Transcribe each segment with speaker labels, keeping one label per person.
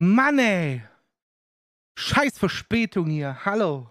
Speaker 1: Mann, ey. Scheiß Verspätung hier. Hallo.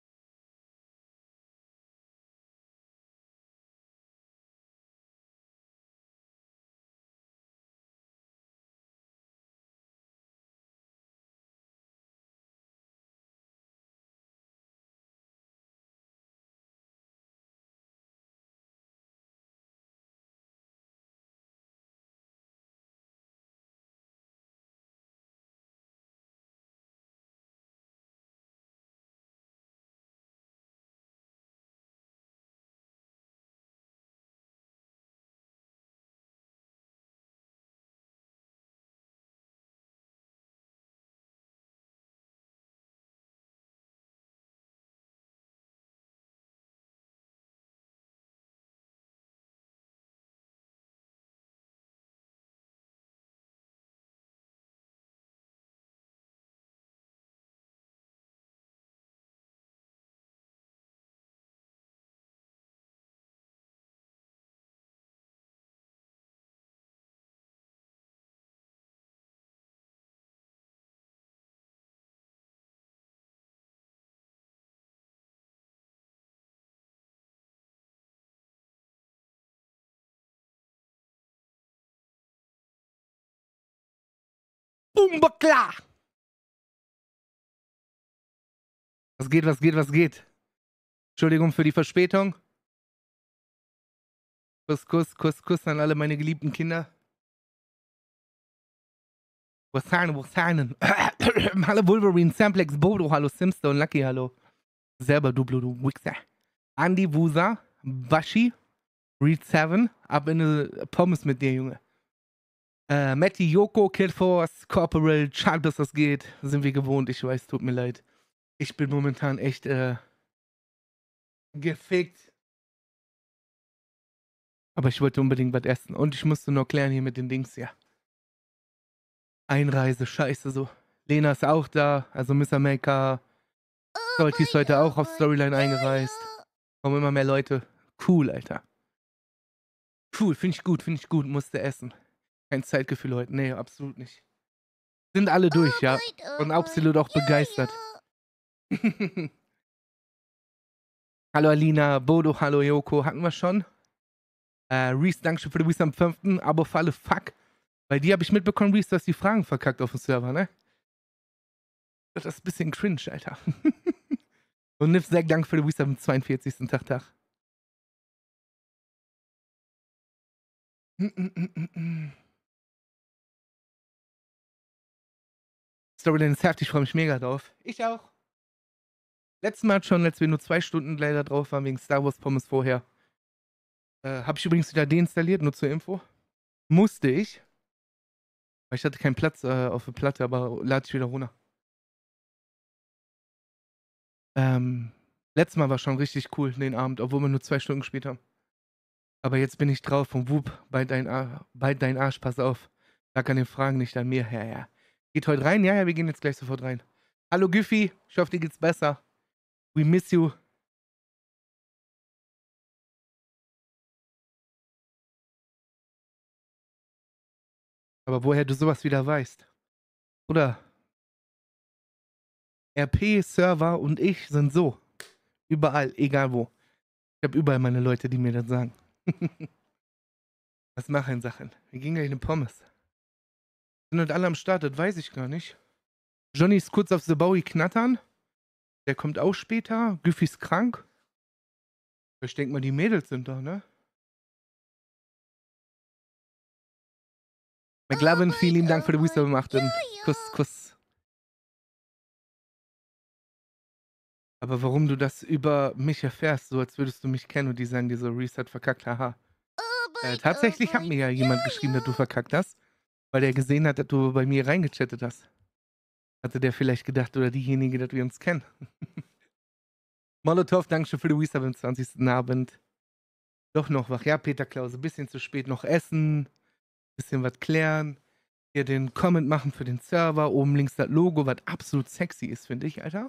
Speaker 1: Bumbakla. Was geht, was geht, was geht? Entschuldigung für die Verspätung. Kuss, Kuss, Kuss, Kuss an alle meine geliebten Kinder. Was sein? Hallo Wolverine, Samplex, Bodo, hallo Simstone, Lucky, hallo. Selber Dublo, du Wichser. Andy Wusa, Washi, Reed 7, ab in eine Pommes mit dir, Junge. Matty, Yoko, Kid Force, Corporal, schade, dass das geht. Sind wir gewohnt, ich weiß, tut mir leid. Ich bin momentan echt, gefickt. Aber ich wollte unbedingt was essen. Und ich musste noch klären hier mit den Dings, ja. Einreise, scheiße so. Lena ist auch da, also Miss America. Salty ist heute auch auf Storyline eingereist. Kommen immer mehr Leute. Cool, Alter. Cool, finde ich gut, musste essen. Kein Zeitgefühl heute, nee, absolut nicht. Sind alle durch, ja. Und absolut auch begeistert. Hallo Alina, Bodo, hallo Yoko, hatten wir schon. Reese, danke für die Reese am 5. Abo für alle, fuck. Bei dir habe ich mitbekommen, Reese, dass die Fragen verkackt auf dem Server, ne? Das ist ein bisschen cringe, Alter. Und Nifsek, danke für die Reese am 42. Tag. Storyline ist heftig, ich freue mich mega drauf. Ich auch. Letztes Mal schon, als wir nur 2 Stunden leider drauf waren, wegen Star Wars Pommes vorher. Habe ich übrigens wieder deinstalliert, nur zur Info. Musste ich. Weil ich hatte keinen Platz auf der Platte, aber lade ich wieder runter. Letztes Mal war schon richtig cool, den Abend, obwohl wir nur 2 Stunden gespielt haben. Aber jetzt bin ich drauf und Whoop, bald dein Arsch, pass auf. Lag an den Fragen nicht an mir. Ja. Geht heute rein? Ja, wir gehen jetzt gleich sofort rein. Hallo Giffy, ich hoffe, dir geht's besser. We miss you. Aber woher du sowas wieder weißt. Oder? RP, Server und ich sind so. Überall, egal wo. Ich habe überall meine Leute, die mir das sagen. Was machen Sachen? Wir gehen gleich in Pommes. Sind halt alle am Start, das weiß ich gar nicht. Johnny ist kurz auf The Bowie knattern. Der kommt auch später. Giffy ist krank. Ich denke mal, die Mädels sind da, ne? McLovin, vielen lieben Dank für die Wisdom gemacht. Kuss. Aber warum du das über mich erfährst, so als würdest du mich kennen und die sagen dir so, Reset verkackt, haha. Tatsächlich hat mir ja jemand geschrieben, dass du verkackt hast, weil der gesehen hat, dass du bei mir reingechattet hast. Hatte der vielleicht gedacht, oder diejenige, dass wir uns kennen. Molotov, Dankeschön für die Wisdom am 20. Abend. Doch noch wach. Ja, Peter Klause, bisschen zu spät noch essen, bisschen was klären. Hier den Comment machen für den Server. Oben links das Logo, was absolut sexy ist, finde ich, Alter.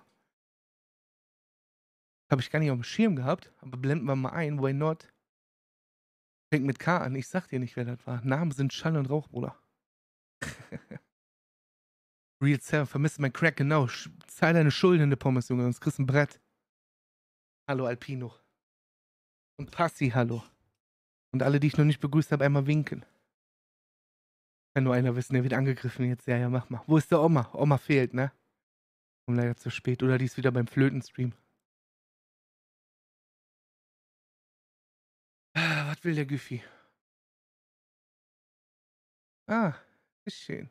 Speaker 1: Habe ich gar nicht auf dem Schirm gehabt, aber blenden wir mal ein. Why not? Fängt mit K an. Ich sag dir nicht, wer das war. Namen sind Schall und Rauch, Bruder. Real Sam, vermisst mein Crack, genau. Zahl deine Schulden in der Pommes, Junge, sonst kriegst du ein Brett. Hallo, Alpino. Und Passi, hallo. Und alle, die ich noch nicht begrüßt habe, einmal winken. Kann nur einer wissen, der wird angegriffen jetzt. Ja, ja, mach mal. Wo ist der Oma? Oma fehlt, ne? Kommt leider zu spät. Oder die ist wieder beim Flötenstream. Was will der Güffi? Ah, ist schön.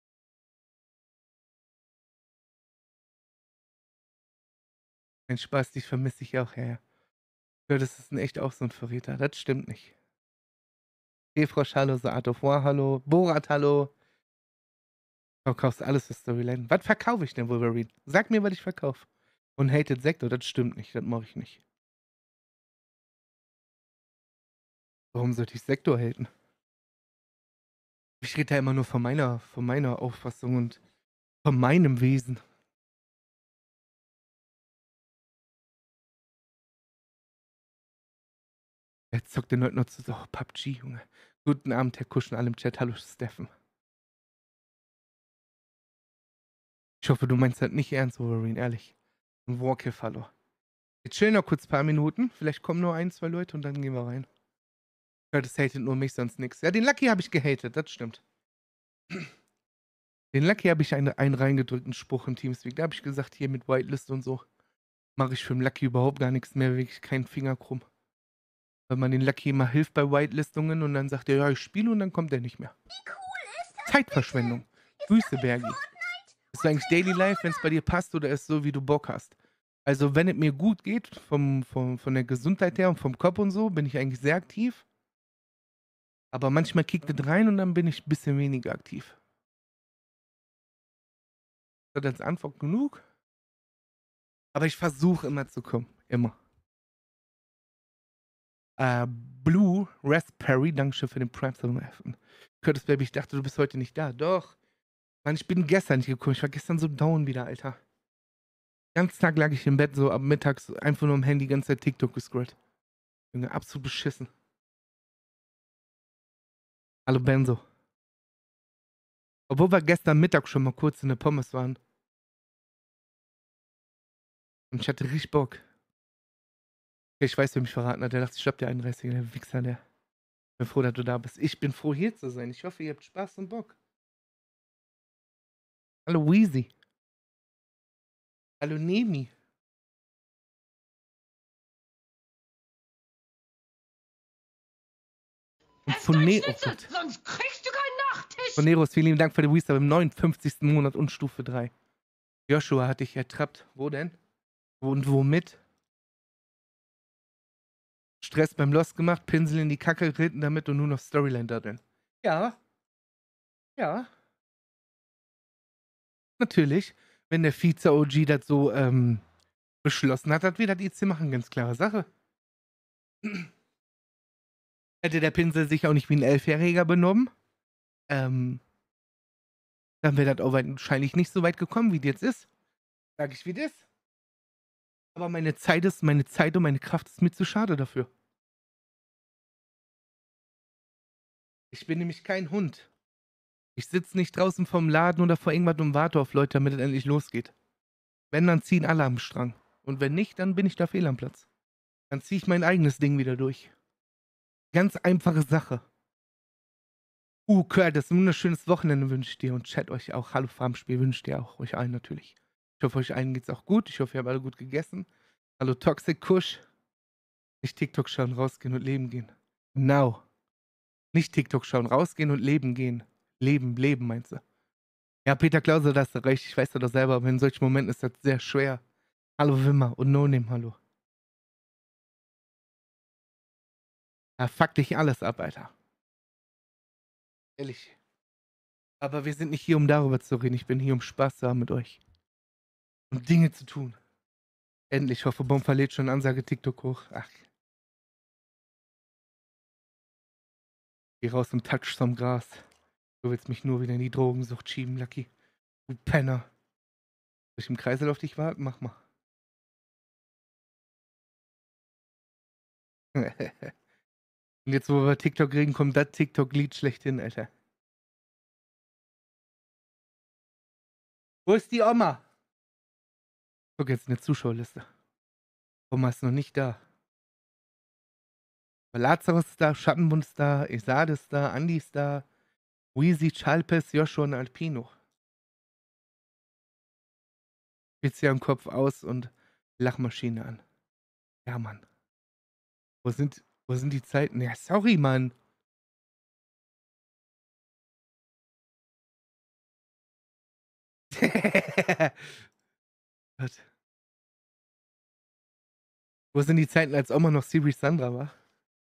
Speaker 1: Ein Spaß, dich vermisse ich auch, ja. Ja, das ist echt auch so ein Verräter. Das stimmt nicht. Efrosch, hallo, Saat of War, hallo. Borat, hallo. Du kaufst alles für Storyline. Was verkaufe ich denn, Wolverine? Sag mir, was ich verkaufe. Und Hated Sektor, das stimmt nicht. Das mache ich nicht. Warum sollte ich Sektor haten? Ich rede da immer nur von meiner Auffassung und von meinem Wesen. Wer zockt denn heute noch zu so PUBG, Junge? Guten Abend, Herr Kuschen, alle im Chat. Hallo, Steffen. Ich hoffe, du meinst halt nicht ernst, Wolverine, ehrlich. Ein Warkill, hallo. Jetzt chillen noch kurz ein paar Minuten. Vielleicht kommen nur 1, 2 Leute und dann gehen wir rein. Ja, das hatet nur mich, sonst nix. Ja, den Lucky habe ich gehatet, das stimmt. Den Lucky habe ich einen reingedrückten Spruch im Teamspeak. Da habe ich gesagt, hier mit Whitelist und so mache ich für den Lucky überhaupt gar nichts mehr, wirklich keinen Finger krumm. Weil man den Lucky immer hilft bei Whitelistungen und dann sagt er, ja, ich spiele und dann kommt er nicht mehr. Zeitverschwendung. Grüße, Bergi. Ist eigentlich Daily Life, wenn es bei dir passt oder ist so, wie du Bock hast? Also, wenn es mir gut geht, von der Gesundheit her und vom Kopf und so, bin ich eigentlich sehr aktiv. Aber manchmal kickt es rein und dann bin ich ein bisschen weniger aktiv. Ist das als Antwort genug? Aber ich versuche immer zu kommen. Immer. Blue Raspberry, Dankeschön für den Prime Sub. Curtis Baby, ich dachte, du bist heute nicht da. Doch. Mann, ich bin gestern nicht gekommen. Ich war gestern so down wieder, Alter. Den ganzen Tag lag ich im Bett, so ab mittags einfach nur am Handy, die ganze Zeit TikTok gescrollt. Junge, absolut beschissen. Hallo Benzo. Obwohl wir gestern Mittag schon mal kurz in der Pommes waren. Und ich hatte richtig Bock. Ich weiß, wer mich verraten hat. Der dachte, ich glaube, der 31er, der Wichser, der. Ich bin froh, dass du da bist. Ich bin froh, hier zu sein. Ich hoffe, ihr habt Spaß und Bock. Hallo Weezy. Hallo Nemi. Und Fonero,
Speaker 2: sonst kriegst du keinen Nachtisch.
Speaker 1: Foneros, vielen lieben Dank für den Resub im 59. Monat und Stufe 3. Joshua hat dich ertrappt. Wo denn? Und womit? Stress beim Lost gemacht, Pinsel in die Kacke geritten damit und nur noch Storyline da drin. Ja. Ja. Natürlich. Wenn der Vize-OG das so beschlossen hat, dass wir das jetzt hier machen. Ganz klare Sache. Hätte der Pinsel sich auch nicht wie ein 11-Jähriger benommen, dann wäre das auch wahrscheinlich nicht so weit gekommen, wie es jetzt ist. Sag ich, wie das ist. Aber meine Zeit und meine Kraft ist mir zu schade dafür. Ich bin nämlich kein Hund. Ich sitze nicht draußen vom Laden oder vor irgendwas und warte auf Leute, damit es endlich losgeht. Wenn, dann ziehen alle am Strang. Und wenn nicht, dann bin ich da fehl am Platz. Dann ziehe ich mein eigenes Ding wieder durch. Ganz einfache Sache. Curtis, ein wunderschönes Wochenende wünsche ich dir und chat euch auch. Hallo Farmspiel wünsche ich dir auch, euch allen natürlich. Ich hoffe, euch allen geht's auch gut. Ich hoffe, ihr habt alle gut gegessen. Hallo Toxic Kush. Nicht TikTok schauen, rausgehen und leben gehen. Genau. Nicht TikTok schauen, rausgehen und leben gehen. Leben, meinst du? Ja, Peter Klause, da hast du recht. Ich weiß doch selber, aber in solchen Momenten ist das sehr schwer. Hallo Wimmer und No Name, hallo. Ja, fuck dich alles ab, Alter. Ehrlich. Aber wir sind nicht hier, um darüber zu reden. Ich bin hier, um Spaß zu haben mit euch. Um Dinge zu tun. Endlich. Ich hoffe, Bomber lädt schon Ansage TikTok hoch. Ach. Geh raus und touch zum Gras. Du willst mich nur wieder in die Drogensucht schieben, Lucky. Du Penner. Soll ich im Kreisel auf dich warten? Mach mal. Und jetzt, wo wir über TikTok reden, kommt das TikTok-Lied schlechthin, Alter. Wo ist die Oma? Guck jetzt in der Zuschauerliste. Oma ist noch nicht da. Lazarus ist da, Schattenbund ist da, Esade ist da, Andi ist da, Weezy, Chalpes, Joshua und Alpino. Pizza am Kopf aus und Lachmaschine an. Ja, Mann. Wo sind die Zeiten? Ja, sorry, Mann. Was? Wo sind die Zeiten, als Oma noch Siri Sandra war?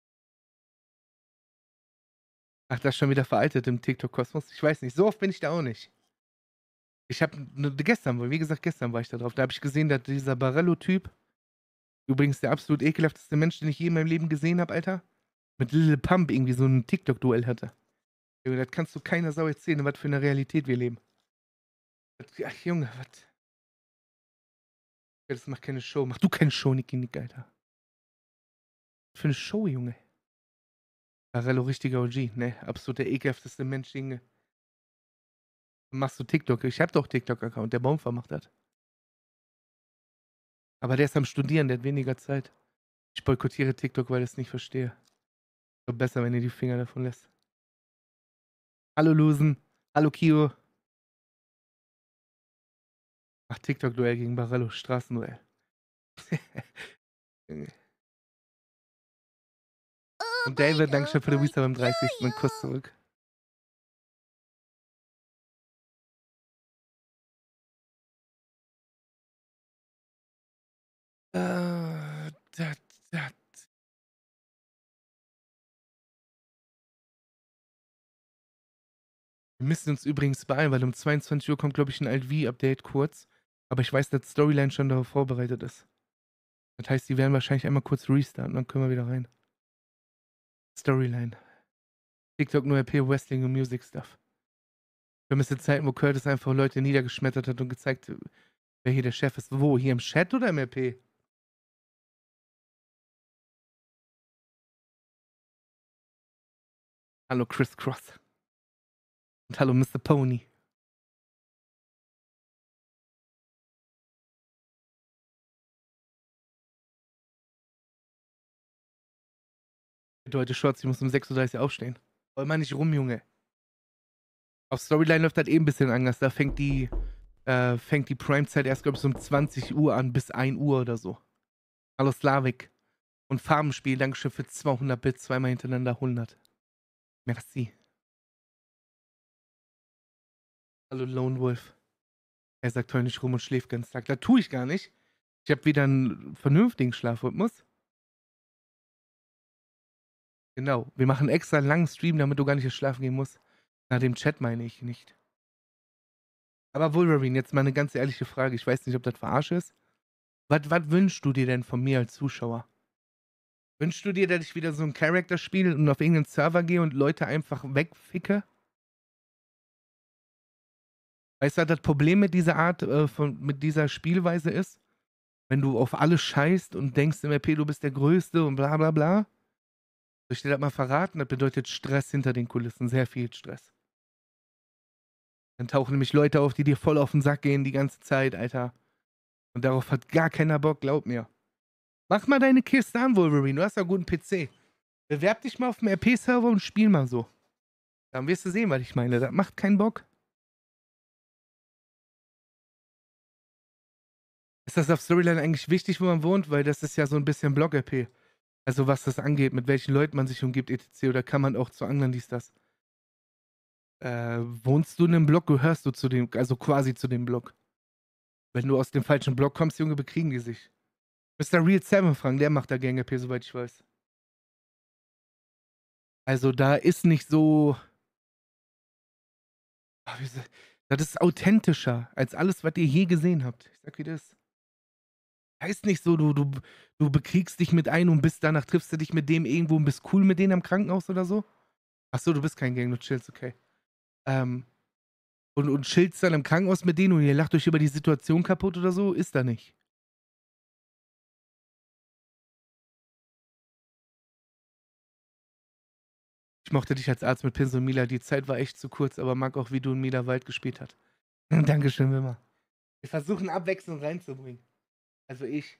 Speaker 1: Ach, das ist schon wieder veraltet im TikTok-Kosmos. Ich weiß nicht, so oft bin ich da auch nicht. Ich habe gestern, wie gesagt, gestern war ich da drauf. Da habe ich gesehen, dass dieser Barello-Typ, übrigens der absolut ekelhafteste Mensch, den ich je in meinem Leben gesehen habe, Alter, mit Lil Pump irgendwie so ein TikTok-Duell hatte. Junge, das kannst du keiner Sau erzählen, was für eine Realität wir leben. Ach, Junge, was? Das macht keine Show. Mach du keine Show, Niki Nick, Alter. Was für eine Show, Junge. Barello, richtiger OG. Ne, absolut der ekelhafteste Mensch, Junge. Machst du TikTok? Ich hab doch TikTok-Account. Der Baumfall macht das. Aber der ist am Studieren, der hat weniger Zeit. Ich boykottiere TikTok, weil ich es nicht verstehe. So besser, wenn ihr die Finger davon lässt. Hallo Lusen. Hallo Kio. Ach, TikTok-Duell gegen Barello. Straßenduell. Und David, danke schön für den Visa beim 30. Einen Kuss zurück. Wir müssen uns übrigens beeilen, weil um 22 Uhr kommt, glaube ich, ein Alt-V-Update kurz. Aber ich weiß, dass Storyline schon darauf vorbereitet ist. Das heißt, die werden wahrscheinlich einmal kurz restarten, dann können wir wieder rein. Storyline. TikTok nur RP, Wrestling und Music Stuff. Wir haben jetzt Zeiten, wo Curtis einfach Leute niedergeschmettert hat und gezeigt, wer hier der Chef ist. Wo? Hier im Chat oder im RP? Hallo Chris Cross. Und hallo Mr. Pony. Heute Shorts, ich muss um 6:30 Uhr aufstehen. Roll mal nicht rum, Junge. Auf Storyline läuft das eh ein bisschen anders. Da fängt die Prime-Zeit erst, glaube ich, so um 20 Uhr an, bis 1 Uhr oder so. Hallo Slavik. Und Farbenspiel, Dankeschön für 200 Bits, zweimal hintereinander 100. Merci. Hallo Lone Wolf. Er sagt heute nicht rum und schläft ganz Tag. Da tue ich gar nicht. Ich habe wieder einen vernünftigen Schlafrhythmus. Genau. Wir machen extra einen langen Stream, damit du gar nicht schlafen gehen musst. Nach dem Chat meine ich nicht. Aber Wolverine, jetzt mal eine ganz ehrliche Frage. Ich weiß nicht, ob das Verarsche ist. Was wünschst du dir denn von mir als Zuschauer? Wünschst du dir, dass ich wieder so einen Charakter spiele und auf irgendeinen Server gehe und Leute einfach wegficke? Weißt du, was das Problem mit dieser Art, mit dieser Spielweise ist? Wenn du auf alles scheißt und denkst im RP, du bist der Größte und bla bla bla. Soll ich dir das mal verraten? Das bedeutet Stress hinter den Kulissen, sehr viel Stress. Dann tauchen nämlich Leute auf, die dir voll auf den Sack gehen die ganze Zeit, Alter. Und darauf hat gar keiner Bock, glaub mir. Mach mal deine Kiste an, Wolverine, du hast ja einen guten PC. Bewerb dich mal auf dem RP-Server und spiel mal so. Dann wirst du sehen, was ich meine. Das macht keinen Bock. Ist das auf Storyline eigentlich wichtig, wo man wohnt? Weil das ist ja so ein bisschen Blog-RP. Also was das angeht, mit welchen Leuten man sich umgibt, etc. Oder kann man auch zu Anglern dies, das. Wohnst du in einem Block, gehörst du zu dem, also quasi zu dem Block. Wenn du aus dem falschen Block kommst, Junge, bekriegen die sich. Mr. Real 7 fragen, der macht da Gang-RP, soweit ich weiß. Also da ist nicht so. Das ist authentischer als alles, was ihr je gesehen habt. Ich sag, wie das ist. Heißt nicht so, du bekriegst dich mit einem und bist danach triffst du dich mit dem irgendwo und bist cool mit denen am Krankenhaus oder so. Achso, du bist kein Gang, du chillst, okay. Und chillst dann im Krankenhaus mit denen und ihr lacht euch über die Situation kaputt oder so, ist da nicht. Ich mochte dich als Arzt mit Pinsel und Mila, die Zeit war echt zu kurz, aber mag auch, wie du in Mila Wald gespielt hast. Dankeschön, Wimmer. Wir versuchen Abwechslung reinzubringen. Also ich.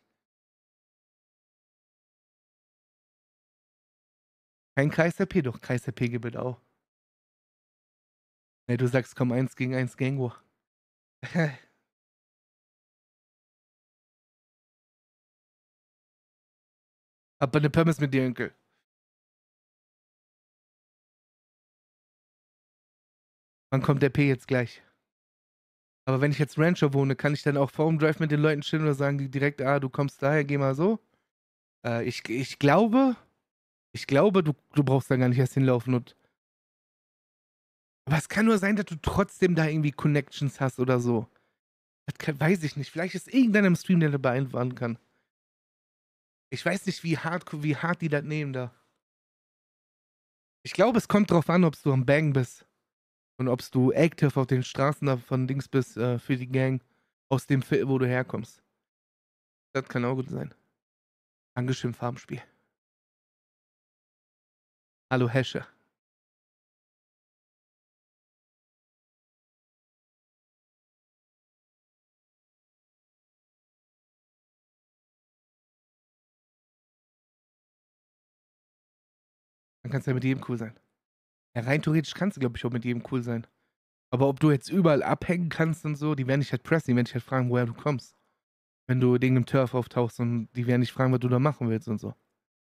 Speaker 1: Kein Kreis der P, doch Kreis der P gibt es auch. Ne, du sagst, komm 1 gegen 1 Gango. Hab eine Pommes mit dir, Onkel. Wann kommt der P jetzt gleich? Aber wenn ich jetzt Rancher wohne, kann ich dann auch vor dem Drive mit den Leuten chillen oder sagen die direkt, du kommst daher, geh mal so? Ich glaube, du brauchst da gar nicht erst hinlaufen und. Aber es kann nur sein, dass du trotzdem da irgendwie Connections hast oder so. Weiß ich nicht. Vielleicht ist irgendeiner im Stream, der da beeinflussen kann. Ich weiß nicht, wie hart die das nehmen da. Ich glaube, es kommt drauf an, ob du am Bang bist. Und ob du active auf den Straßen da von Dings bist, für die Gang. Aus dem Viertel, wo du herkommst. Das kann auch gut sein. Dankeschön, Farmspiel. Hallo, Hesche. Dann kannst du ja mit jedem cool sein. Ja, rein theoretisch kannst du, glaube ich, auch mit jedem cool sein. Aber ob du jetzt überall abhängen kannst und so, die werden dich halt pressen, die werden dich halt fragen, woher du kommst. Wenn du in irgendeinem Turf auftauchst und die werden dich fragen, was du da machen willst und so.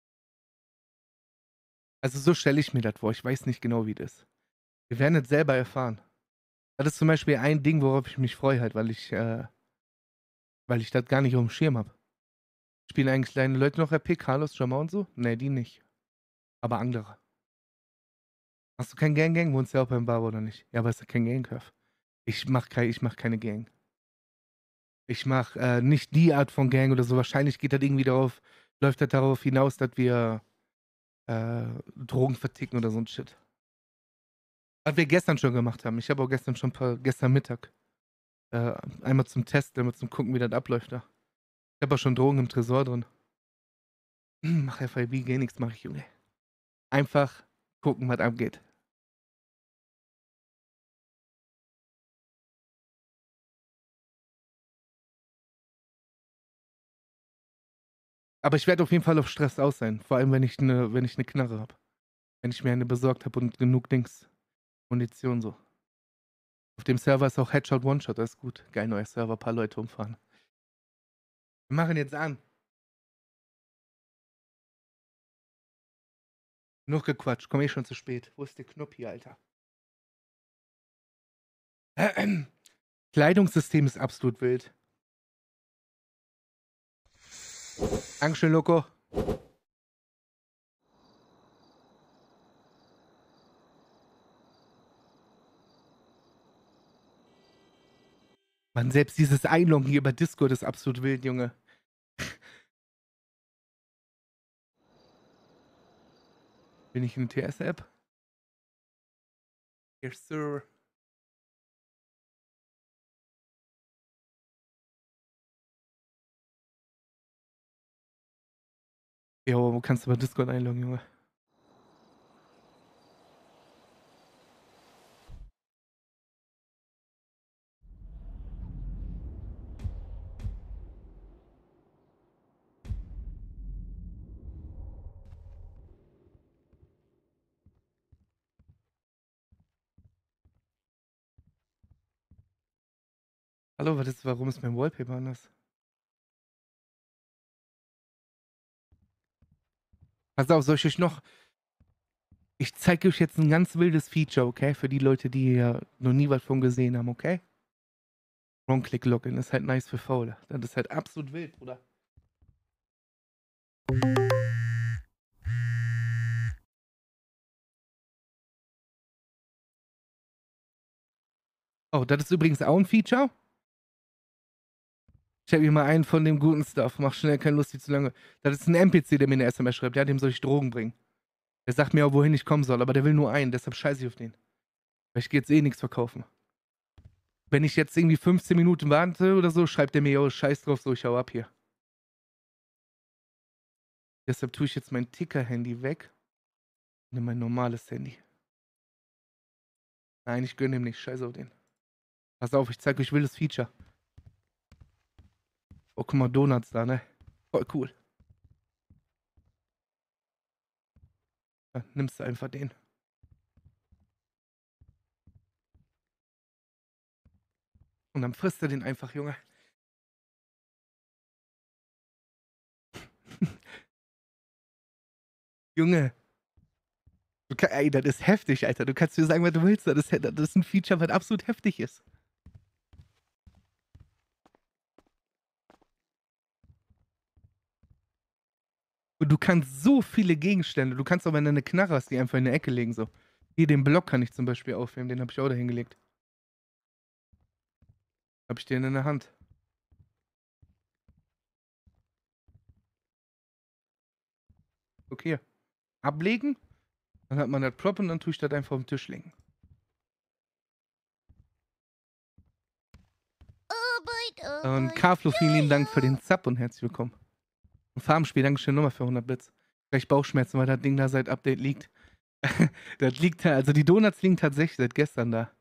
Speaker 1: Also so stelle ich mir das vor. Ich weiß nicht genau, wie das ist. Wir werden es selber erfahren. Das ist zum Beispiel ein Ding, worauf ich mich freue, halt, weil ich das gar nicht auf dem Schirm habe. Spielen eigentlich kleine Leute noch RP, Carlos, Jamar und so? Nee, die nicht. Aber andere. Hast du kein Gang? Wohnst du ja auch beim Bar oder nicht? Ja, aber ist ja kein Gang-Curve. Ich mach keine Gang. Ich mach nicht die Art von Gang oder so. Wahrscheinlich geht das irgendwie läuft das darauf hinaus, dass wir Drogen verticken oder so ein Shit. Was wir gestern schon gemacht haben. Ich habe auch gestern Mittag, einmal zum Testen, einmal zum Gucken, wie das abläuft da. Ich habe auch schon Drogen im Tresor drin. Mach FIB, geh nix, mach ich, Junge. Einfach gucken, was abgeht. Aber ich werde auf jeden Fall auf Stress aus sein. Vor allem, wenn ich eine Knarre habe. Wenn ich mir eine besorgt habe und genug Dings. Munition so. Auf dem Server ist auch Headshot, One-Shot, das ist gut. Geil, neuer Server, paar Leute umfahren. Wir machen jetzt an. Noch gequatscht, komm schon zu spät. Wo ist der Knopf hier, Alter? Kleidungssystem ist absolut wild. Dankeschön, Loco. Mann, selbst dieses Einloggen hier über Discord ist absolut wild, Junge. Bin ich in der TS-App? Yes, sir. Jo, wo kannst du bei Discord einloggen, Junge? Hallo, warum ist mein Wallpaper anders? Pass auf, soll ich euch noch. Ich zeige euch jetzt ein ganz wildes Feature, okay? Für die Leute, die ja noch nie was von gesehen haben, okay? Wrong-Click-Login ist halt nice für Faule. Das ist halt absolut wild, Bruder. Oh, das ist übrigens auch ein Feature. Check mir mal einen von dem guten Stuff. Mach schnell, keine Lust, wie zu lange. Das ist ein NPC, der mir eine SMS schreibt. Ja, dem soll ich Drogen bringen. Der sagt mir auch, wohin ich kommen soll, aber der will nur einen. Deshalb scheiße ich auf den. Weil ich gehe jetzt eh nichts verkaufen. Wenn ich jetzt irgendwie 15 Minuten warte oder so, schreibt er mir, yo, scheiß drauf, so, ich hau ab hier. Deshalb tue ich jetzt mein Ticker-Handy weg. Nimm mein normales Handy. Nein, ich gönne ihm nicht. Scheiße auf den. Pass auf, ich zeige euch wildes Feature. Oh, guck mal, Donuts da, ne? Voll cool. Ja, nimmst du einfach den. Und dann frisst du den einfach, Junge. Junge. Ey, das ist heftig, Alter. Du kannst mir sagen, was du willst. Das ist ein Feature, was absolut heftig ist. Und du kannst so viele Gegenstände. Du kannst auch, wenn du eine Knarre hast, die einfach in der Ecke legen, so. Hier, den Block kann ich zum Beispiel aufheben. Den habe ich auch da hingelegt. Hab ich den in der Hand. Okay. Ablegen. Dann hat man das Prop und dann tue ich das einfach auf den Tisch legen. Und Carflo, vielen lieben Dank für den Sub und herzlich willkommen. Und Farbenspiel, Dankeschön nochmal für 100 Bits. Vielleicht Bauchschmerzen, weil das Ding da seit Update liegt. Das liegt, also die Donuts liegen tatsächlich seit gestern da.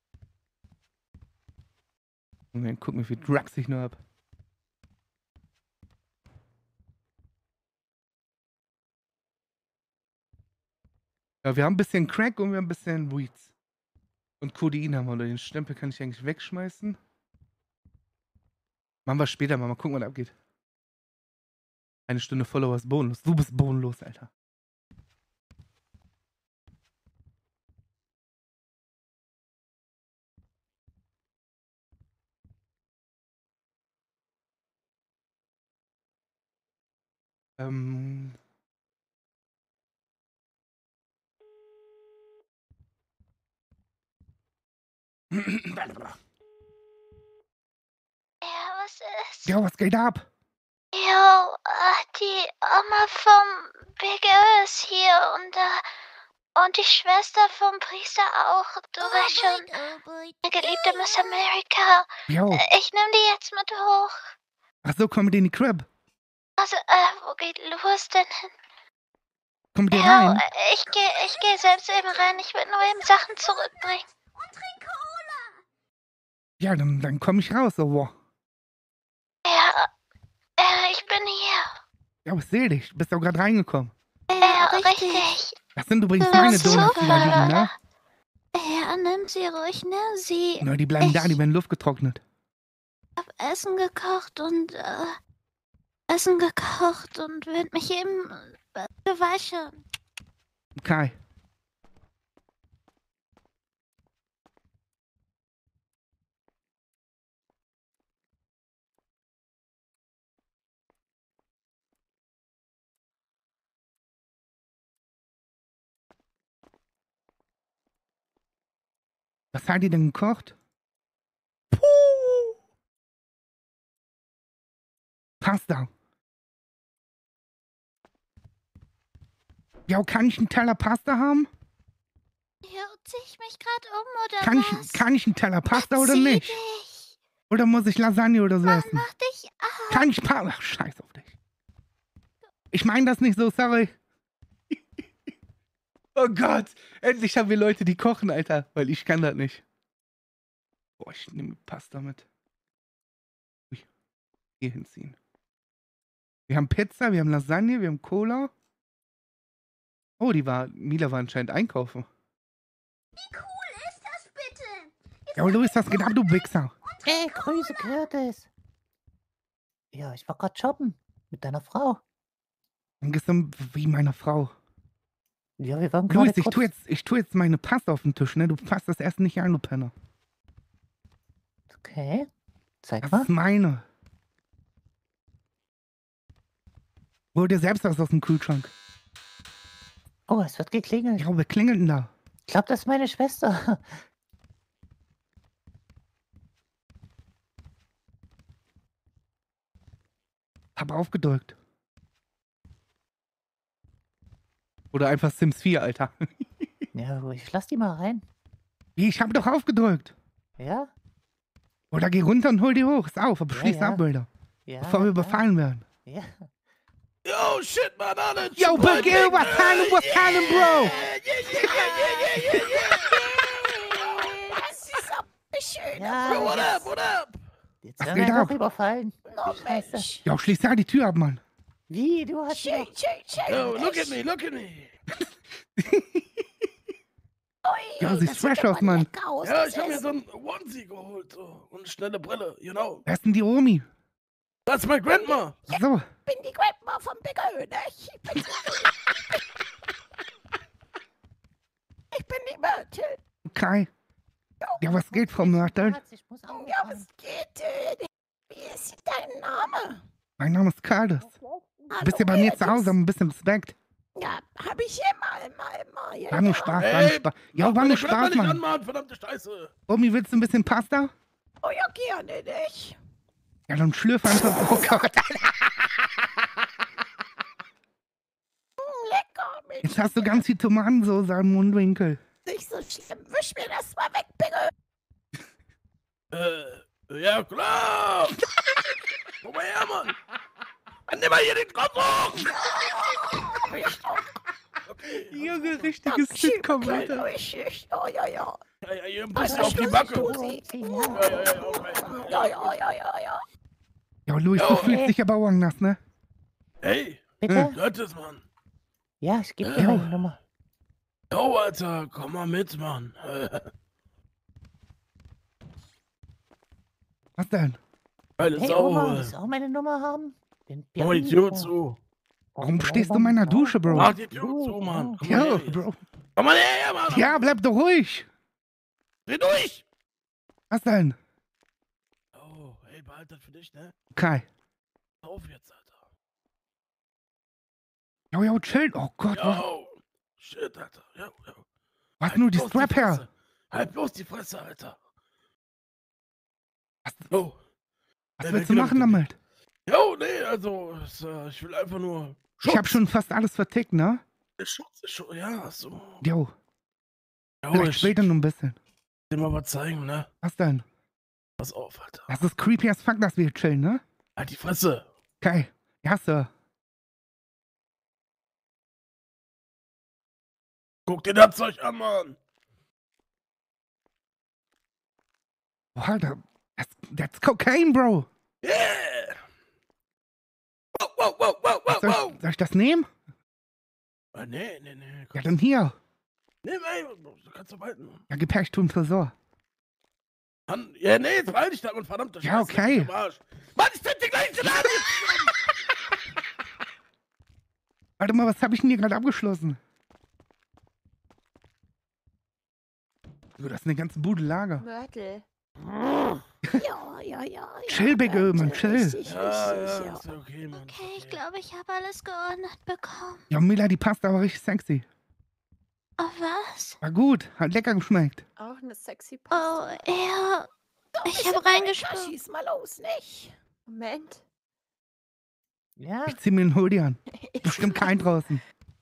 Speaker 1: Und dann gucken, wie viel Drugs ich noch hab. Ja, wir haben ein bisschen Crack und wir haben ein bisschen Weeds. Und Codein haben wir. Oder den Stempel kann ich eigentlich wegschmeißen. Machen wir später mal gucken, was abgeht. 1 Stunde Followers bonus. Du bist bodenlos, Alter.
Speaker 3: Ja, was ist?
Speaker 1: Ja, was geht ab?
Speaker 3: Jo, die Oma vom Big Earl ist hier und die Schwester vom Priester auch. Du weißt schon, meine geliebte Miss America.
Speaker 1: Jo.
Speaker 3: Ich nehm die jetzt mit hoch.
Speaker 1: Ach so, komm mit in die Crib.
Speaker 3: Also, wo geht Louis denn hin?
Speaker 1: Komm mit dir
Speaker 3: Jo,
Speaker 1: rein.
Speaker 3: ich geh selbst eben rein. Ich will nur eben Sachen zurückbringen. Und trink Cola.
Speaker 1: Ja, dann komm ich raus, so. Wow.
Speaker 3: Ja, ich bin hier.
Speaker 1: Ja, ich seh dich. Du bist doch gerade reingekommen.
Speaker 3: Ja, richtig.
Speaker 1: Das sind übrigens meine Donuts, die da liegen, ne?
Speaker 3: Ja, nimm sie ruhig, nimm sie.
Speaker 1: Na, die bleiben da, die werden luftgetrocknet.
Speaker 3: Ich hab Essen gekocht und werd mich eben gewaschen.
Speaker 1: Okay. Was hat die denn gekocht? Puh. Pasta. Ja, kann ich einen Teller Pasta haben?
Speaker 3: Ja, zieh ich mich gerade oder was?
Speaker 1: Kann ich einen Teller Pasta oder
Speaker 3: Zieh
Speaker 1: nicht?
Speaker 3: dich.
Speaker 1: Oder muss ich Lasagne oder so essen?
Speaker 3: Mach dich auf.
Speaker 1: Kann ich Pasta? Ach, scheiß auf dich. Ich meine das nicht so, sorry. Oh Gott, endlich haben wir Leute, die kochen, Alter. Weil ich kann das nicht. Boah, ich nehme Pasta mit. Ui. Hier hinziehen. Wir haben Pizza, wir haben Lasagne, wir haben Cola. Oh, Mila war anscheinend einkaufen.
Speaker 3: Wie cool ist das bitte?
Speaker 1: Ja, aber Luis, was geht ab, du Wichser?
Speaker 4: Hey, Grüße, Curtis. Ja, ich war gerade shoppen. Mit deiner Frau.
Speaker 1: Und gestern wie meiner Frau.
Speaker 4: Ja, wir waren gerade
Speaker 1: Luis,
Speaker 4: kurz...
Speaker 1: ich tue jetzt meine Pasta auf den Tisch, ne? Du fasst das Essen nicht an, du Penner.
Speaker 4: Okay. Zeig
Speaker 1: Das
Speaker 4: mal.
Speaker 1: ist meine. Hol dir selbst was aus dem Kühlschrank.
Speaker 4: Oh, es wird geklingelt.
Speaker 1: Ja, wer klingelt denn da?
Speaker 4: Ich glaube, das ist meine Schwester.
Speaker 1: Hab aufgedrückt. Oder einfach Sims 4, Alter.
Speaker 4: Ja, ich lass die mal rein.
Speaker 1: Ich hab doch aufgedrückt.
Speaker 4: Ja?
Speaker 1: Oder geh runter und hol die hoch. Ist auf, aber
Speaker 4: Ja,
Speaker 1: schließ
Speaker 4: ja.
Speaker 1: ab, Bilder.
Speaker 4: Ja.
Speaker 1: Bevor wir überfallen werden.
Speaker 4: Ja.
Speaker 5: Yo, shit, man, Alter.
Speaker 1: Yo, Big L, what's happening, bro?
Speaker 4: Ja,
Speaker 5: Bro, what up, what up?
Speaker 4: Jetzt
Speaker 1: Was
Speaker 4: werden
Speaker 1: geht
Speaker 4: wir
Speaker 1: ab?
Speaker 4: doch überfallen.
Speaker 6: No,
Speaker 4: Scheiße.
Speaker 6: Mensch.
Speaker 1: Ja, schließ ja die Tür ab, Mann.
Speaker 4: Wie, du hast
Speaker 6: Schön,
Speaker 4: doch...
Speaker 6: schön, schön.
Speaker 5: Yo, look at me, look at me.
Speaker 1: Ja, siehst
Speaker 6: das
Speaker 1: fresh
Speaker 6: sieht aber
Speaker 1: aus, Mann.
Speaker 6: lecker aus,
Speaker 5: Ja,
Speaker 6: das
Speaker 5: ich hab mir
Speaker 6: Essen.
Speaker 5: so ein Onesie geholt so, und eine schnelle Brille, you know.
Speaker 1: Wer ist denn die Omi?
Speaker 5: That's my grandma.
Speaker 1: Ach so.
Speaker 6: Ich bin die Grandma vom Bigger, ne? Ich bin die Myrtle.
Speaker 1: Okay. Ja, was geht, Frau Mörtel?
Speaker 4: Schatz, ich muss
Speaker 6: Ja,
Speaker 4: aufpassen.
Speaker 6: was geht? Wie ist dein Name?
Speaker 1: Mein Name ist Carlos. Du bist ja bei mir zu Hause, ein bisschen Respekt.
Speaker 6: Ja, hab ich immer. Ja,
Speaker 1: War nur
Speaker 6: ja.
Speaker 1: Spaß,
Speaker 5: Ey,
Speaker 1: war nur Spaß. Ja, war
Speaker 5: meine
Speaker 1: nur
Speaker 5: Grandma
Speaker 1: Spaß,
Speaker 5: nicht
Speaker 1: Mann.
Speaker 5: anmachen, verdammte Scheiße.
Speaker 1: Omi, willst du ein bisschen Pasta?
Speaker 6: Oh ja, gerne nicht.
Speaker 1: Ja, dann schlürf einfach. Oh Gott.
Speaker 6: Lecker, Mensch.
Speaker 1: Jetzt hast du ganz viel Tomatensauce am Mundwinkel.
Speaker 6: Nicht so schlimm. Wisch mir das mal weg, Bigger.
Speaker 5: Ja klar. Komm mal her, Mann. Dann nimm mal hier den Kopf hoch. Okay.
Speaker 1: Junge, richtiges Sitcom, Alter.
Speaker 6: Richtig. Oh, ja.
Speaker 5: Ja, hier ein bisschen auf die Backe.
Speaker 6: Okay. Ja.
Speaker 1: Ja, Luis, du fühlst dich aber augennass, ne?
Speaker 5: Hey,
Speaker 4: Bitte?
Speaker 5: Gottes, Mann.
Speaker 4: Ja, ich gebe dir meine Nummer.
Speaker 5: Yo, Alter, komm mal mit, Mann.
Speaker 1: Was denn?
Speaker 5: Geile
Speaker 4: Hey,
Speaker 5: Sau.
Speaker 4: Oma, willst du auch meine Nummer haben? Den
Speaker 5: Mach die Tür zu.
Speaker 1: Warum stehst du in meiner Dusche, Bro?
Speaker 5: Mach die Tür zu, Mann. Komm mal
Speaker 1: Ja,
Speaker 5: her.
Speaker 1: Bro.
Speaker 5: Komm mal her, Mann.
Speaker 1: Ja, bleib doch ruhig.
Speaker 5: Dreh durch.
Speaker 1: Was denn?
Speaker 5: Oh, hey, behalt das für dich, ne?
Speaker 1: Okay.
Speaker 5: Auf jetzt, Alter.
Speaker 1: Jo, chill. Oh Gott, was,
Speaker 5: Yo. Shit, Alter. Yo.
Speaker 1: was nur die
Speaker 5: bloß
Speaker 1: Strap her?
Speaker 5: Fresse. Halt bloß die Fresse, Alter.
Speaker 1: Was,
Speaker 5: Oh.
Speaker 1: was willst du machen damit?
Speaker 5: Jo, nee, also, ich will einfach nur Schutz.
Speaker 1: Ich hab schon fast alles vertickt, ne?
Speaker 5: Schutz, ja, so.
Speaker 1: Jo,
Speaker 5: Jo,
Speaker 1: vielleicht
Speaker 5: ich
Speaker 1: später
Speaker 5: will
Speaker 1: nur ein bisschen.
Speaker 5: dir mal was zeigen, ne?
Speaker 1: Was denn?
Speaker 5: Pass auf, Alter.
Speaker 1: Das ist creepy as fuck, dass wir hier chillen, ne?
Speaker 5: Halt die Fresse.
Speaker 1: Okay. Ja, Sir.
Speaker 5: Guck dir das Zeug an, Mann.
Speaker 1: Oh, Alter. That's cocaine, Bro.
Speaker 5: Yeah. Wow.
Speaker 1: Soll ich das nehmen?
Speaker 5: Nee.
Speaker 1: Ja, dann hier.
Speaker 5: Nee, du kannst doch halten.
Speaker 1: Ja, gib her, ich tu im Tresor.
Speaker 5: Mann, ja, nee, jetzt halt dich damit, verdammte
Speaker 1: Ja,
Speaker 5: Scheiße,
Speaker 1: okay.
Speaker 5: leck mich am Arsch. Mann, ich zünd dir gleich den Arsch.
Speaker 1: Warte mal, was habe ich denn hier gerade abgeschlossen? So, das ist eine ganze Bude Lager.
Speaker 6: Mörtel. Ja.
Speaker 1: Chill, Big Ö, Mann, chill.
Speaker 6: Richtig,
Speaker 5: Ja,
Speaker 6: ja.
Speaker 5: ist ja okay, Mann.
Speaker 3: Okay, ich glaube, ich habe alles geordnet bekommen.
Speaker 1: Ja, Mila, die passt aber richtig sexy.
Speaker 3: Oh, was?
Speaker 1: War gut, hat lecker geschmeckt.
Speaker 2: Auch eine sexy
Speaker 3: Oh,
Speaker 2: Post.
Speaker 3: ja. Ich habe reingespuckt.
Speaker 6: Schieß mal los, nicht?
Speaker 2: Moment.
Speaker 4: Ja,
Speaker 1: Ich zieh mir den Hoodie an. Bestimmt kein draußen.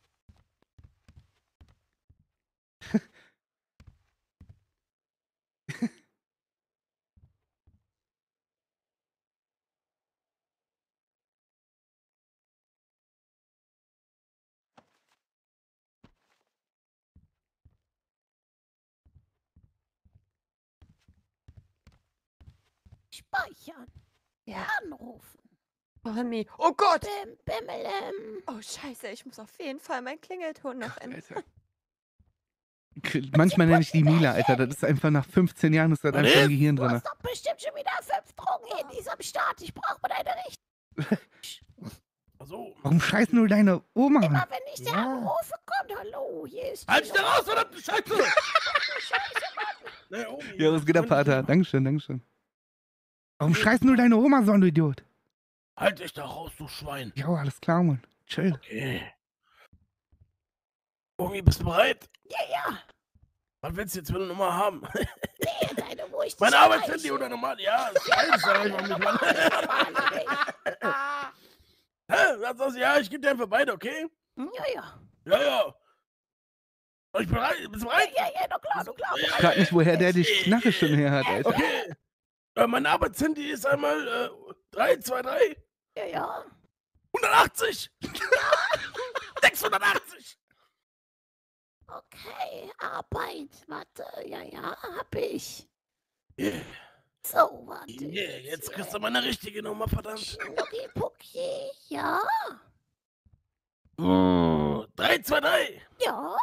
Speaker 6: Speichern.
Speaker 2: Ja.
Speaker 6: Anrufen.
Speaker 2: Mami. Oh Gott.
Speaker 6: Bimmelem.
Speaker 2: Oh, scheiße. Ich muss auf jeden Fall meinen Klingelton noch ändern.
Speaker 1: Alter. Manchmal nenne ich die Mila, Alter. Das ist einfach nach 15 Jahren ist das einfach im Gehirn
Speaker 6: Du
Speaker 1: drin.
Speaker 6: hast doch bestimmt schon wieder 5 Drogenhandys am Start. Ich brauche mal deine Richtung.
Speaker 5: Also,
Speaker 1: Warum scheißt nur deine Oma an?
Speaker 6: Immer wenn ich dir
Speaker 4: Ja.
Speaker 6: anrufe, kommt hallo, hier ist
Speaker 5: halt
Speaker 6: die
Speaker 5: dich da raus, verdammte Scheiße.
Speaker 6: Scheiße, Mann.
Speaker 5: Nee, Omi,
Speaker 1: Ja, was geht ab,
Speaker 5: Freund,
Speaker 1: Pater? Dankeschön. Warum scheißt nur deine Oma so, du Idiot?
Speaker 5: Halt dich da raus, du Schwein.
Speaker 1: Jo, alles klar, Mann. Chill.
Speaker 5: Okay. Omi, bist du bereit?
Speaker 6: Ja.
Speaker 5: Was willst du jetzt für eine Nummer haben?
Speaker 6: Nee, deine, wo ich dich
Speaker 5: Meine
Speaker 6: erreiche.
Speaker 5: Arbeitshandy oder normal? Ja, ist geil, sag ich mal nicht, Mann. Hä? Was sagst du? Ja, ich geb dir einfach beide, okay?
Speaker 6: Ja.
Speaker 5: Ja. Soll ich bereit? Bist du bereit?
Speaker 6: Ja, doch klar.
Speaker 1: Ich frag nicht, woher der die Knarre schon her hat, Alter.
Speaker 5: Okay. Mein Arbeitshandy ist einmal 323
Speaker 6: Ja.
Speaker 5: 180. 680.
Speaker 6: Okay, Arbeit. Warte, ja, hab ich.
Speaker 5: Yeah.
Speaker 6: So, warte.
Speaker 5: Yeah, jetzt kriegst du mal eine richtige Nummer, verdammt.
Speaker 6: Schnucki-Pucki. Ja,
Speaker 5: 323,
Speaker 6: ja,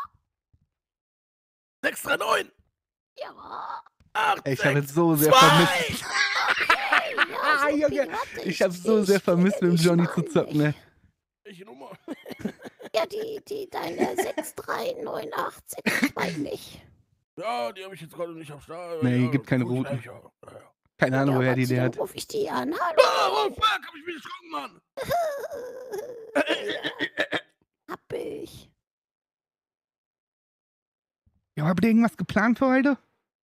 Speaker 5: 639,
Speaker 6: ja.
Speaker 5: 8,
Speaker 1: Ich habe
Speaker 5: 6,
Speaker 1: jetzt so sehr
Speaker 5: 2.
Speaker 1: vermisst.
Speaker 6: Okay, ja,
Speaker 1: Ah,
Speaker 6: Supi,
Speaker 1: Junge,
Speaker 6: warte,
Speaker 1: ich habe so sehr vermisst, mit dem Johnny zu zocken, ne?
Speaker 5: Welche Nummer?
Speaker 6: Ja, deine 639862 nicht.
Speaker 5: Ja, die habe ich jetzt gerade nicht am Start.
Speaker 1: Nee,
Speaker 5: ja,
Speaker 1: gibt keine
Speaker 5: guck ich
Speaker 1: Routen.
Speaker 5: gleich, ja. Ja.
Speaker 1: Keine Ahnung,
Speaker 6: Ja,
Speaker 1: woher die
Speaker 6: warte,
Speaker 1: der
Speaker 6: dann
Speaker 1: hat.
Speaker 6: ruf ich die an. Hallo.
Speaker 5: Oh, fuck, hab ich mich erschrocken, Mann.
Speaker 6: Hab ich.
Speaker 1: Ja, habt ihr irgendwas geplant für heute?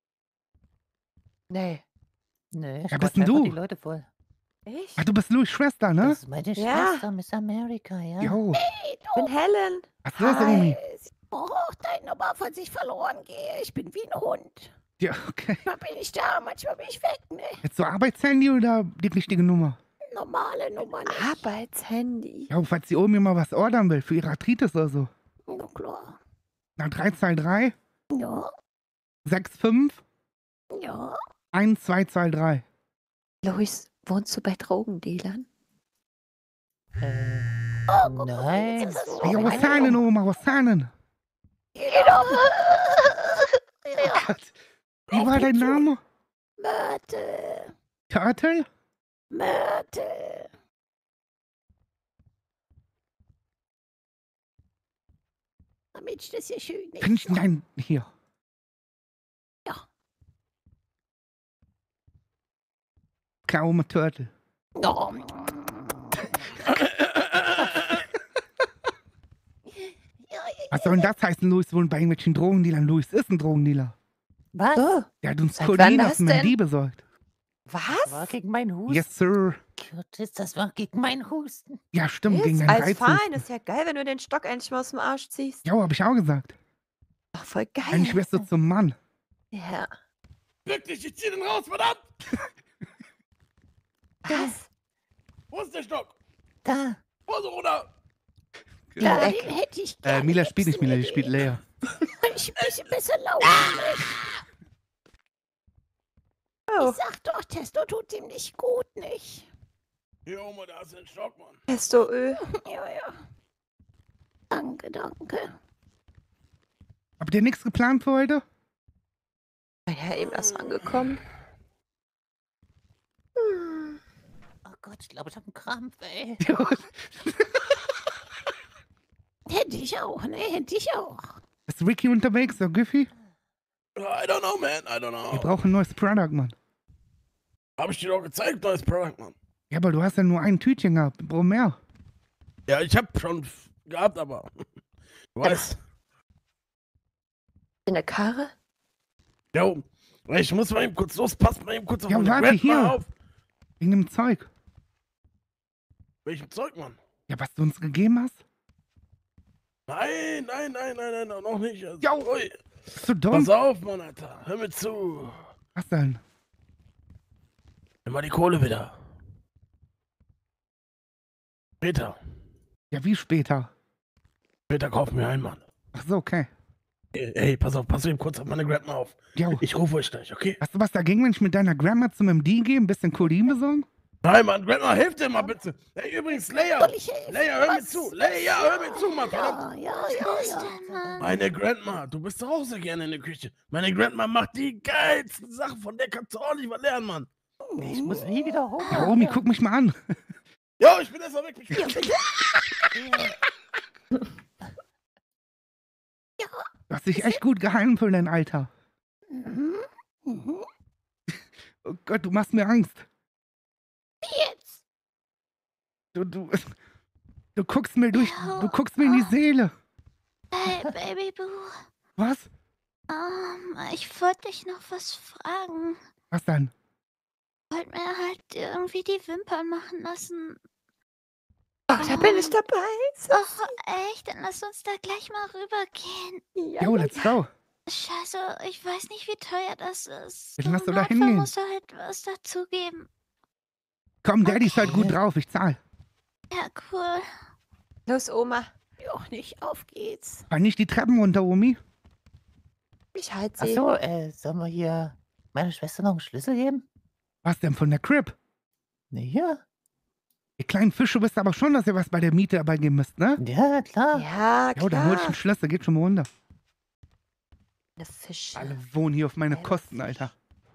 Speaker 2: Nee.
Speaker 4: Nö,
Speaker 1: Ja,
Speaker 4: ich
Speaker 1: bist
Speaker 4: quatsch
Speaker 1: denn
Speaker 4: einfach
Speaker 1: du?
Speaker 4: die Leute voll.
Speaker 2: Ich?
Speaker 1: Ach, du bist Louis' Schwester, ne?
Speaker 4: Das ist meine
Speaker 2: Ja.
Speaker 4: Schwester, Miss America, ja.
Speaker 1: Jo.
Speaker 6: Hey,
Speaker 2: Ich bin
Speaker 6: du.
Speaker 2: Helen.
Speaker 1: Was ist los, Omi?
Speaker 6: Oh, deine Nummer, falls ich verloren gehe. Ich bin wie ein Hund.
Speaker 1: Ja, okay.
Speaker 6: Manchmal bin ich da, manchmal bin ich weg, ne?
Speaker 1: Jetzt so Arbeitshandy oder die richtige Nummer?
Speaker 6: Normale Nummer nicht.
Speaker 2: Arbeitshandy.
Speaker 1: Ja, falls die Omi mal was ordern will für ihre Arthritis oder so.
Speaker 6: Na klar.
Speaker 1: Na, 323
Speaker 6: Ja,
Speaker 1: 65
Speaker 6: ja.
Speaker 1: 1223.
Speaker 2: Lois, wohnst du bei Drogendealern?
Speaker 6: Oh, guck mal,
Speaker 4: Nein.
Speaker 6: jetzt ist es so.
Speaker 1: Ja, was ist denn, Oma? Was ist denn?
Speaker 6: Ja.
Speaker 1: Gott. Wie war dein Name?
Speaker 6: Mörtel.
Speaker 1: Turtle?
Speaker 6: Mörtel. Damit ich das hier schön nicht.
Speaker 1: Kann ich nein, hier.
Speaker 6: Ja.
Speaker 1: Klar, Oma Turtle.
Speaker 6: Oh.
Speaker 1: Was soll denn das heißen, Louis wohnt bei irgendwelchen Drogendealern? Louis ist ein Drogendealer.
Speaker 4: Was?
Speaker 2: Oh,
Speaker 1: Der hat uns
Speaker 2: Seit wann
Speaker 1: Codein
Speaker 2: das
Speaker 1: aus dem
Speaker 2: denn?
Speaker 1: MD besorgt.
Speaker 4: Das
Speaker 2: was?
Speaker 4: war gegen meinen Husten.
Speaker 1: Yes, sir.
Speaker 4: Curtis, das war gegen meinen Husten.
Speaker 1: Ja, stimmt, gegen
Speaker 2: Ist
Speaker 1: deinen
Speaker 2: alles fein.
Speaker 1: Reizhusten.
Speaker 2: Ist ja geil, wenn du den Stock endlich mal aus dem Arsch ziehst.
Speaker 1: Ja, hab ich auch gesagt.
Speaker 2: Ach, voll geil.
Speaker 1: Eigentlich wärst du zum Mann.
Speaker 2: Ja.
Speaker 5: Wirklich, ich zieh den raus, verdammt.
Speaker 2: Was?
Speaker 5: Wo ist der Stock?
Speaker 4: Da.
Speaker 5: Hose runter.
Speaker 6: Ja,
Speaker 2: Weg.
Speaker 6: den hätte ich gerne.
Speaker 1: Mila spielt nicht Mila, die spielt Leia.
Speaker 6: Ich bin ein bisschen laut.
Speaker 2: Oh,
Speaker 6: Ich sag doch, Testo tut ihm nicht gut, nicht?
Speaker 5: Hier, Oma, da ist ein Stock, Mann.
Speaker 2: Pestoöl.
Speaker 6: Ja, ja. Danke, danke.
Speaker 1: Habt ihr nichts geplant für heute?
Speaker 2: Bin ja eben erst angekommen.
Speaker 4: Oh Gott, ich glaube, ich habe einen Krampf, ey.
Speaker 6: Hätte ich auch, ne? Hätte ich auch.
Speaker 1: Ist Ricky unterwegs, oder Giffy?
Speaker 5: I don't know, man. I don't
Speaker 1: Wir
Speaker 5: know.
Speaker 1: brauchen ein neues Product, Mann.
Speaker 5: Hab ich dir doch gezeigt, neues Product, Mann.
Speaker 1: Ja, aber du hast ja nur ein Tütchen gehabt. Wir brauchen mehr.
Speaker 5: Ja, ich hab schon gehabt, aber. Du weißt.
Speaker 2: In der Karre?
Speaker 5: Jo, ich muss mal eben kurz los. Passt mal eben kurz auf
Speaker 1: Ja,
Speaker 5: meine
Speaker 1: warte,
Speaker 5: Grandma
Speaker 1: hier.
Speaker 5: auf.
Speaker 1: Wegen dem Zeug.
Speaker 5: Welchem Zeug, Mann?
Speaker 1: Ja, was du uns gegeben hast?
Speaker 5: Nein, noch nicht. Also,
Speaker 1: Jo.
Speaker 5: ui.
Speaker 1: Bist du dumm?
Speaker 5: Pass auf, Mann, Alter. Hör mir zu.
Speaker 1: Was denn?
Speaker 5: Nimm mal die Kohle wieder. Peter.
Speaker 1: Ja, wie später?
Speaker 5: Peter, kauf mir ein, Mann.
Speaker 1: Ach so, okay.
Speaker 5: Ey, pass auf, pass eben kurz auf meine Grandma auf.
Speaker 1: Jo.
Speaker 5: Ich rufe euch gleich, okay?
Speaker 1: Hast du was dagegen, wenn ich mit deiner Grandma zum MD gehe, ein bisschen Codein besorgen?
Speaker 5: Nein, Mann, Grandma, hilf dir mal bitte. Hey, übrigens, Leia.
Speaker 6: Soll ich helfen?
Speaker 5: Leia, hör mir
Speaker 6: Was?
Speaker 5: zu. Leia, hör mir zu, Mann, verdammt.
Speaker 6: Ja.
Speaker 3: Mann?
Speaker 5: Meine Grandma, du bist doch auch sehr gerne in der Küche. Meine Grandma macht die geilsten Sachen, von der kannst du ordentlich was lernen, Mann.
Speaker 4: Ich muss nie wieder hoch.
Speaker 1: Ja, Omi, guck mich mal an.
Speaker 5: Jo, ich bin erst mal weg.
Speaker 6: Ja, bitte.
Speaker 1: Du hast dich echt gut gehalten für dein Alter.
Speaker 6: Mhm. Mhm.
Speaker 1: Oh Gott, du machst mir Angst.
Speaker 6: Jetzt.
Speaker 1: Du guckst mir durch, du guckst mir in die Seele.
Speaker 3: Hey, Baby Boo.
Speaker 1: Was?
Speaker 3: Ich wollte dich noch was fragen.
Speaker 1: Was dann?
Speaker 3: Wollte mir halt irgendwie die Wimpern machen lassen.
Speaker 2: Oh, da bin ich dabei.
Speaker 3: Ach, echt? Dann lass uns da gleich mal rübergehen.
Speaker 2: Ja,
Speaker 1: Jo, let's go.
Speaker 3: Scheiße, ich weiß nicht, wie teuer das ist.
Speaker 1: Dann lass
Speaker 3: Im
Speaker 1: doch da
Speaker 3: Notfall
Speaker 1: hingehen.
Speaker 3: musst du halt was dazugeben.
Speaker 1: Komm, Daddy ist halt gut drauf, ich zahl.
Speaker 3: Ja, cool.
Speaker 2: Los, Oma.
Speaker 6: Ja, nicht. Auf geht's.
Speaker 1: Fahr nicht die Treppen runter, Omi.
Speaker 2: Ich halte sie.
Speaker 4: Achso, sollen wir hier meiner Schwester noch einen Schlüssel geben?
Speaker 1: Was denn von der Crib?
Speaker 4: Ne, hier.
Speaker 1: Ihr kleinen Fische wisst aber schon, dass ihr was bei der Miete dabei geben müsst, ne?
Speaker 4: Ja, klar.
Speaker 2: Ja,
Speaker 1: Ja, dann hol ich
Speaker 2: klar.
Speaker 1: ein Schlüssel, geht schon mal runter.
Speaker 2: Eine Fische.
Speaker 1: Alle wohnen hier auf meine
Speaker 2: Elf.
Speaker 1: Kosten, Alter.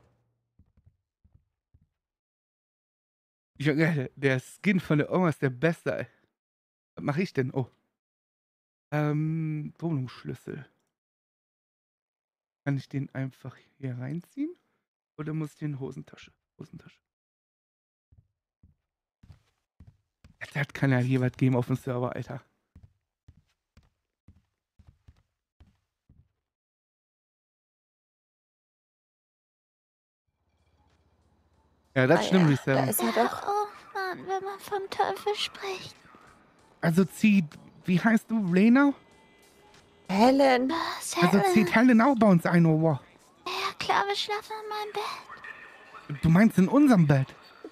Speaker 1: Junge, der Skin von der Oma ist der beste, ey. Was mache ich denn? Oh. Wohnungsschlüssel. Kann ich den einfach hier reinziehen? Oder muss ich den in Hosentasche? Hosentasche. Das kann ja hier was geben auf dem Server, Alter. Ja, das stimmt,
Speaker 2: Da
Speaker 1: Reset.
Speaker 2: ist er doch.
Speaker 3: Oh Mann, wenn man vom Teufel spricht.
Speaker 1: Also zieht, wie heißt du, Lena?
Speaker 2: Helen.
Speaker 3: Was,
Speaker 1: Also
Speaker 3: Helen?
Speaker 1: zieht Helen auch bei uns ein, oh wow.
Speaker 3: Ja klar, wir schlafen in meinem Bett.
Speaker 1: Du meinst in unserem Bett?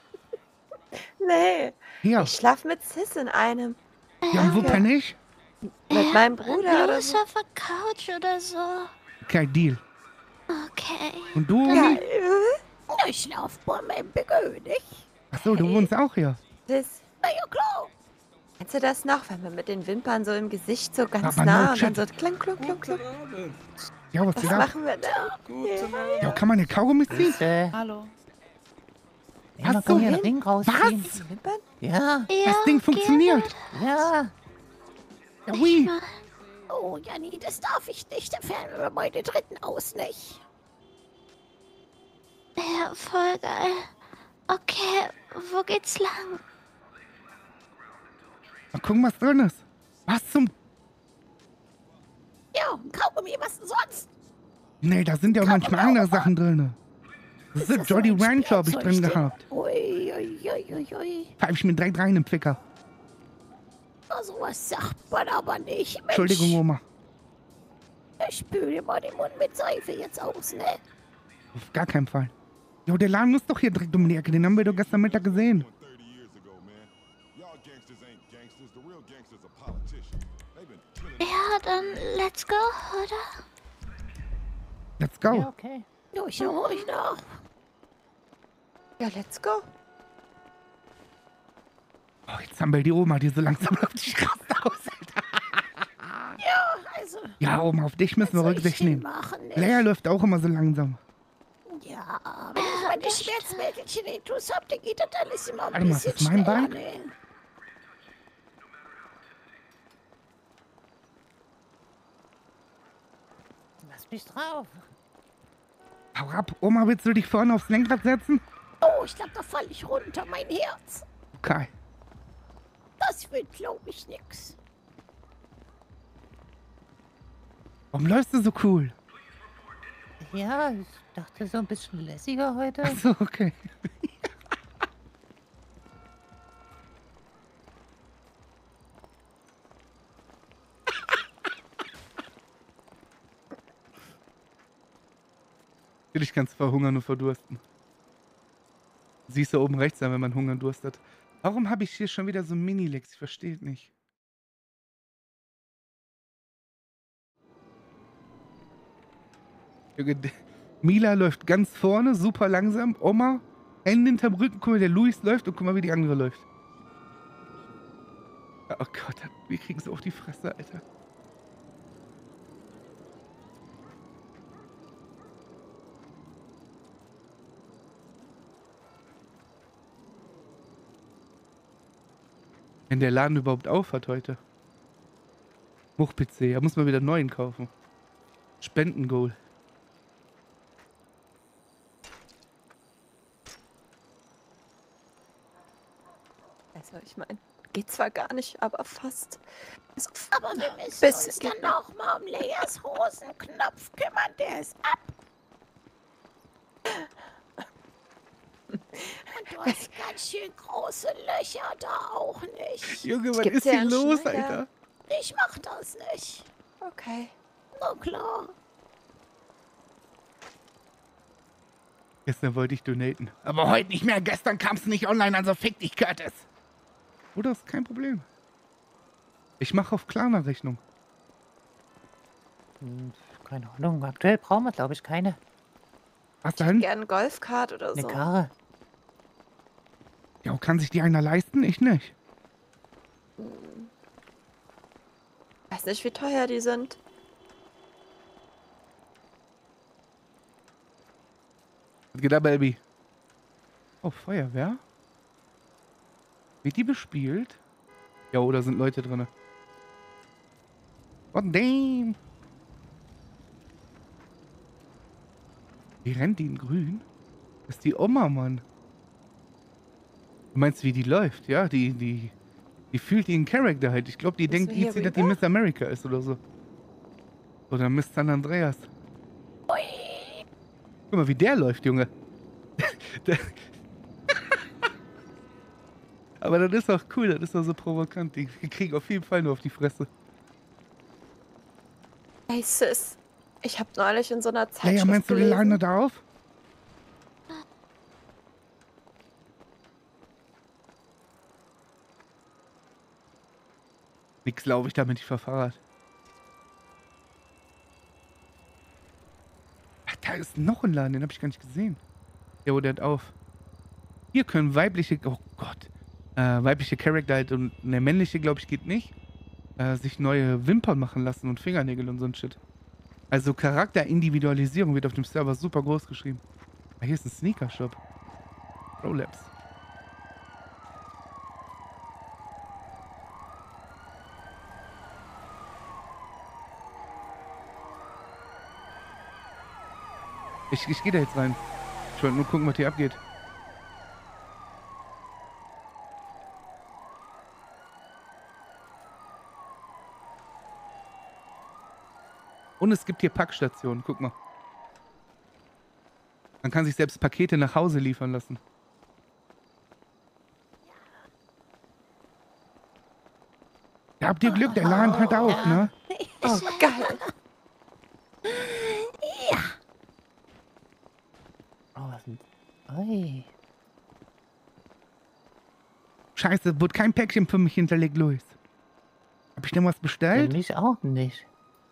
Speaker 2: Nee.
Speaker 1: Hier.
Speaker 2: Ich schlaf mit Sis in einem.
Speaker 1: Ja, und wo
Speaker 2: ja.
Speaker 1: penne ich?
Speaker 2: Mit meinem Bruder oder
Speaker 3: Los
Speaker 2: so.
Speaker 3: auf der Couch oder so.
Speaker 1: Okay, Deal.
Speaker 3: Okay.
Speaker 1: Und du,
Speaker 2: Ja,
Speaker 1: Omi?
Speaker 6: Ich schlaf bei meinem Bigö, nicht?
Speaker 1: Achso, du wohnst auch hier.
Speaker 2: Sis.
Speaker 6: Na ja, klar.
Speaker 2: Kennst du das noch, wenn wir mit den Wimpern so im Gesicht so ganz
Speaker 1: Aber
Speaker 2: nah
Speaker 1: no
Speaker 2: und dann
Speaker 1: shit.
Speaker 2: so klang, klunk, klunk, klunk.
Speaker 5: Abend.
Speaker 1: Ja, was
Speaker 2: Was
Speaker 1: geht ab?
Speaker 2: machen wir denn?
Speaker 5: Guten Abend.
Speaker 1: Ja, kann man hier Kaugummi ziehen?
Speaker 4: Grüße.
Speaker 6: Hallo.
Speaker 4: Ja, man
Speaker 1: Hast
Speaker 4: kann
Speaker 1: du
Speaker 4: hier einen
Speaker 2: hin?
Speaker 4: Ring rausziehen.
Speaker 1: Was?
Speaker 2: Wimpern?
Speaker 4: Ja,
Speaker 3: Ja,
Speaker 1: Das Ding funktioniert.
Speaker 4: ja.
Speaker 1: Ja, ui.
Speaker 6: Oh, Janni, das darf ich nicht. Da fällen wir meine Dritten aus, nicht?
Speaker 3: Ja, voll geil. Okay, wo geht's lang?
Speaker 1: Mal gucken, was drin ist. Was zum...
Speaker 6: Ja, Kaugummi, was denn sonst?
Speaker 1: Nee, da sind ja auch manchmal andere Sachen drin. Das ist
Speaker 6: so
Speaker 1: Jolly
Speaker 6: ein
Speaker 1: Rancher habe ich drin
Speaker 6: Spielzeugding?
Speaker 1: gehabt.
Speaker 6: Ui, ui, ui, ui, ui.
Speaker 1: Pfeif ich mir direkt rein im Ficker.
Speaker 6: Na, sowas sagt man aber nicht, Mensch.
Speaker 1: Entschuldigung, Oma.
Speaker 6: Ich spüle mal den Mund mit Seife jetzt aus, ne?
Speaker 1: Auf gar keinen Fall. Jo, der Laden ist doch hier direkt um die Ecke. Den haben wir doch gestern Mittag gesehen.
Speaker 7: 30 years ago, man. Y'all gangsters ain't gangsters. The real gangsters are politicians. They've been killing
Speaker 3: Ja, dann let's go, oder?
Speaker 1: Let's go.
Speaker 4: Ja, okay.
Speaker 6: Ja, ich schau euch nach.
Speaker 2: Ja, let's go.
Speaker 1: Oh, jetzt haben wir die Oma, die so langsam auf die Straße aus.
Speaker 6: Ja, also,
Speaker 1: Ja, Oma, auf dich müssen wir
Speaker 6: was soll ich
Speaker 1: Rücksicht
Speaker 6: denn
Speaker 1: nehmen.
Speaker 6: machen, nicht?
Speaker 1: Leia läuft auch immer so langsam.
Speaker 6: Ja, wenn ich meine Schmerzmittelchen intus hab, dann geht das alles immer ein
Speaker 1: Warte mal, ist
Speaker 6: bisschen
Speaker 1: das mein
Speaker 6: schneller,
Speaker 1: Bike?
Speaker 6: ne?
Speaker 4: Lass mich drauf.
Speaker 1: Hau ab. Oma, willst du dich vorne aufs Lenkrad setzen?
Speaker 6: Oh, ich glaube, da falle ich runter, mein Herz.
Speaker 1: Okay.
Speaker 6: Das wird, glaube ich, nix.
Speaker 1: Warum läufst du so cool?
Speaker 4: Ja, ich dachte so ein bisschen lässiger heute.
Speaker 1: Achso, okay. Natürlich kannst du verhungern und verdursten. Siehst du oben rechts an, wenn man Hunger und Durst hat. Warum habe ich hier schon wieder so Mini-Lex? Ich verstehe es nicht. Junge, Mila läuft ganz vorne, super langsam. Oma, Hände hinterm Rücken. Guck mal, der Luis läuft und guck mal, wie die andere läuft. Oh Gott, wir kriegen so auf die Fresse, Alter. Wenn der Laden überhaupt auf hat heute. Hoch-PC, da muss man wieder einen neuen kaufen. Spendengoal.
Speaker 2: Also, ich meine, geht zwar gar nicht, aber fast. Also,
Speaker 6: Aber wir müssen
Speaker 2: Bisschen
Speaker 6: uns dann
Speaker 2: geht noch.
Speaker 6: noch mal um Leas Hosenknopf kümmern, der ist ab. Und du hast ganz schön große Löcher da auch nicht.
Speaker 1: Junge, was
Speaker 2: Gibt's
Speaker 1: ist
Speaker 2: ja
Speaker 1: hier
Speaker 2: einen
Speaker 1: los,
Speaker 2: Schneider?
Speaker 1: Alter?
Speaker 6: Ich mach das nicht.
Speaker 2: Okay.
Speaker 6: Na klar.
Speaker 1: Gestern wollte ich donaten. Aber heute nicht mehr. Gestern kam es nicht online, also fick dich, Curtis. Oder ist kein Problem. Ich mache auf Klarna-Rechnung.
Speaker 4: Keine Ahnung, aktuell brauchen wir, glaube ich, keine.
Speaker 1: Was denn?
Speaker 2: Gerne einen Golfkart oder
Speaker 4: Eine
Speaker 2: so.
Speaker 4: Karre.
Speaker 1: Ja, kann sich die einer leisten? Ich nicht.
Speaker 2: Weiß nicht, wie teuer die sind.
Speaker 1: Was geht ab, Baby? Oh, Feuerwehr? Wird die bespielt? Ja, oder sind Leute drin? Oh, damn! Wie rennt die in grün? Das ist die Oma, Mann. Du meinst, wie die läuft? Ja, die fühlt ihren Charakter halt. Ich glaube, die
Speaker 2: Müssen
Speaker 1: denkt
Speaker 2: wir
Speaker 1: easy,
Speaker 2: hier
Speaker 1: dass die
Speaker 2: rüber?
Speaker 1: Miss America ist oder so. Oder Miss San Andreas. Guck mal, wie der läuft, Junge. Der Aber das ist auch cool, das ist auch so provokant. Die kriegen auf jeden Fall nur auf die Fresse.
Speaker 2: Hey Sis, ich habe neulich in so einer
Speaker 1: Ja,
Speaker 2: Zeitschrift
Speaker 1: ja, meinst du, wir laden
Speaker 2: gelesen.
Speaker 1: da auf? Nix glaube ich damit, ich fahr Fahrrad. Ach, da ist noch ein Laden, den habe ich gar nicht gesehen. Ja, wo der hat auf. Hier können weibliche, oh Gott, weibliche Charakter halt und eine männliche, glaube ich, geht nicht, sich neue Wimpern machen lassen und Fingernägel und so ein Shit. Also Charakterindividualisierung wird auf dem Server super groß geschrieben. Ah, hier ist ein Sneaker-Shop. Prolapse. Ich gehe da jetzt rein. Ich wollte nur gucken, was hier abgeht. Und es gibt hier Packstationen, guck mal. Man kann sich selbst Pakete nach Hause liefern lassen. Da habt ihr Glück, der Laden hat auf, ne?
Speaker 2: Oh, geil.
Speaker 4: Oh, was denn? Ui.
Speaker 1: Scheiße, wurde kein Päckchen für mich hinterlegt, Luis. Hab ich denn was
Speaker 4: Für
Speaker 1: bestellt?
Speaker 4: mich auch nicht.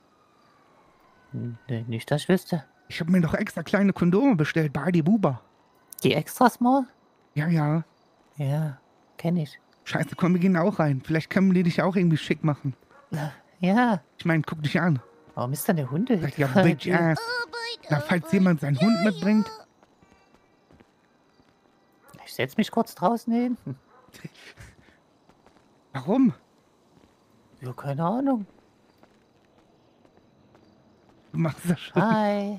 Speaker 4: Nee, nicht, dass ich wüsste.
Speaker 1: Ich habe mir doch extra kleine Kondome bestellt bei Adi Buba.
Speaker 4: Die extra small?
Speaker 1: Ja, ja.
Speaker 4: Ja, kenne ich.
Speaker 1: Scheiße, komm, wir gehen auch rein. Vielleicht können die dich auch irgendwie schick machen.
Speaker 4: Ja.
Speaker 1: Ich meine, guck dich an.
Speaker 4: Warum ist denn der Hunde?
Speaker 1: Sag ja, bitch ass. Na, falls jemand seinen Hund mitbringt.
Speaker 4: Ich setz mich kurz draußen hin.
Speaker 1: Warum?
Speaker 4: Ja, keine Ahnung.
Speaker 1: Du machst das schon.
Speaker 4: Hi.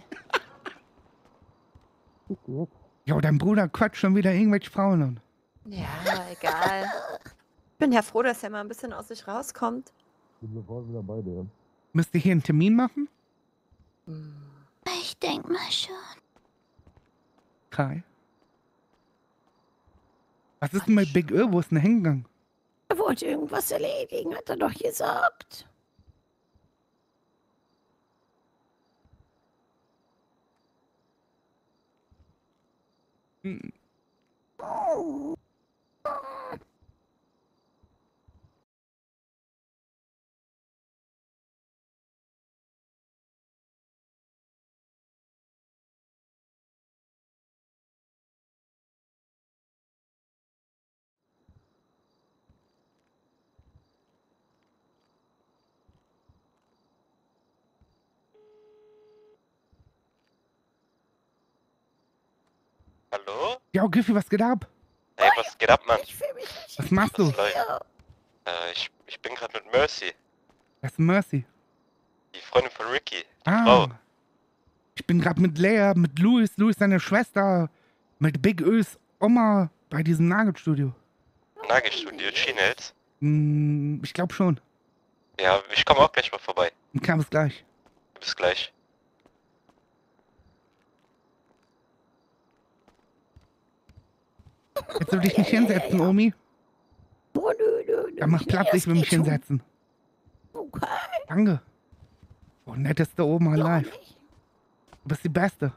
Speaker 1: Ja, dein Bruder quatscht schon wieder irgendwelche Frauen an.
Speaker 2: Ja, egal. Ich bin ja froh, dass er mal ein bisschen aus sich rauskommt.
Speaker 7: Ich bin sofort wieder bei dir.
Speaker 1: Müsst ihr hier einen Termin machen?
Speaker 3: Ich denk mal schon.
Speaker 1: Kai? Was ist denn mit Big Ö? Wo ist denn der hingegangen?
Speaker 6: Er wollte irgendwas erledigen, hat er doch gesagt.
Speaker 1: Hm.
Speaker 8: Hallo?
Speaker 1: Ja, Giffy, was geht ab?
Speaker 8: Hey, was geht ab, Mann?
Speaker 6: Ich fühle mich nicht.
Speaker 1: Was machst du?
Speaker 8: Was läuft? Ich bin gerade mit Mercy,
Speaker 1: Das ist Mercy.
Speaker 8: die Freundin von Ricky.
Speaker 1: Ah.
Speaker 8: Frau.
Speaker 1: Ich bin gerade mit Leia, mit Louis, seine Schwester, mit Big Ös Oma bei diesem Nagelstudio.
Speaker 8: Nagelstudio, Chinels.
Speaker 1: Ich glaube schon.
Speaker 8: Ja, ich komme auch gleich mal vorbei.
Speaker 1: Und kam es gleich.
Speaker 8: Bis gleich.
Speaker 1: Jetzt will ich mich hinsetzen, Omi.
Speaker 6: Oh, nö.
Speaker 1: Dann mach Platz, ich will mich hinsetzen.
Speaker 6: Okay.
Speaker 1: Danke. Oh, netteste Oma
Speaker 6: Doch
Speaker 1: alive.
Speaker 6: nicht.
Speaker 1: Du bist die Beste.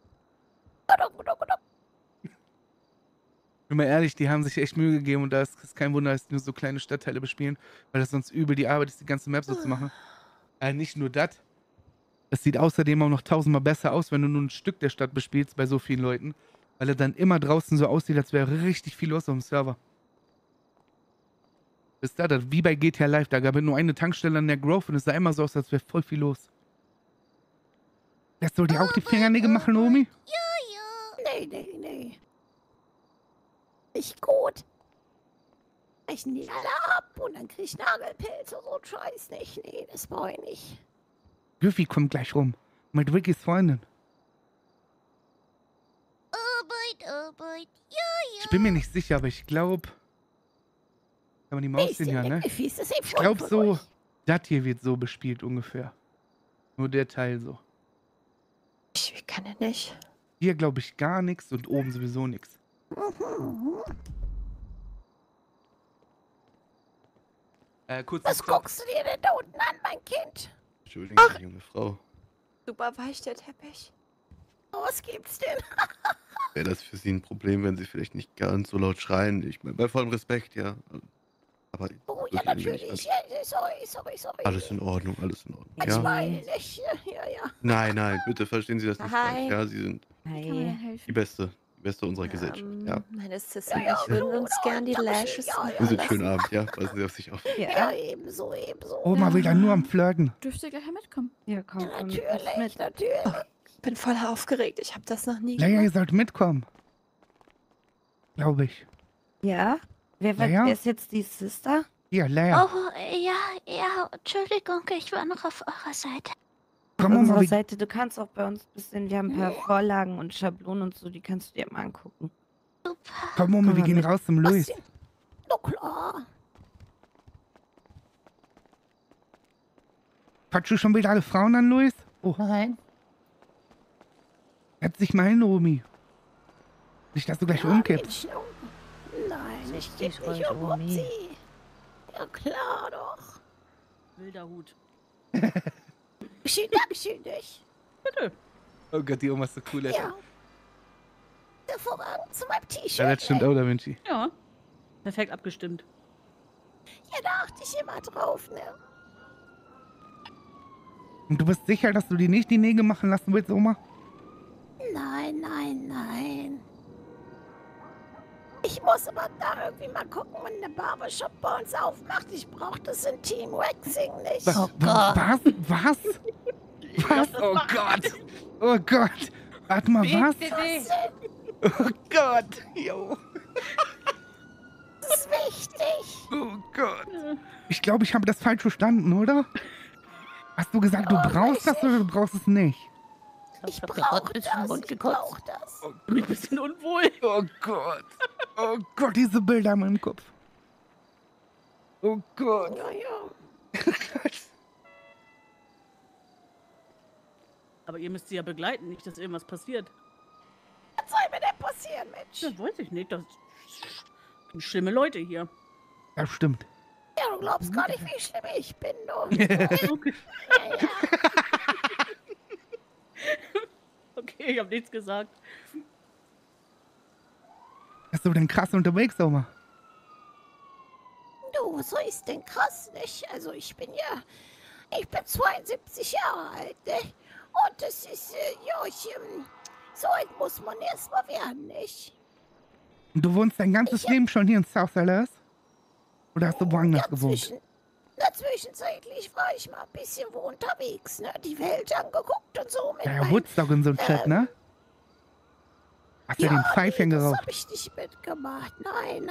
Speaker 1: Bin mal ehrlich, die haben sich echt Mühe gegeben und da ist es kein Wunder, dass die nur so kleine Stadtteile bespielen, weil das sonst übel die Arbeit ist, die ganze Map so zu machen. Nicht nur das. Es sieht außerdem auch noch tausendmal besser aus, wenn du nur ein Stück der Stadt bespielst bei so vielen Leuten. Weil er dann immer draußen so aussieht, als wäre richtig viel los auf dem Server. Ist das wie bei GTA Live, da gab es nur eine Tankstelle an der Grove und es sah immer so aus, als wäre voll viel los. Lässt du dir auch die Fingernägel machen, Omi?
Speaker 6: Nee. Nicht gut. Brechen die alle ab und dann krieg ich Nagelpilze und so ein Scheiß nicht. Nee, das brauche ich nicht.
Speaker 1: Goofy kommt gleich rum. Mit Rickys Freundin. Ich bin mir nicht sicher, aber ich glaube... Kann man die Maus sehen, ja, ne? Ich glaube so, das hier wird so bespielt ungefähr. Nur der Teil so.
Speaker 2: Ich kann ja nicht.
Speaker 1: Hier glaube ich gar nichts und oben sowieso nichts.
Speaker 6: Was guckst du dir denn da unten an, mein Kind?
Speaker 9: Entschuldigung, junge Frau.
Speaker 2: Super weich, der Teppich.
Speaker 6: Oh, was gibt's denn?
Speaker 9: Wäre das für Sie ein Problem, wenn Sie vielleicht nicht ganz so laut schreien? Ich meine, bei vollem Respekt, ja. Aber
Speaker 6: Oh, ja, natürlich. Ja, sorry.
Speaker 9: alles in Ordnung, alles in Ordnung.
Speaker 6: Ich
Speaker 9: Ja?
Speaker 6: meine nicht. Ja.
Speaker 9: Nein, bitte verstehen Sie das nicht
Speaker 2: Hi.
Speaker 9: falsch. Ja, Sie sind die Beste unserer Gesellschaft. Ja.
Speaker 2: Meine Sister und ich würden uns gern die Lashes
Speaker 9: Wünschen Sie einen schönen Abend, ja? Passen Sie auf sich auf.
Speaker 6: Ja, ebenso.
Speaker 1: Oma will dann nur am Flirten.
Speaker 10: Dürft ihr gleich mitkommen?
Speaker 11: Ja, komm.
Speaker 6: Natürlich.
Speaker 2: Ich bin voll aufgeregt. Ich habe das noch nie
Speaker 1: Naja, ihr
Speaker 2: gemacht.
Speaker 1: sollt mitkommen. Glaube ich.
Speaker 11: Ja? Wer
Speaker 1: Ja.
Speaker 11: ist jetzt die Sister?
Speaker 1: Hier, Leia.
Speaker 3: Oh, ja, Entschuldigung, ich war noch auf eurer Seite.
Speaker 1: Komm,
Speaker 11: Auf
Speaker 1: Oma,
Speaker 11: unserer
Speaker 1: wir,
Speaker 11: Seite, du kannst auch bei uns ein bisschen, wir haben ein paar Vorlagen und Schablonen und so, die kannst du dir mal angucken.
Speaker 3: Super.
Speaker 1: komm, Oma, wir
Speaker 11: Komm mal
Speaker 1: gehen
Speaker 11: mit.
Speaker 1: raus zum Luis.
Speaker 6: Na klar.
Speaker 1: Quatschst du schon wieder alle Frauen an, Luis? Oh,
Speaker 4: Nein.
Speaker 1: setz dich mal hin, Omi. Nicht, dass du gleich umkippst.
Speaker 6: Mädchen, Nein, ich
Speaker 4: dich
Speaker 6: geb nicht
Speaker 4: ruhig,
Speaker 6: um
Speaker 4: Omi.
Speaker 6: sie. Ja klar doch.
Speaker 10: Wilder Hut.
Speaker 6: Dankeschön dich.
Speaker 10: Bitte.
Speaker 1: Oh Gott, die Oma ist so cool, ey.
Speaker 6: Ja. Hervorragend zu meinem T-Shirt.
Speaker 1: Ja, das stimmt auch, Da Vinci.
Speaker 10: Ja. Perfekt abgestimmt.
Speaker 6: Ja, da achte ich immer drauf, ne?
Speaker 1: Und du bist sicher, dass du dir nicht die Nägel machen lassen willst, Oma?
Speaker 6: Nein. Ich muss aber da irgendwie mal gucken, wenn der Barbershop bei uns aufmacht. Ich brauche das Intim-Waxing nicht.
Speaker 1: Was? Oh Gott. Oh Gott. Warte mal, was? Oh Gott. Jo.
Speaker 6: Das ist wichtig.
Speaker 1: Oh Gott. Ich glaube, ich habe das falsch verstanden, oder? Hast du gesagt, du brauchst das oder du brauchst es nicht?
Speaker 6: Ich brauche das. Ich brauche das.
Speaker 10: Ich bin ein bisschen unwohl.
Speaker 1: Oh Gott. Oh Gott, diese Bilder in meinem Kopf. Oh Gott.
Speaker 6: Ja.
Speaker 10: Aber ihr müsst sie ja begleiten, nicht, dass irgendwas passiert.
Speaker 6: Was soll mir denn passieren, Mensch?
Speaker 10: Das weiß ich nicht. Das sind schlimme Leute hier.
Speaker 1: Das stimmt.
Speaker 6: Ja, du glaubst gar nicht, wie schlimm ich bin, du.
Speaker 10: Okay.
Speaker 6: Ja.
Speaker 10: Okay, ich habe nichts gesagt.
Speaker 1: Bist du denn krass unterwegs, Oma?
Speaker 6: Du, so ist denn krass, nicht? Also ich bin 72 Jahre alt, ne? Und das ist, so alt muss man erst mal werden, nicht?
Speaker 1: Und du wohnst dein ganzes Leben schon hier in South LS? Oder hast du woanders gewohnt?
Speaker 6: Zwischenzeitlich war ich mal ein bisschen wo unterwegs, ne? Die Welt angeguckt und so. Mit
Speaker 1: Ja, Woodstock und so ein Shit, ne? Hast du den Pfeifchen
Speaker 6: das
Speaker 1: geraucht?
Speaker 6: hab ich nicht mitgemacht. Nein.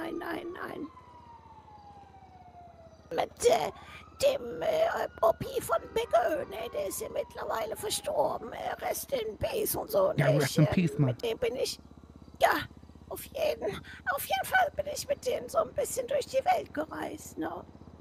Speaker 6: Mit dem OP von Big O, ne? Der ist ja mittlerweile verstorben. Rest in Peace und so.
Speaker 1: Ja,
Speaker 6: ne?
Speaker 1: Rest in Peace, Mann.
Speaker 6: Mit dem bin ich, ja, auf jeden Fall bin ich mit denen so ein bisschen durch die Welt gereist, ne?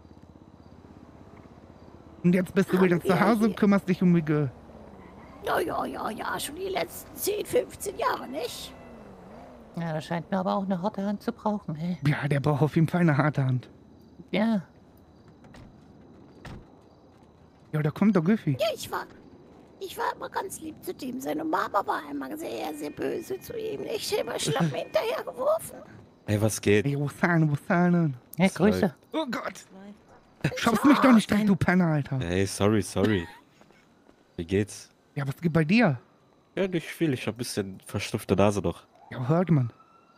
Speaker 1: Und jetzt bist du wieder zu Hause und kümmerst dich um Miguel.
Speaker 6: Ja, schon die letzten 10, 15 Jahre, nicht?
Speaker 4: Ja, das scheint mir aber auch eine harte Hand zu brauchen, ey.
Speaker 1: Ja, der braucht auf jeden Fall eine harte Hand.
Speaker 4: Ja.
Speaker 1: Ja, da kommt doch Giffy.
Speaker 6: Ja, ich war immer ganz lieb zu dem. Seine Mama war immer sehr, sehr böse zu ihm. Ich habe immer Schlappen hinterher geworfen.
Speaker 9: Hey, was geht?
Speaker 1: Hey, wo zahlen?
Speaker 4: Hey, Grüße.
Speaker 1: Oh Gott. Schaust mich doch nicht rein, du Penner, Alter.
Speaker 9: Hey, sorry. Wie geht's?
Speaker 1: Ja, was geht bei dir?
Speaker 9: Ja, nicht viel. Ich hab ein bisschen verstopfte Nase noch.
Speaker 1: Ja, hört man.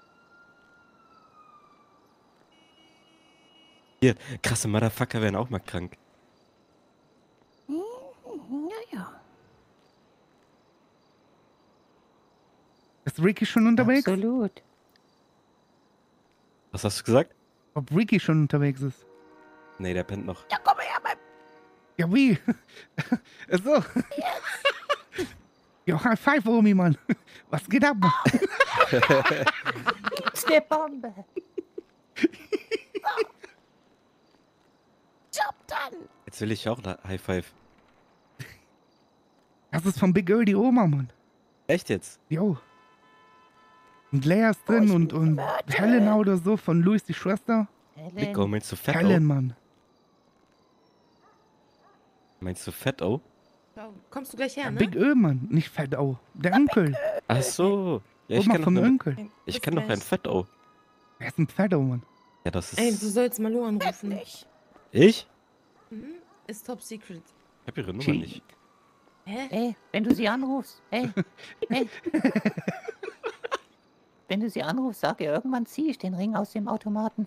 Speaker 12: Hier, krasse Motherfucker werden auch mal krank.
Speaker 6: Ja.
Speaker 1: Ist Ricky schon unterwegs?
Speaker 4: Absolut.
Speaker 12: Was hast du gesagt?
Speaker 1: Ob Ricky schon unterwegs ist?
Speaker 12: Nee, der pennt noch.
Speaker 6: Ja, komm her, mein
Speaker 1: Ja, wie? So. Ja, High Five, Omi, Mann. Was geht ab, Mann?
Speaker 4: Ist der Bombe.
Speaker 6: Job dann.
Speaker 12: Jetzt will ich auch eine High Five.
Speaker 1: Das ist von Big Earl die Oma, Mann.
Speaker 12: Echt jetzt?
Speaker 1: Jo. Und Leia ist drin und Helena oder so von Louis die Schwester.
Speaker 12: Big O, meinst du Fett
Speaker 1: Helen,
Speaker 12: O?
Speaker 1: Mann.
Speaker 12: Meinst du Fett O?
Speaker 10: Kommst du gleich her, ne?
Speaker 1: Big Ö, Mann. Nicht Fett O. Der Onkel.
Speaker 12: Ach so. Ja, ich
Speaker 1: Oma
Speaker 12: kenn
Speaker 1: vom
Speaker 12: doch
Speaker 1: Onkel.
Speaker 12: Ich kenn doch ein Fett O.
Speaker 1: Wer ist ein Fett O, Mann?
Speaker 12: Ja, das
Speaker 10: Ey,
Speaker 12: ist...
Speaker 10: du sollst Malou anrufen.
Speaker 12: Ich?
Speaker 10: Mhm. Ist top secret.
Speaker 12: Ich hab ihre Nummer nicht.
Speaker 10: Hä?
Speaker 4: Ey, wenn du sie anrufst, hey. Wenn du sie anrufst, sag ihr, irgendwann ziehe ich den Ring aus dem Automaten.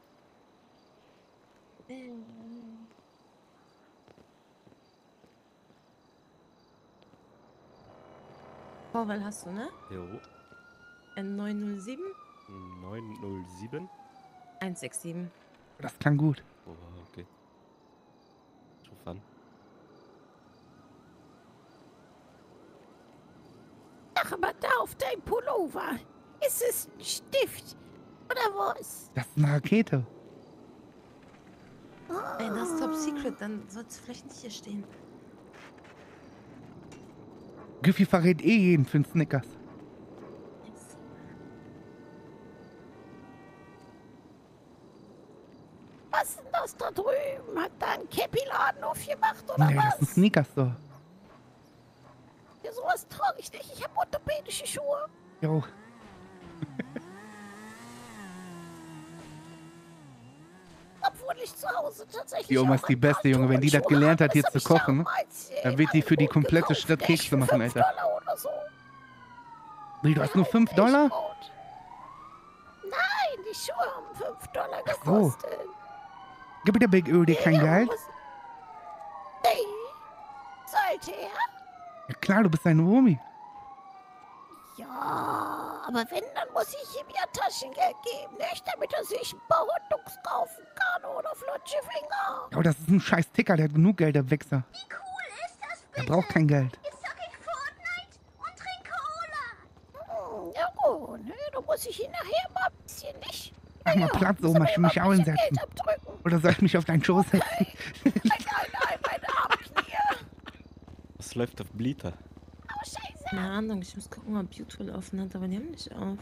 Speaker 10: Vorwahl hast du, ne?
Speaker 12: Jo.
Speaker 10: N907
Speaker 12: 907.
Speaker 10: 167.
Speaker 1: Das klang gut.
Speaker 12: Oh, okay. Ich ruf an.
Speaker 6: Ach, aber da auf deinem Pullover. Ist es ein Stift? Oder was?
Speaker 1: Das ist eine Rakete.
Speaker 10: Ey, das ist top secret, dann sollst du vielleicht nicht hier stehen.
Speaker 1: Giffy verrät eh jeden für den Snickers.
Speaker 6: Was ist denn das da drüben? Hat da ein Käppiladen aufgemacht oder
Speaker 1: Nee, das ist ein
Speaker 6: was?
Speaker 1: Sneakers Store.
Speaker 6: Ja, sowas trage ich nicht. Ich habe orthopädische Schuhe.
Speaker 1: Jo.
Speaker 6: Obwohl ich zu Hause tatsächlich
Speaker 1: Die Oma ist die beste, Junge. Wenn die das gelernt hat, hier zu kochen, dann wird die für die komplette Stadt Kekse machen, Alter.
Speaker 6: $5 oder so.
Speaker 1: Wie, du hast nur $5?
Speaker 6: Nein, die Schuhe haben $5
Speaker 1: Ach so.
Speaker 6: gekostet.
Speaker 1: Gibt der Big Öl dir kein Geld?
Speaker 6: Nee. Sollte er?
Speaker 1: Ja klar, du bist eine Omi.
Speaker 6: Ja, aber wenn, dann muss ich ihm ja Taschengeld geben, nicht? Damit er sich ein paar Hotdogs kaufen kann oder flutsche Finger.
Speaker 1: Ja, das ist ein scheiß Ticker, der hat genug Geld, der Wichser.
Speaker 3: Wie cool ist das bitte?
Speaker 1: Der braucht kein Geld.
Speaker 3: Jetzt zock ich Fortnite und trink Cola.
Speaker 6: Ja gut, ne? Da muss ich ihn nachher mal ein bisschen nicht.
Speaker 1: Mach mal Platz, Oma, ich will mich auch hinsetzen. Oder soll ich mich auf deinen Schoß setzen?
Speaker 6: Nein, meine Armknie.
Speaker 12: Was läuft auf Bleater?
Speaker 6: Oh, scheiße.
Speaker 10: Keine Ahnung, ich muss gucken, ob YouTube offen hat, aber die haben nicht auf.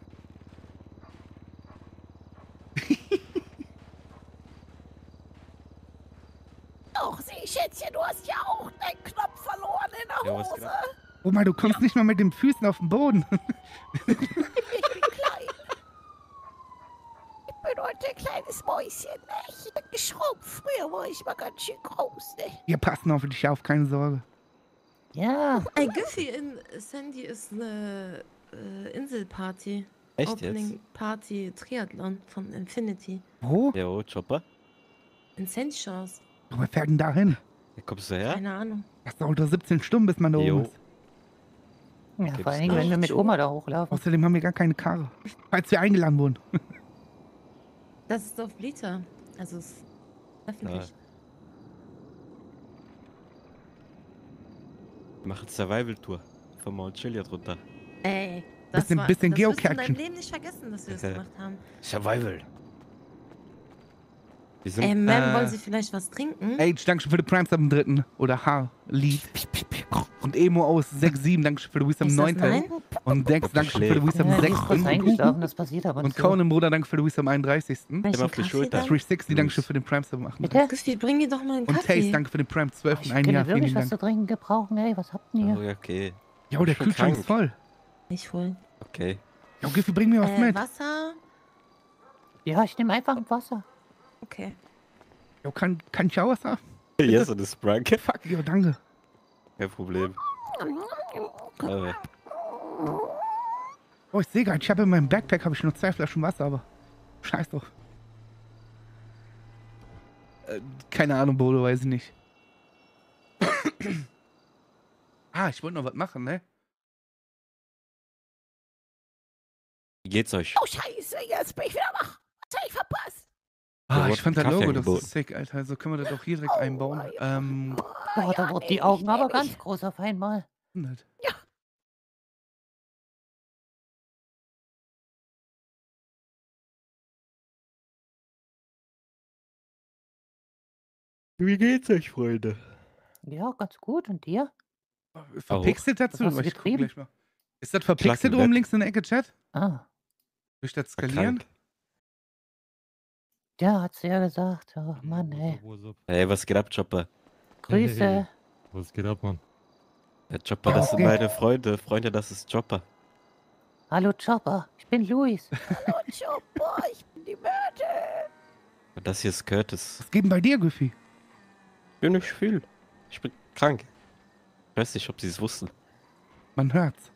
Speaker 6: Doch, sieh, Schätzchen, du hast ja auch deinen Knopf verloren in der
Speaker 12: Ja, was
Speaker 6: Hose.
Speaker 12: geht
Speaker 1: Oma, du kommst nicht mal mit den Füßen auf den Boden.
Speaker 6: Ich bin klein. Ich bin heute ein kleines Mäuschen, ne? Ich bin geschrumpft. Früher war ich mal ganz schön groß, ne?
Speaker 1: Wir passen auf dich auf, keine Sorge.
Speaker 4: Ja.
Speaker 10: Ey, Giffy in Sandy ist eine Inselparty.
Speaker 12: Echt
Speaker 10: Opening
Speaker 12: jetzt?
Speaker 10: Party Triathlon von Infinity.
Speaker 1: Wo?
Speaker 12: Jo, Chopper.
Speaker 10: In Sandy Shores.
Speaker 1: Wer fährt denn da hin?
Speaker 12: Ja, kommst du her?
Speaker 10: Keine Ahnung.
Speaker 1: Das dauert doch 17 Stunden, bis man da oben
Speaker 12: Jo.
Speaker 1: ist.
Speaker 4: Ja,
Speaker 12: Gibt's
Speaker 4: vor allen Dingen, wenn
Speaker 12: nicht.
Speaker 4: wir mit Oma da hochlaufen.
Speaker 1: Außerdem haben wir gar keine Karre. Falls wir eingeladen wurden.
Speaker 10: Das ist auf Bleater. Also es ist öffentlich.
Speaker 12: Wir machen Survival-Tour. Von Mount Chiliad runter.
Speaker 10: Ey, das
Speaker 1: Bisschen
Speaker 10: das wirst du in
Speaker 1: Geocachen.
Speaker 10: deinem Leben nicht vergessen, dass wir das gemacht haben.
Speaker 12: Survival. Wir sind,
Speaker 10: Ey, Ma'am, wollen Sie vielleicht was trinken?
Speaker 1: Age, Dankeschön für die Primes am 3. Oder H. Lee. Und Emo aus 6-7, Dankeschön für die Wies am
Speaker 10: Ist das
Speaker 1: 9.
Speaker 10: nein?
Speaker 1: Und Dex, Dankeschön für die Wies am
Speaker 4: Ja, die ist kurz
Speaker 1: 6.
Speaker 4: eingeschlafen, das passiert aber
Speaker 1: Und
Speaker 4: nicht.
Speaker 1: Conan, Bruder, danke für die Wies am 31.
Speaker 10: Welchen
Speaker 12: auf die
Speaker 10: Kaffee
Speaker 12: Schulter.
Speaker 10: dann?
Speaker 1: 360, Dankeschön für den Primes am 8.
Speaker 4: Bitte?
Speaker 10: Giffy, bring dir doch mal einen
Speaker 1: Und
Speaker 10: Kaffee.
Speaker 1: Taste, danke für den Prime 12
Speaker 4: Ich
Speaker 1: in einem
Speaker 4: könnte
Speaker 1: Jahr.
Speaker 4: wirklich
Speaker 1: Vielen
Speaker 4: was zu
Speaker 1: Dank.
Speaker 4: trinken gebrauchen, ey. Was habt ihr
Speaker 12: Oh,
Speaker 4: hier?
Speaker 12: ja, okay.
Speaker 1: Jo, der
Speaker 12: Ich bin
Speaker 1: Kühlschrank
Speaker 12: krank.
Speaker 1: ist voll.
Speaker 10: Nicht holen.
Speaker 12: Okay.
Speaker 1: Jo, Giffy, bring mir was mit.
Speaker 10: Wasser?
Speaker 4: Ja, ich nehme einfach ein Wasser.
Speaker 10: Okay.
Speaker 1: Jo, kann ich auch was haben?
Speaker 12: Hier ist so eine Sprunk.
Speaker 1: Fuck, jo, danke.
Speaker 12: Kein Problem.
Speaker 1: Oh, Oh, ich sehe gerade, ich habe in meinem Backpack nur 2 Flaschen Wasser, aber scheiß drauf. Keine Ahnung, Bodo, weiß ich nicht. Ich wollte noch was machen, ne?
Speaker 12: Wie geht's euch?
Speaker 6: Oh, scheiße, jetzt bin ich wieder wach. Was hab ich verpasst?
Speaker 1: Ich fand das
Speaker 12: Kaffee
Speaker 1: Logo, das
Speaker 12: angeboten.
Speaker 1: ist sick, Alter. Also können wir das auch hier direkt einbauen.
Speaker 4: Boah, da wurden die Augen aber ganz groß auf einmal.
Speaker 1: Nicht.
Speaker 12: Wie geht's euch, Freunde?
Speaker 4: Ja, ganz gut. Und dir?
Speaker 1: Verpixelt
Speaker 4: Was
Speaker 1: dazu?
Speaker 4: hast du
Speaker 1: Ich guck
Speaker 4: getrieben?
Speaker 1: gleich mal. Ist das verpixelt
Speaker 12: Klacken,
Speaker 1: oben
Speaker 12: Bett.
Speaker 1: links in der Ecke, Chat?
Speaker 4: Ah,
Speaker 1: Durch das Skalieren?
Speaker 12: Krank.
Speaker 4: ja, hat sie ja gesagt. Oh Mann, ey.
Speaker 12: Hey, was geht ab, Chopper?
Speaker 4: Grüße.
Speaker 13: Was geht ab, Mann?
Speaker 12: Der Chopper,
Speaker 1: Ja,
Speaker 12: das sind
Speaker 1: okay.
Speaker 12: meine Freunde. Freunde, das ist Chopper.
Speaker 4: Hallo Chopper, ich bin Luis.
Speaker 6: Hallo, Chopper, ich bin die Mörder.
Speaker 12: Und das hier ist Curtis.
Speaker 1: Was geht denn bei dir, Güffi?
Speaker 12: Ich bin nicht viel. Ich bin krank. Ich weiß nicht, ob sie es wussten.
Speaker 1: Man hört's.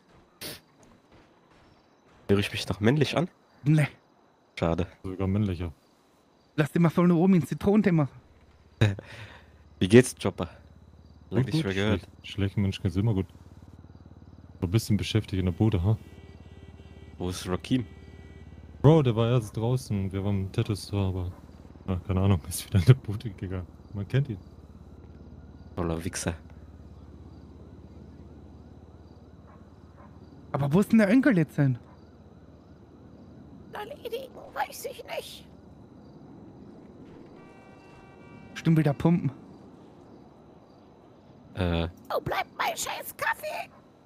Speaker 12: Höre ich mich noch männlich an?
Speaker 1: Ne.
Speaker 12: Schade.
Speaker 13: Sogar männlicher.
Speaker 1: Lass dir mal von oben einen Zitronentee machen.
Speaker 12: Wie geht's, Chopper? Lang
Speaker 13: Gut,
Speaker 12: nicht mehr gehört.
Speaker 13: Schlechten Menschen geht's immer gut. War ein bisschen beschäftigt in der Bude, ha?
Speaker 12: Wo ist Rakim?
Speaker 13: Bro, der war erst draußen. Wir waren im Tattoo-Store, aber... keine Ahnung, ist wieder in der Bude gegangen. Man kennt ihn.
Speaker 12: Voller Wichser.
Speaker 1: Aber wo ist denn der Onkel jetzt hin?
Speaker 6: Erledigen, weiß ich nicht.
Speaker 1: Bestimmt wieder pumpen.
Speaker 6: Wo bleibt mein scheiß Kaffee?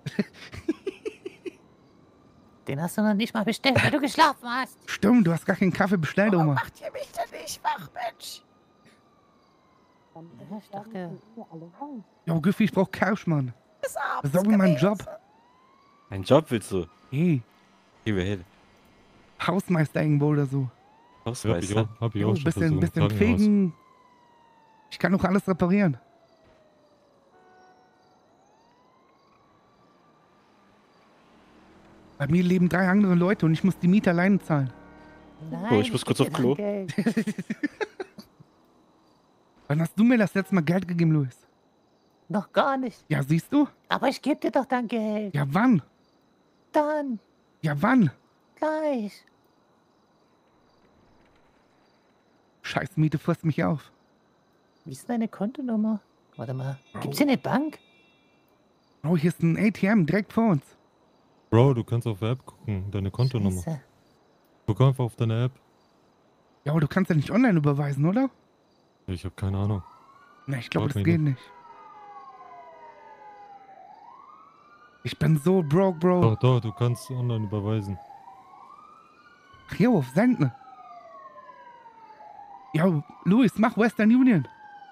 Speaker 4: Den hast du noch nicht mal bestellt, weil du geschlafen hast.
Speaker 1: Stimmt, du hast gar keinen Kaffee bestellt,
Speaker 6: Warum
Speaker 1: Oma.
Speaker 6: macht ihr mich denn nicht wach, Mensch?
Speaker 4: Ja, ich dachte,
Speaker 1: Jo, Güffi, ich brauch Cash, Mann.
Speaker 6: Bis abends
Speaker 1: Das ist auch mein
Speaker 6: gewesen.
Speaker 1: Job.
Speaker 12: Einen Job willst du?
Speaker 1: Hey,
Speaker 12: Geh mir hin.
Speaker 1: Hausmeister irgendwo oder so.
Speaker 12: Hausmeister.
Speaker 13: Hab ich
Speaker 1: Jo,
Speaker 13: auch schon
Speaker 1: bisschen
Speaker 13: versucht. Krankenhaus.
Speaker 1: fegen. Ich kann doch alles reparieren. Bei mir leben 3 andere Leute und ich muss die Miete alleine zahlen.
Speaker 4: nein,
Speaker 12: Oh, ich muss kurz
Speaker 4: geb
Speaker 12: auf
Speaker 4: dir
Speaker 12: Klo.
Speaker 4: dein Geld.
Speaker 1: Wann hast du mir das letzte Mal Geld gegeben, Luis?
Speaker 4: Noch gar nicht.
Speaker 1: Ja, siehst du?
Speaker 4: Aber ich gebe dir doch dein Geld.
Speaker 1: Ja, wann?
Speaker 4: Dann,
Speaker 1: Ja, wann?
Speaker 4: gleich.
Speaker 1: Scheiß Miete frisst mich auf.
Speaker 4: Wie ist deine Kontonummer? Warte mal. Gibt's hier eine Bank?
Speaker 1: Oh, hier ist ein ATM direkt vor uns.
Speaker 13: Bro, du kannst auf der App gucken, deine Kontonummer.
Speaker 4: Scheiße.
Speaker 13: Guck einfach auf deine App.
Speaker 1: Ja, aber du kannst ja nicht online überweisen, oder?
Speaker 13: Ich habe keine Ahnung.
Speaker 1: Ne, ich glaube,
Speaker 13: Frag
Speaker 1: das
Speaker 13: mich
Speaker 1: geht nicht. Ich bin so broke, Bro.
Speaker 13: Doch, du kannst online überweisen.
Speaker 1: Ach, jo, auf Senden. Ja, Luis, mach Western Union.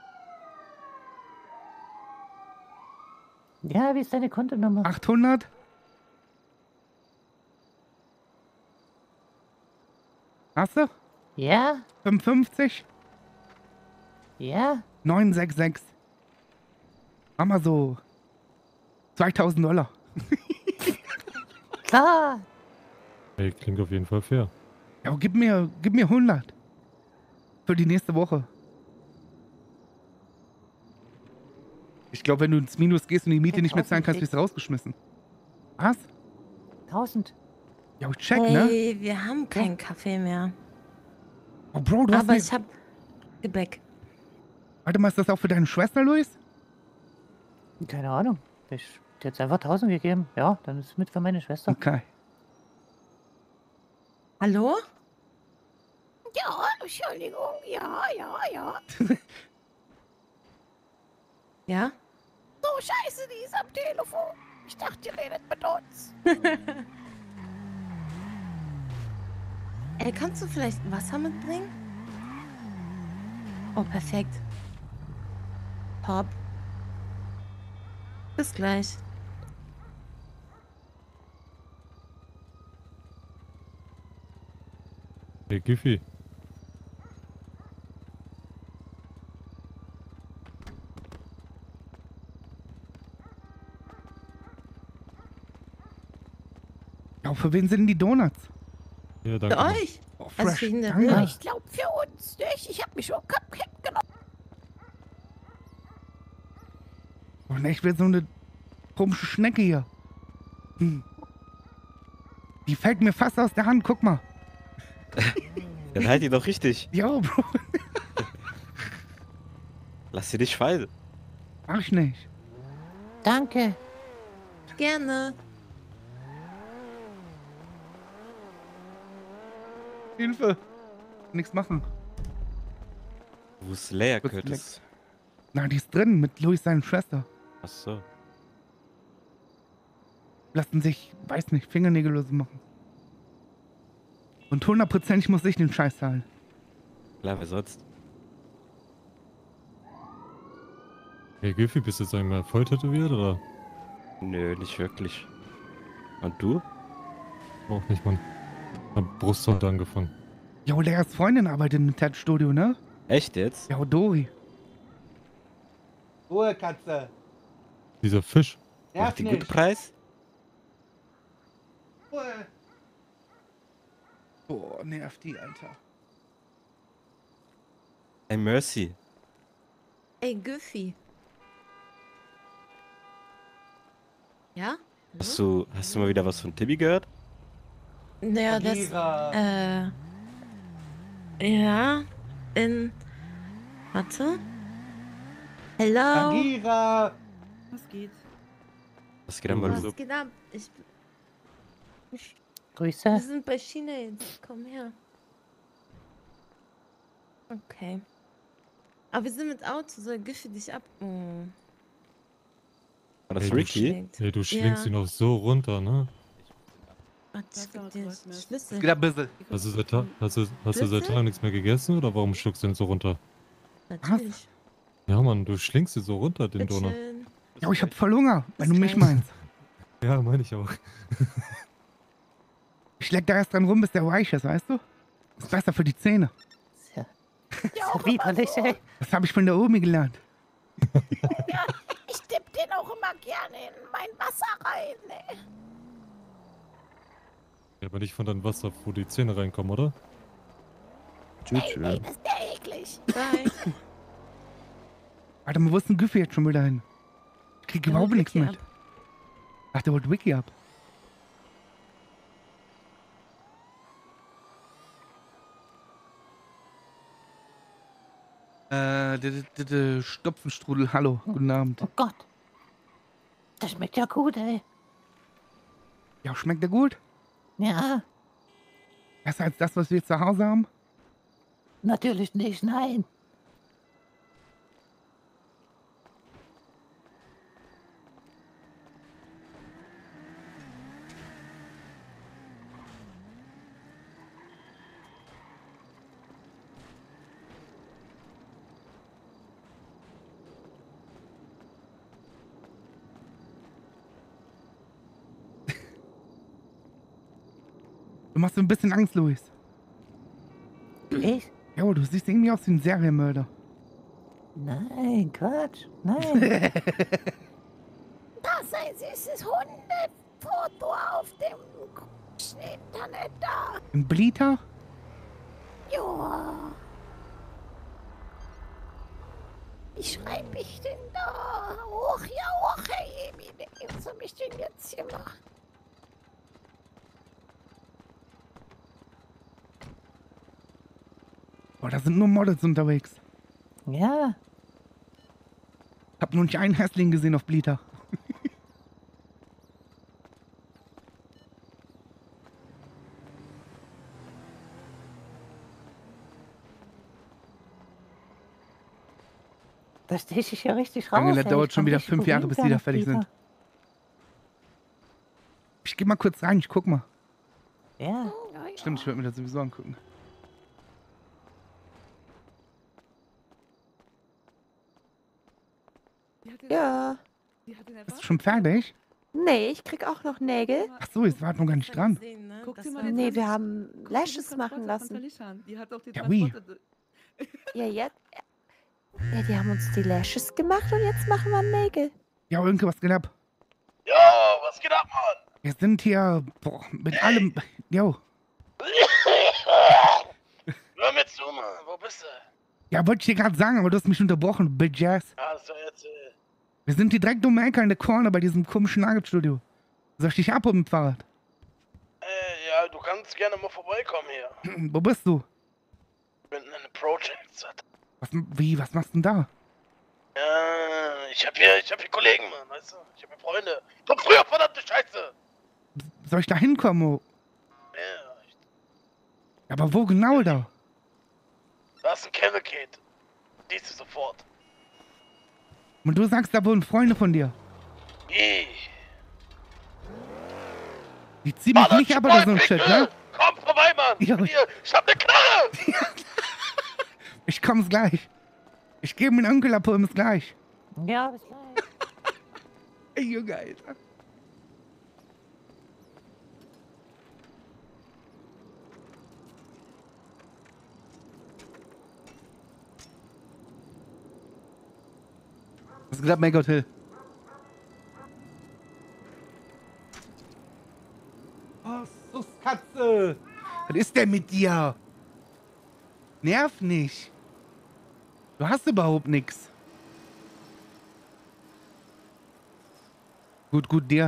Speaker 4: Ja, wie ist deine Kontonummer?
Speaker 1: 800? Hast du?
Speaker 4: Ja,
Speaker 1: 55?
Speaker 4: ja.
Speaker 1: 966. Mach mal so $2000.
Speaker 4: Klar.
Speaker 13: Ey, klingt auf jeden Fall fair.
Speaker 1: Ja, gib mir 100. Für die nächste Woche. Ich glaube, wenn du ins Minus gehst und die Miete nicht mehr zahlen kannst, wirst du rausgeschmissen. Was?
Speaker 4: 1000.
Speaker 1: Ja, ich check, ne?
Speaker 10: Hey, wir haben keinen Kaffee mehr.
Speaker 1: Oh, Bro, du hast
Speaker 10: Aber
Speaker 1: mir...
Speaker 10: ich hab Gebäck.
Speaker 1: Warte mal, ist das auch für deine Schwester, Luis?
Speaker 4: Keine Ahnung. Ich hab jetzt einfach 1000 gegeben. Ja, dann ist es mit für meine Schwester.
Speaker 1: Okay.
Speaker 10: Hallo?
Speaker 6: Ja, Entschuldigung. Ja.
Speaker 10: Ja?
Speaker 6: Oh, scheiße, die ist am Telefon. Ich dachte, ihr redet mit uns.
Speaker 10: Ey, kannst du vielleicht Wasser mitbringen? Oh, perfekt. Top. Bis gleich.
Speaker 13: Hey, Giffy.
Speaker 1: Ja, für wen sind denn die Donuts?
Speaker 13: Ja,
Speaker 10: Für
Speaker 13: danke.
Speaker 10: euch?
Speaker 1: Oh,
Speaker 10: Also
Speaker 1: fresh.
Speaker 10: für ihn,
Speaker 1: Danke.
Speaker 10: ja.
Speaker 6: Ich glaube für uns, nicht? Ich habe mich schon Cupcake genommen.
Speaker 1: Und ich will so eine komische Schnecke hier. Die fällt mir fast aus der Hand, guck mal.
Speaker 12: Dann halt die doch richtig.
Speaker 1: Jo, Bro.
Speaker 12: Lass sie nicht fallen.
Speaker 1: Mach ich nicht.
Speaker 6: Danke.
Speaker 10: Gerne.
Speaker 1: Hilfe. Nichts machen.
Speaker 12: Wo ist Leia
Speaker 1: Kurz
Speaker 12: Curtis?
Speaker 1: Na, die ist drin mit Louis seiner Schwester.
Speaker 12: Achso.
Speaker 1: Lassen sich, weiß nicht, Fingernägellose machen. Und 100% muss ich den Scheiß zahlen.
Speaker 12: Klar, wer sonst?
Speaker 13: Hey Giffy, bist du jetzt einmal voll tätowiert oder?
Speaker 12: Nö, nicht wirklich. Und du?
Speaker 13: Auch nicht, Mann. Hab Brusthaut angefangen.
Speaker 1: Jo, Leas Freundin arbeitet im Tattoo-Studio, ne?
Speaker 12: Echt jetzt?
Speaker 1: Jo, Dori. Ruhe, Katze.
Speaker 13: Dieser Fisch.
Speaker 12: Macht die guten Preis?
Speaker 1: Ruhe. Boah, nervt die, Alter.
Speaker 12: Hey, Mercy.
Speaker 10: Ey, Goofy. Ja?
Speaker 12: Hast du mal wieder was von Timmy gehört?
Speaker 10: Naja, das. Ja. Warte. Hello.
Speaker 1: Agira.
Speaker 10: Was geht?
Speaker 12: Was geht denn mal so?
Speaker 10: Was geht ab? Wir
Speaker 6: Grüße.
Speaker 10: sind bei China jetzt. Komm her. Okay. Aber wir sind mit Auto. Soll Giffy dich ab... Oh.
Speaker 12: War das
Speaker 13: Hey,
Speaker 12: Ricky?
Speaker 13: Hey, du schlingst
Speaker 10: Ja.
Speaker 13: ihn auch so runter, ne?
Speaker 10: Warte, ich geb dir den Schlüssel.
Speaker 1: Geht ein bisschen.
Speaker 13: Hast du seit
Speaker 10: Schlüssel?
Speaker 13: Tagen nichts mehr gegessen oder warum schluckst du ihn so runter?
Speaker 10: Natürlich.
Speaker 13: Ja, Mann, du schlingst ihn so runter, den Donut.
Speaker 10: Bitteschön.
Speaker 1: Jo, ich hab voll Hunger, wenn du mich
Speaker 10: gleich.
Speaker 1: meinst.
Speaker 13: Ja, meine ich auch.
Speaker 1: Ich leck da erst dran rum, bis der weich ist, weißt du? Ist besser für die Zähne.
Speaker 6: Ja, widerlich, ey.
Speaker 1: Das habe ich von der Omi gelernt.
Speaker 6: Ja, ich tipp den auch immer gerne in mein Wasser rein, ey.
Speaker 13: Ja, aber nicht von deinem Wasser, wo die Zähne reinkommen, oder?
Speaker 6: Ey, das ist ja eklig.
Speaker 10: Bye.
Speaker 1: Warte mal, wo ist denn Giffy jetzt schon wieder hin? Ich krieg
Speaker 10: Der
Speaker 1: überhaupt
Speaker 10: holt
Speaker 1: nichts
Speaker 10: Wiki
Speaker 1: mit.
Speaker 10: ab.
Speaker 1: Ach, der holt Wiki ab. Stopfenstrudel, hallo, guten Abend.
Speaker 6: Oh Gott. Das schmeckt ja gut, ey.
Speaker 1: Ja, schmeckt der gut?
Speaker 6: Ja,
Speaker 1: Besser als das, was wir zu Hause haben?
Speaker 6: natürlich nicht, nein.
Speaker 1: Du machst mir ein bisschen Angst, Luis.
Speaker 6: Ich?
Speaker 1: Jo, du siehst irgendwie aus wie ein Serienmörder.
Speaker 6: Nein, Quatsch. Nein. Da ist ein süßes Hundefoto auf dem Internet da.
Speaker 1: Ein Blita?
Speaker 6: Joa. Wie schreibe ich denn da? Och, ja, och, hey, wie soll ich denn jetzt hier machen?
Speaker 1: Boah, da sind nur Models unterwegs.
Speaker 6: Ja.
Speaker 1: Hab nur nicht einen Hässling gesehen auf Blita.
Speaker 6: Da stehe ich ja richtig raus.
Speaker 1: Lange, das
Speaker 6: ey.
Speaker 1: dauert
Speaker 6: Ich
Speaker 1: schon
Speaker 6: kann
Speaker 1: wieder
Speaker 6: richtig
Speaker 1: 5 Jahre, bis die da
Speaker 6: berühmt
Speaker 1: fertig
Speaker 6: werden,
Speaker 1: sind. Ich geh mal kurz rein, ich guck mal.
Speaker 6: Ja.
Speaker 1: Stimmt, ich werde mir das sowieso angucken.
Speaker 2: Ja.
Speaker 1: Bist du schon fertig?
Speaker 2: Nee, ich krieg auch noch Nägel.
Speaker 1: Ach so, jetzt warten wir gar nicht dran.
Speaker 2: Nee, wir haben Lashes machen lassen.
Speaker 1: Ja, wie?
Speaker 2: Ja, jetzt. Ja, die haben uns die Lashes gemacht und jetzt machen wir Nägel.
Speaker 1: Ja, irgendwas geht ab.
Speaker 5: Yo, was geht ab, Mann?
Speaker 1: Wir sind hier, boah, mit allem, jo.
Speaker 5: Hör mir zu, Mann. Wo bist du?
Speaker 1: Ja, wollte ich dir gerade sagen, aber du hast mich unterbrochen, Bitch Ass.
Speaker 5: Also jetzt,
Speaker 1: Wir sind hier direkt um die Ecke in der Corner bei diesem komischen Nagelstudio. Soll ich dich abholen mit dem Fahrrad?
Speaker 5: ja, du kannst gerne mal vorbeikommen hier.
Speaker 1: Wo bist du?
Speaker 5: Ich bin in einem Project.
Speaker 1: Was machst du denn da?
Speaker 5: Ja, ich hab hier Kollegen, Mann, weißt du? Ich hab hier Freunde. Komm früher, verdammte Scheiße!
Speaker 1: Soll ich da hinkommen?
Speaker 5: Ja,
Speaker 1: Aber wo genau da?
Speaker 5: da ist ein Cavalcade. Siehst du sofort.
Speaker 1: Und du sagst, da wohnen Freunde von dir. Die ziehen mich nicht ab oder so ein Shit, ne?
Speaker 5: Komm vorbei, Mann!
Speaker 1: Ja.
Speaker 5: Hier, ich hab ne Knarre!
Speaker 1: Ich komm's gleich. Ich gebe mir einen Onkel ab, bis gleich.
Speaker 4: Ja, bis gleich.
Speaker 1: Ey, Junge, Alter. Was geht ab, Make Hotel? Oh, Susskatze! Was ist denn mit dir? Nerv nicht. Du hast überhaupt nichts. Gut, dir.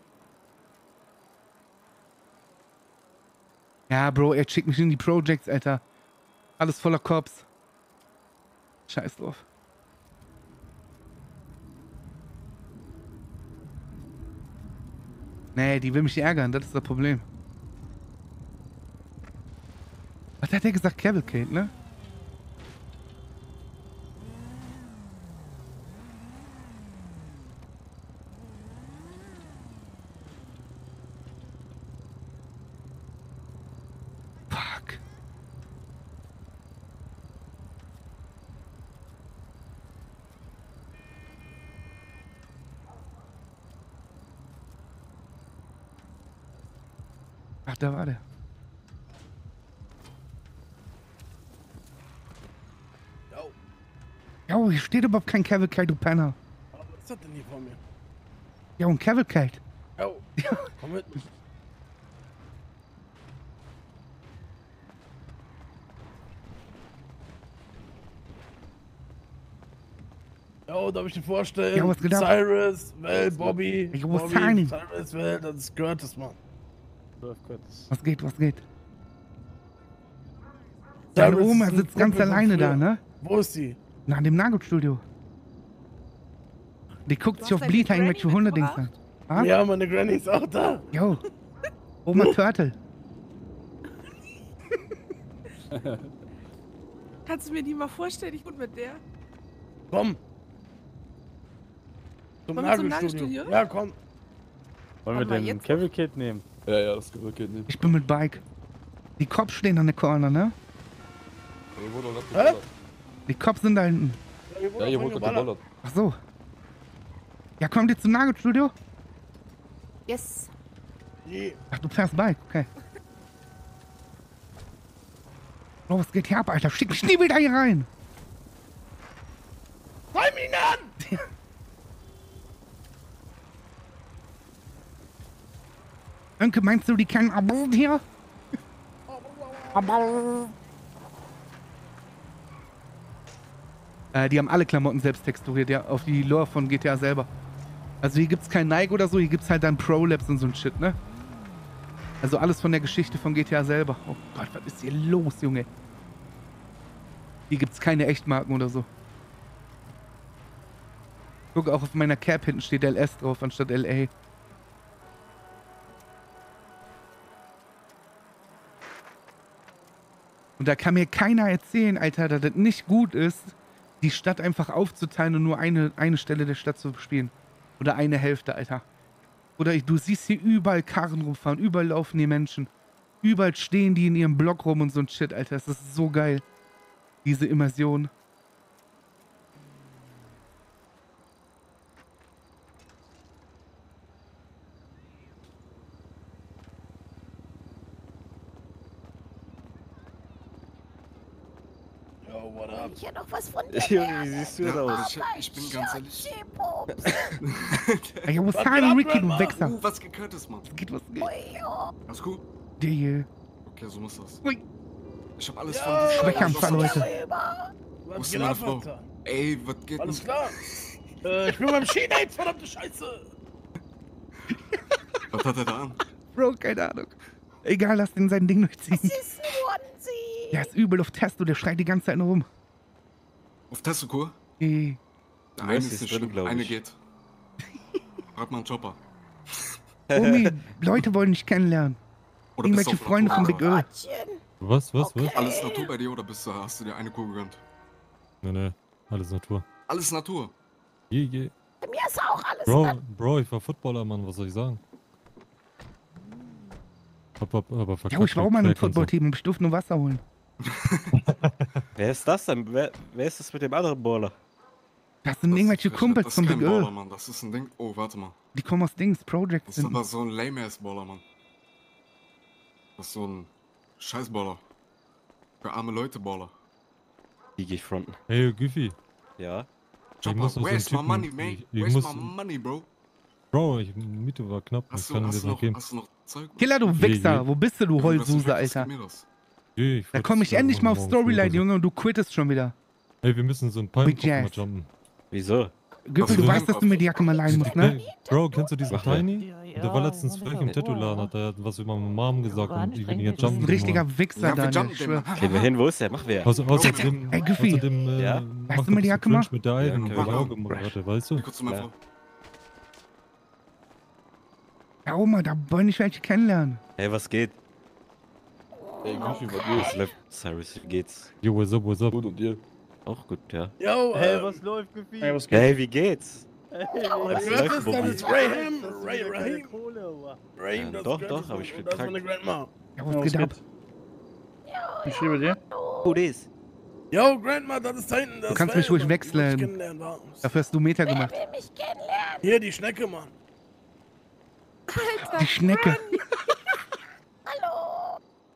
Speaker 1: Ja, Bro, er schickt mich in die Projects, Alter. Alles voller Cops. Scheiß drauf. Nee, die will mich ärgern, das ist das Problem. Was hat er gesagt? Cavalcade, ne? Fuck. Ach, da war der. Jo, hier steht überhaupt kein Cavalcade, du Penner.
Speaker 5: Was ist das denn hier vor mir?
Speaker 1: Ja, ein Cavalcade.
Speaker 5: Jo, komm mit. Jo, darf ich dir vorstellen?
Speaker 1: Ja, was geht ab?
Speaker 5: Cyrus, Val, Bobby.
Speaker 1: Ich muss
Speaker 5: Bobby,
Speaker 1: zahlen.
Speaker 5: Cyrus, Val, das ist Curtis, Mann.
Speaker 1: Was geht? Deine
Speaker 5: Cyrus
Speaker 1: Oma
Speaker 5: ist ein
Speaker 1: sitzt ganz
Speaker 5: Kumpel von
Speaker 1: alleine
Speaker 5: früher.
Speaker 1: da, ne?
Speaker 5: Wo ist sie?
Speaker 1: Na, in dem Nagelstudio. Die guckt sich auf Bleater irgendwelche Hunde-Dings an. Ah?
Speaker 5: Ja, meine Granny ist auch da.
Speaker 1: Jo. Oma Turtle.
Speaker 14: Kannst du mir die mal vorstellen? Ich wohne mit der.
Speaker 5: Komm. Zum
Speaker 14: Wollen wir zum
Speaker 5: Nagelstudio.
Speaker 14: Nagelstudio?
Speaker 5: Ja, komm.
Speaker 12: Wollen wir
Speaker 14: Warte mal,
Speaker 12: den
Speaker 14: jetzt?
Speaker 12: Cavalcade nehmen?
Speaker 15: Ja, das Cavalcade nehmen.
Speaker 1: Ich bin mit Bike. Die Cops stehen an der Corner, ne?
Speaker 15: Hier wurde doch geballert.
Speaker 1: Die Cops sind da hinten.
Speaker 15: Ja, hier wurde doch geballert.
Speaker 1: Ach so. Ja, kommt ihr zum Nagelstudio?
Speaker 14: Yes.
Speaker 1: Ach, du fährst Bike, okay. Oh, was geht hier ab, Alter? Schick mich nie wieder hier rein.
Speaker 5: Räum ihn an!
Speaker 1: Önke, meinst du, die kennen Abel hier? Abel. Die haben alle Klamotten selbst texturiert, ja, auf die Lore von GTA selber. Also hier gibt's kein Nike oder so, hier gibt's halt dann Pro-Labs und so ein Shit, ne? Also alles von der Geschichte von GTA selber. Oh Gott, was ist hier los, Junge? Hier gibt's keine Echtmarken oder so. Guck, auch auf meiner Cap hinten steht LS drauf, anstatt LA. Und da kann mir keiner erzählen, Alter, dass das nicht gut ist, die Stadt einfach aufzuteilen und nur eine Stelle der Stadt zu bespielen. Oder eine Hälfte, Alter. Oder du siehst hier überall Karren rumfahren, überall laufen die Menschen. Überall stehen die in ihrem Block rum und so ein Shit, Alter. Das ist so geil. Diese Immersion.
Speaker 5: Yo, what up?
Speaker 6: Ich hätte noch was von dir
Speaker 12: Junge,
Speaker 6: lernen.
Speaker 12: wie siehst du denn aus?
Speaker 15: Ich bin ganz ehrlich.
Speaker 1: Ey, wo fahren Ricky, du Wichser?
Speaker 15: Was geht Curtis, Mann?
Speaker 1: Was geht, was geht?
Speaker 15: Alles gut?
Speaker 1: Der hier.
Speaker 15: Okay, so muss das.
Speaker 1: Ui.
Speaker 15: Ich hab alles von dir.
Speaker 1: Schwächeanfall, Leute.
Speaker 15: Wo
Speaker 5: Was
Speaker 15: ist
Speaker 5: geht
Speaker 15: denn meine
Speaker 5: ab,
Speaker 15: Frau?
Speaker 5: Alter?
Speaker 15: Ey, was geht
Speaker 5: Alles
Speaker 15: denn?
Speaker 5: klar. Ich bin beim Skidates, verdammte Scheiße.
Speaker 15: Was hat er da an?
Speaker 1: Bro, keine Ahnung. Egal, lass den sein Ding durchziehen.
Speaker 6: Das ist ein Onesie.
Speaker 1: Der ist übel auf Testo, der schreit die ganze Zeit nur rum.
Speaker 15: Auf Testokur?
Speaker 1: Ey.
Speaker 15: Eine
Speaker 12: ist
Speaker 15: ist nicht
Speaker 12: drin,
Speaker 15: schlimm,
Speaker 12: glaub
Speaker 15: eine
Speaker 12: ich.
Speaker 15: geht. Frag mal einen Chopper.
Speaker 1: Omi, Leute wollen dich kennenlernen.
Speaker 15: Oder bist du
Speaker 1: Irgendwelche
Speaker 15: auf
Speaker 1: Freunde von
Speaker 15: Natur?
Speaker 1: Big Earl.
Speaker 13: Was?
Speaker 15: Alles Natur bei dir oder hast du dir eine Kuh gegönnt?
Speaker 13: Nee, alles Natur.
Speaker 15: Alles Natur.
Speaker 13: Je.
Speaker 6: Bei mir ist auch alles
Speaker 13: Bro, ich war Footballer, Mann, was soll ich sagen? Aber verkackt.
Speaker 1: Ja, ich war auch mal in einem
Speaker 13: mit Crack und so.
Speaker 1: Footballteam und ich durfte nur Wasser holen.
Speaker 12: Wer ist das denn? Wer ist das mit dem anderen Baller?
Speaker 1: Das sind irgendwelche Kumpels
Speaker 15: Das
Speaker 1: von
Speaker 15: ist kein
Speaker 1: Big
Speaker 15: Baller,
Speaker 1: Earl.
Speaker 15: Mann. Das ist ein Ding. Oh, warte mal.
Speaker 1: Die kommen aus Dings, Project
Speaker 15: Das ist
Speaker 1: sind.
Speaker 15: aber so ein lame-ass-Baller, Mann. Das ist so ein Scheiß-Baller. Für arme Leute-Baller.
Speaker 12: Die gehe ich fronten.
Speaker 13: Hey, Güffi.
Speaker 12: Ja?
Speaker 15: Chopper,
Speaker 13: muss noch so einen
Speaker 15: where's my
Speaker 13: Typen-
Speaker 15: money, man?
Speaker 13: ich
Speaker 15: Where's
Speaker 13: muss-
Speaker 15: my money, bro?
Speaker 13: Bro, Miete war knapp.
Speaker 15: Hast
Speaker 13: Ich kann
Speaker 15: du
Speaker 13: dir das noch geben.
Speaker 15: noch Zeug?
Speaker 1: Killer, du Wichser. Wo bist du, du Heulsuse, Alter?
Speaker 13: Ich
Speaker 1: Da
Speaker 13: wollte
Speaker 1: komm ich
Speaker 13: das
Speaker 1: endlich mal auf
Speaker 13: morgen früh
Speaker 1: Storyline,
Speaker 13: oder so.
Speaker 1: Junge, und du quittest schon wieder.
Speaker 13: Ey, wir müssen so ein Palm
Speaker 1: Big
Speaker 13: mal
Speaker 1: Jazz.
Speaker 13: jumpen.
Speaker 12: Wieso?
Speaker 1: Güffel, du weißt, dass du mir die Jacke mal leihen musst, ne?
Speaker 13: Hey, Bro, kennst du diesen
Speaker 12: Mach mal.
Speaker 13: Tiny? Der war letztens frech im Tattoo-Laden, hat er was über meine Mom gesagt und ich will ihn jetzt
Speaker 1: Das ist
Speaker 13: jumpen.
Speaker 1: ein richtiger Wichser,
Speaker 15: Ja, wir
Speaker 1: Daniel.
Speaker 15: jumpen
Speaker 1: Ich schwör.
Speaker 12: Gehen wir hin, wo ist der? Mach wer.
Speaker 13: Außerdem,
Speaker 1: Ey, Güffi.
Speaker 12: Ja?
Speaker 1: Weißt du mir die Jacke mal?
Speaker 13: Mit der Iron,
Speaker 12: Ja,
Speaker 13: weil
Speaker 12: okay.
Speaker 13: ich Auge hatte, weißt du?
Speaker 15: Wie kurz zu meiner
Speaker 12: Ja.
Speaker 15: Frau?
Speaker 1: Ja, Oma, da wollen ich welche kennenlernen.
Speaker 12: Hey, was geht?
Speaker 15: Ey, Goofy, was
Speaker 12: Was
Speaker 15: geht?
Speaker 12: läuft? Cyrus, wie geht's?
Speaker 13: Yo, what's up, what's up?
Speaker 15: Gut und dir?
Speaker 12: Auch gut, ja.
Speaker 5: Yo,
Speaker 12: läuft, Gefühl?
Speaker 5: Hey, was geht?
Speaker 12: Hey, wie geht's?
Speaker 5: Was
Speaker 12: läuft,
Speaker 5: ist das?
Speaker 12: Bobby?
Speaker 5: Das ist Rahim. Rahim. Rahim,
Speaker 12: Ja,
Speaker 5: das
Speaker 12: doch,
Speaker 5: ist
Speaker 12: doch, aber ich bin
Speaker 5: Das ist meine
Speaker 12: krank.
Speaker 5: Grandma.
Speaker 1: Ja, was geht ab?
Speaker 5: Ich schreibe dir.
Speaker 12: Who this?
Speaker 5: Yo, Grandma, das ist da hinten.
Speaker 1: Du kannst mich ruhig wechseln. Dafür hast du Meter gemacht.
Speaker 6: Will mich kennenlernen.
Speaker 5: Hier, die Schnecke, Mann.
Speaker 1: Die Schnecke.
Speaker 6: Hallo.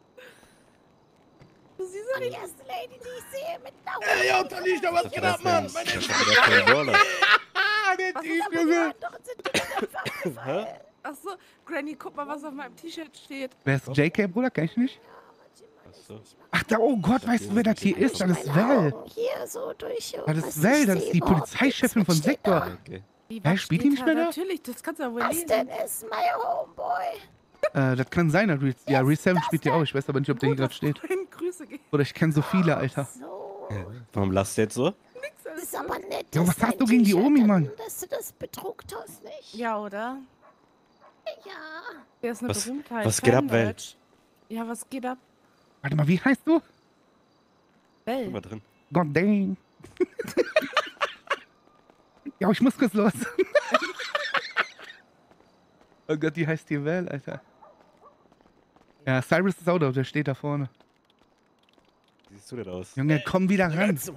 Speaker 6: Du siehst doch die erste Lady, die ich sehe mit einer
Speaker 5: Ey, yo, Talisha, was geht ab, Mann? Meine
Speaker 12: Das ist ja kein Baller.
Speaker 1: Der
Speaker 6: Was
Speaker 1: Typ,
Speaker 6: ist aber die
Speaker 1: Junge.
Speaker 6: anderen sind dir ganz abgefallen.
Speaker 14: Achso, Granny, guck mal, was auf meinem T-Shirt steht.
Speaker 1: Wer ist JK, Bruder? Kenn ich nicht.
Speaker 12: Achso.
Speaker 1: Ach, da, oh Gott, weißt du, wer das hier ist? Das ist Vel.
Speaker 6: Hier so durch.
Speaker 1: Das ist Vel, das ist die Polizeichefin von Sektor.
Speaker 12: Okay.
Speaker 14: Wie,
Speaker 1: Hä,
Speaker 14: was
Speaker 1: spielt
Speaker 14: steht
Speaker 1: die nicht mehr da?
Speaker 14: Natürlich, das kannst du ja wohl
Speaker 6: Was
Speaker 14: lesen.
Speaker 6: denn ist my homeboy?
Speaker 1: Das kann sein, ja, Re7 spielt die auch. Ich weiß aber nicht, ob der hier gerade steht.
Speaker 14: Grüße gehen.
Speaker 1: Oder ich kenne so viele, Alter.
Speaker 6: So.
Speaker 12: Warum lasst ihr jetzt so?
Speaker 6: Das ist aber nett.
Speaker 1: Ja,
Speaker 6: dass
Speaker 1: was hast
Speaker 6: dein
Speaker 1: du gegen die
Speaker 6: T-Shirt
Speaker 1: Omi,
Speaker 6: dann-
Speaker 1: Mann?
Speaker 6: Dass du das bedruckt hast, nicht?
Speaker 14: Ja, oder?
Speaker 6: Ja.
Speaker 14: Der ist eine
Speaker 12: Was-
Speaker 14: Berühmtheit.
Speaker 12: was geht ab, Vel?
Speaker 14: Fanmerch. Ja, was geht ab?
Speaker 1: Warte mal, wie heißt du?
Speaker 14: Vel.
Speaker 12: Mal drin.
Speaker 1: God dang. Ja, ich muss kurz los. Oh Gott, die heißt hier Vel, Alter. Ja, Cyrus ist auch da, der steht da vorne.
Speaker 12: Wie siehst du denn aus?
Speaker 1: Junge, komm wieder ran.
Speaker 15: What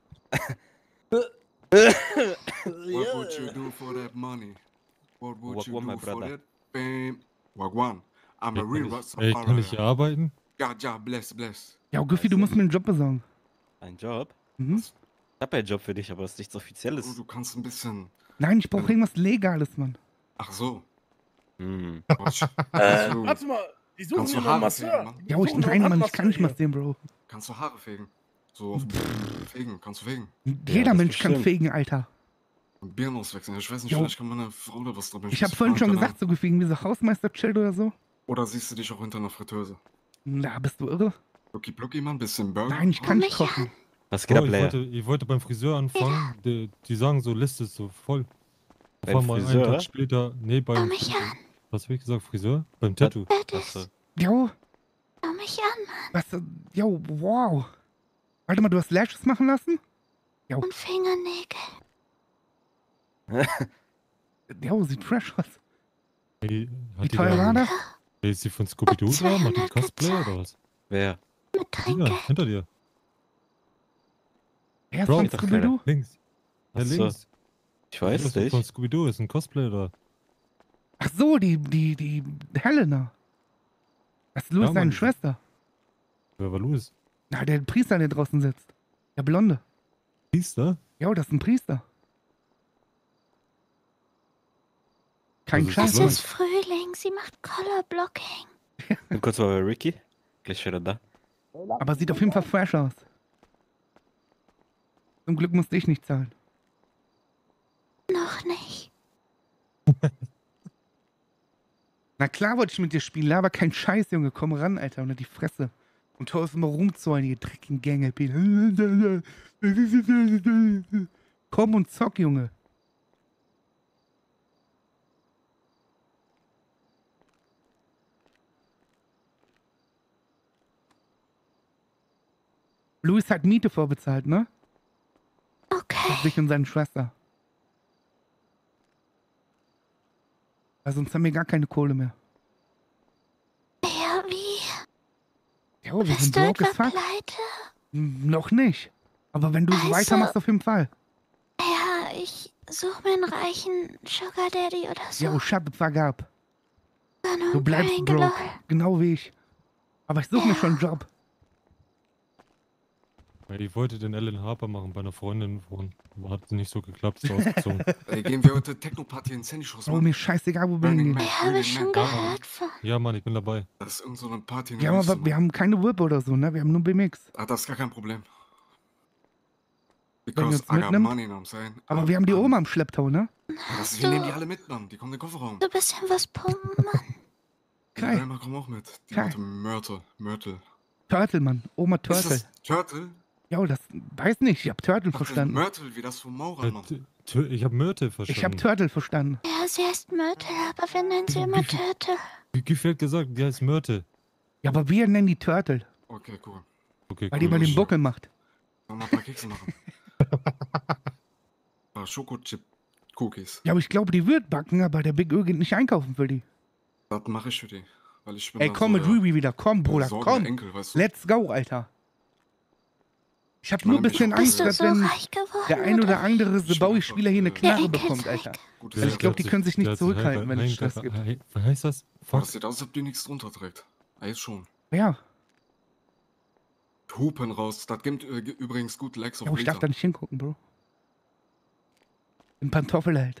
Speaker 15: would you do for that money? What would you
Speaker 12: Wagwan, my
Speaker 15: do for
Speaker 12: brother.
Speaker 15: that fame? Wagwan. I'm a real
Speaker 13: Ey, kann ich hier arbeiten?
Speaker 15: Ja, bless, bless.
Speaker 1: Ja, Güffi, du musst mir einen Job besorgen.
Speaker 12: Ein Job?
Speaker 1: Mhm.
Speaker 12: Ich hab einen Job für dich, aber es ist nichts Offizielles.
Speaker 15: Du kannst ein bisschen...
Speaker 1: Nein, ich brauche irgendwas Legales, Mann.
Speaker 15: Ach so.
Speaker 12: Hm.
Speaker 5: Warte mal, die suchen
Speaker 15: Kannst
Speaker 5: hier
Speaker 15: du
Speaker 5: noch einen
Speaker 15: Haare fegen,
Speaker 5: Masseur.
Speaker 15: Mann?
Speaker 1: Ja, ich, nein, Mann, ich kann nicht massieren, Bro.
Speaker 15: Kannst du Haare fegen? So auf fegen, kannst du fegen?
Speaker 1: Jeder
Speaker 12: das
Speaker 1: Mensch kann
Speaker 12: bestimmt.
Speaker 1: fegen, Alter.
Speaker 15: Und Birnen auswechseln. Ich weiß nicht,
Speaker 1: Jo.
Speaker 15: vielleicht kann meine Frau da was drin.
Speaker 1: Ich habe vorhin schon gesagt, so gefühlt wie so Hausmeister-Chill oder so.
Speaker 15: Oder siehst du dich auch hinter einer Fritteuse?
Speaker 1: Na, bist du irre?
Speaker 15: Lucky Plucky, Mann, bisschen Burger?
Speaker 1: Nein, ich kann nicht kochen.
Speaker 12: Was geht
Speaker 13: Bro,
Speaker 12: ab, Leia?
Speaker 13: ich wollte beim Friseur anfangen. Die sagen so, Liste ist so voll. Auf
Speaker 12: Beim
Speaker 13: einmal einen
Speaker 12: Friseur?
Speaker 13: Tag später, nee, beim, was hab ich gesagt, Friseur? Beim Tattoo.
Speaker 12: Achso.
Speaker 1: Jo,
Speaker 3: Schau mich an, Mann.
Speaker 1: was, jo, wow. Warte mal, du hast Lashes machen lassen? Jo,
Speaker 3: Und Fingernägel.
Speaker 1: jo, sieht fresh aus.
Speaker 13: Ey,
Speaker 1: Wie
Speaker 13: hat die
Speaker 1: teuer
Speaker 13: da-
Speaker 1: war das?
Speaker 13: Ey, ist die von Scooby-Doo da? Macht die Cosplay oder was?
Speaker 12: Wer?
Speaker 13: Ja, hinter dir.
Speaker 1: Wer ist
Speaker 13: Bro,
Speaker 1: von Scooby-Doo?
Speaker 13: links. Ja,
Speaker 12: Achso.
Speaker 13: links.
Speaker 12: Ich weiß
Speaker 13: Das ist
Speaker 12: nicht.
Speaker 13: von Scooby-Doo, ist ein Cosplay da.
Speaker 1: Ach so, die Helena. Das ist Louis
Speaker 13: Ja,
Speaker 1: seine
Speaker 13: Mann.
Speaker 1: Schwester.
Speaker 13: Wer war Louis?
Speaker 1: Na, der Priester, der draußen sitzt. Der Blonde.
Speaker 13: Priester?
Speaker 1: Ja, das ist ein Priester. Kein
Speaker 13: Also,
Speaker 1: Scheiß.
Speaker 3: Es ist Frühling, sie macht Colorblocking.
Speaker 12: Bin kurz mal bei Ricky. Gleich wieder da.
Speaker 1: Aber sieht auf jeden Fall fresh aus. Zum Glück musste ich nicht zahlen.
Speaker 3: Noch nicht.
Speaker 1: Na klar wollte ich mit dir spielen, aber kein Scheiß, Junge. Komm ran, Alter, unter die Fresse. Und hör auf immer rumzuholen, ihr dreckigen Gänge. Komm und zock, Junge. Louis hat Miete vorbezahlt, ne?
Speaker 3: Okay.
Speaker 1: Für sich und seine Schwester. Weil sonst haben wir gar keine Kohle mehr.
Speaker 3: Ja, wie?
Speaker 1: Ja, wir
Speaker 3: Bist
Speaker 1: sind
Speaker 3: du
Speaker 1: broke
Speaker 3: etwa
Speaker 1: as fuck.
Speaker 3: pleite?
Speaker 1: Noch nicht. Aber wenn du so
Speaker 3: Also-
Speaker 1: weitermachst, auf jeden Fall.
Speaker 3: Ja, ich suche mir einen reichen Sugar Daddy oder so.
Speaker 1: Ja, shut the fuck up.
Speaker 3: Dann
Speaker 1: Du bleibst
Speaker 3: Triangular.
Speaker 1: broke. Genau wie ich. Aber ich suche mir schon einen Job.
Speaker 13: Ja, ich wollte den Ellen Harper machen bei einer Freundin von. Aber hat nicht so geklappt, ist ausgezogen.
Speaker 15: Ey, gehen wir heute Techno-Party ins Handyschuss,
Speaker 1: Oh,
Speaker 15: Mann.
Speaker 1: mir scheißegal, wo wir hingehen.
Speaker 3: Habe ich schon gehört von.
Speaker 13: Ja, Mann, ich bin dabei.
Speaker 15: Das ist irgend so eine Party in
Speaker 1: Ja,
Speaker 15: der Wüste,
Speaker 1: aber wir haben keine Whip oder so, ne? Wir haben nur BMX.
Speaker 15: Ah, das ist gar kein Problem.
Speaker 1: Wenn ihr
Speaker 15: Because
Speaker 1: uns
Speaker 15: I got
Speaker 1: mitnimmt.
Speaker 15: money, know what I'm saying?
Speaker 1: Aber wir haben die Oma im Schlepptau, ne?
Speaker 15: Wir nehmen die alle mit, Mann. Die kommen in den Kofferraum.
Speaker 3: Du bist ja was pumpen, Mann.
Speaker 15: Die
Speaker 1: Geil.
Speaker 15: Grandma kommt auch mit. Die
Speaker 1: Geil.
Speaker 15: gute Myrtle.
Speaker 1: Turtle, Mann. Oma
Speaker 15: Ist
Speaker 1: Turtle.
Speaker 15: das Turtle?
Speaker 1: Ja, das weiß nicht. Ich hab Turtle
Speaker 15: Ach,
Speaker 1: verstanden.
Speaker 15: Myrtle, wie das von Maurern, Mann.
Speaker 13: Ich hab Myrte verstanden.
Speaker 1: Ich hab Turtle verstanden.
Speaker 3: Ja, sie heißt Myrtle, aber wir nennen sie immer Turtle.
Speaker 13: Wie hat gesagt, die heißt Myrte.
Speaker 1: Ja, aber wir nennen die Turtle.
Speaker 15: Okay, cool.
Speaker 13: Okay,
Speaker 1: Weil die immer den Buckel macht.
Speaker 15: Sollen wir ein paar Kekse machen? Ein paar Schokochip-Cookies.
Speaker 1: Ja, aber ich glaube, die wird backen, aber der Big Ö geht nicht einkaufen für die.
Speaker 15: Das mache ich für die. Weil ich bin
Speaker 1: Ey,
Speaker 15: da
Speaker 1: komm
Speaker 15: so
Speaker 1: mit
Speaker 15: der
Speaker 1: Ruby wieder. Komm, Bruder,
Speaker 15: besorgende
Speaker 1: komm.
Speaker 15: Enkel, weißt du?
Speaker 1: Let's go, Alter. Ich hab
Speaker 15: meine,
Speaker 1: nur ein bisschen
Speaker 15: bist
Speaker 1: Angst,
Speaker 15: du
Speaker 1: dass
Speaker 3: so
Speaker 1: wenn
Speaker 3: reich geworden,
Speaker 1: der ein oder
Speaker 3: oder?
Speaker 1: andere The Bowie-Spieler hier eine Knarre
Speaker 3: Der
Speaker 1: bekommt,
Speaker 3: Ekel
Speaker 1: Alter.
Speaker 15: Gutes
Speaker 1: Also ich glaube, die können sich nicht zurückhalten, wenn es Stress gibt.
Speaker 13: Was heißt das?
Speaker 15: Fuck. Das sieht aus, als ob die nichts drunter trägt. Ah, jetzt schon.
Speaker 1: Ja.
Speaker 15: Hupen raus. Das gibt übrigens gut Legs auf
Speaker 1: Ja, aber ich darf da nicht hingucken, Bro. Im Pantoffel halt.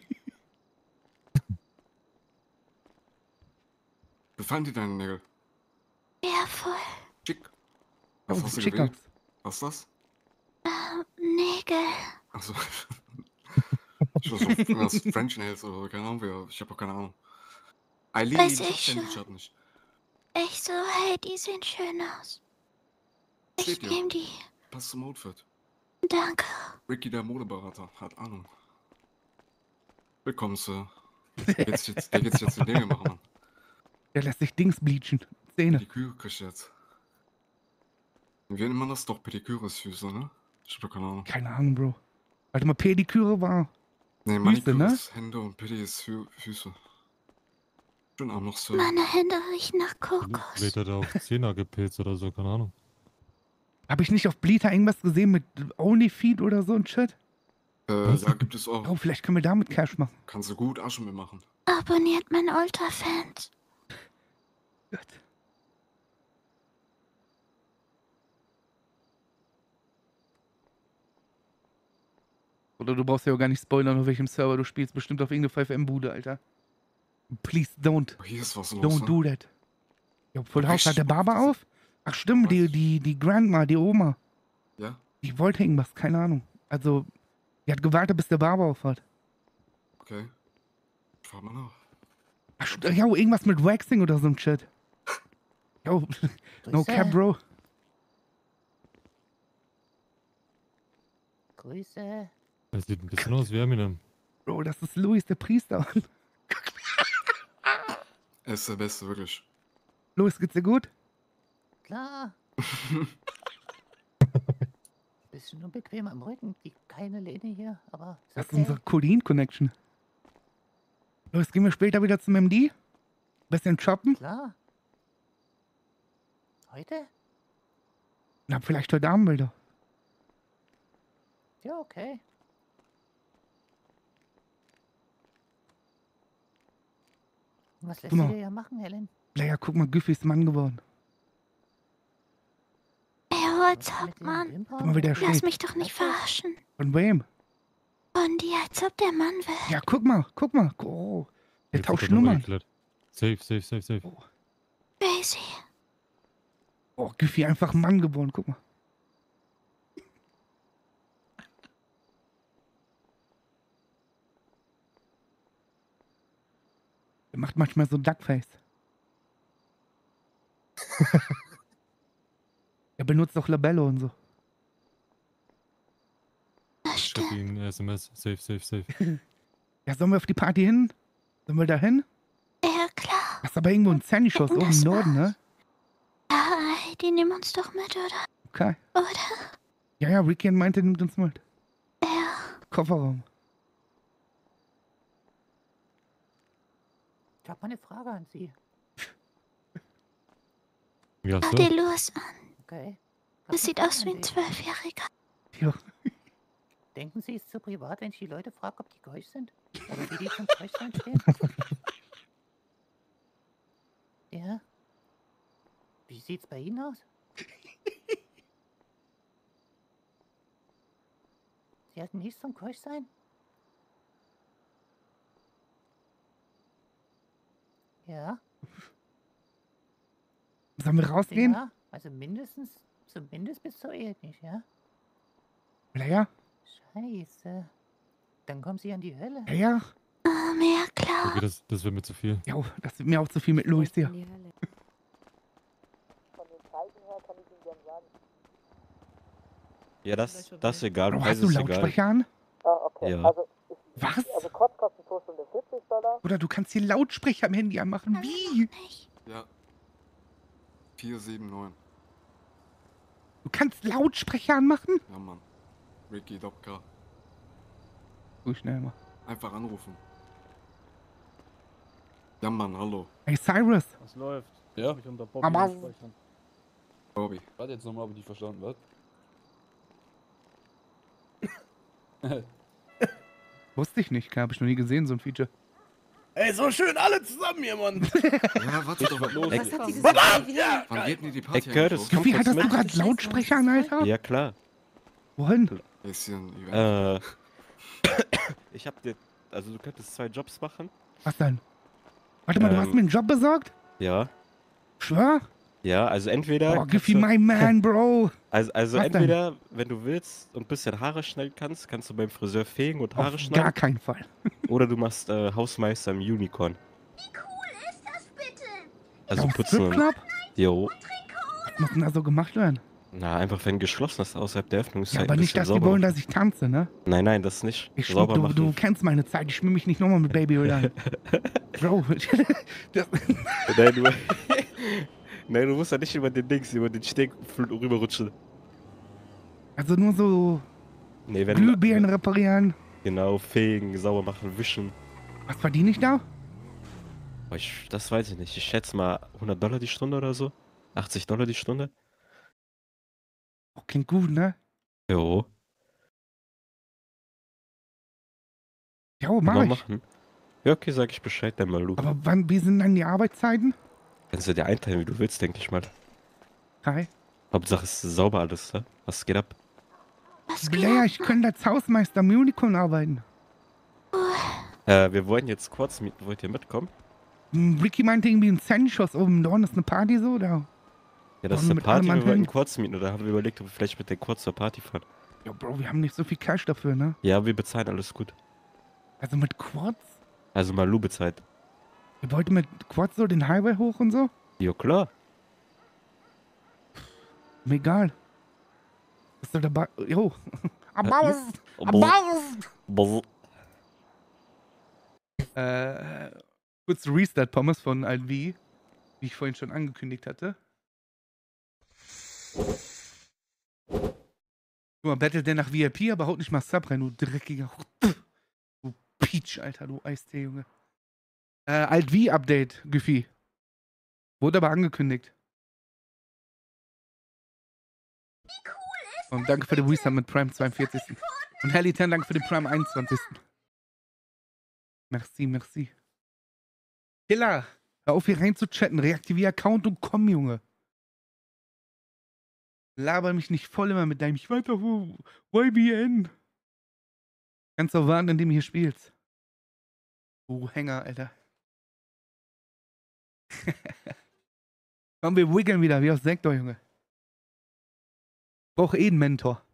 Speaker 15: Gefallen dir deine Nägel?
Speaker 3: Ja, voll.
Speaker 15: Schick.
Speaker 1: Oh,
Speaker 15: Was hast du
Speaker 1: schick
Speaker 15: gewählt?
Speaker 1: aus.
Speaker 15: Was ist das?
Speaker 3: Nägel.
Speaker 15: Achso. Ich weiß nicht, was French Nails oder so, keine Ahnung. Ich hab auch keine Ahnung. Eileen,
Speaker 3: Weiß
Speaker 15: ich
Speaker 3: ich
Speaker 15: kenn
Speaker 3: schon.
Speaker 15: die Chat nicht.
Speaker 3: Ich so, hey, die sehen schön aus. Ich
Speaker 15: Steht dir.
Speaker 3: nehm die.
Speaker 15: Passt zum Outfit.
Speaker 3: Danke.
Speaker 15: Ricky, der Modeberater, hat Ahnung. Willkommen, Sir. Der geht's jetzt die Dinge machen, Mann.
Speaker 1: Der lässt sich Dings bleachen. Zähne.
Speaker 15: Pediküre kriegst du jetzt. Wie nennt man das doch? Pediküre-Füße, ne? Ich hab doch keine Ahnung.
Speaker 1: Keine Ahnung, Bro. Warte mal, Pediküre war.
Speaker 15: Nee,
Speaker 1: Füße,
Speaker 15: Maniküre
Speaker 1: ne?
Speaker 15: ist Hände und Pedi ist Füße. Schönen Abend noch, Sir.
Speaker 3: Meine Hände riechen nach Kokos.
Speaker 13: Vielleicht hat er auch Zehner gepilzt oder so, keine Ahnung.
Speaker 1: Hab ich nicht auf Bleater irgendwas gesehen mit Onlyfeed oder so ein Shit?
Speaker 15: Ja, gibt es auch.
Speaker 1: Oh, vielleicht können wir damit Cash machen.
Speaker 15: Kannst du gut Asche mit machen.
Speaker 3: Abonniert mein Ultra-Fans.
Speaker 1: Gut. Oder du brauchst ja auch gar nicht spoilern, auf welchem Server du spielst. Bestimmt auf irgendeine 5M-Bude, Alter. Please don't.
Speaker 15: Oh, hier ist was los,
Speaker 1: Don't
Speaker 15: ne?
Speaker 1: do that. Ja, Full House hat der
Speaker 15: Richtig,
Speaker 1: Barber auf? Ach stimmt, die Grandma, die Oma.
Speaker 15: Ja?
Speaker 1: Die wollte irgendwas, keine Ahnung. Also, die hat gewartet, bis der Barber auf hat.
Speaker 15: Okay. Ich frag mal nach.
Speaker 1: Ach, ja, irgendwas mit Waxing oder so ein Shit. Yo, no
Speaker 4: Grüße.
Speaker 1: cap, Bro.
Speaker 4: Grüße.
Speaker 13: Das sieht ein bisschen aus wie Eminem.
Speaker 1: Bro, das ist Louis, der Priester.
Speaker 15: Er ist der Beste, wirklich.
Speaker 1: Louis, geht's dir gut?
Speaker 4: Klar. Bisschen unbequem am Rücken. Die keine Lehne hier, aber ist
Speaker 1: Das ist
Speaker 4: okay.
Speaker 1: unsere Codein-Connection. Louis, gehen wir später wieder zum MD? Bisschen shoppen?
Speaker 4: Klar. Heute?
Speaker 1: Na, vielleicht heute Abend wieder.
Speaker 4: Ja, okay. Was lässt
Speaker 1: Guck mal.
Speaker 4: du dir ja machen, Helen?
Speaker 1: Naja, guck mal, Giffy ist Mann geworden.
Speaker 3: Ja, als ob, Mann.
Speaker 1: Guck mal, wie der
Speaker 3: Lass
Speaker 1: steht.
Speaker 3: mich doch nicht verarschen.
Speaker 1: Von wem?
Speaker 3: Von dir, als ob der Mann will.
Speaker 1: Ja, guck mal. Oh, der
Speaker 13: Jetzt
Speaker 1: tauscht
Speaker 13: hat er Nummer
Speaker 1: Nummern.
Speaker 13: geklärt. Safe.
Speaker 3: Crazy.
Speaker 1: Oh, Giffy einfach Mann geworden, guck mal. Er macht manchmal so Duckface. Er benutzt auch Labello und so.
Speaker 13: Ich schreibe ihm eine SMS. Safe.
Speaker 1: Ja, sollen wir auf die Party hin? Sollen wir da hin?
Speaker 3: Ja, klar.
Speaker 1: Das ist aber irgendwo ein Sandy-Schuss oben im Norden, ne?
Speaker 3: Ja, die nehmen uns doch mit, oder?
Speaker 1: Okay.
Speaker 3: Oder?
Speaker 1: Ja, Ricky meinte, nimmt uns mit.
Speaker 3: Ja.
Speaker 1: Kofferraum.
Speaker 4: Ich habe mal eine Frage an Sie.
Speaker 13: Wie hast
Speaker 3: Schau
Speaker 13: du?
Speaker 3: dir Louis an.
Speaker 4: Okay.
Speaker 3: Das sieht aus wie ein 12-Jähriger.
Speaker 1: Ja.
Speaker 4: Denken Sie, es ist zu privat, wenn ich die Leute frage, ob die Keusch sind? Oder wie die zum Keuschsein stehen? Ja? Wie sieht's bei Ihnen aus? Sie hatten nichts zum Keuschsein? Ja?
Speaker 1: Sollen wir rausgehen?
Speaker 4: Ja, also zumindest bis zur Ehe nicht, ja?
Speaker 1: Ja.
Speaker 4: Scheiße. Dann kommen Sie an die Hölle.
Speaker 1: Ja.
Speaker 3: Ja, klar.
Speaker 13: Okay, das wird mir zu viel.
Speaker 1: Jo, das wird mir auch zu viel mit Louis hier.
Speaker 16: Von den Preisen her kann ich Ihnen gern sagen.
Speaker 12: Ja, das ist egal.
Speaker 1: Oh,
Speaker 12: Preis
Speaker 1: hast du
Speaker 12: ist egal.
Speaker 1: Lautsprecher an?
Speaker 16: Ah, okay.
Speaker 12: Ja.
Speaker 16: Also,
Speaker 1: Was?
Speaker 16: Also Quads kosten pro Stunde $40.
Speaker 1: Oder du kannst hier Lautsprecher am Handy anmachen. Wie?
Speaker 15: Ja. 479.
Speaker 1: Du kannst Lautsprecher anmachen?
Speaker 15: Ja, Mann. Ricky Dobka.
Speaker 1: So schnell mal.
Speaker 15: Einfach anrufen. Ja, Mann, hallo.
Speaker 1: Hey Cyrus.
Speaker 17: Was läuft?
Speaker 18: Ja?
Speaker 17: Mich unter Bobby
Speaker 1: Aber-
Speaker 17: speichern.
Speaker 15: Bobby.
Speaker 18: Warte jetzt nochmal, ob ich nicht verstanden was?
Speaker 1: Wusste ich nicht, habe ich noch nie gesehen, so ein Feature.
Speaker 5: Ey, so schön alle zusammen hier, Mann.
Speaker 15: Ja, warte doch, was los
Speaker 10: Was
Speaker 15: ist.
Speaker 10: hat sie gesagt?
Speaker 5: Ja,
Speaker 15: Wann geht denn die Party
Speaker 12: Ey, Curtis,
Speaker 15: eigentlich
Speaker 12: komm
Speaker 1: Wie
Speaker 12: kurz
Speaker 1: hattest du
Speaker 12: mit.
Speaker 1: gerade Lautsprecher an, Alter?
Speaker 12: Ja, klar.
Speaker 1: Wohin?
Speaker 15: los? Ist hier ein Event.
Speaker 12: Ich hab dir... Also du könntest 2 Jobs machen.
Speaker 1: Was denn? Warte mal, du hast mir einen Job besorgt?
Speaker 12: Ja.
Speaker 1: Schwör?
Speaker 12: Ja, also entweder...
Speaker 1: Oh, give me my man, Bro.
Speaker 12: Also
Speaker 1: Was denn?
Speaker 12: entweder, wenn du willst und ein bisschen Haare schneiden kannst, kannst du beim Friseur fegen und Haare
Speaker 1: Auf
Speaker 12: schneiden.
Speaker 1: gar keinen Fall.
Speaker 12: Oder du machst Hausmeister im Unicorn.
Speaker 3: Wie cool ist das bitte?
Speaker 12: Also
Speaker 1: Auf
Speaker 12: putzen und...
Speaker 1: Stripclub?
Speaker 12: Jo.
Speaker 1: Was muss denn da so gemacht werden?
Speaker 12: Na, einfach wenn geschlossen ist außerhalb der Öffnungszeit.
Speaker 1: Ja, aber
Speaker 12: ein
Speaker 1: nicht,
Speaker 12: bisschen
Speaker 1: dass die
Speaker 12: sauber
Speaker 1: wollen,
Speaker 12: machen.
Speaker 1: dass ich tanze, ne?
Speaker 12: Nein, das nicht.
Speaker 1: Ich
Speaker 12: Sauber
Speaker 1: du
Speaker 12: machen.
Speaker 1: kennst meine Zeit, ich schmier mich nicht nochmal mit Babyöl an. Bro, das,
Speaker 12: Nein, du... Nein, du musst ja nicht über den Steg rüberrutschen.
Speaker 1: also nur so
Speaker 12: Nee, wenn...
Speaker 1: Glühbirnen reparieren.
Speaker 12: Genau, fegen, sauber machen, wischen.
Speaker 1: Was verdiene ich da?
Speaker 12: Boah, das weiß ich nicht. Ich schätze mal $100 die Stunde oder so. $80 die Stunde.
Speaker 1: Oh, klingt gut, ne?
Speaker 12: Jo.
Speaker 1: Jo,
Speaker 12: Mal
Speaker 1: mach ich.
Speaker 12: machen. Ja, okay, sag ich Bescheid, dann mal Lu.
Speaker 1: Aber wie sind dann die Arbeitszeiten?
Speaker 12: Kannst du dir einteilen, wie du willst, denke ich mal.
Speaker 1: Hi.
Speaker 12: Hauptsache es ist sauber alles, ne? Was geht ab?
Speaker 1: Blair, ich könnte als Hausmeister im Unicorn arbeiten.
Speaker 12: Wir wollen jetzt kurz mieten. Wollt ihr mitkommen?
Speaker 1: Ricky meinte irgendwie ein Sandy-Schuss oben im Norden. Ist eine Party so, oder?
Speaker 12: Ja, das
Speaker 1: Wollen
Speaker 12: ist
Speaker 1: wir
Speaker 12: eine
Speaker 1: mit
Speaker 12: Party,
Speaker 1: allem
Speaker 12: wir wollten
Speaker 1: anhängen?
Speaker 12: kurz mieten. Oder haben wir überlegt, ob wir vielleicht mit der kurz zur Party fahren?
Speaker 1: Ja, Bro, wir haben nicht so viel Cash dafür, ne?
Speaker 12: Ja, wir bezahlen alles gut.
Speaker 1: Also mit Quads?
Speaker 12: Also Malu bezahlt.
Speaker 1: Ihr wollt mit Quads so den Highway hoch und so?
Speaker 12: Ja, klar.
Speaker 1: Mir egal. Bist du dabei? Jo.
Speaker 12: Abaus!
Speaker 1: Abaus! Kurz Restart Pommes von Alv, wie ich vorhin schon angekündigt hatte. Guck mal, battelt der nach VIP, aber haut nicht mal Sub rein, du dreckiger. Du Peach, Alter, du Eistee, Junge. Alt-V-Update, Güffi. Wurde aber angekündigt. Und danke für den Restart mit Prime 42. Und Helly10, danke für den Prime 21. Merci, merci. Killer, hör auf hier rein zu chatten. Reaktivier Account und komm, Junge. Laber mich nicht voll immer mit deinem Ich weiß doch wo YBN. Kannst doch warten, indem du hier spielst. Du Hänger, Alter. Komm, wir wiggeln wieder, wie aus Sektor, Junge. Brauche eh einen Mentor.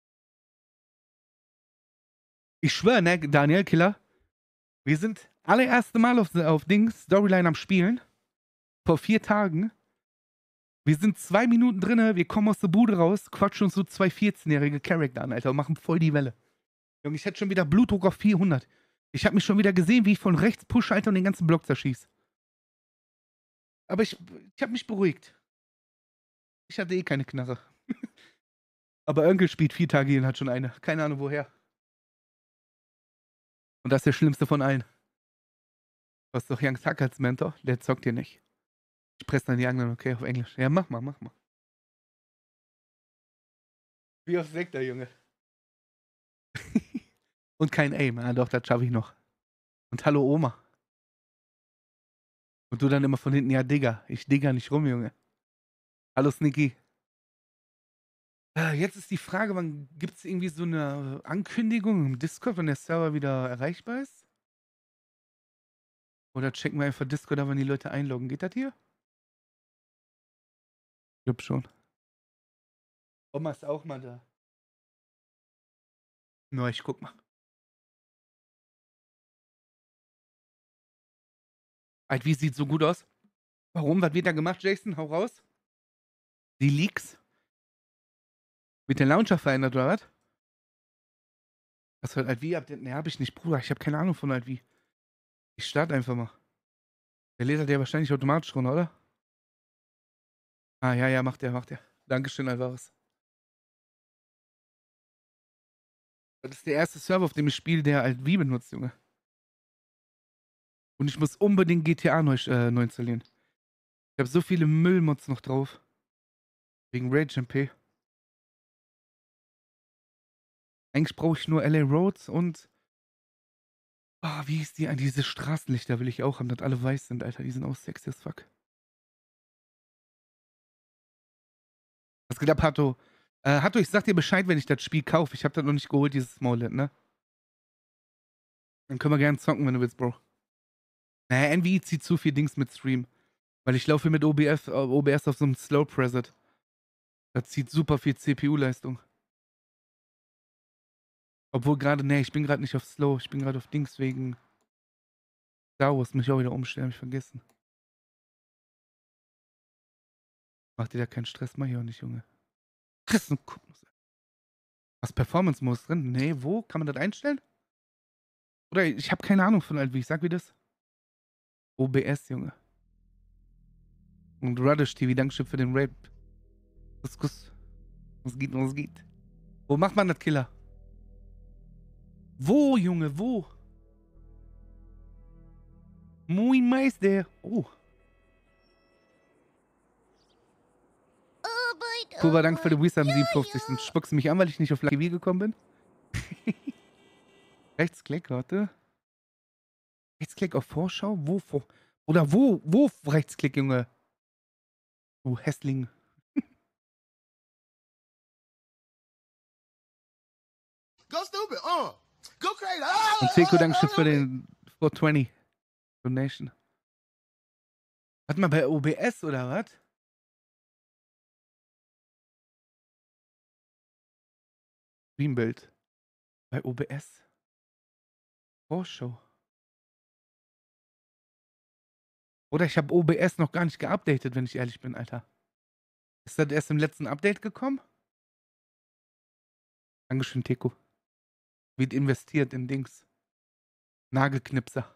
Speaker 1: Ich schwöre, ne, Daniel, Killer. Wir sind allererste Mal auf Dings, Storyline am Spielen. Vor 4 Tagen. Wir sind 2 Minuten drinne, wir kommen aus der Bude raus, quatschen uns so 2 14-jährige Charakter an, Alter, und machen voll die Welle. Junge, ich hätte schon wieder Blutdruck auf 400. Ich habe mich schon wieder gesehen, wie ich von rechts pushe, Alter, und den ganzen Block zerschieß. Aber ich habe mich beruhigt. Ich hatte eh keine Knarre. Aber Onkel spielt 4 Tage hin, hat schon eine. Keine Ahnung woher. Und das ist der schlimmste von allen. Du hast doch Young Tuck als Mentor, der zockt dir nicht. Ich presse dann die anderen, okay, auf Englisch. Ja, mach mal. Wie auf Sektor, Junge. Und kein Aim. Ah, doch, das schaffe ich noch. Und hallo Oma. Und du dann immer von hinten, ja, Digga. Ich digger nicht rum, Junge. Hallo Sneaky. Jetzt ist die Frage, wann gibt es irgendwie so eine Ankündigung im Discord, wenn der Server wieder erreichbar ist? Oder checken wir einfach Discord, da wenn die Leute einloggen. Geht das hier? Ich glaube schon. Oma ist auch mal da. Na, ich guck mal. Alter, wie sieht so gut aus? Warum? Was wird da gemacht, Jason? Hau raus. Die Leaks? Mit der Launcher verändert, oder was? Was für ein Alt-V-Update? Ne, hab ich nicht, Bruder. Ich habe keine Ahnung von Alt-V. Ich starte einfach mal. Der lädt halt ja wahrscheinlich automatisch runter, oder? Ah, ja, macht der. Dankeschön, Alvarez. Das ist der erste Server, auf dem ich spiele, der Alt-V benutzt, Junge. Und ich muss unbedingt GTA neu installieren. Ich habe so viele Müllmods noch drauf. Wegen Rage MP. Eigentlich brauche ich nur LA Roads und... Oh, wie hieß die? Diese Straßenlichter will ich auch haben, dass alle weiß sind, Alter. Die sind auch sexy as fuck. Was geht ab, Hatto? Hatto, ich sag dir Bescheid, wenn ich das Spiel kaufe. Ich habe das noch nicht geholt, dieses Smallland, ne? Dann können wir gerne zocken, wenn du willst, Bro. Naja, NVI zieht zu viel Dings mit Stream. Weil ich laufe hier mit OBS auf so einem Slow Preset. Das zieht super viel CPU-Leistung. Obwohl gerade, ne, ich bin gerade nicht auf Slow. Ich bin gerade auf Dings wegen Star Wars. Muss ich auch wieder umstellen, hab ich vergessen. Mach dir da keinen Stress, mal hier auch nicht, Junge. Was, Performance-Modus drin? Nee, wo? Kann man das einstellen? Oder ich habe keine Ahnung von wie ich sag wie das? OBS, Junge. Und Radish TV, Dankeschön für den Rape. Was geht? Wo macht man das, Killer? Wo, Junge, wo? Muy Meister. Oh. Kuba, danke für den Wisdom 57. Spuckst du mich an, weil ich nicht auf Lucky V gekommen bin? Rechtsklick, warte. Rechtsklick auf Vorschau? Wo? Oder wo Rechtsklick, Junge? Du Hässling.
Speaker 17: Go stupid, go crazy.
Speaker 1: Und Teko, Dankeschön für den 420 Donation. Warte mal, bei OBS oder was? Streambild. Bei OBS. Vorschau. Oder ich habe OBS noch gar nicht geupdatet, wenn ich ehrlich bin, Alter. Ist das erst im letzten Update gekommen? Dankeschön, Teko. Wird investiert in Dings. Nagelknipser.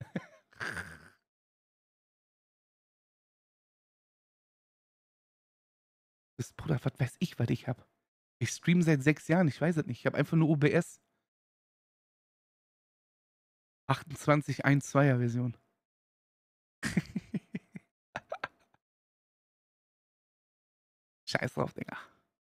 Speaker 1: Das, Bruder, was weiß ich, was ich hab. Ich streame seit 6 Jahren, ich weiß es nicht. Ich habe einfach nur OBS. 28.1.2er Version. Scheiß drauf, Digga.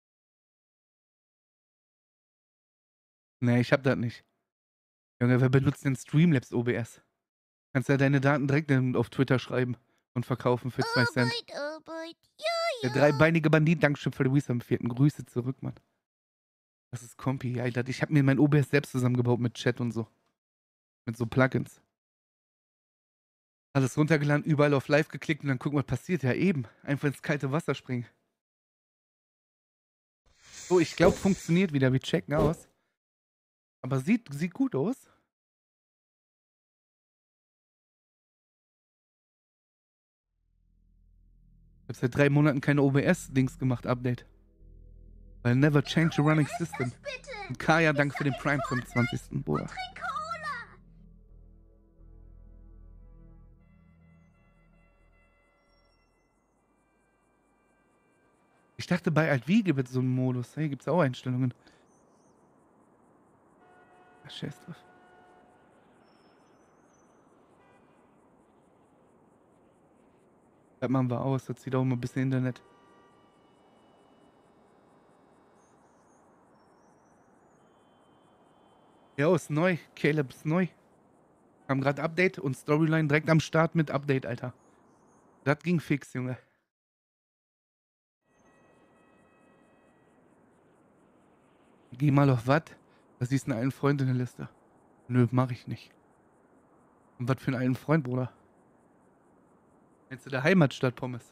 Speaker 1: Nee, ich hab das nicht. Junge, wer benutzt denn Streamlabs OBS? Kannst ja deine Daten direkt auf Twitter schreiben und verkaufen für 2 Cent. Der dreibeinige Bandit, Dankeschön für die Reese am 4. Grüße zurück, Mann. Das ist Kompi, Alter. Ich habe mir mein OBS selbst zusammengebaut mit Chat und so. Mit so Plugins. Alles runtergeladen, überall auf Live geklickt und dann gucken, was passiert. Ja, eben. Einfach ins kalte Wasser springen. So, ich glaube, funktioniert wieder. Wir checken aus. Aber sieht gut aus. Ich habe seit 3 Monaten keine OBS-Dings gemacht, Update. Weil never change a running system. Und Kaya, danke für den Prime 25. Bruder. Ich dachte, bei Alt-V gibt es so einen Modus. Hey, gibt es auch Einstellungen. Ach, scheiß drauf. Das machen wir aus. Das zieht auch immer ein bisschen Internet. Ja, ist neu. Caleb ist neu. Haben gerade Update und Storyline direkt am Start mit Update, Alter. Das ging fix, Junge. Geh mal auf was? Da siehst du einen alten Freund in der Liste. Nö, mach ich nicht. Und was für einen alten Freund, Bruder? Kennst du der Heimatstadt, Pommes?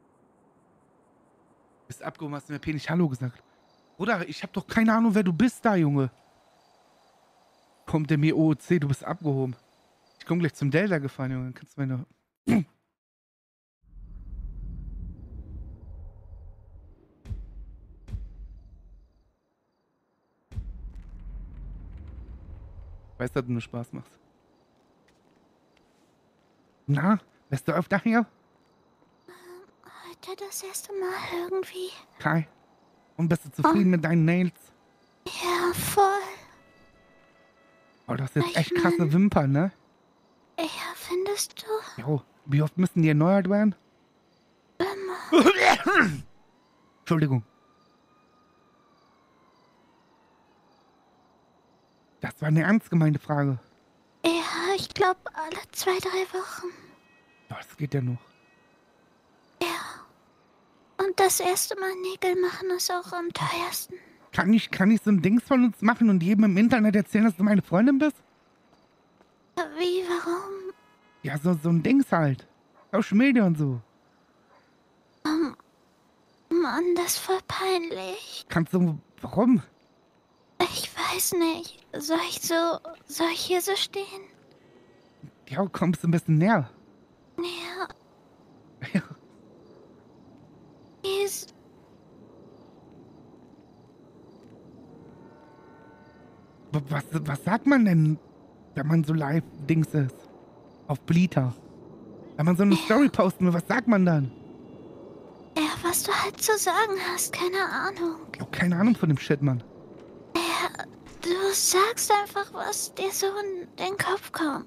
Speaker 1: Bist abgehoben, hast du mir nicht Hallo gesagt. Bruder, ich hab doch keine Ahnung, wer du bist da, Junge. Kommt der mir OOC, du bist abgehoben. Ich komm gleich zum Delta gefahren, Junge. Kannst du meine... Ich weiß, dass du nur Spaß machst. Na, bist du öfter hier?
Speaker 3: Heute das erste Mal irgendwie.
Speaker 1: Kai, und bist du zufrieden mit deinen Nails?
Speaker 3: Ja, voll.
Speaker 1: Oh, du hast jetzt echt krasse Wimpern, ne?
Speaker 3: Ja, findest du?
Speaker 1: Jo, wie oft müssen die erneuert werden?
Speaker 3: Immer.
Speaker 1: Entschuldigung. Das war eine ernst gemeinte Frage.
Speaker 3: Ja, ich glaube alle 2, 3 Wochen.
Speaker 1: Das geht ja noch.
Speaker 3: Ja. Und das erste Mal Nägel machen ist auch am teuersten.
Speaker 1: Kann ich so ein Dings von uns machen und jedem im Internet erzählen, dass du meine Freundin bist?
Speaker 3: Wie, warum?
Speaker 1: Ja, so ein Dings halt. Social Media und so.
Speaker 3: Mann, das ist voll peinlich.
Speaker 1: Kannst du, warum?
Speaker 3: Ich weiß nicht. Soll ich hier so stehen?
Speaker 1: Ja, kommst du ein bisschen näher.
Speaker 3: Ja.
Speaker 1: Ja. Was sagt man denn, wenn man so live-Dings ist? Auf Bleater. Wenn man so eine Story posten will, was sagt man dann?
Speaker 3: Ja, was du halt zu sagen hast, keine Ahnung.
Speaker 1: Ich hab keine Ahnung von dem Shit, Mann.
Speaker 3: Ja, du sagst einfach, was dir so in den Kopf kommt.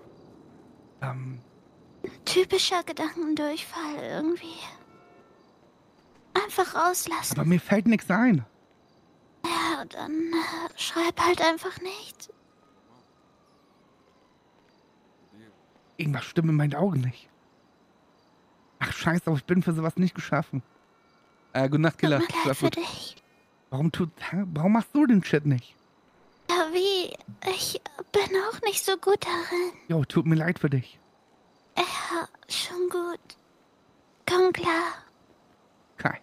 Speaker 3: Typischer Gedankendurchfall irgendwie. Einfach rauslassen.
Speaker 1: Aber mir fällt nichts ein.
Speaker 3: Ja, dann schreib halt einfach nichts.
Speaker 1: Irgendwas stimmt in meinen Augen nicht. Ach, scheiße, aber ich bin für sowas nicht geschaffen. Gute Nacht, Killer.
Speaker 3: Tut mir leid für dich.
Speaker 1: Warum machst du den Shit nicht?
Speaker 3: Ja, wie? Ich bin auch nicht so gut darin.
Speaker 1: Jo, tut mir leid für dich.
Speaker 3: Ja, schon gut. Komm klar.
Speaker 1: Kai.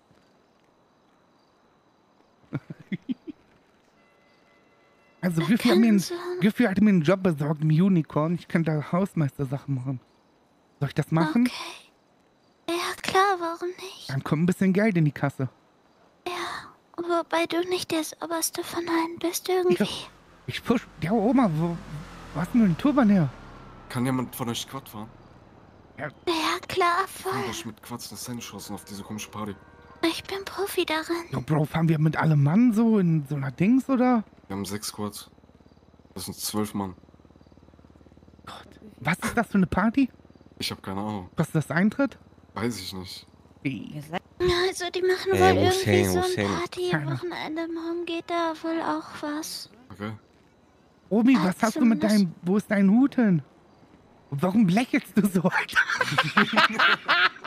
Speaker 1: Also, Giffy hat mir einen Job besorgt im Unicorn. Ich könnte da Hausmeister-Sachen machen. Soll ich das machen?
Speaker 3: Okay. Ja, klar, warum nicht?
Speaker 1: Dann kommt ein bisschen Geld in die Kasse.
Speaker 3: Ja, wobei du nicht der Oberste von allen bist irgendwie.
Speaker 1: Ja, ich push. Ja, Oma, wo hast du denn den Turban her?
Speaker 15: Kann jemand von euch Quad fahren?
Speaker 3: Ja, klar, voll.
Speaker 15: Ich mit Quads eine Szene geschossen auf diese komische Party.
Speaker 3: Ich bin Profi darin.
Speaker 1: Jo, Bro, fahren wir mit allem Mann so in so einer Dings, oder?
Speaker 15: Wir haben 6 Quads. Das sind 12 Mann.
Speaker 1: Gott. Was ist das für eine Party?
Speaker 15: Ich habe keine Ahnung.
Speaker 1: Was ist das Eintritt?
Speaker 15: Weiß ich nicht.
Speaker 3: Also, die machen wohl irgendwie so ein Party-Wochenende. Morgen geht da wohl auch was.
Speaker 15: Okay.
Speaker 1: Omi, was hast du mit deinem... Wo ist dein Hut hin? Warum lächelst du so?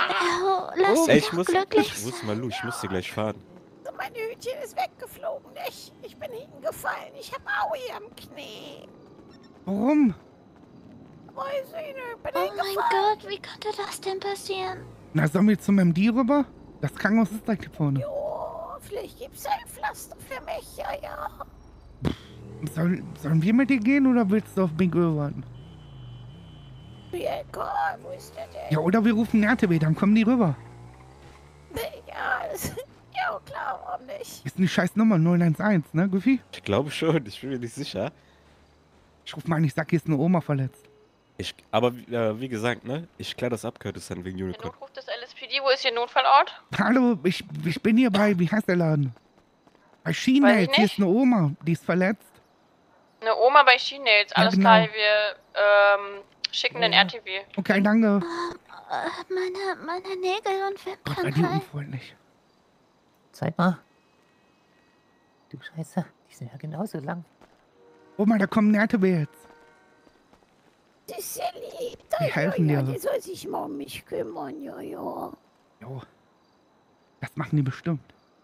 Speaker 3: Oh, lass
Speaker 12: Ey,
Speaker 3: dich doch glücklich
Speaker 12: ich muss mal, Lu, ich muss dir gleich fahren.
Speaker 6: So, mein Hütchen ist weggeflogen, nicht? Ich bin hingefallen. Ich hab Aui am Knie.
Speaker 1: Warum?
Speaker 6: Weiß ich nicht, bin
Speaker 3: Oh mein
Speaker 6: hingefallen.
Speaker 3: Gott, wie konnte das denn passieren?
Speaker 1: Na, sollen wir zum MD rüber? Das Krankenhaus ist direkt hier vorne.
Speaker 6: Jo, vielleicht gibt's ein Pflaster für mich, ja.
Speaker 1: Sollen wir mit dir gehen oder willst du auf Big Ö warten?
Speaker 6: Ja, egal, wo ist der denn?
Speaker 1: Ja, oder wir rufen den RTW, dann kommen die rüber.
Speaker 6: Ja, ja, klar, warum nicht?
Speaker 1: Ist die scheiß Nummer 011, ne, Goofy?
Speaker 12: Ich glaube schon, ich bin mir nicht sicher.
Speaker 1: Ich ruf mal an, ich sag, hier ist eine Oma verletzt.
Speaker 12: Aber wie gesagt, ne? Ich klär das ab, Curtis, dann wegen Unicorn.
Speaker 18: Notruf des LSPD, wo ist Ihr Notfallort?
Speaker 1: Hallo, ich bin hier bei, wie heißt der Laden? Bei Schienels, hier ist eine Oma, die ist verletzt.
Speaker 18: Eine Oma bei She-Nails, alles
Speaker 1: genau.
Speaker 18: klar, wir schicken den RTW.
Speaker 1: Okay, danke.
Speaker 3: Meine Nägel und
Speaker 1: Gott, war die
Speaker 3: Wimpern.
Speaker 1: unfreundlich.
Speaker 4: Zeig mal. Du Scheiße, die sind ja genauso lang.
Speaker 1: Oma, da kommt ein RTW jetzt.
Speaker 6: Das ist ja lieb.
Speaker 1: Die helfen dir.
Speaker 6: Die soll sich mal um mich kümmern, ja.
Speaker 1: Jo, das machen die bestimmt.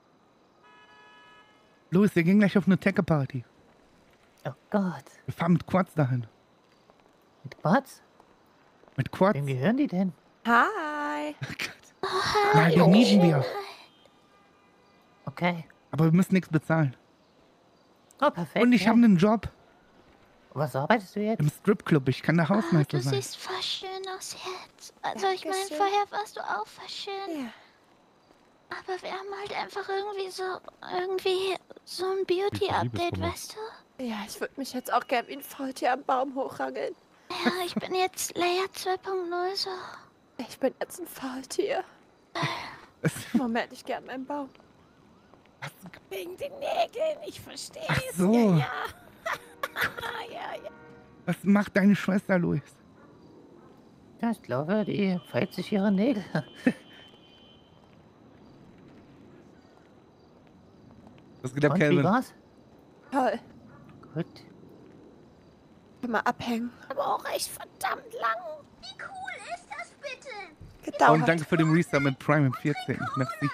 Speaker 1: Louis, wir gehen gleich auf eine Tecke-Party.
Speaker 4: Oh Gott.
Speaker 1: Wir fahren mit Quads dahin.
Speaker 4: Mit Quads?
Speaker 1: Mit Quads?
Speaker 4: Wem gehören die denn?
Speaker 2: Hi.
Speaker 1: Ja, die mieten wir.
Speaker 4: Okay.
Speaker 1: Aber wir müssen nichts bezahlen.
Speaker 4: Oh, perfekt.
Speaker 1: Und ich habe einen Job.
Speaker 4: Was arbeitest du jetzt?
Speaker 1: Im Stripclub. Ich kann der Hausmeister
Speaker 3: Du
Speaker 1: sein.
Speaker 3: siehst voll schön aus jetzt. Also ich meine, vorher warst du auch voll schön.
Speaker 2: Ja.
Speaker 3: Aber wir haben halt einfach irgendwie so ein Beauty-Update, weißt du?
Speaker 2: Ja, ich würde mich jetzt auch gern wie ein Faultier am Baum hochrangeln.
Speaker 3: Ja, ich bin jetzt Layer 2.0 so.
Speaker 2: Ich bin jetzt ein Faultier. Moment, ich gern meinen Baum.
Speaker 6: Wegen den Nägeln, ich verstehe
Speaker 1: Ach
Speaker 6: es.
Speaker 1: so.
Speaker 6: Ja, ja. ja.
Speaker 1: Was macht deine Schwester, Louis?
Speaker 4: Ja, ich glaube, die feilt sich ihre Nägel.
Speaker 1: Was geht ab,
Speaker 4: Und,
Speaker 1: Calvin?
Speaker 4: wie war's?
Speaker 2: Toll.
Speaker 4: Gut.
Speaker 2: Kann mal abhängen.
Speaker 6: Aber auch echt verdammt lang.
Speaker 3: Wie cool ist das bitte?
Speaker 2: Gedauert.
Speaker 1: Und danke für den Restart mit Prime im 14. Merci.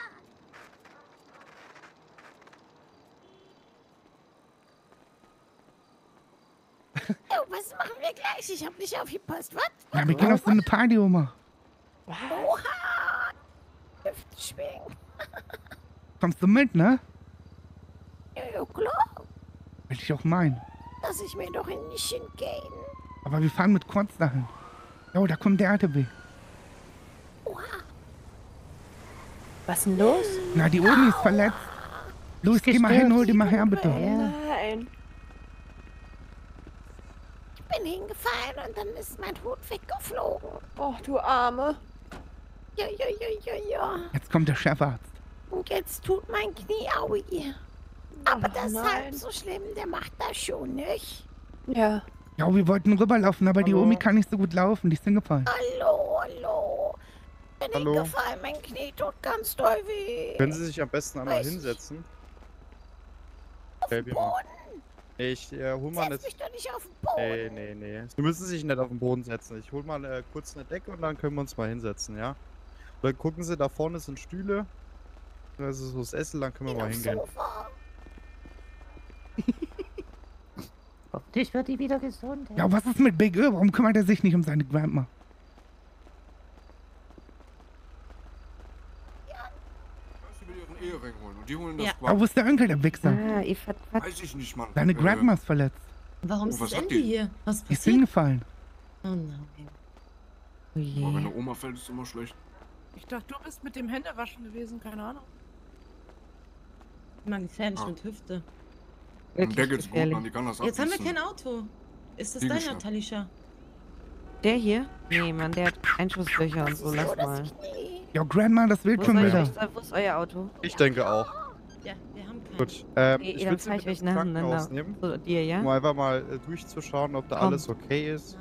Speaker 6: Oh, was machen wir gleich? Ich hab nicht aufgepasst. Was?
Speaker 1: Ja, wir gehen auf so eine Party, Oma.
Speaker 6: Oha. Hüften schwingen.
Speaker 1: Kommst du mit, ne?
Speaker 6: Ja, klar.
Speaker 1: Will ich auch meinen.
Speaker 6: Lass ich mir doch nicht entgehen.
Speaker 1: Aber wir fahren mit Quads dahin. Jo, da kommt der RTW.
Speaker 2: Was ist denn los?
Speaker 1: Na, die Omi ist verletzt. Louis, geh mal hin, hol die mal her, bitte.
Speaker 2: Nein.
Speaker 6: Ich bin hingefallen und dann ist mein Hut weggeflogen.
Speaker 2: Oh, du Arme.
Speaker 6: Ja.
Speaker 1: Jetzt kommt der Chefarzt.
Speaker 6: Und jetzt tut mein Knie Aui. Aber das ist
Speaker 2: nein.
Speaker 6: halb so schlimm, der macht das schon nicht.
Speaker 2: Ja.
Speaker 1: Ja, wir wollten rüberlaufen, aber die Omi kann nicht so gut laufen. Die ist hingefallen.
Speaker 6: Hallo. Bin
Speaker 19: Hallo.
Speaker 6: hingefallen, mein Knie tut ganz doll weh.
Speaker 19: Können Sie sich am besten einmal
Speaker 6: Weiß ich.
Speaker 19: hinsetzen?
Speaker 6: Auf den
Speaker 19: Baby, Mann.
Speaker 6: Boden.
Speaker 19: Ich hol mal
Speaker 6: Setz
Speaker 19: eine...
Speaker 6: mich doch nicht auf den Boden.
Speaker 19: Nee. Sie müssen sich nicht auf den Boden setzen. Ich hol mal kurz eine Decke und dann können wir uns mal hinsetzen, ja? Dann gucken Sie, da vorne sind Stühle. Das ist so das Essen, dann können wir mal
Speaker 6: Aufs
Speaker 19: hingehen.
Speaker 6: Sofa.
Speaker 4: Hoffentlich wird die wieder gesund.
Speaker 1: Ja, was ist mit Big Ö? Warum kümmert er sich nicht um seine Grandma?
Speaker 15: Ich will ihren Ehering holen und die holen das
Speaker 10: Ja.
Speaker 1: Aber wo ist der Onkel, der Wichser?
Speaker 11: Ah, ihr verquatscht.
Speaker 15: Weiß ich nicht, Mann.
Speaker 1: Seine Grandma ist verletzt.
Speaker 10: Warum
Speaker 15: Oh,
Speaker 10: ist
Speaker 15: was
Speaker 10: das
Speaker 15: hat
Speaker 10: Andy
Speaker 15: die?
Speaker 10: hier? Was
Speaker 1: Die ist
Speaker 10: passiert?
Speaker 1: hingefallen.
Speaker 10: Oh nein. Oh
Speaker 15: Aber
Speaker 10: je.
Speaker 15: wenn eine Oma fällt, ist immer schlecht.
Speaker 14: Ich dachte, du bist mit dem Händewaschen gewesen, keine Ahnung.
Speaker 10: Mann, gefährlich mit Hüfte.
Speaker 15: Und der geht's gut, Mann, die kann das
Speaker 10: Jetzt haben wir
Speaker 15: abwissen.
Speaker 10: kein Auto. Ist das
Speaker 15: Die
Speaker 10: deiner,
Speaker 15: geschafft.
Speaker 10: Talisha?
Speaker 11: Der hier? Nee, Mann, der hat Einschusslöcher und so. Lass mal.
Speaker 1: Ja, Grandma, das will
Speaker 11: Wo ist,
Speaker 1: schon
Speaker 11: euer,
Speaker 1: wieder.
Speaker 11: wo ist euer Auto?
Speaker 19: Ich denke auch.
Speaker 10: Ja, wir haben keinen.
Speaker 19: Gut,
Speaker 11: Nee,
Speaker 19: ich
Speaker 11: dann
Speaker 19: will Sie
Speaker 11: fahr
Speaker 19: mit
Speaker 11: ich euch
Speaker 19: ins
Speaker 11: nacheinander.
Speaker 19: Krankenhaus nehmen,
Speaker 11: Zu dir, ja?
Speaker 19: um einfach mal durchzuschauen, ob da
Speaker 11: Komm.
Speaker 19: alles okay ist.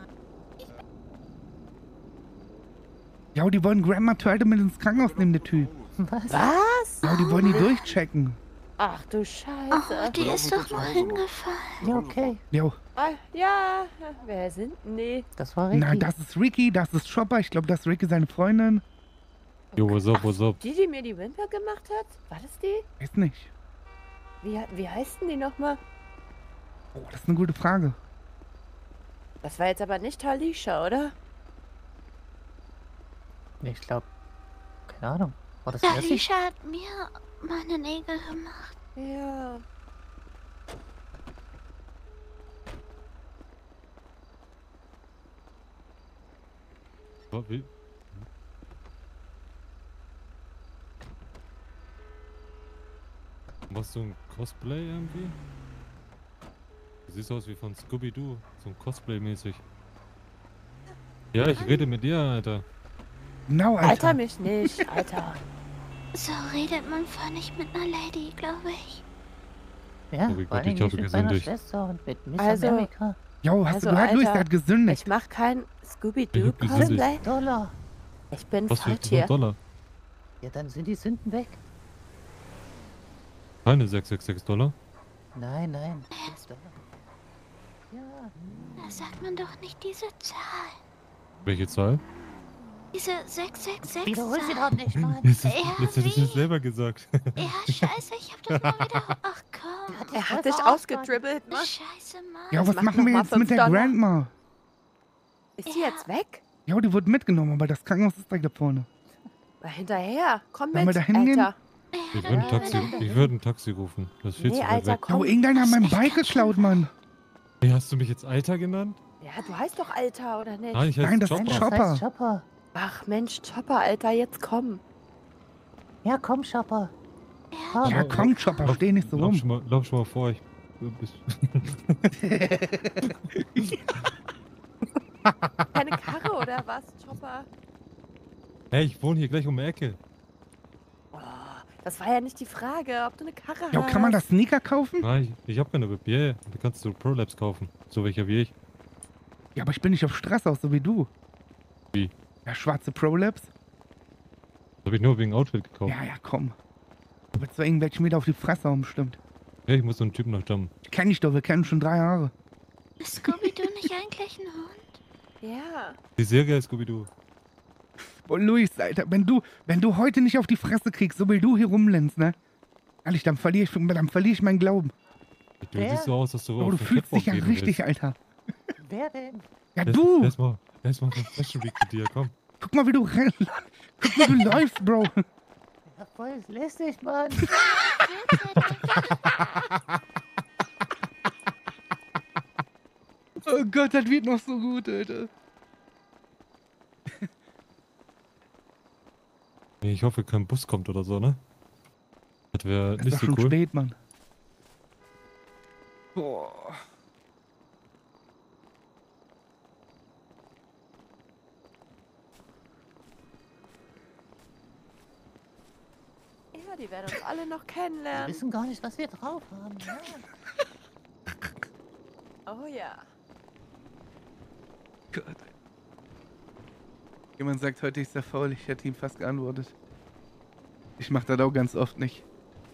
Speaker 1: Ja, die wollen Grandma Turtle mit ins Krankenhaus nehmen, der Typ.
Speaker 11: Was?
Speaker 1: Ja, die wollen die durchchecken.
Speaker 2: Ach du Scheiße.
Speaker 3: Oh, die ist doch nur hingefallen.
Speaker 4: Ja, okay.
Speaker 1: Jo.
Speaker 2: Ah, ja, wer sind? Nee.
Speaker 4: Das war richtig.
Speaker 1: Na, das ist Ricky, das ist Chopper. Ich glaube, das ist Ricky, seine Freundin.
Speaker 13: Jo, what's up, what's up?
Speaker 2: Die mir die Wimper gemacht hat? War das die?
Speaker 1: Weiß nicht.
Speaker 2: Wie heißt denn die nochmal?
Speaker 1: Oh, das ist eine gute Frage.
Speaker 2: Das war jetzt aber nicht Talisha, oder?
Speaker 4: Ich glaube, keine Ahnung. War das Jessie?
Speaker 3: Alicia hat mir meine Nägel gemacht.
Speaker 2: Ja.
Speaker 13: Wie? Machst du ein Cosplay irgendwie? Du siehst aus wie von Scooby-Doo, so ein Cosplay-mäßig. Ja, ich rede mit dir, Alter.
Speaker 1: Genau,
Speaker 2: Alter mich nicht, Alter.
Speaker 3: So redet man vor nicht mit einer Lady, glaube ich.
Speaker 4: Ja,
Speaker 13: Oh, wie
Speaker 4: vor
Speaker 13: Gott,
Speaker 4: allem
Speaker 13: ich habe
Speaker 4: nicht mit meiner
Speaker 13: gesündigt.
Speaker 4: Schwester und mit Miss
Speaker 2: Also-
Speaker 4: America.
Speaker 1: Jo, hast du gehört, Luis, der hat gesündigt.
Speaker 2: Ich mach kein
Speaker 13: Ich
Speaker 2: Scooby-Doo-Cosplay.
Speaker 13: hab
Speaker 4: Dollar.
Speaker 2: Ich bin
Speaker 13: Was für
Speaker 2: Faultier.
Speaker 13: $5?
Speaker 4: Ja, dann sind die Sünden weg.
Speaker 13: Keine $666.
Speaker 4: Nein, nein. $6. Ja.
Speaker 3: Da sagt man doch nicht diese Zahl.
Speaker 13: Welche Zahl?
Speaker 3: Diese 666
Speaker 4: Wiederhol sie
Speaker 3: Zahl.
Speaker 4: doch nicht, Mann.
Speaker 13: Jetzt
Speaker 3: Ja,
Speaker 13: hättest du es selber gesagt.
Speaker 3: Ja, scheiße, ich hab das mal wieder... Ach komm.
Speaker 2: Er hat dich ausgedribbelt, Mann.
Speaker 3: Scheiße, Mann.
Speaker 1: Ja, was
Speaker 2: mach
Speaker 1: machen
Speaker 2: noch
Speaker 1: wir
Speaker 2: mal
Speaker 1: jetzt mit
Speaker 2: 5
Speaker 1: der
Speaker 2: Dollar.
Speaker 1: Grandma?
Speaker 2: Ist sie jetzt weg?
Speaker 1: Ja, die wird mitgenommen, aber das Krankenhaus ist direkt da vorne.
Speaker 2: Mal hinterher. Komm
Speaker 1: Wollen wir
Speaker 2: mit,
Speaker 1: da hingehen?
Speaker 2: Alter.
Speaker 13: Ich würde ein Taxi rufen. Das ist viel
Speaker 2: Nee,
Speaker 13: zu weit
Speaker 2: Alter,
Speaker 13: weg.
Speaker 2: komm.
Speaker 1: Oh, irgendeiner hat mein Bike geklaut, Mann.
Speaker 13: Hey, hast du mich jetzt Alter genannt?
Speaker 2: Ja, du heißt doch Alter, oder nicht?
Speaker 13: Nein, ich heiße
Speaker 1: Nein, das ist
Speaker 13: Chopper.
Speaker 1: Chopper.
Speaker 4: Das heißt Chopper.
Speaker 2: Ach Mensch, Chopper, Alter, jetzt komm.
Speaker 4: Ja, komm, Chopper.
Speaker 1: Ja, komm, Chopper, steh nicht so rum.
Speaker 13: Lauf schon mal vor, ich...
Speaker 2: Keine Karre oder was, Chopper?
Speaker 13: Hey, ich wohne hier gleich um die Ecke.
Speaker 2: Das war ja nicht die Frage, ob du eine Karre
Speaker 1: Ja,
Speaker 2: hast.
Speaker 1: kann man das Sneaker kaufen?
Speaker 13: Nein, ich habe keine Whip. Yeah, da kannst du Prolapse kaufen. So welcher wie ich.
Speaker 1: Ja, aber ich bin nicht auf Stress aus, so wie du.
Speaker 13: Wie?
Speaker 1: Ja, schwarze Prolapse?
Speaker 13: Das habe ich nur wegen Outfit gekauft.
Speaker 1: Ja, komm. Du willst zwar irgendwelche Meter auf die Fresse haben, bestimmt.
Speaker 13: Hey, ich muss so einen Typen noch jumpen.
Speaker 1: Kenn ich doch, wir kennen schon 3 Jahre.
Speaker 3: Ist Scooby-Doo nicht eigentlich ein Hund?
Speaker 2: Ja.
Speaker 13: Die sehr geil, Scooby-Doo.
Speaker 1: Oh, Luis, Alter, wenn du heute nicht auf die Fresse kriegst, so wie du hier rumlennst, ne? Ehrlich, dann verliere ich meinen Glauben.
Speaker 13: Du siehst so aus, dass du
Speaker 1: Oh,
Speaker 13: auf
Speaker 1: du
Speaker 13: den
Speaker 1: fühlst dich ja
Speaker 13: Catwalk gehen
Speaker 1: richtig,
Speaker 13: willst.
Speaker 1: Alter.
Speaker 4: Wer denn?
Speaker 1: Ja, du!
Speaker 13: Lass mal Fashion Week mit dir, komm.
Speaker 1: Guck mal, wie du rennst. Guck mal, wie du läufst, Bro.
Speaker 4: Ja, voll lästig, Mann.
Speaker 1: Oh Gott, das wird noch so gut, Alter.
Speaker 13: Nee, ich hoffe, kein Bus kommt oder so, ne? Das wäre
Speaker 1: Das
Speaker 13: nicht
Speaker 1: ist
Speaker 13: so
Speaker 1: doch schon
Speaker 13: cool.
Speaker 1: spät, Mann. Boah.
Speaker 2: Ja, die werden uns alle noch
Speaker 4: Wir
Speaker 2: kennenlernen.
Speaker 4: wissen gar nicht, was wir drauf haben. Ja.
Speaker 2: Oh ja.
Speaker 1: Gott. Jemand sagt, heute ist er faul. Ich hätte ihm fast geantwortet. Ich mach das auch ganz oft nicht.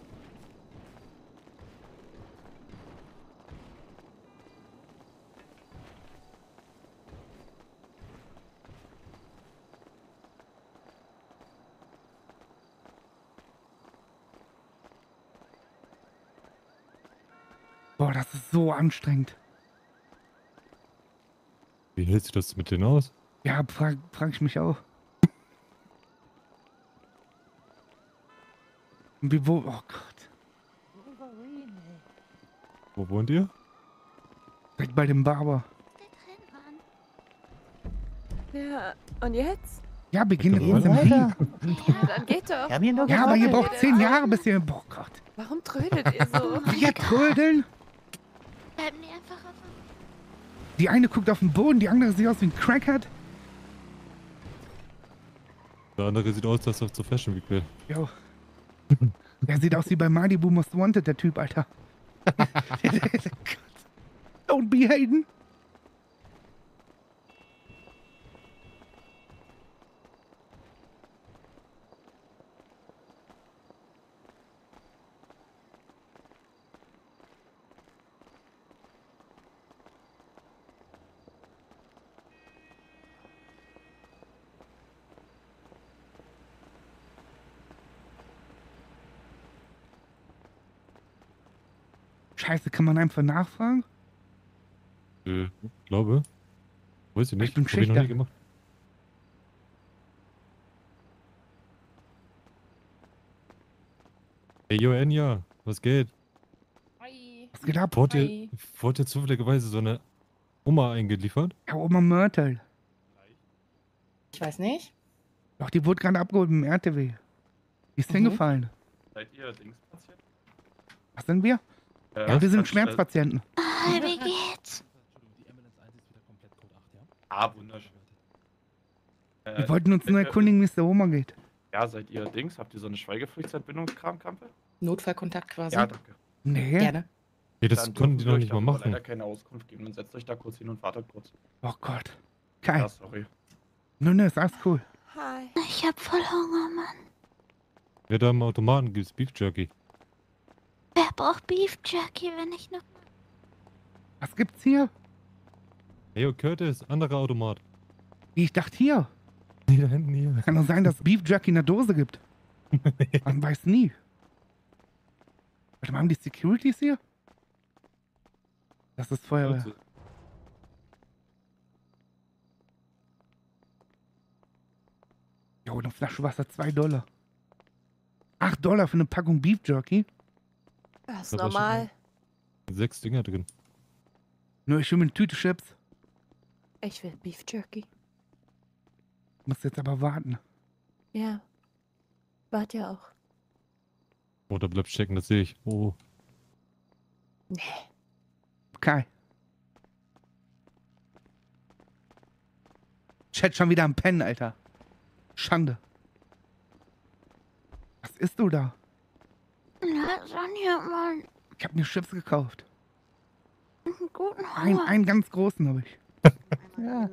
Speaker 1: Boah, das ist so anstrengend.
Speaker 13: Wie hältst du das mit denen aus?
Speaker 1: Ja, frag ich mich auch. Wie, wo? Oh Gott.
Speaker 13: Wo wohnt ihr?
Speaker 1: Direkt bei dem Barber.
Speaker 2: Ja, und jetzt?
Speaker 1: Ja, wir gehen jetzt
Speaker 13: Weiter.
Speaker 1: zum
Speaker 2: Ja, dann geht doch.
Speaker 1: Ja, aber ihr braucht 10 Jahre, bis ihr... Boah Gott.
Speaker 2: Warum trödelt ihr so?
Speaker 1: Wir trödeln?
Speaker 3: Bleiben die einfach auf
Speaker 1: Die eine guckt auf den Boden, die andere sieht aus wie ein Crackhead.
Speaker 13: Der andere sieht aus, dass er zur Fashion Week will.
Speaker 1: Jo. Der sieht aus wie bei Malibu Most Wanted, der Typ, Alter. Don't be hating. Scheiße, kann man einfach nachfragen?
Speaker 13: Glaube. Weiß ich nicht.
Speaker 1: bin
Speaker 13: Hab ich noch nie
Speaker 1: schüchtern.
Speaker 13: gemacht. Hey, yo, Enya, was geht?
Speaker 1: Was geht ab?
Speaker 13: Wurde zufälligerweise so eine Oma eingeliefert?
Speaker 1: Ja, Oma Mörtel.
Speaker 10: Ich weiß nicht.
Speaker 1: Doch, die wurde gerade abgeholt im RTW. Die ist hingefallen.
Speaker 20: Seid ihr Dingspatient?
Speaker 1: Was sind wir? Ja, wir sind Schmerzpatienten.
Speaker 3: Hi, wie geht's?
Speaker 20: Ah, wunderschön.
Speaker 1: Wir wollten uns nur erkundigen, wie es der Oma geht.
Speaker 20: Ja, seid ihr Dings? Habt ihr so eine Schweigepflichtentbindungskramkampe?
Speaker 10: Notfallkontakt quasi.
Speaker 20: Ja, danke.
Speaker 1: Nee.
Speaker 10: Gerne.
Speaker 13: Ja, das
Speaker 20: Dann
Speaker 13: konnten die
Speaker 20: dürfen
Speaker 13: noch
Speaker 20: wir
Speaker 13: nicht
Speaker 20: euch
Speaker 13: mal
Speaker 20: darüber
Speaker 13: machen.
Speaker 20: leider keine Auskunft geben. Dann setzt euch da kurz hin und wartet kurz.
Speaker 1: Oh Gott. Geil.
Speaker 20: Ja, sorry.
Speaker 1: Nö, ist alles cool.
Speaker 3: Hi. Ich hab voll Hunger, Mann.
Speaker 13: Ja, da im Automaten gibt's Beef Jerky.
Speaker 3: Wer braucht Beef Jerky, wenn ich noch...
Speaker 1: Was gibt's hier?
Speaker 13: Hey, yo, Curtis, anderer Automat.
Speaker 1: Ich dachte hier.
Speaker 13: Nee, da hinten hier.
Speaker 1: Kann doch sein, dass Beef Jerky in der Dose gibt. Man weiß nie. Warte mal, haben die Securities hier? Das ist Feuerwehr. Jo, eine Flasche Wasser, $2. $8 für eine Packung Beef Jerky?
Speaker 2: Das ist
Speaker 13: Da war
Speaker 2: normal.
Speaker 13: schon 6 Dinger drin.
Speaker 1: Nur ich will mir eine Tüte Chips.
Speaker 2: Ich will Beef Jerky.
Speaker 1: Muss jetzt aber warten.
Speaker 2: Ja. Wart ja auch.
Speaker 13: Oh, da bleibt stecken, das sehe ich. Oh.
Speaker 2: Nee.
Speaker 1: Okay. Chat schon wieder am Pennen, Alter. Schande. Was isst du da?
Speaker 3: Lasagne, Mann.
Speaker 1: Ich hab mir Chips gekauft.
Speaker 3: Einen guten Hunger.
Speaker 1: Einen ganz großen habe ich. Ja.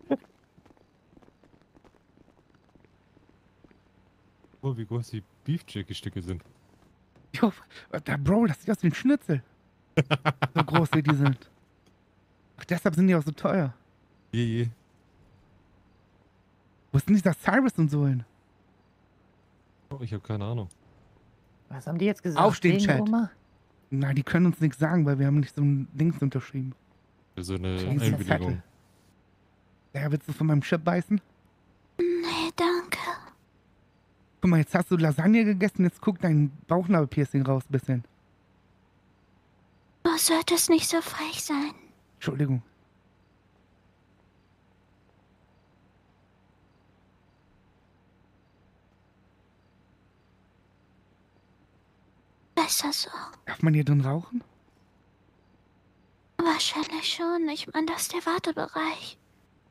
Speaker 13: Oh, wie groß die Beef Jerky Stücke sind.
Speaker 1: Jo, Bro, das sieht aus wie ein Schnitzel. So groß wie die sind. Ach, deshalb sind die auch so teuer.
Speaker 13: Je.
Speaker 1: Wo ist denn dieser Cyrus und so hin?
Speaker 13: Oh, ich habe keine Ahnung.
Speaker 4: Was haben die jetzt gesagt?
Speaker 1: Aufstehen,
Speaker 4: wegen
Speaker 1: Chat.
Speaker 4: Oma?
Speaker 1: Nein, die können uns nichts sagen, weil wir haben nicht so ein Dings unterschrieben.
Speaker 13: So eine
Speaker 1: So ein
Speaker 13: Einwilligung.
Speaker 1: Zettel. Ja, willst du von meinem Chip beißen?
Speaker 3: Nee, danke.
Speaker 1: Guck mal, jetzt hast du Lasagne gegessen, jetzt guck dein Bauchnabelpiercing raus ein bisschen.
Speaker 3: Du solltest nicht so frech sein.
Speaker 1: Entschuldigung.
Speaker 3: Besser so.
Speaker 1: Darf man hier drin rauchen?
Speaker 3: Wahrscheinlich schon. Ich meine, das ist der Wartebereich.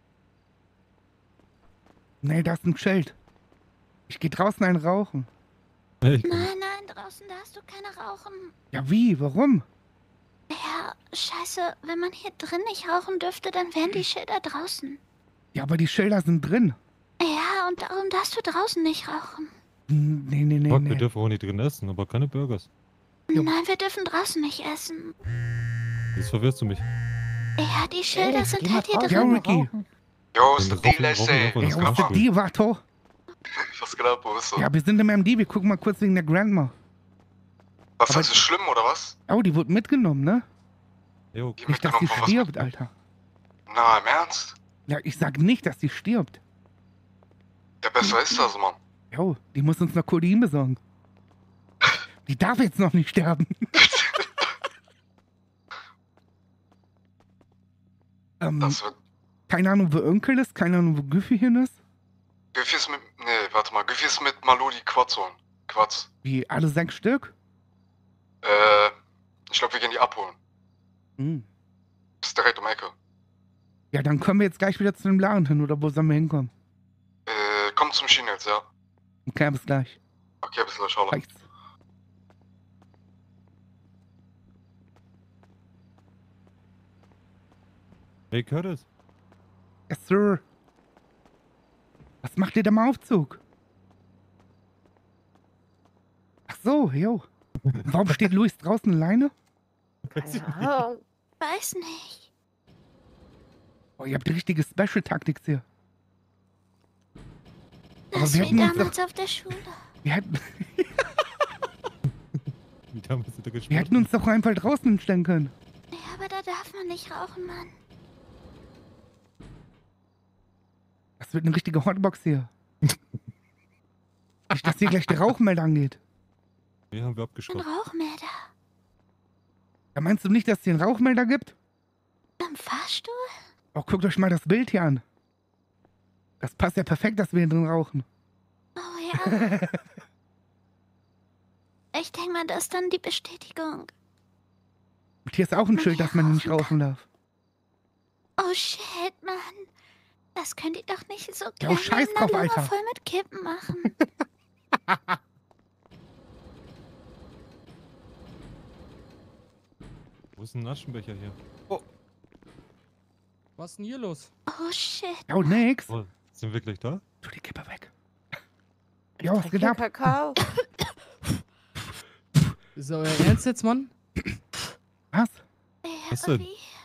Speaker 1: Nee, da ist ein Schild. Ich geh draußen einen rauchen.
Speaker 3: Nein, draußen darfst du keine rauchen.
Speaker 1: Ja, wie? Warum?
Speaker 3: Ja, scheiße, wenn man hier drin nicht rauchen dürfte, dann wären die Schilder draußen.
Speaker 1: Ja, aber die Schilder sind drin.
Speaker 3: Ja, und darum darfst du draußen nicht rauchen.
Speaker 1: Nee.
Speaker 13: Fuck, wir dürfen auch nicht drin essen, aber keine Burgers.
Speaker 3: Nein, wir dürfen draußen nicht essen.
Speaker 13: Jetzt verwirrst du mich.
Speaker 3: Ja, die Schilder sind
Speaker 4: geh mal
Speaker 3: halt hier
Speaker 4: draußen
Speaker 1: Ja,
Speaker 3: drin.
Speaker 1: Ricky.
Speaker 15: Jo, ist
Speaker 13: Wenn
Speaker 15: der
Speaker 13: wir
Speaker 15: Deal,
Speaker 13: rauchen,
Speaker 15: ey.
Speaker 13: rauchen wir
Speaker 1: Ey,
Speaker 13: das
Speaker 1: was
Speaker 13: ganz
Speaker 1: ist
Speaker 13: cool.
Speaker 1: die, Vato?
Speaker 15: Was geht ab, wo bist du?
Speaker 1: Ja, wir sind im MD, wir gucken mal kurz wegen der Grandma.
Speaker 15: Was, das ist schlimm, oder was?
Speaker 1: Oh, die wurde mitgenommen, ne?
Speaker 13: Jo,
Speaker 1: Nicht, dass die stirbt, Alter.
Speaker 15: Na, im Ernst?
Speaker 1: Ja, ich sag nicht, dass die stirbt.
Speaker 15: Ja, besser ist das, Mann.
Speaker 1: Jo, die muss uns noch Codein besorgen. Die darf jetzt noch nicht sterben.
Speaker 15: Das wird...
Speaker 1: Keine Ahnung, wo Onkel ist, keine Ahnung, wo Güffi hin ist.
Speaker 15: Güffi ist mit... Nee, warte mal. Güffi ist mit Maludi Quatsch holen. Quatsch.
Speaker 1: Wie, alle 6 Stück?
Speaker 15: Ich glaube, wir gehen die abholen.
Speaker 1: Hm.
Speaker 15: Das ist direkt um die Ecke.
Speaker 1: Ja, dann kommen wir jetzt gleich wieder zu dem Laden hin, oder wo sollen wir hinkommen?
Speaker 15: Komm zum Schienetz, ja.
Speaker 1: Okay, bis gleich.
Speaker 15: Okay, bis gleich, schau.
Speaker 1: Reicht's.
Speaker 13: Hey, Curtis.
Speaker 1: Yes, Sir. Was macht ihr da im Aufzug? Ach so, jo. Warum steht Luis draußen alleine?
Speaker 3: Ja, weiß nicht.
Speaker 1: Oh, ihr habt richtige Special-Taktiks hier.
Speaker 3: Das ist wie damals auf der Schule.
Speaker 1: Wir hätten...
Speaker 13: damals hinter
Speaker 1: Wir
Speaker 13: gesprochen.
Speaker 1: hätten uns doch einfach draußen hinstellen können.
Speaker 3: Ja, aber da darf man nicht rauchen, Mann.
Speaker 1: Das wird eine richtige Hotbox hier. Nicht, dass hier gleich der Rauchmelder angeht.
Speaker 13: Nee, haben wir
Speaker 3: Ein
Speaker 13: abgeschraubt.
Speaker 3: Rauchmelder.
Speaker 1: Ja, meinst du nicht, dass es hier einen Rauchmelder gibt?
Speaker 3: Am Fahrstuhl?
Speaker 1: Oh, guckt euch mal das Bild hier an. Das passt ja perfekt, dass wir hier drin rauchen.
Speaker 3: Oh ja. Ich denke mal, das ist dann die Bestätigung.
Speaker 1: Und hier ist auch ein Schild, dass man hier nicht rauchen darf.
Speaker 3: Oh shit, Mann. Das könnt ihr doch nicht so
Speaker 1: Ja,
Speaker 3: klein
Speaker 1: scheiß
Speaker 3: in
Speaker 1: drauf,
Speaker 3: der Lunge
Speaker 1: Alter.
Speaker 3: voll mit Kippen machen.
Speaker 13: Wo ist ein Aschenbecher hier?
Speaker 2: Was ist denn hier los?
Speaker 3: Oh shit.
Speaker 1: Ja, und nix.
Speaker 13: Oh, sind wir gleich da?
Speaker 1: Tu die Kippe weg. Ja, was geht ab?
Speaker 2: Kakao. Ist euer Ernst jetzt, Mann?
Speaker 1: Was?
Speaker 13: Was denn?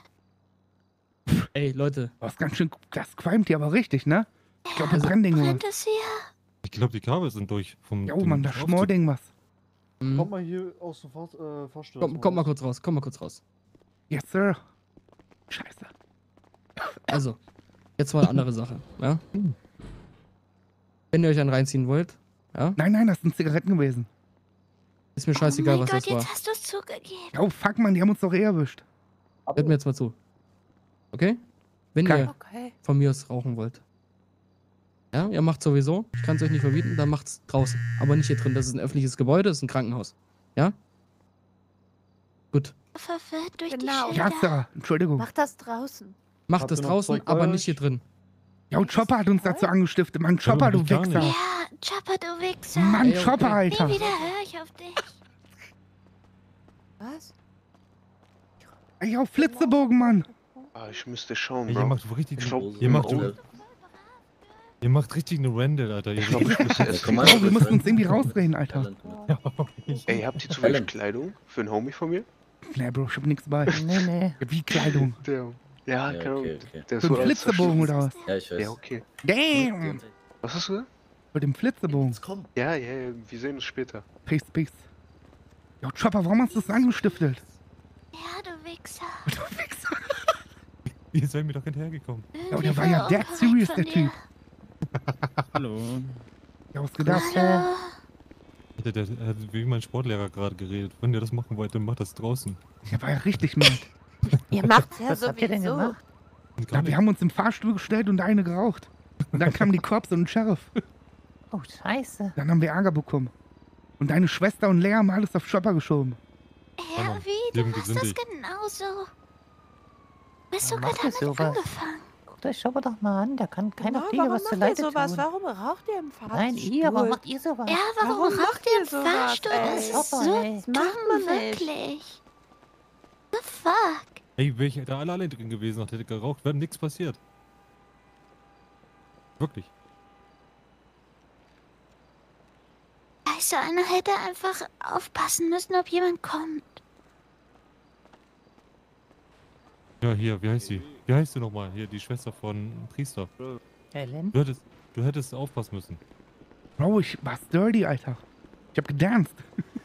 Speaker 2: Ey, Leute.
Speaker 1: Das ist ganz schön, das qualmt hier aber richtig, ne? Ich glaube, das brennt irgendwas.
Speaker 3: Brennt es hier?
Speaker 13: Ich glaube, die Kabel sind durch. Vom
Speaker 1: Jo, Mann, da schmort irgendwas.
Speaker 19: Komm mal hier aus dem Fahrstuhl.
Speaker 2: Komm mal kurz raus, komm mal kurz raus.
Speaker 1: Yes, sir. Scheiße.
Speaker 2: Also, jetzt mal eine andere Sache, ja? Wenn ihr euch einen reinziehen wollt, ja?
Speaker 1: Nein, das sind Zigaretten gewesen.
Speaker 2: Ist mir scheißegal, was das war.
Speaker 3: Jetzt hast du es zugegeben.
Speaker 1: Oh, fuck, Mann, die haben uns doch erwischt.
Speaker 2: Hört mir jetzt mal zu. Okay? Wenn
Speaker 1: Okay.
Speaker 2: ihr von mir aus rauchen wollt. Ja, ihr macht sowieso. Ich kann es euch nicht verbieten, dann macht's draußen. Aber nicht hier drin. Das ist ein öffentliches Gebäude, das ist ein Krankenhaus. Ja? Gut.
Speaker 3: Verwirrt durch
Speaker 2: Genau.
Speaker 3: die
Speaker 1: Ja,
Speaker 3: Schilder.
Speaker 1: Sir. Entschuldigung.
Speaker 2: Mach
Speaker 11: das draußen.
Speaker 2: Macht
Speaker 19: Habt
Speaker 2: es
Speaker 19: ihr noch
Speaker 2: draußen,
Speaker 19: Zeug bei
Speaker 2: aber
Speaker 19: euch?
Speaker 2: nicht hier drin.
Speaker 1: Ja, und Chopper hat uns dazu angestiftet. Mann, Chopper, du
Speaker 13: gar
Speaker 1: Wichser.
Speaker 13: nicht.
Speaker 3: Ja, Chopper, du Wichser.
Speaker 1: Mann,
Speaker 2: Ey, okay.
Speaker 1: Chopper,
Speaker 3: Nie
Speaker 1: Alter.
Speaker 3: wieder höre ich auf dich.
Speaker 11: Was?
Speaker 1: Ey, auf Flitzebogen, Mann.
Speaker 9: Ah, ich müsste schauen,
Speaker 13: Ey,
Speaker 9: Bro.
Speaker 13: ihr macht richtig,
Speaker 9: Ich glaub,
Speaker 13: ihr macht richtig eine Randall, Alter.
Speaker 9: Ich glaube, ich müsste jetzt.
Speaker 1: Oh, wir müssen uns irgendwie rausreden, Alter.
Speaker 9: Ey, habt ihr zufällig Kleidung für einen Homie von mir?
Speaker 1: Nee, Bro, ich hab nix bei.
Speaker 4: Nee.
Speaker 1: Wie Kleidung?
Speaker 9: Ja, keine Ahnung. Der ist
Speaker 1: Für
Speaker 9: so
Speaker 1: den
Speaker 9: als
Speaker 1: Flitzebogen oder was?
Speaker 9: Ja, ich weiß. Ja, okay.
Speaker 1: Damn.
Speaker 9: Was hast du da?
Speaker 1: Für den Flitzebogen.
Speaker 9: Ja, wir sehen uns später.
Speaker 1: Peace. Jo, Chopper, warum hast du das angestiftet?
Speaker 3: Ja, du Wichser.
Speaker 13: Ihr seid mir doch hinterhergekommen.
Speaker 1: Ja, der war ja dead serious, der Typ.
Speaker 2: Hallo.
Speaker 1: Ja, was gedacht?
Speaker 3: Hallo.
Speaker 13: Alter, der hat wie mein Sportlehrer gerade geredet. Wenn ihr das machen wollt, dann macht das draußen.
Speaker 1: Der war ja richtig mad.
Speaker 11: Ihr macht's ja
Speaker 4: Was habt ihr denn
Speaker 11: sowieso.
Speaker 4: gemacht?
Speaker 1: Ja, wir haben uns im Fahrstuhl gestellt und eine geraucht. Und dann kamen die Cops und ein Sheriff.
Speaker 4: Oh, scheiße.
Speaker 1: Dann haben wir Ärger bekommen. Und deine Schwester und Lea haben alles auf Chopper geschoben.
Speaker 3: Ja, wie? Du machst das genauso. Bist
Speaker 4: Warum
Speaker 3: sogar
Speaker 4: macht ihr
Speaker 3: damit
Speaker 4: sowas?
Speaker 3: angefangen.
Speaker 4: Guckt euch Chopper doch mal an, der kann keiner
Speaker 11: Genau,
Speaker 4: Fliege
Speaker 11: warum
Speaker 4: was zu
Speaker 11: macht ihr
Speaker 4: Leide
Speaker 11: sowas?
Speaker 4: tun.
Speaker 11: Warum raucht ihr im Fahrstuhl?
Speaker 4: Nein, ihr, warum macht ihr sowas?
Speaker 3: Ja, warum raucht ihr im Fahrstuhl?
Speaker 11: ey?
Speaker 3: Das ist
Speaker 4: Chopper,
Speaker 3: so
Speaker 4: ey.
Speaker 11: Das
Speaker 3: dumm,
Speaker 11: macht man nicht.
Speaker 3: wirklich. The fuck?
Speaker 13: Ey, wäre ich da alleine drin gewesen und hätte geraucht, wäre nichts passiert. Wirklich.
Speaker 3: Scheiße, einer hätte einfach aufpassen müssen, ob jemand kommt.
Speaker 13: Ja, hier, wie heißt sie? Wie heißt sie nochmal? Hier, die Schwester von Priester.
Speaker 4: Helen?
Speaker 13: Du hättest aufpassen müssen.
Speaker 1: Bro, ich war dirty, Alter. Ich hab gedanced.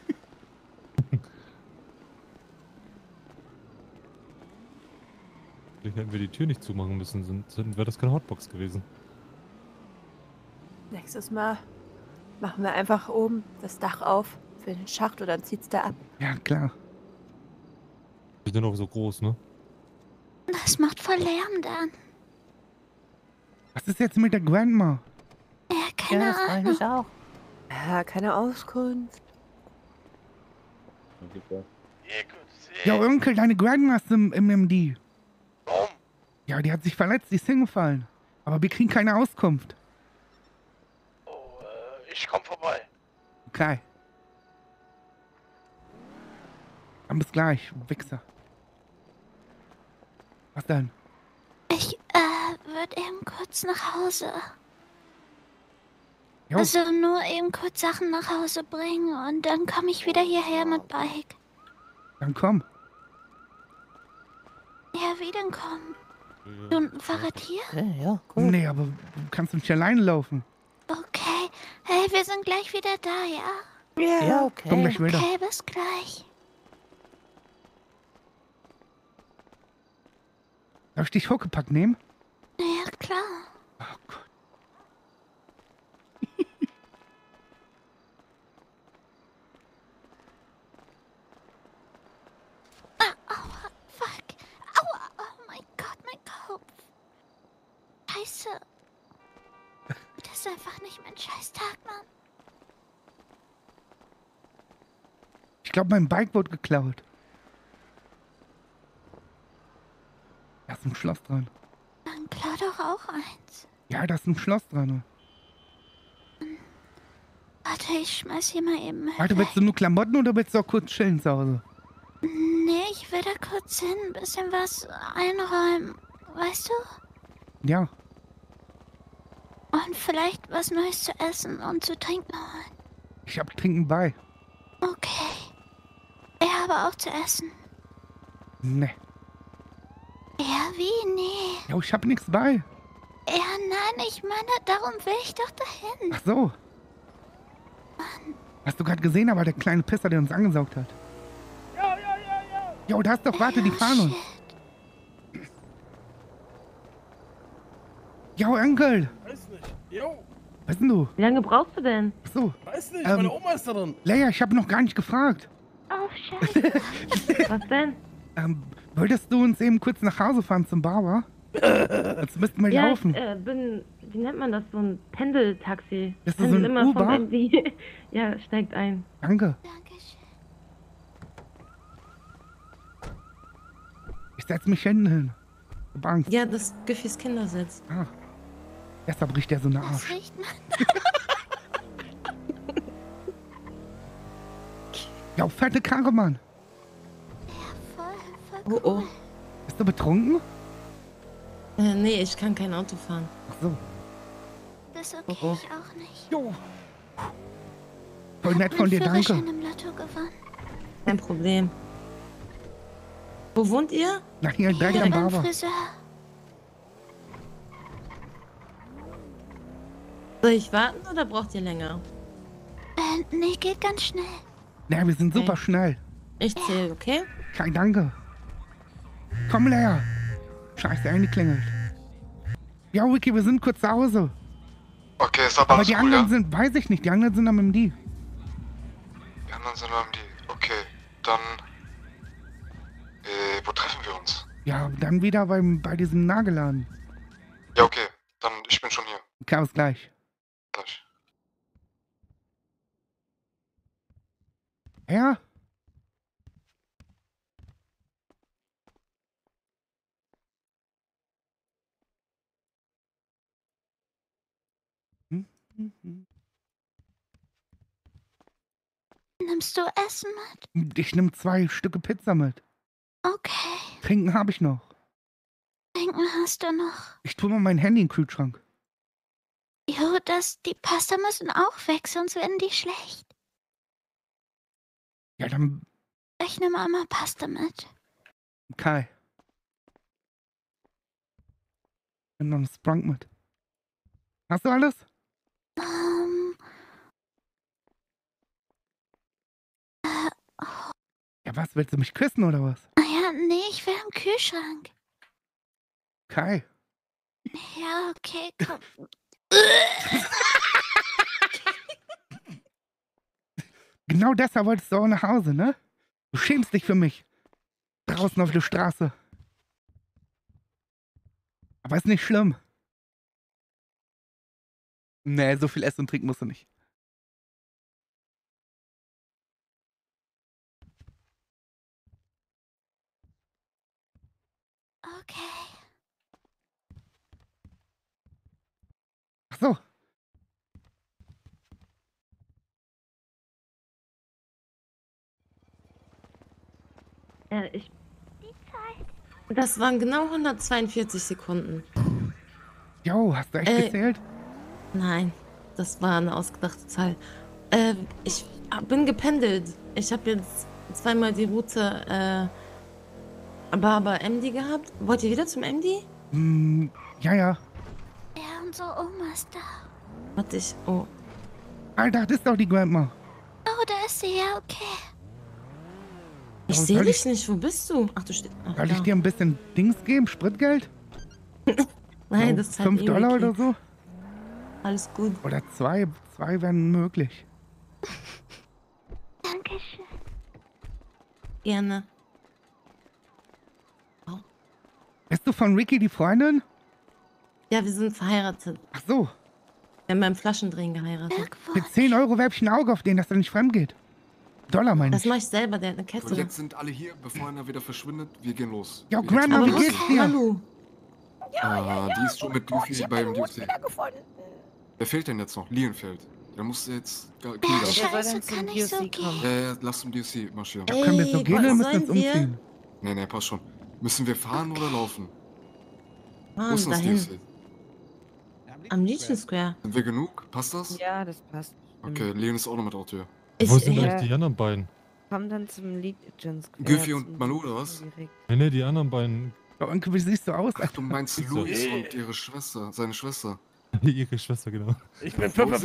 Speaker 13: Vielleicht hätten wir die Tür nicht zumachen müssen, sonst wäre das keine Hotbox gewesen.
Speaker 11: Nächstes Mal machen wir einfach oben das Dach auf für den Schacht oder dann zieht's da ab.
Speaker 1: Ja, klar.
Speaker 13: Die sind auch so groß, ne?
Speaker 3: Das macht voll Lärm dann.
Speaker 1: Was ist jetzt mit der Grandma?
Speaker 3: Ja, keine
Speaker 4: Ja, das frage ich
Speaker 3: Ahnung.
Speaker 4: mich auch.
Speaker 11: Ja, keine Auskunft.
Speaker 1: Ja, Onkel, deine Grandma ist im MD.
Speaker 8: Warum?
Speaker 1: Ja, die hat sich verletzt, die ist hingefallen. Aber wir kriegen keine Auskunft.
Speaker 8: Ich komm vorbei.
Speaker 1: Okay. Dann bis gleich, Wichser. Was denn?
Speaker 3: Ich, würde eben kurz nach Hause.
Speaker 1: Jo.
Speaker 3: Also nur eben kurz Sachen nach Hause bringen und dann komme ich wieder hierher mit Bike.
Speaker 1: Dann komm.
Speaker 3: Ja, wie denn kommen? Du ein Fahrrad hier?
Speaker 4: Ja, cool.
Speaker 1: Nee, aber du kannst nicht alleine laufen.
Speaker 3: Okay. Hey, wir sind gleich wieder da, ja?
Speaker 4: Ja, okay.
Speaker 1: Komm gleich wieder.
Speaker 3: Okay, bis gleich.
Speaker 1: Darf ich dich Huckepack nehmen?
Speaker 3: Ja, klar.
Speaker 1: Oh Gott.
Speaker 3: Aua, fuck. Aua, oh mein Gott, mein Kopf. Scheiße. Das ist einfach nicht mein Scheißtag, Mann.
Speaker 1: Ich glaube, mein Bike wurde geklaut. Da ist ein Schloss dran.
Speaker 3: Dann klar doch auch eins.
Speaker 1: Ja, da ist ein Schloss dran.
Speaker 3: Warte, ich schmeiß hier mal eben.
Speaker 1: Warte, willst du nur Klamotten oder willst du auch kurz chillen zu Hause?
Speaker 3: Nee, ich will da kurz hin, ein bisschen was einräumen. Weißt du?
Speaker 1: Ja.
Speaker 3: Und vielleicht was Neues zu essen und zu trinken holen.
Speaker 1: Ich hab Trinken bei.
Speaker 3: Okay. Ich habe auch zu essen.
Speaker 1: Ne.
Speaker 3: Ja, wie? Nee.
Speaker 1: Ja, ich hab nichts bei.
Speaker 3: Ja, nein, ich meine, darum will ich doch dahin.
Speaker 1: Ach so. Hast du gerade gesehen, da war der kleine Pisser, der uns angesaugt hat. Jo, da ist doch, warte, die fahren uns. Jo, Onkel.
Speaker 5: Weiß nicht. Jo.
Speaker 1: Was denn du?
Speaker 10: Wie lange brauchst du denn?
Speaker 1: Ach so.
Speaker 5: Weiß nicht, meine Oma ist da drin.
Speaker 1: Leia, ich hab noch gar nicht gefragt.
Speaker 3: Oh, scheiße.
Speaker 10: Was denn?
Speaker 1: Wolltest du uns eben kurz nach Hause fahren zum Barber? Jetzt müssten wir
Speaker 10: Ja,
Speaker 1: laufen.
Speaker 10: ich bin, wie nennt man das, so ein Pendeltaxi.
Speaker 1: Das ist so ein
Speaker 10: immer
Speaker 1: Uber?
Speaker 10: vom MD. Ja, steigt ein.
Speaker 1: Danke. Ich setz mich hinten hin. Ich hab Angst.
Speaker 10: Ja, das Giffys Kindersitz.
Speaker 1: Ah. Deshalb riecht der so eine Arsch.
Speaker 3: Riecht man.
Speaker 1: Ja, fette Karre, Mann.
Speaker 10: Oh, oh.
Speaker 1: Bist du betrunken?
Speaker 10: Nee, ich kann kein Auto fahren.
Speaker 1: Ach so.
Speaker 3: Das ist okay,
Speaker 10: Oh, oh.
Speaker 3: ich auch nicht.
Speaker 1: Jo. Voll nett von dir, danke.
Speaker 3: Führerschein im Lotto gewonnen.
Speaker 10: Kein Problem. Wo wohnt ihr?
Speaker 1: Nach hier direkt
Speaker 3: Hier
Speaker 1: am
Speaker 3: beim
Speaker 1: Barber.
Speaker 3: Friseur.
Speaker 10: Soll ich warten oder braucht ihr länger?
Speaker 3: Nee, geht ganz schnell.
Speaker 1: Ja, wir sind super schnell.
Speaker 10: Ich zähle, okay?
Speaker 1: Kein Danke. Komm, Leia. Scheiße, eingeklingelt. Ja, Wiki, wir sind kurz zu Hause.
Speaker 15: Okay, ist aber
Speaker 1: Aber
Speaker 15: alles
Speaker 1: die
Speaker 15: cool,
Speaker 1: anderen
Speaker 15: ja?
Speaker 1: sind, weiß ich nicht, die anderen sind am MD.
Speaker 15: Die anderen sind am die. Okay, dann. Wo treffen wir uns?
Speaker 1: Ja, dann wieder bei diesem Nagelladen.
Speaker 15: Ja, okay, dann ich bin schon hier.
Speaker 1: Okay, bis gleich.
Speaker 15: Gleich.
Speaker 1: Ja?
Speaker 3: Nimmst du Essen mit?
Speaker 1: Ich nehme 2 Stücke Pizza mit.
Speaker 3: Okay.
Speaker 1: Trinken habe ich noch.
Speaker 3: Trinken hast du noch.
Speaker 1: Ich tue mal mein Handy in den Kühlschrank.
Speaker 3: Jo, die Pasta müssen auch weg, sonst werden die schlecht.
Speaker 1: Ja, dann
Speaker 3: Ich nehme einmal Pasta mit.
Speaker 1: Kai. Und noch ein Sprunk mit. Hast du alles? Ja, was? Willst du mich küssen oder was?
Speaker 3: Ja, nee, ich will im Kühlschrank.
Speaker 1: Kai.
Speaker 3: Ja, okay, komm.
Speaker 1: Genau deshalb wolltest du auch nach Hause, ne? Du schämst dich für mich. Draußen auf der Straße. Aber ist nicht schlimm. Nee, so viel essen und trinken musst du nicht.
Speaker 3: Okay.
Speaker 1: Ach so.
Speaker 10: Ich. Das waren genau 142 Sekunden.
Speaker 1: Jo, hast du echt gezählt?
Speaker 10: Nein, das war eine ausgedachte Zahl. Ich bin gependelt. Ich habe jetzt zweimal die Route Barber MD gehabt. Wollt ihr wieder zum MD?
Speaker 1: Ja, ja.
Speaker 3: Ja, unsere Oma ist da.
Speaker 10: Warte, oh.
Speaker 1: Alter, das ist doch die Grandma.
Speaker 3: Oh, da ist sie, ja, okay.
Speaker 10: Ich
Speaker 1: Soll
Speaker 10: sehe
Speaker 1: ich-
Speaker 10: dich nicht. Wo bist du? Ach, du stehst. Ach,
Speaker 1: Soll ich
Speaker 10: da.
Speaker 1: dir ein bisschen Dings geben? Spritgeld?
Speaker 10: Nein,
Speaker 1: So,
Speaker 10: das ist halt
Speaker 1: 5 Dollar oder so?
Speaker 10: Alles gut.
Speaker 1: Oder 2 wären möglich.
Speaker 3: Dankeschön.
Speaker 10: Gerne.
Speaker 1: Bist du von Ricky die Freundin?
Speaker 10: Ja, wir sind verheiratet.
Speaker 1: Ach so.
Speaker 10: Wir haben beim Flaschendrehen geheiratet.
Speaker 1: Für 10 Euro werf ich ein Auge auf den, dass er nicht fremd geht. Dollar meine
Speaker 10: Das
Speaker 1: ich.
Speaker 10: mache ich selber, der hat eine
Speaker 15: So,
Speaker 10: Kette.
Speaker 15: jetzt sind alle hier, bevor einer wieder verschwindet. Wir gehen los.
Speaker 1: Ja,
Speaker 15: Wir
Speaker 1: Grandma,
Speaker 15: geht's
Speaker 1: wie
Speaker 15: los.
Speaker 1: geht's dir?
Speaker 10: Hallo.
Speaker 15: Die ist schon mit Goofy beim Duty.
Speaker 6: gefunden.
Speaker 15: Wer fehlt denn jetzt noch? Leon fehlt. Der muss jetzt kriegen.
Speaker 3: Scheiße, kann ich so gehen?
Speaker 15: Ja, lass zum DOC marschieren.
Speaker 1: Können wir so gehen oder müssen wir uns umziehen?
Speaker 15: Nee, passt schon. Müssen wir fahren oder laufen? Wo
Speaker 10: Mann,
Speaker 15: ist das
Speaker 10: dahin.
Speaker 15: DOC?
Speaker 10: Am Legion Square.
Speaker 15: Sind wir genug? Passt das?
Speaker 11: Ja, das passt.
Speaker 15: Okay, Leon ist auch noch mit auf der Tür.
Speaker 13: Wo sind eigentlich die anderen beiden?
Speaker 11: Komm dann zum Legion Square.
Speaker 15: Goofy und Malu, oder was?
Speaker 13: Nee, die anderen beiden.
Speaker 1: Ja, Onkel, wie siehst du aus?
Speaker 15: Ach, du meinst
Speaker 13: So.
Speaker 15: Luis und ihre Schwester, seine Schwester.
Speaker 13: Ihre Schwester, genau.
Speaker 5: Ich bin fresh.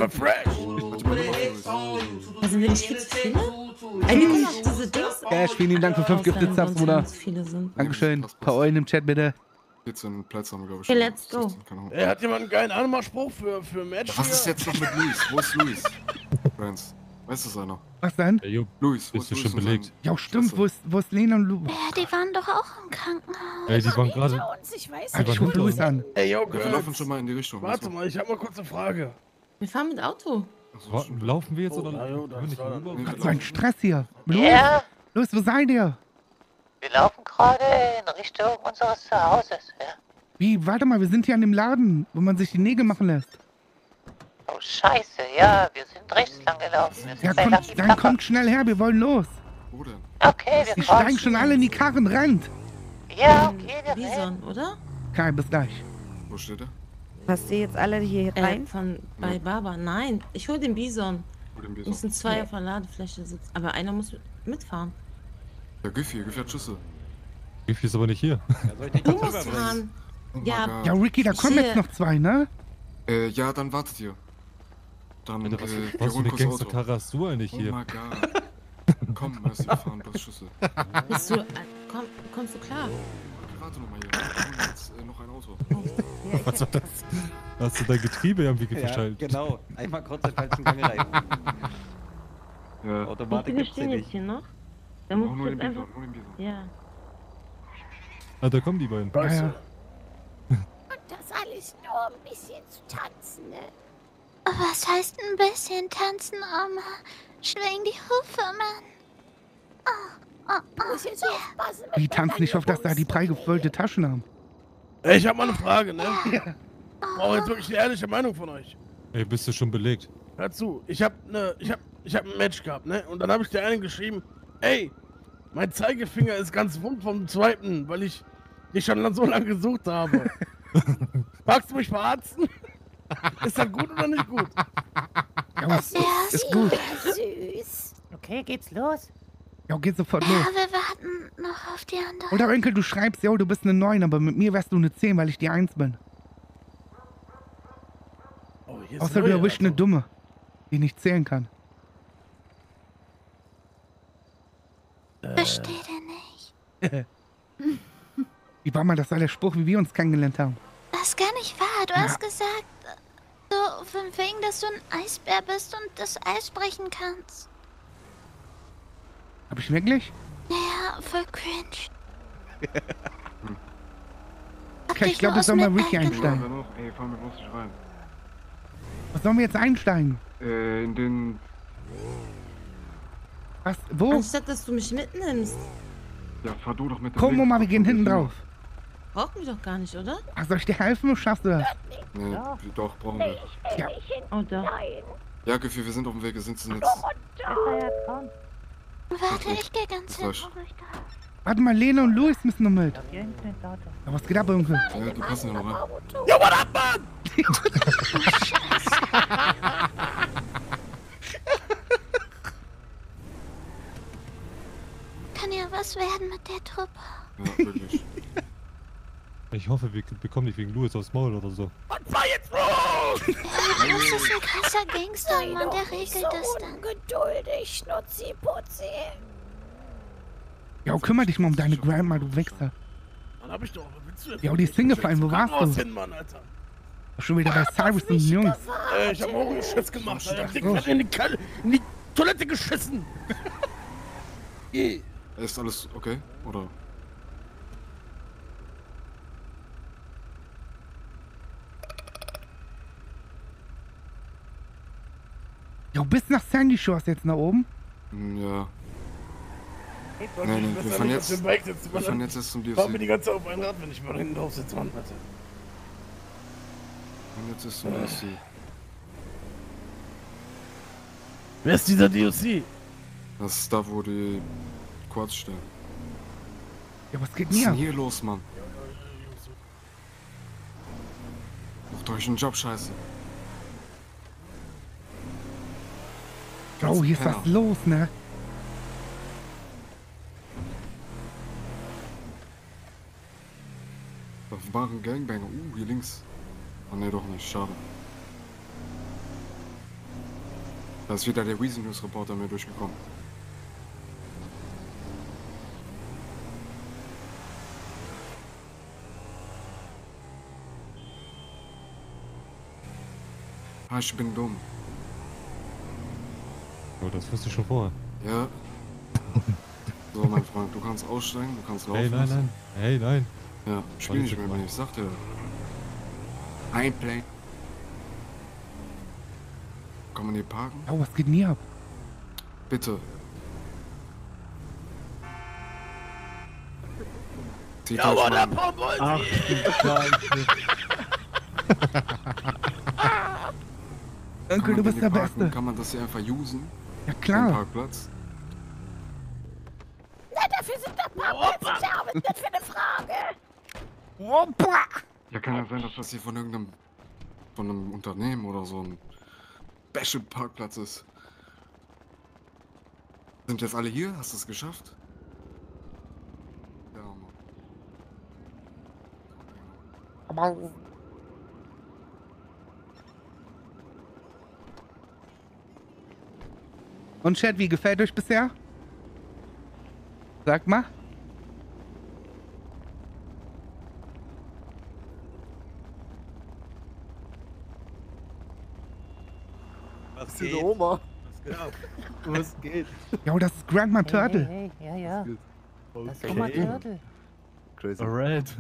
Speaker 10: Da sind wir nicht viel zu viele? Wir können auch diese Dings.
Speaker 1: Cash, vielen lieben Dank für 5
Speaker 10: ausleihen,
Speaker 1: Gifted Subs,
Speaker 10: sonst
Speaker 1: Bruder.
Speaker 10: wenn es viele sind.
Speaker 1: Dankeschön. Paar Eulen im Chat, bitte.
Speaker 15: 14 Plätze haben wir, glaube ich.
Speaker 10: Okay,
Speaker 15: schon.
Speaker 10: let's go.
Speaker 15: 16, keine Ahnung.
Speaker 5: Ey, hat jemand einen geilen Anmachspruch für Match?
Speaker 15: Was ist jetzt noch mit Luis? Wo ist Luis? Franz, weißt du einer?
Speaker 1: Was denn?
Speaker 13: Ja, jo,
Speaker 15: Luis, wo
Speaker 13: bist
Speaker 15: ist
Speaker 13: du
Speaker 15: Luis
Speaker 13: schon
Speaker 15: und
Speaker 13: belegt.
Speaker 15: sein-
Speaker 1: Ja, stimmt. Wo ist Lena und Lu?
Speaker 3: Ja, die waren doch auch im Krankenhaus.
Speaker 13: Ey, die waren gerade.
Speaker 6: Ich weiß
Speaker 1: Ich ruf Luis an.
Speaker 5: Ey, yo,
Speaker 15: Ja, wir laufen
Speaker 5: Girls.
Speaker 15: schon mal in die Richtung.
Speaker 5: Warte mal, ich hab mal kurz eine Frage.
Speaker 10: Wir fahren mit Auto.
Speaker 13: Laufen wir jetzt
Speaker 5: Oh,
Speaker 13: oder
Speaker 5: na jo,
Speaker 13: können wir nicht
Speaker 5: das war
Speaker 13: rüber?
Speaker 15: dann-
Speaker 1: Was so ein Stress hier. Luis,
Speaker 8: Ja,
Speaker 1: Luis, wo seid ihr?
Speaker 8: wir laufen gerade in Richtung unseres Zuhauses. Ja.
Speaker 1: Wie? Warte mal, wir sind hier an dem Laden, wo man sich die Nägel machen lässt.
Speaker 8: Oh, scheiße, ja, wir sind rechts lang gelaufen. Wir sind
Speaker 1: Ja,
Speaker 8: bei Lucky
Speaker 1: dann
Speaker 8: Papa.
Speaker 1: kommt schnell her, wir wollen los.
Speaker 15: Wo denn?
Speaker 8: Okay,
Speaker 1: Die
Speaker 8: wir
Speaker 1: steigen
Speaker 8: kommen.
Speaker 1: schon alle in die Karren, rennt.
Speaker 8: Ja, okay, wir rennen.
Speaker 10: Bison, oder?
Speaker 1: Kai, bis gleich.
Speaker 15: Wo steht er?
Speaker 11: Passt ihr jetzt alle hier rein?
Speaker 10: Bei Baba. Nein, ich hol den Bison.
Speaker 15: Wo den
Speaker 10: Wir
Speaker 15: Bison?
Speaker 10: müssen 2 auf der Ladefläche sitzen. Aber einer muss mitfahren.
Speaker 15: Ja, Goofy hat Schüsse.
Speaker 13: Goofy ist aber nicht hier.
Speaker 10: Du musst fahren.
Speaker 15: Oh mein
Speaker 10: Ja,
Speaker 15: Gott.
Speaker 1: Ja, Ricky, da kommen
Speaker 10: Hier.
Speaker 1: jetzt noch 2, ne?
Speaker 15: Ja, dann wartet ihr. Dann,
Speaker 13: Alter, was
Speaker 15: wir
Speaker 13: für
Speaker 15: holen
Speaker 13: eine
Speaker 15: kurz Auto.
Speaker 13: Gangsterkarre hast du eigentlich
Speaker 15: Oh
Speaker 13: hier?
Speaker 15: mein Gott. Komm, lass ihn fahren, du hast Schüsse.
Speaker 10: bist du, kommst du klar?
Speaker 15: Okay, warte noch mal hier. Wir holen jetzt noch ein Auto.
Speaker 13: Was war das? Hast du dein Getriebe irgendwie verschaltet?
Speaker 21: Genau, einmal kurz den falschen Gang rein.
Speaker 15: Ja.
Speaker 10: Wie
Speaker 21: Automatik
Speaker 10: viele
Speaker 21: gibt's
Speaker 10: stehen
Speaker 21: hier
Speaker 10: jetzt
Speaker 21: nicht.
Speaker 10: hier noch? Da
Speaker 15: Oh,
Speaker 10: muss
Speaker 15: nur
Speaker 10: jetzt
Speaker 15: den
Speaker 10: einfach.
Speaker 15: Bison, nur den Bison.
Speaker 10: Ja.
Speaker 13: Ah, da kommen die beiden.
Speaker 1: Ja, ja.
Speaker 6: Und das alles nur ein bisschen zu tanzen, ne?
Speaker 3: Was heißt ein bisschen tanzen, Oma? Schwing die Hufe, Mann.
Speaker 6: Du musst jetzt aufpassen.
Speaker 1: Die tanzen nicht auf, dass da die preigefüllte Taschen haben.
Speaker 5: Ey, ich hab mal eine Frage, ne? Ich brauche jetzt wirklich eine ehrliche Meinung von euch.
Speaker 13: Ey, bist du schon belegt?
Speaker 5: Hör zu, ich hab ein Match gehabt, ne? Und dann habe ich der einen geschrieben, ey, mein Zeigefinger ist ganz wund vom zweiten, weil ich dich schon so lange gesucht habe. Magst du mich verarzten? Ist das gut oder nicht gut?
Speaker 1: Ja, ist gut.
Speaker 6: Süß.
Speaker 4: Okay, geht's los?
Speaker 1: Ja, geht sofort
Speaker 3: Ja,
Speaker 1: los.
Speaker 3: wir warten noch auf die anderen.
Speaker 1: Oder Onkel, du schreibst, yo, du bist eine 9, aber mit mir wärst du eine 10, weil ich die 1 bin.
Speaker 5: Oh, hier ist
Speaker 1: Außer du
Speaker 5: neue,
Speaker 1: erwischst eine Dumme, die nicht zählen kann.
Speaker 3: Verstehe den nicht.
Speaker 1: Wie war mal das war der Spruch, wie wir uns kennengelernt haben?
Speaker 3: Das ist gar nicht wahr. Du hast gesagt, so von wegen, dass du ein Eisbär bist und das Eis brechen kannst.
Speaker 1: Hab ich wirklich?
Speaker 3: Ja, voll cringe.
Speaker 1: Okay, ich glaube, ich soll mal Ricky
Speaker 15: Ja,
Speaker 1: einsteigen.
Speaker 15: wer noch? Ey, fahr mit uns nicht rein.
Speaker 1: Was sollen wir jetzt einsteigen?
Speaker 15: In den...
Speaker 1: Was? Wo?
Speaker 10: Anstatt, dass du mich mitnimmst.
Speaker 15: Ja, fahr du doch mit dem
Speaker 1: Komm,
Speaker 15: Weg.
Speaker 1: Oma, wir gehen hinten drauf.
Speaker 10: Brauchen wir doch gar nicht, oder?
Speaker 1: Ach, soll ich dir helfen oder schaffst du das?
Speaker 15: Nee, doch, brauchen wir.
Speaker 1: Ja.
Speaker 10: Oh, doch.
Speaker 15: Ja, Gefühl, wir sind auf dem Weg, wir sind jetzt...
Speaker 3: Warte, ich gehe ganz
Speaker 15: Bis
Speaker 3: hinten
Speaker 15: gleich.
Speaker 3: ruhig da.
Speaker 1: Warte mal, Lena und Luis müssen noch mit.
Speaker 4: Hier hinten ins Auto.
Speaker 1: Ja, was geht ab, Onkel?
Speaker 15: Ja, die passen ja noch rein.
Speaker 5: Ja, what up, Mann?
Speaker 3: Kann ja was werden mit der Truppe.
Speaker 15: Ja, wirklich.
Speaker 13: Ich hoffe, wir bekommen nicht wegen Louis aufs Maul oder so.
Speaker 5: Fahr jetzt los!
Speaker 3: Ja, das ist ein krasser Gangster, Mann, der regelt das dann.
Speaker 6: Ungeduldig, Schnutzi-Putzi.
Speaker 1: Ja, kümmere dich mal um deine Grandma, du Wichser.
Speaker 5: Dann hab ich doch. Was willst du denn?
Speaker 1: Ja, die ist hingefallen, wo warst du?
Speaker 5: Hin, Mann, Alter.
Speaker 1: Schon wieder bei Cyrus und den Jungs.
Speaker 5: Ich hab auch einen Schiss gemacht, Alter. Ich hab in die Toilette geschissen.
Speaker 15: Ist alles okay, oder?
Speaker 1: Jo, bis nach Sandy Shores jetzt nach oben?
Speaker 15: Ja.
Speaker 5: Ich
Speaker 15: Nein,
Speaker 5: weiß
Speaker 15: wir
Speaker 5: ja
Speaker 15: fahren
Speaker 5: nicht,
Speaker 15: jetzt.
Speaker 5: auf dem Bike sitzt,
Speaker 15: Wir
Speaker 5: Mann.
Speaker 15: fahren jetzt erst zum
Speaker 5: Ich fahr mir die
Speaker 15: DFC.
Speaker 5: ganze Zeit auf ein Rad, wenn ich mal hinten drauf sitze, Mann, Alter.
Speaker 15: Und jetzt ist zum DFC.
Speaker 5: Wer ist dieser DOC?
Speaker 15: Das ist da, wo die Quads stehen.
Speaker 1: Ja, was geht
Speaker 15: Was ist
Speaker 1: denn
Speaker 15: denn
Speaker 1: hier?
Speaker 15: hier los, Mann? Macht euch einen Job, scheiße.
Speaker 1: Bro, hier ist was los, ne?
Speaker 15: Da war ein Gangbanger. Hier links. Ah, ne, doch nicht. Schade. Da ist wieder der Weezy News Reporter mir durchgekommen. Ah, ich bin dumm.
Speaker 13: Oh, das wusste ich schon vorher.
Speaker 15: Ja. So, mein Freund, du kannst aussteigen, du kannst laufen.
Speaker 13: Hey, nein, nein. Hey, nein.
Speaker 15: Ja, spiel nicht mehr, wenn ich sagte. Einplay. Kann man hier parken?
Speaker 1: Oh, was geht denn hier ab?
Speaker 15: Bitte. Zieht
Speaker 5: Ja,
Speaker 15: euch
Speaker 5: aber der
Speaker 15: mal-
Speaker 5: Pommes!
Speaker 1: Ach,
Speaker 15: Kann
Speaker 1: Onkel,
Speaker 15: man
Speaker 1: du bist
Speaker 15: hier
Speaker 1: der
Speaker 15: parken?
Speaker 1: Beste.
Speaker 15: Kann man das hier einfach usen?
Speaker 1: Ja,
Speaker 15: Den
Speaker 1: klar.
Speaker 15: Parkplatz?
Speaker 6: Na, dafür sind doch Parkplätze da. Was ist das für eine Frage?
Speaker 15: Ja, kann ja sein, dass das hier von irgendeinem von einem Unternehmen oder so ein Special-Parkplatz ist. Sind jetzt alle hier? Hast du es geschafft? Ja, Mann.
Speaker 1: Und Chat, wie gefällt euch bisher? Sag mal.
Speaker 21: Was
Speaker 19: Die
Speaker 21: geht?
Speaker 19: Oma.
Speaker 21: Was geht ab? Was geht?
Speaker 1: Jo, das ist Grandma Turtle.
Speaker 4: Hey, ja, ja. Das ist
Speaker 21: Okay.
Speaker 4: Oma Turtle.
Speaker 19: Crazy.
Speaker 21: Alright.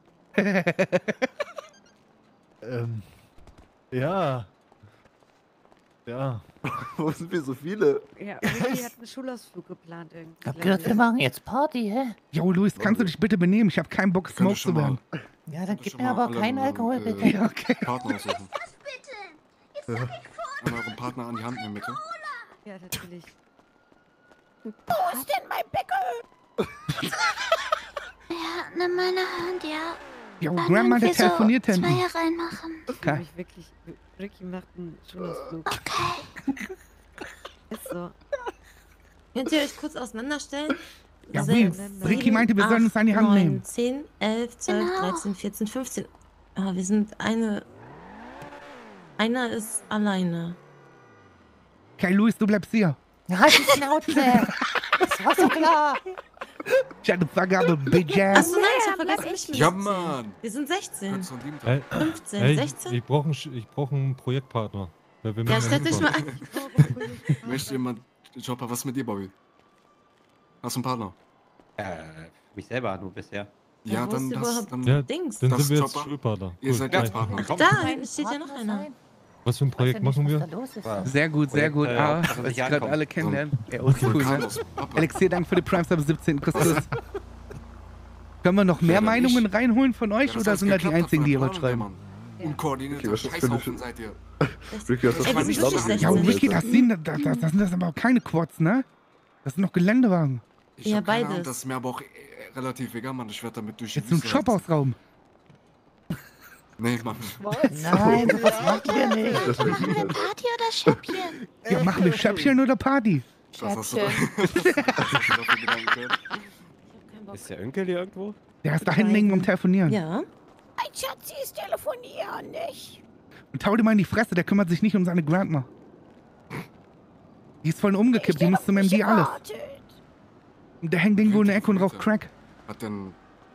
Speaker 21: Ja. Ja.
Speaker 19: Wo sind wir so viele?
Speaker 11: Ja, Vicky hat einen Schulausflug geplant irgendwie.
Speaker 4: Ich hab gehört, wir machen jetzt Party, hä?
Speaker 1: Jo, Luis, kannst du dich bitte benehmen? Ich habe keinen Bock,
Speaker 15: Könnt ihr
Speaker 1: Smoke
Speaker 15: schon
Speaker 1: zu werden.
Speaker 4: Ja, dann gib
Speaker 15: schon
Speaker 4: mir
Speaker 15: mal
Speaker 4: aber
Speaker 15: alle
Speaker 4: keinen
Speaker 15: einen,
Speaker 4: Alkohol, bitte.
Speaker 1: Ja, okay.
Speaker 15: Partner aussuchen. Einmal euren Partner an die Hand nehmen, bitte.
Speaker 11: Ja, natürlich.
Speaker 6: Wo ist denn mein Beckel?
Speaker 3: Ja, nimm meine Hand, ja.
Speaker 1: Jo,
Speaker 3: Dann
Speaker 1: Grandma, der
Speaker 3: irgendwie so
Speaker 1: telefoniert
Speaker 3: zwei
Speaker 1: hinten.
Speaker 3: reinmachen.
Speaker 1: Okay.
Speaker 11: Ich wirklich, Ricky macht einen Schulausflug.
Speaker 3: Okay.
Speaker 11: Ist so.
Speaker 10: Könnt ihr euch kurz auseinanderstellen?
Speaker 1: Ja,
Speaker 10: Sechs,
Speaker 1: wie? Ricky meinte, wir sollen uns an die Hand
Speaker 10: 9,
Speaker 1: nehmen.
Speaker 10: 10, 11, 12,
Speaker 3: Genau.
Speaker 10: 13, 14, 15. Ah, wir sind eine... Einer ist alleine.
Speaker 1: Okay, Luis, du bleibst hier.
Speaker 4: Halt die Schnauze! Das war so klar!
Speaker 1: Shut the fuck up, bitch ass.
Speaker 10: Achso, nein, ich hab vergessen, mich mit
Speaker 15: Ja,
Speaker 10: 16.
Speaker 15: Mann!
Speaker 10: Wir sind 16.
Speaker 15: Kannst du an dem
Speaker 13: Hey,
Speaker 10: 15,
Speaker 13: hey,
Speaker 10: 16?
Speaker 13: ich brauche einen Projektpartner. Weil wir
Speaker 10: Ja,
Speaker 13: müssen
Speaker 10: stellt euch mal
Speaker 13: hinfahren.
Speaker 10: an.
Speaker 15: Möchte jemand. Chopper, was mit dir, Bobby? Hast du einen Partner?
Speaker 21: Mich selber nur bisher.
Speaker 15: Ja,
Speaker 10: wo ist
Speaker 15: dann das.
Speaker 10: überhaupt
Speaker 15: Dann,
Speaker 13: Ja,
Speaker 10: Dings?
Speaker 13: dann
Speaker 15: Das
Speaker 13: sind wir jetzt
Speaker 15: Chopper.
Speaker 13: Schulpartner.
Speaker 15: Ihr seid
Speaker 13: Cool,
Speaker 15: jetzt
Speaker 13: nice.
Speaker 15: Partner.
Speaker 10: Da
Speaker 4: Kein
Speaker 10: steht ja noch
Speaker 4: Partner
Speaker 10: einer.
Speaker 4: sein.
Speaker 13: Was für ein Projekt machen wir?
Speaker 4: Was da los ist.
Speaker 21: Was?
Speaker 1: Sehr gut, sehr gut.
Speaker 21: Projekt,
Speaker 1: Ah,
Speaker 21: dass wir
Speaker 1: was
Speaker 21: nicht
Speaker 1: ich gerade
Speaker 21: ankommen.
Speaker 1: alle kennenlernen. Ja, oldschool, ne?
Speaker 15: Vulkanus, Papa.
Speaker 1: Alexia, danke für die Primes ab 17. Kuss, Kuss. Können wir noch mehr
Speaker 15: Ja, dann
Speaker 1: Meinungen
Speaker 15: nicht.
Speaker 1: reinholen von euch
Speaker 15: Ja,
Speaker 1: oder sind das die einzigen, die ihr was schreiben?
Speaker 15: Unkoordinierter
Speaker 19: Okay, was ist das für eine
Speaker 15: Scheißhaufen seid ihr.
Speaker 19: Ricky, was ist das
Speaker 10: Ey,
Speaker 19: für
Speaker 10: wir
Speaker 19: eine
Speaker 10: sind wirklich
Speaker 19: Schnappe?
Speaker 1: Ja,
Speaker 10: 16.
Speaker 1: Ricky, das sind das aber auch keine Quads, ne? Das sind noch Geländewagen.
Speaker 15: Ich
Speaker 10: Ja,
Speaker 15: hab keine Ahnung,
Speaker 10: beides.
Speaker 15: das ist mir aber auch relativ egal, Mann. Ich werde damit durch die
Speaker 1: Jetzt so ein
Speaker 15: Wüste
Speaker 1: Shop
Speaker 15: heizen.
Speaker 1: ausrauben.
Speaker 15: Nee, Mann.
Speaker 4: Nein, sowas macht ihr nicht.
Speaker 3: Machen wir Party oder Schöppchen?
Speaker 1: Ja, machen wir Schöppchen oder Party?
Speaker 15: Das hast du dafür Gedanken gehört.
Speaker 21: Ist der Onkel hier irgendwo?
Speaker 1: Der ist da hinten wegen am Telefonieren.
Speaker 10: Ja.
Speaker 6: Mein Schatzi ist telefonieren, nicht?
Speaker 1: Und hau dir mal in die Fresse, der kümmert sich nicht um seine Grandma. Die ist voll umgekippt, die muss zum MD alles. Der hängt irgendwo in der Ecke und raucht Crack.
Speaker 15: Hat denn...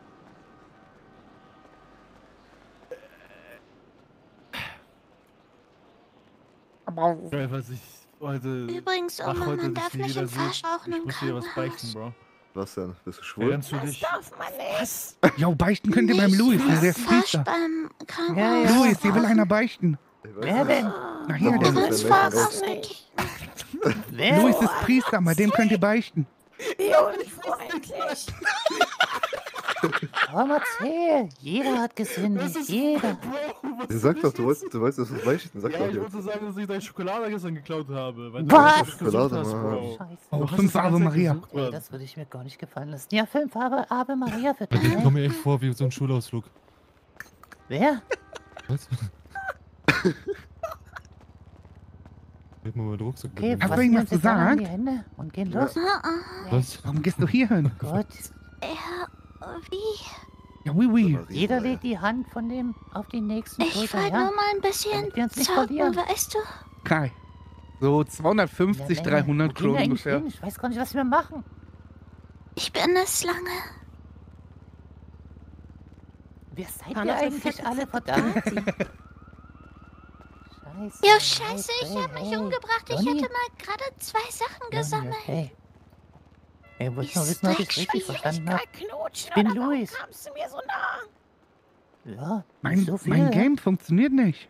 Speaker 21: Ja, was ich heute...
Speaker 3: Übrigens,
Speaker 21: Ach,
Speaker 3: Oma,
Speaker 21: heute
Speaker 3: man
Speaker 21: dich
Speaker 3: darf
Speaker 21: nie
Speaker 3: nicht im
Speaker 21: wieder sehe.
Speaker 3: Fahrrauchen
Speaker 21: Ich
Speaker 3: im
Speaker 21: muss dir was
Speaker 3: Krankenhaus.
Speaker 21: beichten, Bro.
Speaker 9: Was denn? Bist du schwul?
Speaker 21: Erinnerst du dich?
Speaker 6: Darf man nicht.
Speaker 21: Was?
Speaker 1: Jo, beichten könnt ihr beim Louis, ne? Der ist Priester.
Speaker 3: Beim Krankenhaus.
Speaker 1: Louis, hier will einer beichten.
Speaker 4: Wer denn?
Speaker 1: Na hier, der. Louis ist Priester, bei dem könnt ihr beichten.
Speaker 6: Wie unfreundlich.
Speaker 4: Komm, erzähl. Jeder hat gesündigt. Jeder.
Speaker 9: Sag doch, du weißt, dass du es beichten. Sag
Speaker 21: Ja,
Speaker 9: doch
Speaker 21: ich
Speaker 9: jetzt.
Speaker 21: wollte sagen, dass ich deine Schokolade gestern geklaut habe. Weil
Speaker 4: Was?
Speaker 21: Du
Speaker 9: Schokolade,
Speaker 21: hast,
Speaker 9: Mann.
Speaker 21: Bro.
Speaker 4: Scheiße.
Speaker 1: Oh,
Speaker 21: Du hast
Speaker 1: 5
Speaker 21: es die
Speaker 1: Ave
Speaker 21: ganze Zeit
Speaker 1: Maria.
Speaker 21: gesucht,
Speaker 4: Ey,
Speaker 21: Mann.
Speaker 4: das würde ich mir gar nicht gefallen lassen. Ja, 5 Ave Maria für
Speaker 13: Ich
Speaker 4: dich.
Speaker 13: komme mir echt vor wie so ein Schulausflug.
Speaker 4: Wer?
Speaker 13: Was? Red mal mit Rucksack.
Speaker 4: Okay,
Speaker 1: Hast du
Speaker 4: fassen
Speaker 1: irgendwas
Speaker 4: wir uns jetzt alle an
Speaker 1: gesagt?
Speaker 4: die Hände und gehen los.
Speaker 13: Was?
Speaker 1: Warum gehst du hier hin?
Speaker 4: Gut.
Speaker 3: Ja, wie?
Speaker 1: Ja, oui.
Speaker 4: Jeder legt die Hand von dem auf die nächsten
Speaker 3: Ich
Speaker 4: Schulter,
Speaker 3: wollte
Speaker 4: ja?
Speaker 3: nur mal ein bisschen
Speaker 4: Damit wir uns nicht
Speaker 3: zocken,
Speaker 4: verlieren.
Speaker 3: weißt du?
Speaker 1: Kai. So 250,
Speaker 4: Ja,
Speaker 1: 300
Speaker 4: Wo gehen wir
Speaker 1: Kronen
Speaker 4: eigentlich
Speaker 1: ungefähr.
Speaker 4: hin? Ich weiß gar nicht, was wir machen.
Speaker 3: Ich bin eine Schlange.
Speaker 4: Wer seid
Speaker 10: Kann
Speaker 4: ihr
Speaker 10: doch eine
Speaker 4: eigentlich
Speaker 10: fette
Speaker 4: alle, verdammt? Scheiße.
Speaker 3: Jo, scheiße, ich hab mich
Speaker 4: hey.
Speaker 3: umgebracht. Ich
Speaker 4: Johnny?
Speaker 3: hatte mal gerade 2 Sachen gesammelt.
Speaker 4: Hey. Ich wollte nur wissen, ob ich es richtig verstanden habe.
Speaker 6: Knutschen,
Speaker 4: Ich bin
Speaker 6: oder warum
Speaker 4: Luis.
Speaker 6: kamst du mir so nah?
Speaker 4: Ja,
Speaker 1: Mein,
Speaker 4: nicht so viel.
Speaker 1: mein Game funktioniert nicht.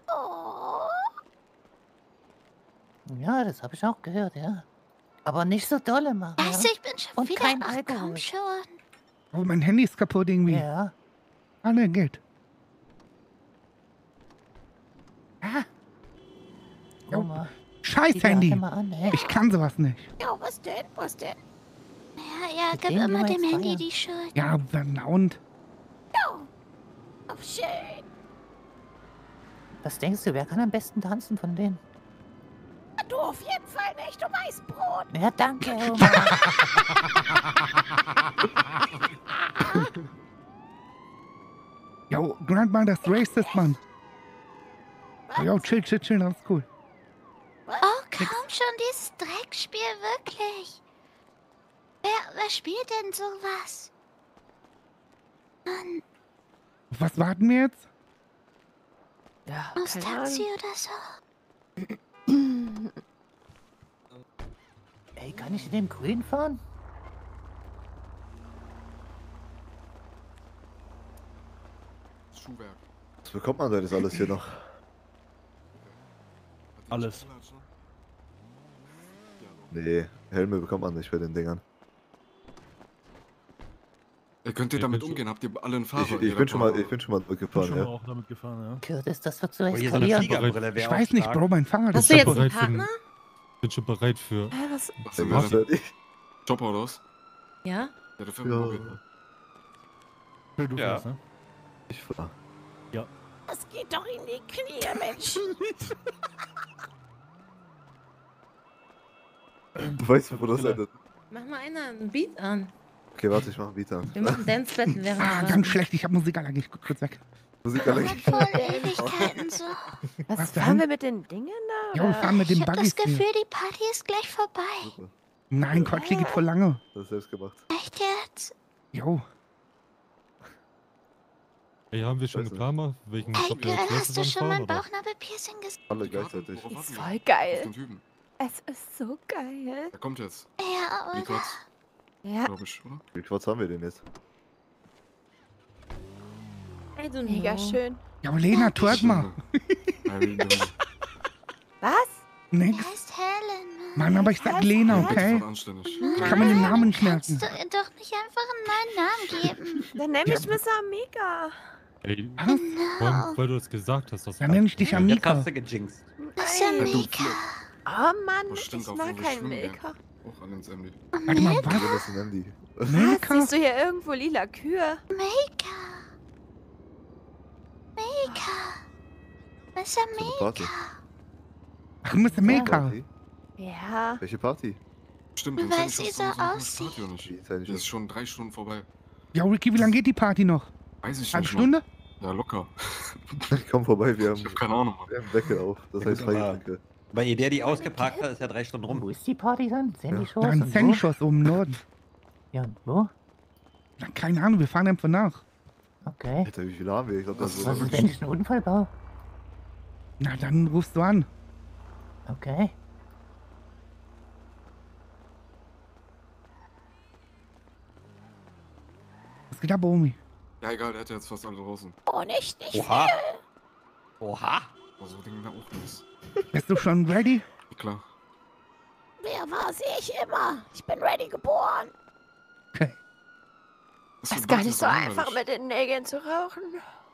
Speaker 4: Ja, das habe ich auch gehört, ja. Aber nicht so dolle machen.
Speaker 3: Weißt
Speaker 4: ja?
Speaker 3: du, ich bin schon
Speaker 4: Und
Speaker 3: wieder...
Speaker 4: kein
Speaker 3: Ach,
Speaker 4: Alkohol.
Speaker 3: komm schon.
Speaker 1: Oh, mein Handy ist kaputt irgendwie.
Speaker 4: Ja.
Speaker 1: Ah, ne, geht. Ah.
Speaker 4: Guck mal.
Speaker 1: Scheiß
Speaker 4: Sieh dir
Speaker 1: Handy.
Speaker 4: alle mal an, ey.
Speaker 1: Ich kann sowas nicht.
Speaker 6: Ja, was denn? Was denn?
Speaker 3: Ja,
Speaker 4: Mit
Speaker 3: gib
Speaker 4: dem
Speaker 3: immer
Speaker 4: gehen
Speaker 3: dem
Speaker 4: wir jetzt
Speaker 3: Handy
Speaker 4: feiern.
Speaker 3: die Schuld.
Speaker 1: Ja, na und?
Speaker 6: Oh, schön.
Speaker 4: Was denkst du, wer kann am besten tanzen von denen?
Speaker 6: Du auf jeden Fall nicht, du Weißbrot.
Speaker 4: Ja, danke, Oma.
Speaker 1: Jo, Grandma, das racist, Mann. Jo, chill, alles cool.
Speaker 3: Oh, komm schon, dieses Dreckspiel, wirklich. Wer spielt denn sowas? Mann,
Speaker 1: Was warten wir jetzt?
Speaker 11: Ja,
Speaker 3: aus
Speaker 11: keine
Speaker 3: Taxi
Speaker 11: Ahnung.
Speaker 3: oder so?
Speaker 4: Ey, kann ich in dem Grün fahren?
Speaker 15: Schuhwerk.
Speaker 9: Was bekommt man denn jetzt alles hier noch?
Speaker 21: Alles.
Speaker 9: Nee, Helme bekommt man nicht bei den Dingern.
Speaker 15: Könnt ihr damit umgehen? Habt ihr alle einen Fahrer?
Speaker 9: Ich bin schon mal zurückgefahren,
Speaker 21: schon
Speaker 9: ja.
Speaker 21: mal auch damit gefahren, ja.
Speaker 4: Curtis, das wird so
Speaker 21: Oh, hier so eine
Speaker 4: eskalieren.
Speaker 21: Fliegerbrille
Speaker 1: Ich weiß nicht, Bro, mein Fahrrad ist
Speaker 10: Hast du jetzt
Speaker 1: kaputt.
Speaker 10: einen Partner?
Speaker 13: Ich bin schon bereit für.
Speaker 10: Was?
Speaker 15: Was denn, wer denn? Chopper oder was?
Speaker 10: Ja?
Speaker 15: Ja, der Firmenmobil.
Speaker 21: Ja. Du
Speaker 12: Ja.
Speaker 21: fährst, ne?
Speaker 9: Ich fahr.
Speaker 21: Ja.
Speaker 6: Das geht doch in die Knie, Mensch.
Speaker 9: Du weißt, wo das endet.
Speaker 10: Mach mal einen Beat an.
Speaker 9: Okay, warte, ich mach einen Beat an.
Speaker 10: Wir machen Dance Battle während
Speaker 1: Ah,
Speaker 10: wir
Speaker 1: ganz schlecht, ich hab Musikanlage, ich guck kurz weg.
Speaker 9: Musikanlage.
Speaker 3: Voll Ewigkeiten so.
Speaker 11: Was
Speaker 1: denn?
Speaker 11: fahren wir mit den Dingen da?
Speaker 1: Jo, wir fahren mit
Speaker 3: Ich
Speaker 1: dem
Speaker 3: hab
Speaker 1: Buggy
Speaker 3: das Gefühl, die Party ist gleich vorbei.
Speaker 1: Nein, Quatsch, geht voll lange.
Speaker 9: Das ist selbst gemacht.
Speaker 3: Echt jetzt?
Speaker 1: Jo.
Speaker 13: Ey, haben wir schon
Speaker 9: Weiß
Speaker 13: geplant, mal, welchen
Speaker 3: Ey,
Speaker 13: Job wir
Speaker 3: Girl,
Speaker 13: als
Speaker 3: hast
Speaker 13: nächstes
Speaker 3: du schon
Speaker 13: anfahren,
Speaker 3: mein
Speaker 13: oder?
Speaker 3: Bauchnabelpiercing gesehen?
Speaker 9: Alle gleichzeitig.
Speaker 15: Worauf warten wir?
Speaker 11: Voll
Speaker 15: Auf
Speaker 11: geil.
Speaker 15: den Typen.
Speaker 11: Es ist so geil.
Speaker 15: Der kommt jetzt.
Speaker 3: Ja,
Speaker 15: Wie
Speaker 3: oder?
Speaker 15: kurz?
Speaker 11: Ja,
Speaker 15: Glaube ich, oder?
Speaker 9: Wie kurz haben wir den jetzt?
Speaker 10: I don't
Speaker 11: mega
Speaker 10: know.
Speaker 11: schön.
Speaker 1: Ja, aber Lena, twerk mal.
Speaker 11: Was?
Speaker 1: Nix.
Speaker 3: Die heißt Helen,
Speaker 1: Mann, aber ich sag Lena, okay?
Speaker 15: Anständig.
Speaker 1: Ich kann mir den Namen nicht merken.
Speaker 3: Kannst du ihr doch nicht einfach einen neuen Namen geben?
Speaker 11: Dann nenn mich Miss Amiga.
Speaker 13: Ey,
Speaker 1: Was?
Speaker 13: vor allem, weil du das gesagt hast. Das
Speaker 1: Dann nenn ich dich Amika.
Speaker 21: gejinxt.
Speaker 3: Das ist Amika.
Speaker 11: Oh Mann,
Speaker 15: Oh, stimmt,
Speaker 11: ich
Speaker 15: auf
Speaker 11: mag
Speaker 15: wo wir
Speaker 11: keinen
Speaker 15: schwimmen gehen.
Speaker 11: Milka.
Speaker 15: Auch alle ins Emily.
Speaker 1: Warte mal,
Speaker 9: Das
Speaker 1: was?
Speaker 9: ist ein Handy.
Speaker 1: Milka?
Speaker 11: Siehst du hier irgendwo lila Kühe?
Speaker 3: Mika. Mika. Miss
Speaker 9: Party.
Speaker 3: Amika.
Speaker 1: Ach, Mr. Milka.
Speaker 9: Party?
Speaker 11: Ja.
Speaker 9: Welche Party?
Speaker 15: Stimmt,
Speaker 3: Weil
Speaker 15: uns hätte
Speaker 3: sie
Speaker 15: ich
Speaker 3: so
Speaker 15: das Party
Speaker 3: aussieht.
Speaker 15: auch nicht.
Speaker 9: Die ist ja nicht
Speaker 15: Das ist schon 3 Stunden vorbei.
Speaker 1: Ja, Ricky, wie lange geht die Party noch?
Speaker 15: Weiß ich
Speaker 1: Halbe
Speaker 15: nicht.
Speaker 1: Stunde?
Speaker 15: Mann. Ja, locker.
Speaker 9: Komm vorbei, wir
Speaker 15: Ich
Speaker 9: haben,
Speaker 15: hab keine Ahnung, Mann.
Speaker 9: wir haben Deckel auf. Das
Speaker 21: Ja,
Speaker 9: heißt
Speaker 21: gut, aber-
Speaker 9: Freigetränke.
Speaker 21: Bei ihr, der die ausgeparkt hat, ist ja 3 Stunden
Speaker 4: Wo
Speaker 21: rum.
Speaker 4: ist die Party dann? Sandy Shores
Speaker 1: Da in
Speaker 4: und
Speaker 1: Sandy
Speaker 4: wo?
Speaker 1: Shores oben im Norden.
Speaker 4: Ja, und wo?
Speaker 1: Na, keine Ahnung, wir fahren einfach nach.
Speaker 4: Okay.
Speaker 9: Alter, wie viele haben wir? Ich glaube, das
Speaker 4: Was ist, wenn ich einen Unfall baue?
Speaker 1: Na, dann rufst du an.
Speaker 4: Okay.
Speaker 1: Was geht ab, Omi?
Speaker 15: Ja, egal, der hat ja jetzt fast alle draußen.
Speaker 6: Oh, nicht
Speaker 12: Oha.
Speaker 6: viel.
Speaker 12: Oha.
Speaker 15: Oh, so Dinge da auch los.
Speaker 1: Bist du schon ready?
Speaker 15: Klar.
Speaker 6: Wer war, sehe ich immer. Ich bin ready geboren.
Speaker 11: Das ist gar nicht so einfach, mit den Nägeln zu rauchen.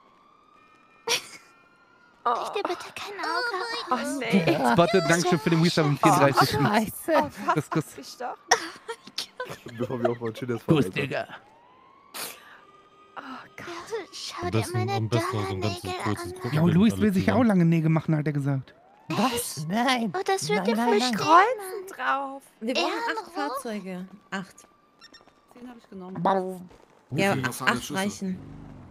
Speaker 3: Riech dir bitte kein Auge aus.
Speaker 11: Oh nee.
Speaker 1: Warte, danke für den Resub 34.
Speaker 11: Scheiße.
Speaker 1: Das Kuss.
Speaker 11: Gestochen.
Speaker 9: Bevor wir auf mal Chilles
Speaker 1: Kuss, Digga.
Speaker 3: Schau dir meine
Speaker 13: am besten noch so ein ganzes kurzes
Speaker 3: an.
Speaker 13: Kuss.
Speaker 1: Ja, und Luis will sich auch lange Nägel machen, hat er gesagt.
Speaker 4: Was? Nein.
Speaker 3: Oh, das wird dir
Speaker 4: Nein,
Speaker 3: voll
Speaker 4: nein, nein.
Speaker 3: kreuzen
Speaker 10: drauf. Wir brauchen
Speaker 3: Ehrenrot?
Speaker 10: 8 Fahrzeuge. 8.
Speaker 14: 10 habe ich genommen.
Speaker 10: Ja,
Speaker 15: Hast du alle
Speaker 10: 8
Speaker 15: Schlüssel?
Speaker 10: reichen.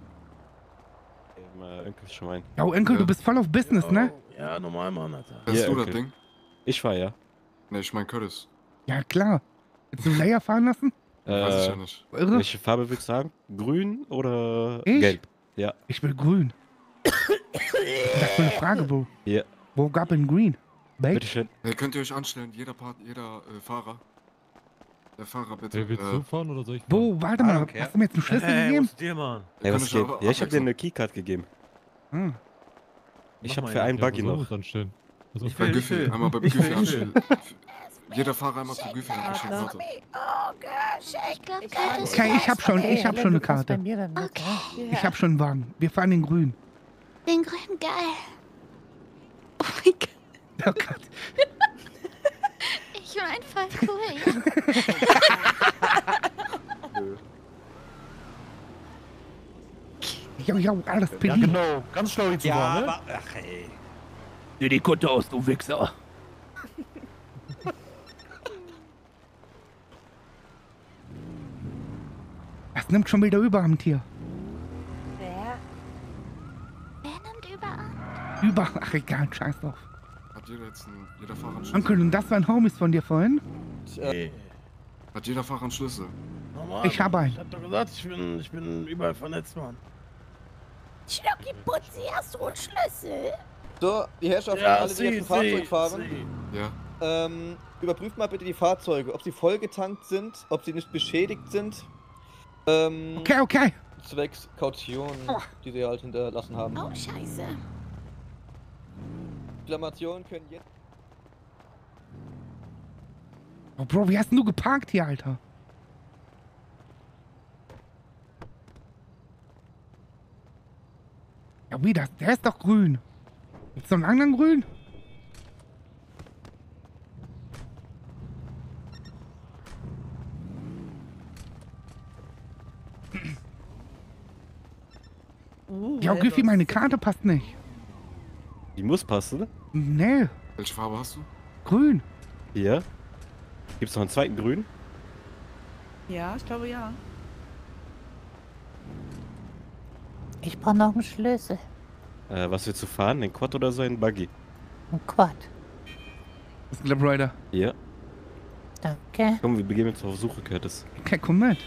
Speaker 12: Mal Onkel schon mein.
Speaker 1: Ja, Onkel, du bist voll auf Business, ne?
Speaker 5: Ja, normal, Mann, Alter.
Speaker 15: Hast du
Speaker 12: Onkel.
Speaker 15: das Ding?
Speaker 12: Ich war ja.
Speaker 15: Ne, ich mein Curtis.
Speaker 1: Ja, klar. Willst du Leia fahren lassen?
Speaker 15: Weiß ich ja nicht.
Speaker 1: Irre?
Speaker 12: Welche Farbe willst du sagen? Grün oder
Speaker 1: Ich?
Speaker 12: gelb? Ja.
Speaker 1: Ich will grün. Das ist eine Frage, Bro.
Speaker 12: Ja.
Speaker 1: Wo gab in green?
Speaker 12: Bitteschön.
Speaker 15: Könnt ihr euch anstellen, jeder Fahrer. Der Fahrer bitte.
Speaker 13: Wer willst du fahren oder soll ich fahren?
Speaker 1: Bo, warte mal, hast du mir jetzt einen Schlüssel gegeben?
Speaker 5: Dir, Mann.
Speaker 12: Hey, was
Speaker 15: euch
Speaker 12: geht?
Speaker 15: aber
Speaker 12: Ja, ich hab dir
Speaker 15: abwechseln.
Speaker 12: eine Keycard gegeben.
Speaker 1: Hm.
Speaker 12: Ich hab für einen Buggy noch.
Speaker 13: Anstellen. Also
Speaker 15: Bei Güffy, einmal bei Güffy anstellen. Jeder Fahrer einmal zu Güffy anstellen. Warte.
Speaker 3: Ich glaube, Curtis
Speaker 1: Okay, ich hab schon eine Karte.
Speaker 4: Bei mir dann mit,
Speaker 3: Okay.
Speaker 1: Ich hab schon einen Wagen. Wir fahren den grün.
Speaker 3: Den grünen geil. Oh mein Gott.
Speaker 1: Oh Gott.
Speaker 3: Ich mein, voll cool.
Speaker 1: Ja, alles
Speaker 21: Ja,
Speaker 1: Peli.
Speaker 21: genau. Ganz schlau hier zu fahren, ne?
Speaker 12: Ach ey.
Speaker 1: Sieh die Kutte aus, du Wichser. Das nimmt schon wieder Überhand hier.
Speaker 11: Wer?
Speaker 3: Wer nimmt überall?
Speaker 1: Ach egal, scheiß drauf.
Speaker 15: Hat jeder Fahrer einen Schlüssel?
Speaker 1: Onkel, und das waren Homies von dir vorhin?
Speaker 15: Hat jeder Fahrer einen Schlüssel?
Speaker 5: Normal,
Speaker 1: Ich hab
Speaker 5: Mann.
Speaker 1: einen.
Speaker 5: Ich hab doch gesagt, ich bin überall vernetzt, Mann.
Speaker 6: Schnocki Putzi, hast du einen Schlüssel?
Speaker 7: So, die Herrschaften,
Speaker 5: Ja,
Speaker 7: alle, die auf dem Fahrzeug fahren.
Speaker 15: Ja.
Speaker 7: Überprüft mal bitte die Fahrzeuge, ob sie vollgetankt sind, ob sie nicht beschädigt sind.
Speaker 1: Okay.
Speaker 7: Zwecks Kaution, die sie halt hinterlassen haben.
Speaker 6: Oh, scheiße.
Speaker 7: Reklamationen können jetzt...
Speaker 1: Oh, Bro, wie hast denn du geparkt hier, Alter? Ja, wie das? Der ist doch grün. Gibt's noch einen anderen grün? Ja, Giffy, meine Karte passt nicht.
Speaker 12: Die muss passen.
Speaker 1: Nee,
Speaker 15: Welche Farbe hast du?
Speaker 1: grün.
Speaker 12: Hier. Gibt's noch einen zweiten grün?
Speaker 14: Ja, ich glaube ja.
Speaker 4: Ich brauche noch einen Schlüssel.
Speaker 12: Was willst du fahren? Den Quad oder so ein Buggy?
Speaker 4: Ein Quad.
Speaker 1: Das ist Glab Rider.
Speaker 12: Ja.
Speaker 4: Danke.
Speaker 12: Komm, wir begeben uns auf Suche, Curtis.
Speaker 1: Okay, komm mit.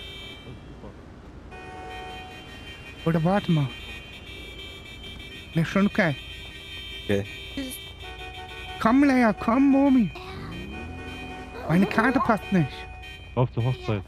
Speaker 1: Oder warte mal. Ne, schon okay.
Speaker 12: Okay.
Speaker 1: Komm, Leia, komm, Momi. Meine Karte passt nicht.
Speaker 13: Auf zur Hochzeit.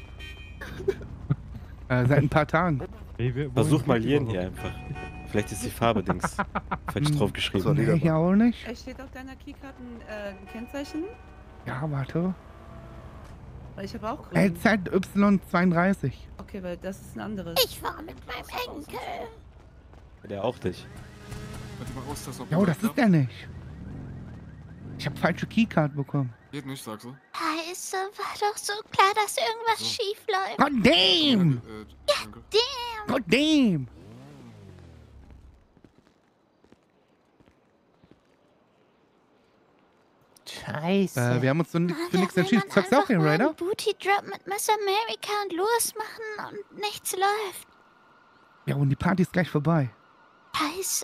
Speaker 1: Seit ein paar Tagen.
Speaker 12: Versuch mal jeden hier einfach. Vielleicht ist die Farbe Dings falsch draufgeschrieben.
Speaker 1: Nee, hier auch nicht.
Speaker 14: Es steht auf deiner Keycard ein Kennzeichen.
Speaker 1: Ja, warte.
Speaker 14: Weil ich habe auch grün.
Speaker 1: LZY32.
Speaker 14: Okay, weil das ist ein anderes.
Speaker 6: Ich war mit meinem Enkel.
Speaker 12: Der auch dich.
Speaker 1: Jo, das ist der nicht. Ich habe falsche Keycard bekommen.
Speaker 15: Geht nicht, sagst du?
Speaker 3: Scheiße, war doch so klar, dass irgendwas schief läuft.
Speaker 1: God damn!
Speaker 3: Damn!
Speaker 1: God damn!
Speaker 4: Scheiße.
Speaker 1: Wir haben uns für nichts entschieden. Zockst du auch den Raider?
Speaker 3: Booty Drop mit Miss America und Louis machen und nichts läuft.
Speaker 1: Ja, und die Party ist gleich vorbei.
Speaker 3: Scheiße.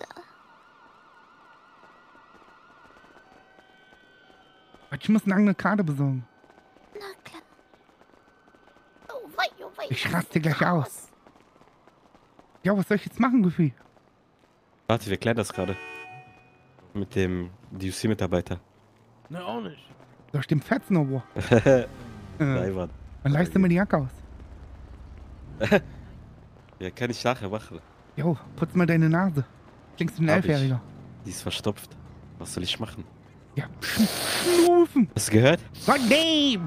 Speaker 1: Ich muss eine eigene Karte besorgen.
Speaker 3: Na klar.
Speaker 6: Oh,
Speaker 1: Ich raste gleich aus. Ja, was soll ich jetzt machen, Goofy?
Speaker 12: Warte, wir klären das gerade. Mit dem DUC-Mitarbeiter.
Speaker 5: Ne, auch nicht.
Speaker 1: Soll ich dem fetzen, oder?
Speaker 12: Nein, Mann.
Speaker 1: Dann leihst du mir die Jacke aus.
Speaker 12: Ja, kann ich nachher machen.
Speaker 1: Jo, putz mal deine Nase. Klingst wie ein
Speaker 12: Hab ich.
Speaker 1: Elfjähriger.
Speaker 12: Die ist verstopft. Was soll ich machen?
Speaker 1: Ja, schnufen.
Speaker 12: Hast du gehört?
Speaker 1: Gott, nee!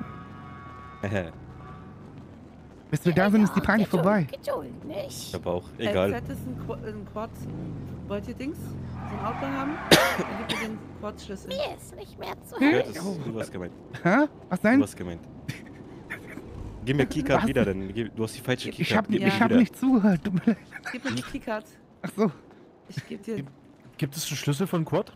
Speaker 1: Bis wir da sind, ist die Party vorbei.
Speaker 6: Geduld, nicht?
Speaker 12: Aber auch egal.
Speaker 14: LZ ist ein Quad. Wollt ihr Dings? So ein Auto haben? Dann gibt ihr den Quad-Schlüssel.
Speaker 6: Mir ist nicht mehr zu
Speaker 12: Ja, das
Speaker 6: helfen.
Speaker 12: ist, du hast gemeint.
Speaker 1: Hä? Was denn?
Speaker 12: Du hast gemeint. Gib mir Keycard
Speaker 1: Was?
Speaker 12: wieder, denn du hast die falsche Keycard.
Speaker 1: Ich hab nicht zugehört. Tut mir leid.
Speaker 14: Gib mir die Keycard.
Speaker 1: Ach so.
Speaker 14: Ich geb dir.
Speaker 21: Gibt es einen Schlüssel von Quad?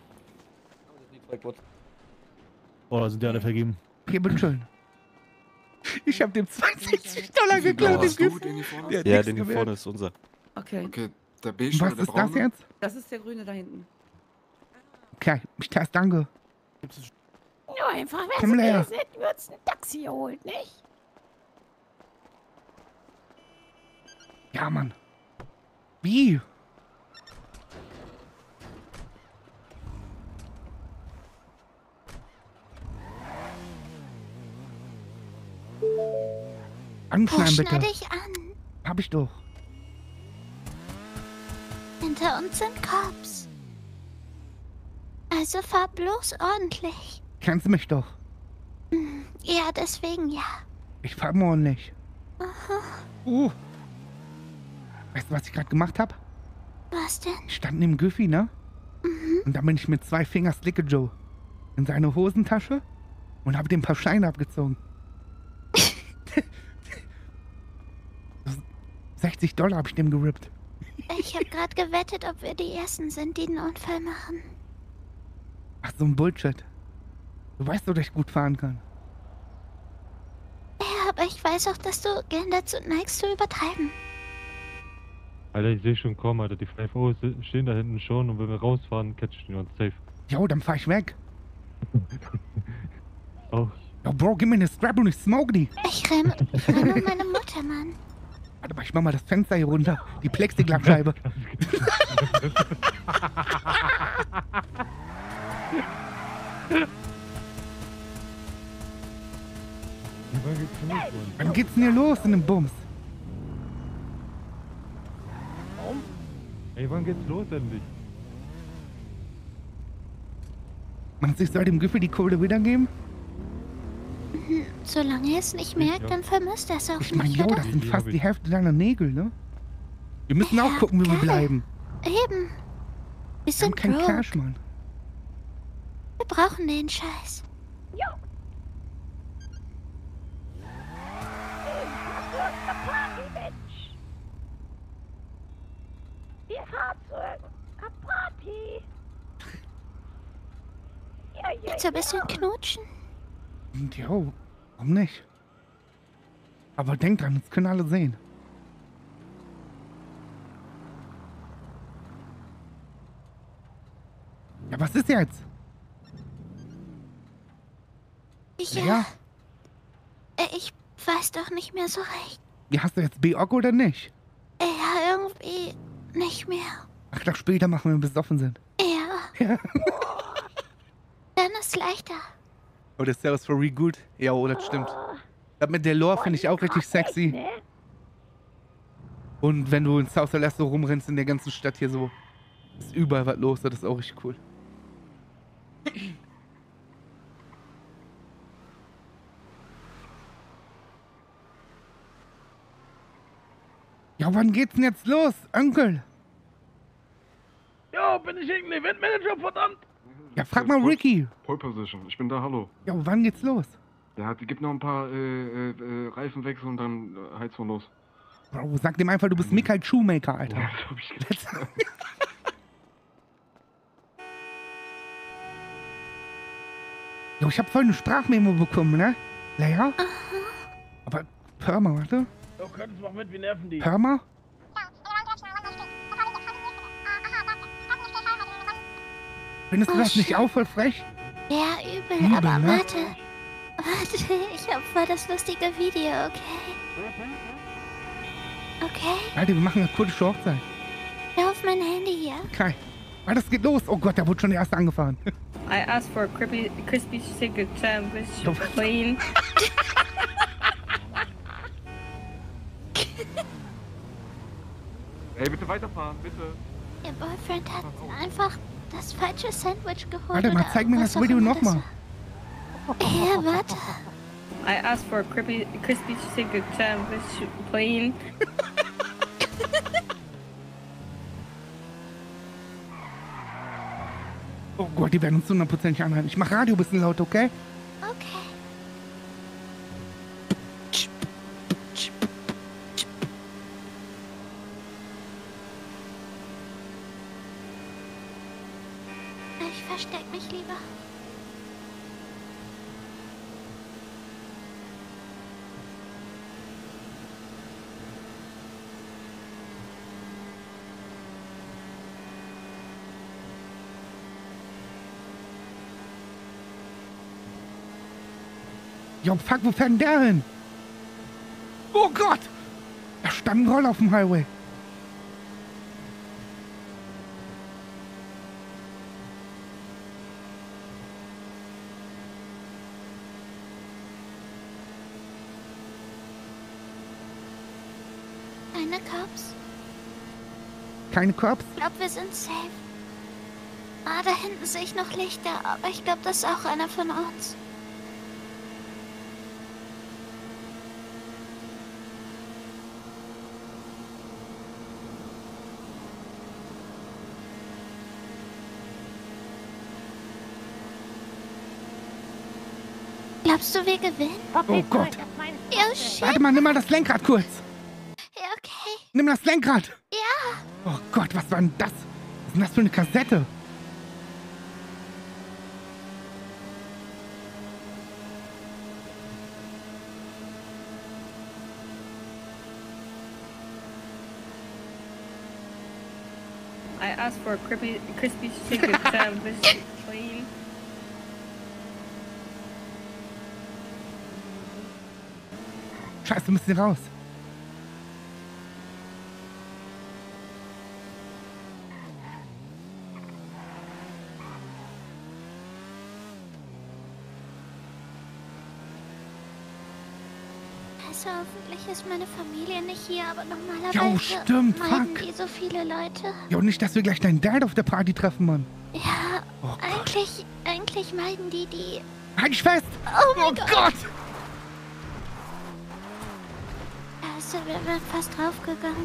Speaker 21: Oder sind die alle vergeben?
Speaker 1: Hier, bitteschön. Ich hab dem 62 Dollar geklaut.
Speaker 15: Hast
Speaker 1: Dem
Speaker 15: du den hier vorne?
Speaker 1: Der hat
Speaker 12: Ja,
Speaker 1: nichts
Speaker 12: den hier
Speaker 1: gemerkt.
Speaker 12: vorne ist unser.
Speaker 14: Okay.
Speaker 15: Okay, der beige
Speaker 1: Was
Speaker 15: oder der
Speaker 1: ist das
Speaker 15: braune?
Speaker 1: jetzt?
Speaker 14: Das ist der grüne da hinten.
Speaker 1: Okay, ich teste, danke.
Speaker 6: Nur einfach,
Speaker 1: Komm
Speaker 6: wer
Speaker 1: her.
Speaker 6: es nicht, wird's ein Taxi holt, nicht?
Speaker 1: Ja, Mann. Wie? Anschneiden, bitte.
Speaker 3: Schneide ich an.
Speaker 1: Hab ich doch.
Speaker 3: Hinter uns sind Cops. Also fahr bloß ordentlich.
Speaker 1: Kennst mich doch.
Speaker 3: Ja, deswegen ja.
Speaker 1: Ich fahr mal ordentlich.
Speaker 3: Aha.
Speaker 1: Weißt du, was ich gerade gemacht hab?
Speaker 3: Was denn?
Speaker 1: Ich stand neben Goofy, ne? Und dann bin ich mit 2 Fingern Slicke Joe in seine Hosentasche und habe dem ein paar Scheine abgezogen. 60 Dollar habe ich dem gerippt.
Speaker 3: Ich habe gerade gewettet, ob wir die Ersten sind, die einen Unfall machen.
Speaker 1: Ach, so ein Bullshit. Du weißt doch, dass ich gut fahren kann.
Speaker 3: Ja, aber ich weiß auch, dass du gern dazu neigst zu übertreiben.
Speaker 13: Alter, ich sehe schon kommen, Alter. Die 5 stehen da hinten schon und wenn wir rausfahren, catchen die uns safe.
Speaker 1: Jo, dann fahr ich weg.
Speaker 13: Oh.
Speaker 1: Jo, Bro, gib mir eine Strap und ich smoke die.
Speaker 3: Ich renne um meine Mutter, Mann.
Speaker 1: Warte mal, ich mach mal das Fenster hier runter. Die Plexiglasscheibe. Wann geht's denn hier los in dem Bums?
Speaker 13: Ey, wann geht's los endlich?
Speaker 1: Meinst du, ich soll dem Giffel die Kohle wiedergeben?
Speaker 3: Solange er es nicht merkt, dann vermisst er es auch
Speaker 1: Ich meine,
Speaker 3: nicht,
Speaker 1: jo,
Speaker 3: oder?
Speaker 1: das sind fast die Hälfte deiner Nägel, ne? Wir müssen auch gucken, wie wir bleiben.
Speaker 3: Eben. Wir
Speaker 1: Wir haben
Speaker 3: sind
Speaker 1: kein
Speaker 3: broke.
Speaker 1: Cash, Mann.
Speaker 3: Wir brauchen den Scheiß.
Speaker 6: Wir fahren zu einer Party.
Speaker 3: Willst du ein bisschen knutschen?
Speaker 1: Jo, warum nicht? Aber denk dran, das können alle sehen. Ja, was ist jetzt?
Speaker 3: Ja. Ich weiß doch nicht mehr so recht.
Speaker 1: Ja, hast du jetzt B-Ock oder nicht?
Speaker 3: Ja, irgendwie nicht mehr.
Speaker 1: Ach, doch später machen, wenn wir besoffen sind.
Speaker 3: Ja. Dann ist leichter.
Speaker 1: Oh, das Servus for Re Good. Ja, oh, das stimmt. Das mit der Lore finde ich auch richtig sexy. Und wenn du in South Celeste so rumrennst in der ganzen Stadt hier so, ist überall was los, das ist auch richtig cool. Ja, wann geht's denn jetzt los, Onkel?
Speaker 5: Jo, bin ich irgendein Eventmanager, verdammt?
Speaker 1: Ja, frag mal Ricky.
Speaker 15: Pole Position, ich bin da, hallo.
Speaker 1: Ja, wann geht's los?
Speaker 15: Ja, die gibt noch ein paar Reifenwechsel und dann Heizung los.
Speaker 1: Bro, sag dem einfach, du bist Michael Shoemaker, Alter.
Speaker 15: Ja, das hab ich gedacht.
Speaker 1: Jo, ich hab voll eine Sprachmemo bekommen, ne? Leia? Aber, hör mal, warte.
Speaker 5: Jo, könntest mal mit, wie nerven die?
Speaker 1: Hör mal. Findest du das nicht auch voll frech?
Speaker 3: Ja, übel,
Speaker 1: Übel,
Speaker 3: aber
Speaker 1: ne?
Speaker 3: warte. Warte, ich hab voll das lustige Video, okay? Okay?
Speaker 1: Alter, wir machen eine kurdische Hochzeit.
Speaker 3: Schau auf mein Handy hier.
Speaker 1: Okay. Ah, das geht los. Oh Gott, da wurde schon der erste angefahren.
Speaker 16: I asked for a crispy chicken sandwich, plain.
Speaker 15: Ey, bitte weiterfahren, bitte.
Speaker 3: Ihr Boyfriend hat einfach das falsche Sandwich geholt.
Speaker 1: Warte mal, zeig mir das Video nochmal.
Speaker 3: Ja, warte.
Speaker 16: I asked for a crispy chicken sandwich, plain.
Speaker 1: Oh Gott, die werden uns 100% anhalten. Ich mach Radio ein bisschen laut, okay?
Speaker 3: Okay. Ich versteck mich lieber.
Speaker 1: Jo, fuck, wo fährt denn der hin? Oh Gott! Da stand ein Roller auf dem Highway.
Speaker 3: Keine Cops?
Speaker 1: Keine Cops?
Speaker 3: Ich glaube, wir sind safe. Ah, da hinten sehe ich noch Lichter, aber ich glaube, das ist auch einer von uns. Glaubst du, wir gewinnen?
Speaker 1: Oh Gott.
Speaker 3: Ja, shit.
Speaker 1: Warte mal, nimm mal das Lenkrad kurz.
Speaker 3: Ja, okay.
Speaker 1: Nimm das Lenkrad.
Speaker 3: Ja.
Speaker 1: Oh Gott, was war denn das? Was ist denn das für eine Kassette?
Speaker 16: I asked for a crispy chicken sandwich, plain.
Speaker 1: Scheiße, wir müssen hier raus.
Speaker 3: Also, hoffentlich ist meine Familie nicht hier, aber normalerweise
Speaker 1: Jo, stimmt,
Speaker 3: meiden
Speaker 1: fuck.
Speaker 3: die so viele Leute.
Speaker 1: Jo, nicht, dass wir gleich deinen Dad auf der Party treffen, Mann.
Speaker 3: Ja, eigentlich meiden die.
Speaker 1: Halt dich fest!
Speaker 3: Oh mein
Speaker 1: Gott!
Speaker 3: Also, wir wären fast draufgegangen.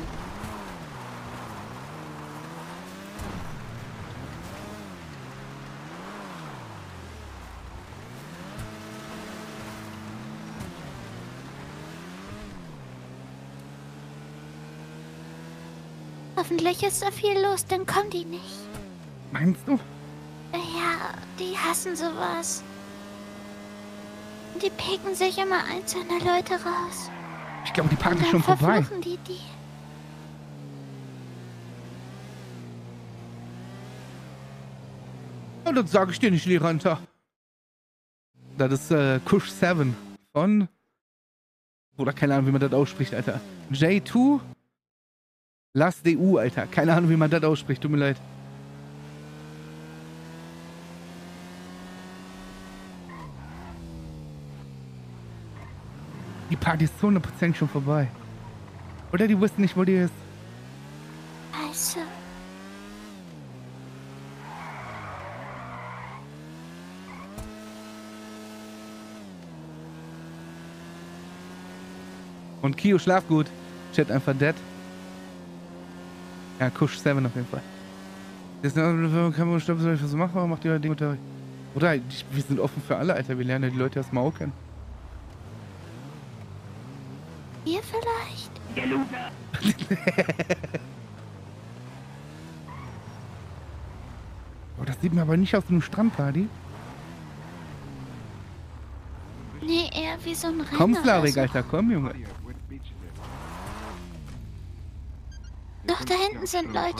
Speaker 3: Hoffentlich ist da viel los, dann kommen die nicht.
Speaker 1: Meinst du?
Speaker 3: Ja, die hassen sowas. Die picken sich immer einzelne Leute raus.
Speaker 1: Ich glaube, die Party
Speaker 3: Und
Speaker 1: ist
Speaker 3: dann
Speaker 1: schon vorbei.
Speaker 3: verfluchen die.
Speaker 1: Oh, das sage ich dir nicht, Lehrer. Das ist Kush 7 von... Oder keine Ahnung, wie man das ausspricht, Alter. J2 Lass DU, Alter. Keine Ahnung, wie man das ausspricht. Tut mir leid. Die Party ist zu 100% schon vorbei. Oder die wussten nicht, wo die ist.
Speaker 3: Scheiße.
Speaker 1: Und Kio, schlaf gut. Chat einfach dead. Ja, Kush 7 auf jeden Fall. Das kann man stimmt, soll ich was machen, aber macht ihr Ding unter. Oder wir sind offen für alle, Alter. Wir lernen ja die Leute erstmal auch kennen.
Speaker 3: Ihr vielleicht?
Speaker 1: Oh, das sieht mir aber nicht aus wie eine Strandparty.
Speaker 3: Nee, eher wie so ein Renner.
Speaker 1: Komm,
Speaker 3: oder
Speaker 1: Slavik,
Speaker 3: so.
Speaker 1: Alter, komm, Junge.
Speaker 3: Doch, da hinten sind Leute.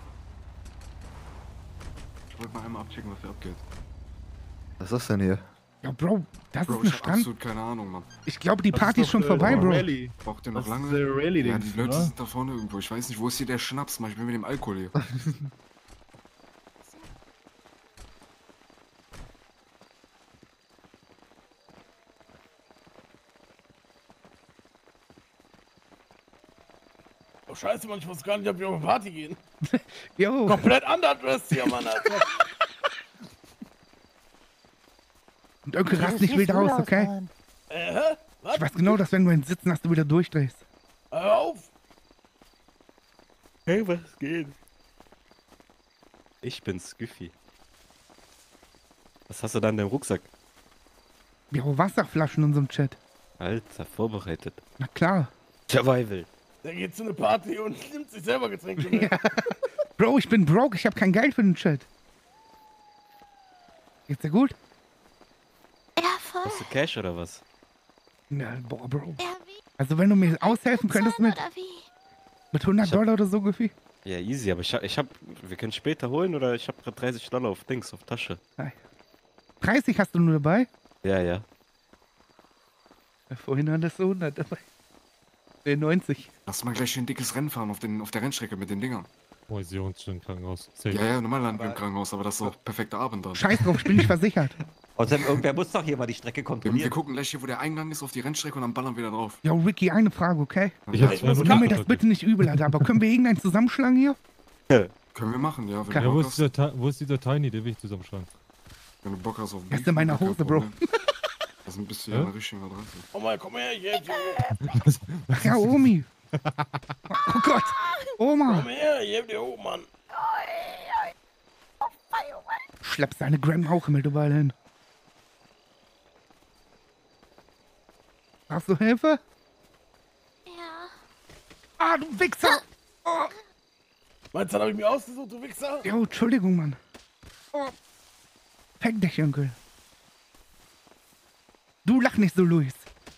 Speaker 15: Ich wollte mal einmal abchecken, was hier abgeht.
Speaker 7: Was ist das denn hier?
Speaker 1: Ja, Bro, das
Speaker 15: Bro,
Speaker 1: ist ein
Speaker 15: ich hab
Speaker 1: Strand.
Speaker 15: absolut keine Ahnung, Mann.
Speaker 1: Ich glaube, die Party ist schon vorbei, Bro.
Speaker 15: Braucht ihr noch
Speaker 21: Das
Speaker 15: lange?
Speaker 21: ist der Rallye-Dings,
Speaker 15: ja, die Leute
Speaker 21: oder?
Speaker 15: sind da vorne irgendwo. Ich weiß nicht, wo ist hier der Schnaps, Mann? Ich bin mit dem Alkohol hier.
Speaker 5: Oh, scheiße, Mann, ich wusste gar nicht, ob wir auf eine Party gehen.
Speaker 1: Jo.
Speaker 5: Komplett underdressed hier, Mann, Alter.
Speaker 1: Und Onkel rast nicht wild aus, okay?
Speaker 5: Hä? Was?
Speaker 1: Ich weiß genau, dass wenn du einen Sitzen hast, du wieder durchdrehst.
Speaker 5: Hör auf!
Speaker 12: Hey, was geht? Ich bin Skiffy. Was hast du da in deinem Rucksack?
Speaker 1: Jo, Wasserflaschen in unserem Chat.
Speaker 12: Alter, vorbereitet.
Speaker 1: Na klar.
Speaker 12: Survival.
Speaker 5: Der geht zu einer Party und nimmt sich selber Getränke mit.
Speaker 1: Bro, ich bin broke, ich habe kein Geld für den Chat. Geht's dir gut?
Speaker 3: Ja, voll.
Speaker 12: Hast du Cash oder was?
Speaker 1: Na, boah, Bro.
Speaker 3: Ja, wie?
Speaker 1: Also wenn du mir aushelfen könntest mit,
Speaker 3: Oder wie?
Speaker 1: mit $100 oder so, Gefühl.
Speaker 12: Ja, easy, aber ich hab, wir können später holen oder ich hab gerade $30 auf Dings, auf Tasche.
Speaker 1: 30 hast du nur dabei?
Speaker 12: Ja, ja.
Speaker 1: Vorhin hattest du 100 dabei. 90.
Speaker 15: Lass mal gleich ein dickes Rennen fahren auf der Rennstrecke mit den Dingern.
Speaker 13: Moisation im Krankenhaus.
Speaker 15: Ja, ja, normal landen wir im Krankenhaus, aber das ist auch perfekter Abend dann.
Speaker 1: Scheiß drauf, ich bin nicht versichert.
Speaker 17: Außerdem, irgendwer muss doch hier mal die Strecke
Speaker 15: Wir
Speaker 17: kontrollieren.
Speaker 15: gucken gleich hier, wo der Eingang ist, auf die Rennstrecke und dann ballern wir da drauf.
Speaker 1: Jo, Ricky, eine Frage, okay?
Speaker 15: Ich hab zwei
Speaker 1: Nimm mir das
Speaker 15: Minuten.
Speaker 1: bitte nicht übel, Alter, aber können wir irgendeinen zusammenschlagen hier?
Speaker 15: Können wir machen, ja. Wenn
Speaker 1: Klar.
Speaker 15: du
Speaker 13: Ja,
Speaker 15: Bock hast.
Speaker 13: wo ist dieser Tiny, den will ich zusammenschlagen?
Speaker 15: Wenn du Bock hast auf
Speaker 1: Er ist in meiner
Speaker 15: kein
Speaker 1: Hose, Bro.
Speaker 15: Problem. Das ist ein bisschen
Speaker 13: Ja?
Speaker 15: eine richtige Adresse.
Speaker 5: Oh mal, komm her, jetzt.
Speaker 1: Ach ja, Omi. Oh Gott, Oma.
Speaker 5: Komm her, hier dir hoch, Mann.
Speaker 1: Schleppst deine Graham auch mit überall hin. Brauchst du Hilfe?
Speaker 3: Ja.
Speaker 1: Ah, du Wichser! Oh.
Speaker 5: Meinst du, das hab ich mir ausgesucht, du Wichser?
Speaker 1: Jo, Entschuldigung, Mann. Oh. Fick dich, Onkel. Du lach nicht so, Luis.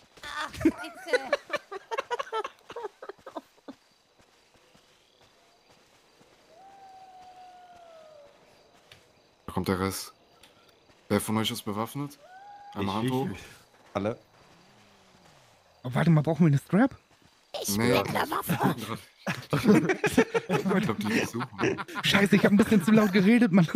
Speaker 15: Da kommt der Rest. Wer von euch ist bewaffnet? Einmal Hand hoch.
Speaker 17: Alle.
Speaker 1: Oh, warte mal, brauchen wir eine Strap?
Speaker 6: Ich
Speaker 15: Nee,
Speaker 6: mit einer Waffe.
Speaker 15: Ich glaub, die suchen.
Speaker 1: Scheiße, ich habe ein bisschen zu laut geredet, Mann.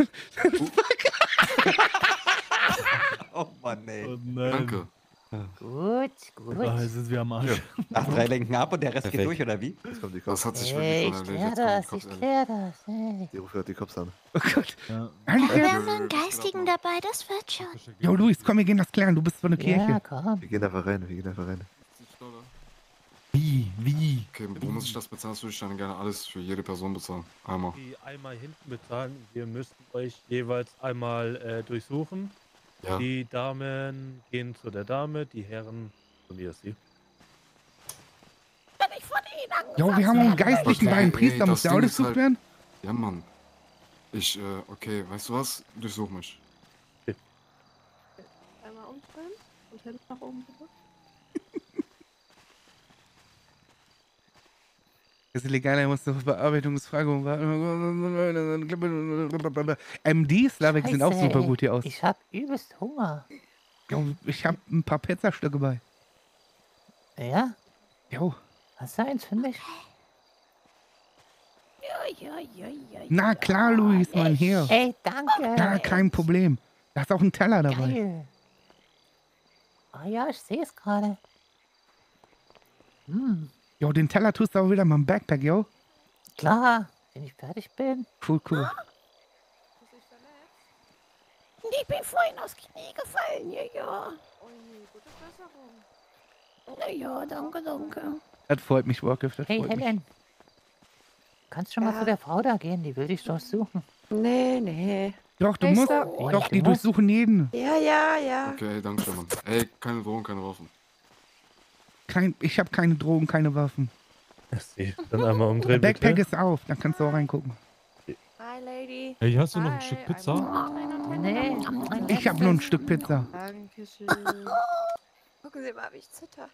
Speaker 17: Oh Mann, ey.
Speaker 21: Oh nein.
Speaker 15: Danke.
Speaker 4: Gut, gut.
Speaker 21: Ah, jetzt sind wir am Arsch.
Speaker 17: Ach, 3 lenken ab und der Rest
Speaker 12: Perfekt.
Speaker 17: geht durch, oder wie?
Speaker 15: Das hat sich
Speaker 4: Ey,
Speaker 15: wirklich
Speaker 4: ich
Speaker 15: schon
Speaker 4: klär
Speaker 15: erledigt.
Speaker 4: das,
Speaker 15: Komm,
Speaker 4: ich
Speaker 15: ehrlich.
Speaker 4: klär das. Ey.
Speaker 9: Die ruft halt die Cops an.
Speaker 1: Oh Gott.
Speaker 21: Ja.
Speaker 1: Ehrlich
Speaker 3: Wir
Speaker 1: jetzt?
Speaker 3: haben einen Geistigen dabei, das wird schon.
Speaker 1: Jo, Luis, komm, wir gehen das klären. Du bist von der
Speaker 4: Ja,
Speaker 1: Kirche.
Speaker 4: komm.
Speaker 9: Wir gehen einfach rein, wir gehen einfach rein.
Speaker 21: Wie?
Speaker 15: Okay, wo muss ich das bezahlen? Das würde ich dann gerne alles für jede Person bezahlen. Einmal.
Speaker 21: Die einmal hinten bezahlen. Wir müssten euch jeweils einmal durchsuchen.
Speaker 15: Ja.
Speaker 21: Die Damen gehen zu der Dame, die Herren zu mir ist sie.
Speaker 6: Wenn ich von Ihnen angefasst
Speaker 1: Jo, wir haben einen
Speaker 6: werde,
Speaker 1: Geistlichen
Speaker 15: Okay,
Speaker 1: bei einem
Speaker 15: ey,
Speaker 1: Priester.
Speaker 15: das
Speaker 1: Muss der auch
Speaker 15: Ding ist
Speaker 1: durchsucht
Speaker 15: halt-
Speaker 1: werden?
Speaker 15: Ja, Mann. Okay, weißt du was? Durchsuch mich.
Speaker 11: Einmal umdrehen und hinten nach oben bitte.
Speaker 1: Das ist illegal, er muss auf Bearbeitungsfrage warten. MD, Slavik sind auch
Speaker 4: Scheiße,
Speaker 1: super
Speaker 4: ey.
Speaker 1: gut hier aus.
Speaker 4: Ich hab übelst Hunger.
Speaker 1: Jo, ich hab ein paar Pizzastücke bei.
Speaker 4: Ja?
Speaker 1: Jo.
Speaker 4: Hast du eins für mich?
Speaker 6: Ja.
Speaker 1: Na klar, Luis, Mann, hier.
Speaker 4: Ey, danke.
Speaker 1: Ja, kein Problem. Da ist auch ein Teller dabei.
Speaker 4: Geil. Ah ja, ich sehe es gerade. Hm,
Speaker 1: Jo, den Teller tust du auch wieder in meinem Backpack, jo.
Speaker 4: klar, wenn ich fertig bin.
Speaker 1: Cool, cool.
Speaker 6: Ich bin vorhin aufs Knie gefallen, ja.
Speaker 11: Oh nee, gute Besserung.
Speaker 6: Na ja, danke.
Speaker 1: Das freut mich, Warcraft, das
Speaker 4: Hey,
Speaker 1: freut mich.
Speaker 4: Helen. Kannst schon mal zu der Frau da gehen, die will dich durchsuchen.
Speaker 11: Nee.
Speaker 1: Doch, du
Speaker 11: Ich
Speaker 1: musst.
Speaker 11: sag-
Speaker 1: Doch, die
Speaker 4: du musst.
Speaker 1: durchsuchen jeden.
Speaker 11: Ja.
Speaker 15: Okay, danke schön, Mann. Ey, keine Drohung, keine Waffen.
Speaker 1: Ich habe keine Drogen, keine Waffen.
Speaker 21: Dann einmal umdrehen,
Speaker 1: Backpack
Speaker 21: bitte.
Speaker 1: ist auf, da kannst du auch reingucken.
Speaker 11: Hi, Lady.
Speaker 13: Hey, hast du noch ein
Speaker 11: Hi,
Speaker 13: Stück Pizza?
Speaker 4: Nee,
Speaker 1: Ich habe nur ein Stück Pizza.
Speaker 11: Dankeschön. Gucken Sie mal, wie ich zitter.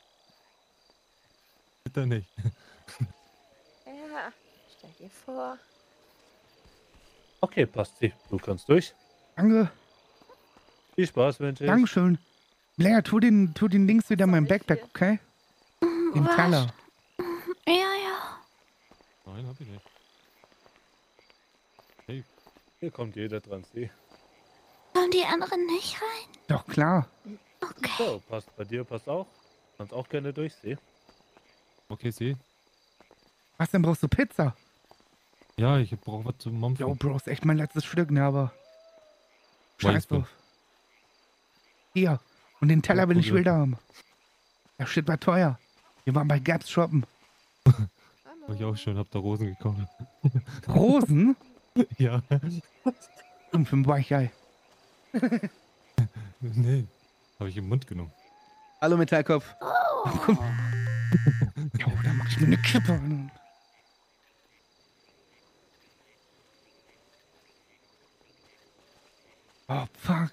Speaker 13: Bitte nicht.
Speaker 11: Ja, stell dir vor.
Speaker 21: Okay, passt sie. Du kannst durch.
Speaker 1: Danke.
Speaker 21: Viel Spaß wünsche ich.
Speaker 1: Dankeschön. Blair, tu den Links wieder in mein Backpack, okay? Den
Speaker 3: Was?
Speaker 1: Teller.
Speaker 3: Ja.
Speaker 13: Nein, hab ich nicht. Hey.
Speaker 21: Hier kommt jeder dran, sieh.
Speaker 3: Kommen die anderen nicht rein?
Speaker 1: Doch, klar.
Speaker 21: So, passt bei dir, passt auch. Kannst auch gerne durchsehen.
Speaker 13: Okay, sieh.
Speaker 1: Was denn, brauchst du Pizza?
Speaker 13: Ja, ich brauch was zum Mampfen.
Speaker 1: Jo, Bro, ist echt mein letztes Stück, ne, aber... Scheiß
Speaker 13: Weißt du.
Speaker 1: drauf. Hier. Und den Teller will ich
Speaker 13: Probier.
Speaker 1: wieder haben. Der Shit war teuer. Wir waren bei Gaps shoppen.
Speaker 13: Hab ich auch schon, hab da Rosen gekauft.
Speaker 1: Rosen?
Speaker 13: Ja.
Speaker 1: Und für ein Weichei.
Speaker 13: Nee. Hab ich im Mund genommen.
Speaker 1: Hallo, Metallkopf.
Speaker 3: Oh.
Speaker 1: Komm. Jo, da mach ich mir eine Kippe an. Oh, fuck.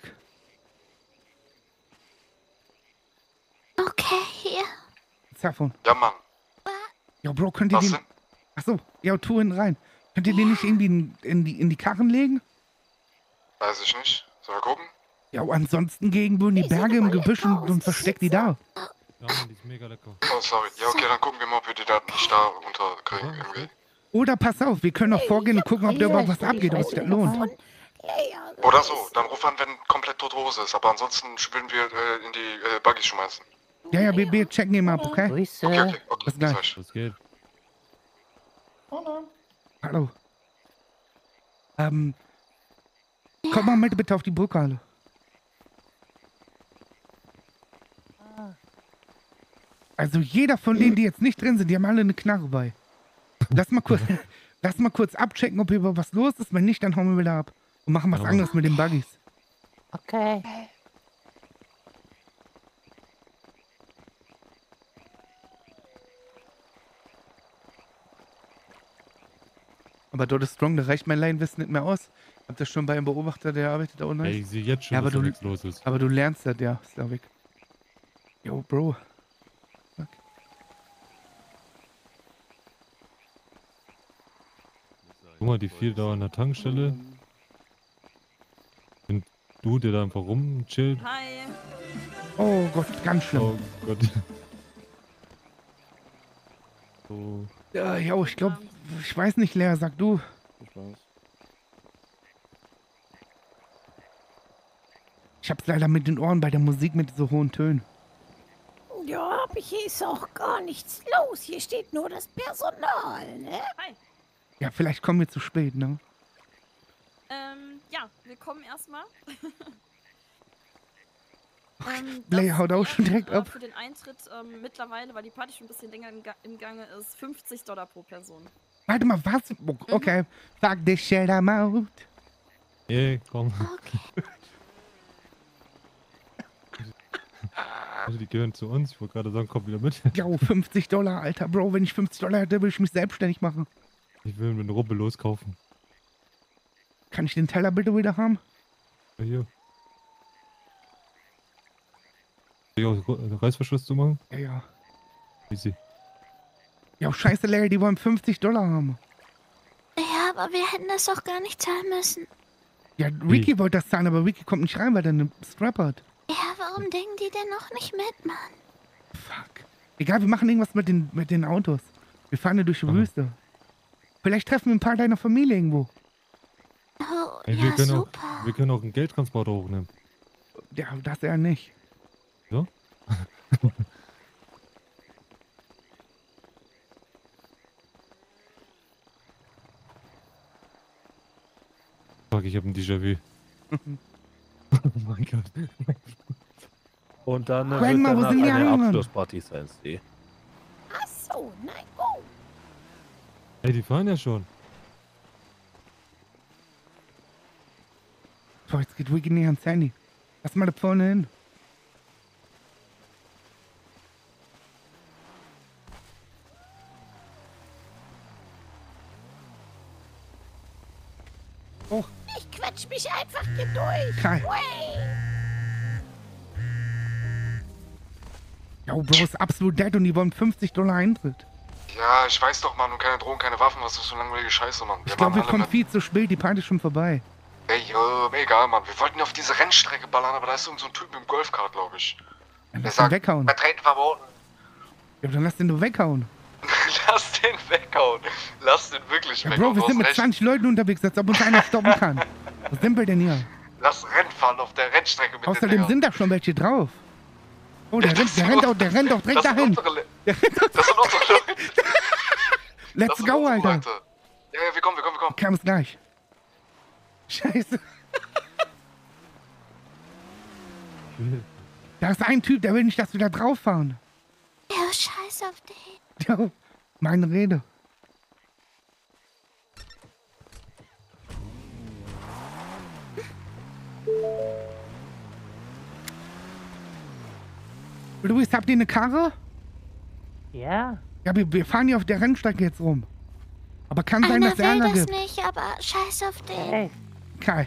Speaker 3: Okay, hier.
Speaker 1: Telefon.
Speaker 15: Ja, Mann.
Speaker 1: Jo, Bro, könnt ihr
Speaker 15: Was
Speaker 1: den...
Speaker 15: denn?
Speaker 1: Achso, ja, tu ihn rein. Könnt ihr den nicht irgendwie in die Karren legen?
Speaker 15: Weiß ich nicht. Sollen wir gucken?
Speaker 1: Ja, ansonsten gegen würden die Berge im Gebüsch und versteckt die da.
Speaker 13: Ja, Mann, die ist mega lecker.
Speaker 15: Oh, sorry. Ja, okay, dann gucken wir mal, ob wir die da nicht da unterkriegen irgendwie.
Speaker 1: Oder pass auf, wir können auch vorgehen und gucken, ob da überhaupt was abgeht, ob sich das lohnt.
Speaker 15: Oder so. Dann ruf an, wenn komplett tote Hose ist. Aber ansonsten würden wir in die Buggy schmeißen.
Speaker 1: Ja, ja, wir checken ihn mal ab, okay?
Speaker 4: Grüße.
Speaker 15: Okay.
Speaker 1: Bis gleich.
Speaker 13: Was geht?
Speaker 1: Hallo. Komm mal mit bitte auf die Brücke, hallo. Also jeder von denen, die jetzt nicht drin sind, die haben alle eine Knarre bei. Lass mal kurz abchecken, ob hier überhaupt was los ist. Wenn nicht, dann hauen wir wieder ab. Und machen was anderes mit den Buggies.
Speaker 4: Okay.
Speaker 1: Aber dort ist Strong, da reicht mein Laienwissen nicht mehr aus. Habt ihr schon bei einem Beobachter, der arbeitet auch nicht?
Speaker 13: Ey, ich sehe jetzt schon,
Speaker 1: Ja, aber
Speaker 13: dass da nichts los ist.
Speaker 1: Aber du lernst das, ja, Slavik. Yo, Bro. Fuck.
Speaker 13: Guck mal, die 4 da an der Tankstelle. Wenn du der da einfach rumchillt.
Speaker 16: Hi.
Speaker 1: Oh Gott, ganz schlimm.
Speaker 13: Oh Gott. So.
Speaker 1: Ja, yo, ich glaube, ich weiß nicht, Lea, sag du.
Speaker 7: Ich weiß.
Speaker 1: Ich hab's leider mit den Ohren bei der Musik mit so hohen Tönen.
Speaker 6: Ja, aber hier ist auch gar nichts los. Hier steht nur das Personal, ne?
Speaker 16: Hi.
Speaker 1: Ja, vielleicht kommen wir zu spät, ne?
Speaker 16: Ja, wir kommen erstmal.
Speaker 1: Lea haut auch schon direkt ab.
Speaker 16: Für den Eintritt mittlerweile, weil die Party schon ein bisschen länger im Gange ist, $50 pro Person.
Speaker 1: Warte mal, was? Okay, fuck this shit, I'm out.
Speaker 13: Ey, komm. Also die gehören zu uns. Ich wollte gerade sagen, komm wieder mit.
Speaker 1: Jo, $50, Alter, Bro. Wenn ich $50 hätte, würde ich mich selbstständig machen.
Speaker 13: Ich will mir eine Ruppe loskaufen.
Speaker 1: Kann ich den Teller bitte wieder haben?
Speaker 13: Ja, hier. Soll ich auch den Reißverschluss zu machen?
Speaker 1: Ja, ja.
Speaker 13: Easy.
Speaker 1: Ja, scheiße, Larry, die wollen $50 haben.
Speaker 3: Ja, aber wir hätten das doch gar nicht zahlen müssen.
Speaker 1: Ja, Ricky wollte das zahlen, aber Ricky kommt nicht rein, weil er eine Strap hat.
Speaker 3: Ja, warum denken die denn noch nicht mit, Mann?
Speaker 1: Fuck. Egal, wir machen irgendwas mit den Autos. Wir fahren ja durch die Wüste. Vielleicht treffen wir ein paar deiner Familie irgendwo.
Speaker 3: Oh,
Speaker 13: Ey,
Speaker 3: ja, super.
Speaker 13: Wir können auch einen Geldtransporter hochnehmen.
Speaker 1: Ja, das eher nicht.
Speaker 13: So? Fuck, ich hab ein Déjà-vu. Oh mein Gott.
Speaker 21: Und dann wird
Speaker 1: Grandma, wo
Speaker 21: danach
Speaker 1: sind die
Speaker 21: eine
Speaker 1: anderen?
Speaker 21: Abschlussparty sein, sieh.
Speaker 6: Ach so, nein, oh.
Speaker 13: Ey, die fahren ja schon.
Speaker 1: So, jetzt geht Ricky näher ans Handy. Lass mal da vorne hin. Oh.
Speaker 6: Ich quetsch mich einfach hier durch.
Speaker 1: Kai. Ja, Bro, ist absolut dead und die wollen $50 Eintritt.
Speaker 15: Ja, ich weiß doch, Mann. Und keine Drogen, keine Waffen. Was ist so langweilige Scheiße, Mann.
Speaker 1: Ich glaube, wir kommen viel zu spät. Die Party ist schon vorbei.
Speaker 15: Ey, egal, Mann. Wir wollten auf diese Rennstrecke ballern, aber da ist irgend so ein Typ mit dem Golfkart, glaube ich.
Speaker 1: Dann
Speaker 15: Der
Speaker 1: lass den
Speaker 15: sagt,
Speaker 1: weghauen.
Speaker 15: Vertreten verboten.
Speaker 1: Ja, dann lass den doch weghauen.
Speaker 15: Lass den weghauen. Lass den wirklich
Speaker 1: Ja,
Speaker 15: weghauen.
Speaker 1: Bro, wir
Speaker 15: Du
Speaker 1: sind
Speaker 15: hast
Speaker 1: mit
Speaker 15: recht.
Speaker 1: 20 Leuten unterwegs, als ob uns einer stoppen kann. Was sind wir denn hier?
Speaker 15: Lass Rennen fahren auf der Rennstrecke mit den
Speaker 1: Außerdem
Speaker 15: Dingern.
Speaker 1: sind da schon welche drauf. Oh, der rennt auch direkt
Speaker 15: Das sind
Speaker 1: dahin.
Speaker 15: unsere
Speaker 1: Der rennt
Speaker 15: Das sind unsere Leute.
Speaker 1: Let's
Speaker 15: Das sind
Speaker 1: go,
Speaker 15: unsere
Speaker 1: Alter.
Speaker 15: Leute. Ja, wir kommen.
Speaker 1: Kam es gleich. Scheiße. Da ist ein Typ, der will nicht, dass wir da drauf fahren.
Speaker 3: Ja, scheiß auf den.
Speaker 1: Ja, meine Rede. Luis, habt ihr eine Karre?
Speaker 4: Ja.
Speaker 1: Ja, wir fahren hier auf der Rennstrecke jetzt rum. Aber kann sein,
Speaker 3: Einer
Speaker 1: dass es
Speaker 3: will
Speaker 1: Ärger
Speaker 3: das
Speaker 1: gibt.
Speaker 3: nicht, aber scheiß auf den.
Speaker 1: Kai.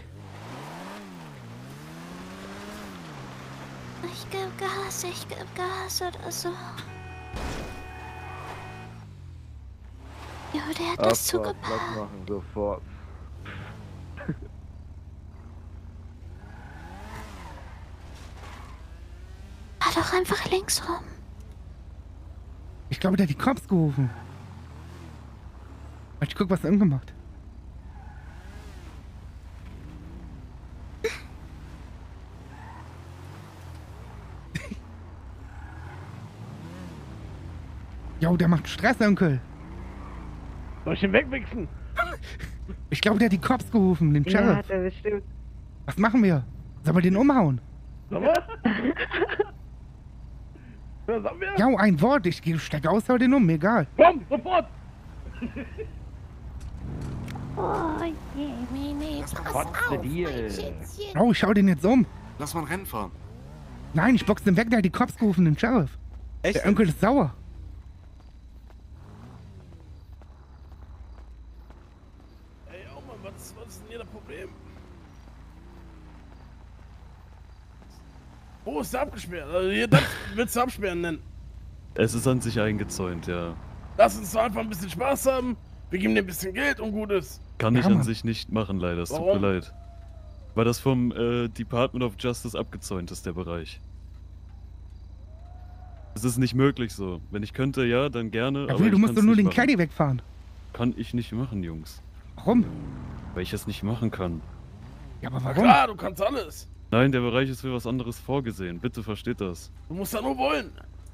Speaker 3: Ich geb Gas oder so. Jo, der hat das zugepackt.
Speaker 18: Platz machen, sofort.
Speaker 3: Fahr doch einfach links rum.
Speaker 1: Ich glaube, der hat die Cops gerufen. Ich guck, was er gemacht. Jo, der macht Stress, Onkel.
Speaker 5: Soll ich ihn wegwichsen?
Speaker 1: Ich glaube, der hat die Cops gerufen, den
Speaker 5: Ja,
Speaker 1: Sheriff.
Speaker 5: hat er bestimmt.
Speaker 1: Was machen wir? Sollen wir den umhauen?
Speaker 5: Sollen wir? Was haben wir?
Speaker 1: Ja, ein Wort. Ich steig aus, hau den um. Mir egal.
Speaker 5: Komm, sofort!
Speaker 6: Oh, Jemini, pass
Speaker 17: What's the
Speaker 6: auf,
Speaker 17: deal?
Speaker 6: mein Schätzchen.
Speaker 1: Oh, ich hau den jetzt um.
Speaker 15: Lass mal ein Rennen fahren.
Speaker 1: Nein, ich box den weg, der hat die Cops gerufen, den Sheriff.
Speaker 17: Echt?
Speaker 1: Der Onkel ist sauer.
Speaker 5: Ey, oh Mann, was ist denn hier das Problem? Wo ist der abgesperrt? Also hier, das willst du absperren nennen.
Speaker 13: Es ist an sich eingezäunt, ja.
Speaker 5: Lass uns doch einfach ein bisschen Spaß haben. Wir geben dir ein bisschen Geld und gut ist.
Speaker 13: Kann ich
Speaker 1: Ja,
Speaker 13: an
Speaker 1: Mann.
Speaker 13: sich nicht machen, leider. Es tut
Speaker 5: Warum?
Speaker 13: mir leid. Weil das vom Department of Justice abgezäunt ist, der Bereich. Es ist nicht möglich so. Wenn ich könnte, ja, dann gerne.
Speaker 1: Ja,
Speaker 13: aber
Speaker 1: Will, du
Speaker 13: ich
Speaker 1: musst
Speaker 13: kann's
Speaker 1: doch nur
Speaker 13: nicht
Speaker 1: den
Speaker 13: machen.
Speaker 1: Caddy wegfahren.
Speaker 13: Kann ich nicht machen, Jungs.
Speaker 1: Warum?
Speaker 13: Weil ich es nicht machen kann.
Speaker 1: Ja, aber
Speaker 5: Na
Speaker 1: warum?
Speaker 5: klar, du kannst alles.
Speaker 13: Nein, der Bereich ist für was anderes vorgesehen. Bitte versteht das.
Speaker 5: Du musst ja nur wollen.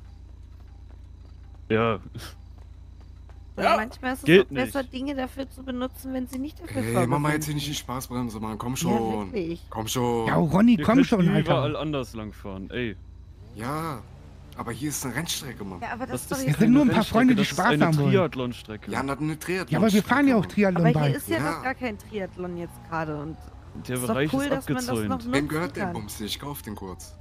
Speaker 13: Ja,
Speaker 11: Ja, manchmal ist es
Speaker 13: geht
Speaker 11: auch besser,
Speaker 13: nicht.
Speaker 11: Dinge dafür zu benutzen, wenn sie nicht dafür
Speaker 15: Ey, Mama,
Speaker 11: sind.
Speaker 15: jetzt hier nicht die Spaßbremse, Mann. Komm
Speaker 11: Ja,
Speaker 15: schon.
Speaker 11: wirklich.
Speaker 15: Komm schon.
Speaker 1: Ja, Ronny,
Speaker 13: ihr
Speaker 1: komm
Speaker 13: könnt
Speaker 1: schon,
Speaker 13: überall
Speaker 1: Alter.
Speaker 13: anders langfahren. Ey,
Speaker 15: Ja, aber hier ist eine Rennstrecke, Mann.
Speaker 11: Ja, aber das, ist
Speaker 13: das
Speaker 11: doch
Speaker 13: ist
Speaker 1: Wir
Speaker 11: jetzt...
Speaker 1: sind nur ein paar
Speaker 13: Rennstrecke,
Speaker 1: Freunde, die
Speaker 13: das ist
Speaker 1: Spaß
Speaker 13: eine
Speaker 1: haben wollen.
Speaker 13: Triathlon-Strecke.
Speaker 15: Ja, eine Triathlon.
Speaker 1: Ja, aber wir fahren ja auch
Speaker 11: Aber
Speaker 1: Triathlon
Speaker 11: hier
Speaker 1: bei.
Speaker 11: ist ja,
Speaker 15: Ja.
Speaker 11: noch gar kein Triathlon jetzt gerade und
Speaker 13: Der
Speaker 11: ist doch
Speaker 13: Bereich
Speaker 11: cool,
Speaker 13: ist
Speaker 11: dass man das noch
Speaker 13: abgezäunt.
Speaker 11: nutzen
Speaker 15: Wem gehört der
Speaker 11: kann.
Speaker 15: Bums hier? Ich kauf den kurz.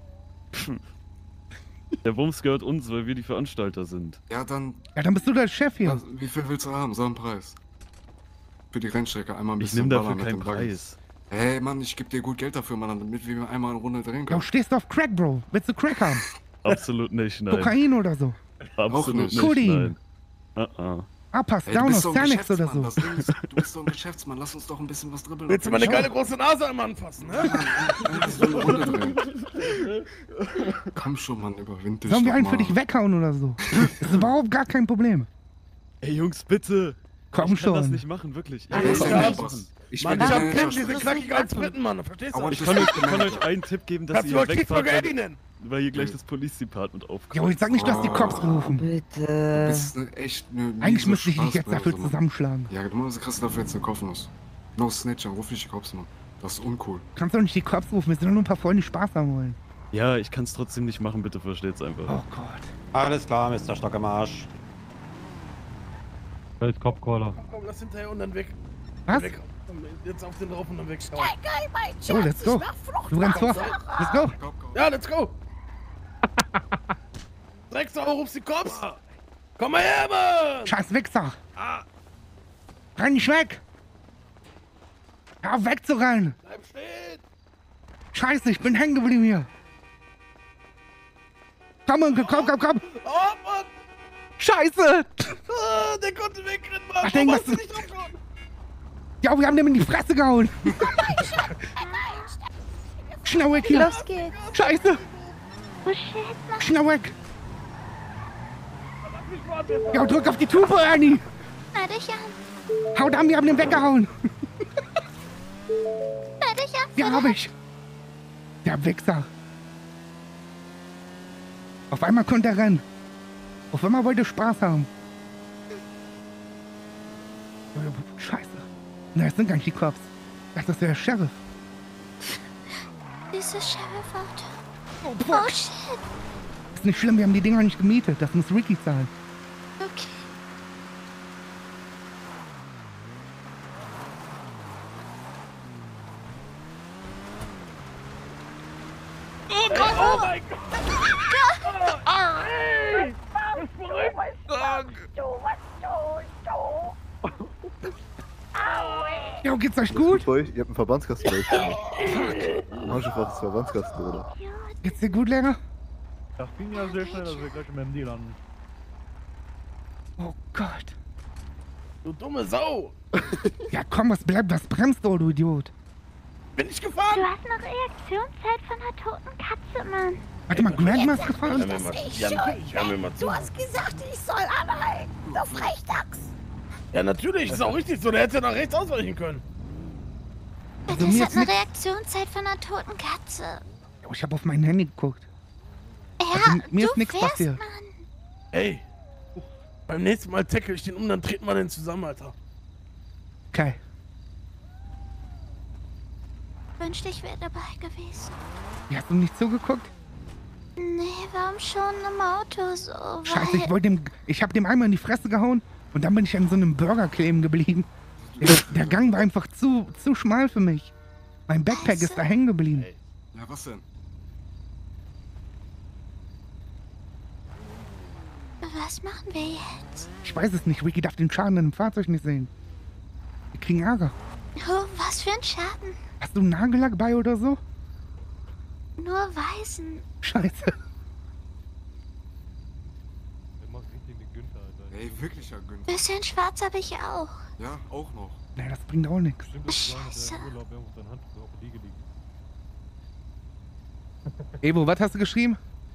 Speaker 13: Der Bums gehört uns, weil wir die Veranstalter sind.
Speaker 15: Ja, dann.
Speaker 1: Ja, dann bist du der Chef hier.
Speaker 15: Wie viel willst du haben? So einen Preis. Für die Rennstrecke einmal ein
Speaker 13: Ich
Speaker 15: bisschen
Speaker 13: nehme dafür
Speaker 15: ballern mit
Speaker 13: keinen
Speaker 15: dem Buggy.
Speaker 13: Preis.
Speaker 15: Hey, Mann, ich geb dir gut Geld dafür, Mann, damit wir einmal eine Runde drehen
Speaker 1: Ja,
Speaker 15: können.
Speaker 1: stehst du auf Crack, Bro? Willst du Crack haben?
Speaker 13: Absolut nicht, nein.
Speaker 1: Kokain oder so?
Speaker 13: Absolut
Speaker 15: nicht.
Speaker 13: nicht,
Speaker 1: Codein.
Speaker 13: nein.
Speaker 1: Pass
Speaker 15: Ey, du
Speaker 1: down
Speaker 15: bist
Speaker 1: aus
Speaker 15: doch ein
Speaker 1: Xanax oder
Speaker 15: Geschäftsmann,
Speaker 1: so.
Speaker 15: das Ding ist, du bist doch ein Geschäftsmann, lass uns doch ein bisschen was dribbeln.
Speaker 5: Willst du meine geile große Nase einmal anfassen, ne?
Speaker 15: So eine Runde drehen. Komm schon, Mann, überwind dich
Speaker 1: Sollen wir
Speaker 15: doch
Speaker 1: einen für
Speaker 15: mal.
Speaker 1: dich weghauen oder so? Das ist überhaupt gar kein Problem.
Speaker 13: Ey, Jungs, bitte.
Speaker 1: Komm
Speaker 13: ich kann das
Speaker 1: schon.
Speaker 13: nicht machen, wirklich. Ich
Speaker 15: Ja,
Speaker 13: kann
Speaker 15: ist
Speaker 13: das
Speaker 15: ja
Speaker 13: nicht
Speaker 15: nicht
Speaker 13: machen.
Speaker 15: Ich
Speaker 5: Mann,
Speaker 15: bin
Speaker 5: ich
Speaker 15: der
Speaker 5: hab
Speaker 15: Manager.
Speaker 5: Kind, diese knackig als Briten, Mann, verstehst du?
Speaker 13: Ich kann euch einen Tipp geben, dass
Speaker 5: Kannst
Speaker 13: ihr
Speaker 5: du mal
Speaker 13: wegfahrt,
Speaker 5: Kickball Eddie nennen?
Speaker 13: weil hier gleich das Police Department aufkommt.
Speaker 1: Jo, ich sag nicht, du hast die Cops gerufen.
Speaker 15: Du
Speaker 11: Bitte.
Speaker 15: bist echt eine
Speaker 1: Eigentlich
Speaker 15: miese
Speaker 1: müsste ich dich jetzt dafür
Speaker 15: Spaßbremse, Mann.
Speaker 1: zusammenschlagen.
Speaker 15: Ja, du kriegst dafür jetzt eine Kopfnuss. No Snitching, ruf nicht die Cops, Mann. Das ist uncool.
Speaker 1: Kannst doch nicht die Cops rufen, wir sind doch nur ein paar Freunde, die Spaß haben wollen.
Speaker 13: Ja, ich kann es trotzdem nicht machen, bitte versteht's einfach.
Speaker 1: Oh Gott.
Speaker 17: Alles klar, Mr. Stock im Arsch.
Speaker 13: Als Copcaller.
Speaker 5: Komm, lass hinterher und dann weg.
Speaker 1: Was?
Speaker 5: Weg. Komm, jetzt auf den drauf und dann weg.
Speaker 6: Geil, mein Schatz.
Speaker 1: Oh, let's go.
Speaker 6: Ich mach Flucht.
Speaker 1: Du rennst vor. Let's go.
Speaker 5: Ja, let's go. Drecksau, rufst die Cops. Komm mal her, Mann.
Speaker 1: Scheiß Wichser. Renn nicht weg. Hör auf wegzurennen.
Speaker 5: Bleib stehen.
Speaker 1: Scheiße, ich bin hängen geblieben hier. Komm, Onkel, komm.
Speaker 5: Oh, Mann.
Speaker 1: Scheiße.
Speaker 5: Ah, der konnte wegrennen, Mann.
Speaker 1: Ach, denk,
Speaker 5: Warum
Speaker 1: was
Speaker 5: hast du
Speaker 1: du-
Speaker 5: nicht draufgehauen?
Speaker 1: Ja, wir haben dem in die Fresse gehauen. Schnell weg hier.
Speaker 11: Los geht's.
Speaker 1: Scheiße.
Speaker 3: Oh shit, Mann.
Speaker 1: Schnell weg. Ja, drück auf die Tube, Ernie.
Speaker 3: Na dich an.
Speaker 1: Haut an, wir haben den weggehauen.
Speaker 3: Na dich an.
Speaker 1: Ja, hab ich. Der Wichser. Auf einmal konnte er rennen. Auf einmal wollte er Spaß haben. Scheiße. Na, das sind gar nicht die Cops. Das ist der Sheriff.
Speaker 3: Dieses Sheriff-Auto.
Speaker 1: Oh,
Speaker 3: shit.
Speaker 1: Ist nicht schlimm, wir haben die Dinger nicht gemietet. Das muss Ricky zahlen.
Speaker 3: Okay.
Speaker 5: Oh Gott! Oh mein Gott! Ey!
Speaker 1: Ja, geht's euch gut?
Speaker 18: Ihr habt einen Verbandskasten bei euch. Mannschaft ist Verbandskasten, oder?
Speaker 1: Geht's dir gut, Lehrer?
Speaker 21: Das ging ja sehr schnell, dass wir gleich mit dem Deal landen.
Speaker 1: Oh Gott.
Speaker 5: Du dumme Sau!
Speaker 1: Ja komm, was bremst du, du Idiot?
Speaker 5: Bin ich gefahren?
Speaker 3: Du hast eine Reaktionszeit von einer toten Katze, Mann.
Speaker 1: Warte mal, Grandma ist
Speaker 11: Jetzt
Speaker 1: gefahren?
Speaker 11: sag ich, dass ich schuld bin. Du hast gesagt, ich soll anhalten. Du Frechdachs.
Speaker 5: Ja, natürlich, ist auch richtig so. Der hätte ja nach rechts ausweichen können.
Speaker 1: Also
Speaker 3: Das
Speaker 1: mir
Speaker 3: hat
Speaker 1: ist
Speaker 3: eine
Speaker 1: nix.
Speaker 3: Reaktionszeit von einer toten Katze.
Speaker 1: Oh, ich habe auf mein Handy geguckt.
Speaker 3: Ja,
Speaker 1: Also, mir
Speaker 3: du
Speaker 1: ist nichts
Speaker 3: fährst,
Speaker 1: passiert.
Speaker 3: Mann.
Speaker 5: Ey, beim nächsten Mal tackle ich den um, dann treten wir den zusammen, Alter.
Speaker 1: Okay.
Speaker 3: Wünschte, ich wäre dabei gewesen.
Speaker 1: Ja, hast du nicht zugeguckt?
Speaker 3: Nee, warum schon im Auto so?
Speaker 1: Scheiße,
Speaker 3: Weil
Speaker 1: ich hab dem einmal in die Fresse gehauen und dann bin ich an so einem Burger kleben geblieben. Der Gang war einfach zu schmal für mich. Mein Backpack ist da hängen geblieben.
Speaker 15: Ja, was denn?
Speaker 3: Was machen wir jetzt?
Speaker 1: Ich weiß es nicht, Ricky darf den Schaden in dem Fahrzeug nicht sehen. Wir kriegen Ärger.
Speaker 3: Oh, was für ein Schaden.
Speaker 1: Hast du einen Nagellack bei oder so?
Speaker 3: Nur Weißen.
Speaker 1: Scheiße.
Speaker 13: Der macht richtig den Günther, Alter.
Speaker 15: Ey, wirklicher Günther.
Speaker 3: Bisschen schwarz habe ich auch.
Speaker 15: Ja, auch noch.
Speaker 1: Nee, das bringt auch nichts.
Speaker 13: Stimmt, das war
Speaker 3: Scheiße.
Speaker 13: der Urlaub, der auf deiner Hand auf der Liege liegt.
Speaker 1: Evo, was hast du geschrieben?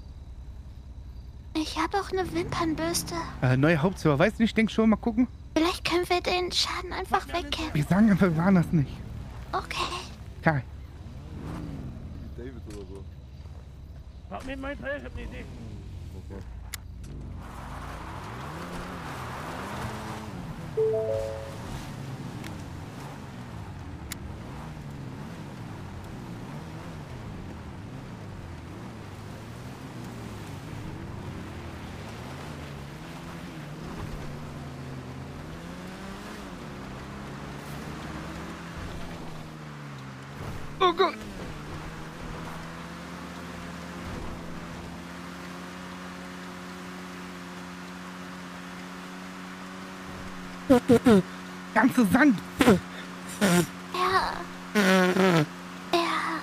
Speaker 3: Ich habe auch eine Wimpernbürste.
Speaker 1: Neue Hauptserver, weißt du nicht, denk schon, mal gucken.
Speaker 3: Vielleicht können wir den Schaden einfach wegkämpfen.
Speaker 1: Wir sagen einfach, wir waren das nicht.
Speaker 3: Okay.
Speaker 1: Kai.
Speaker 18: David oder so.
Speaker 5: Mach mir mein Teil, ich hab eine Idee.
Speaker 1: Oh Gott. Ganze Sand.
Speaker 3: Ja. Ja.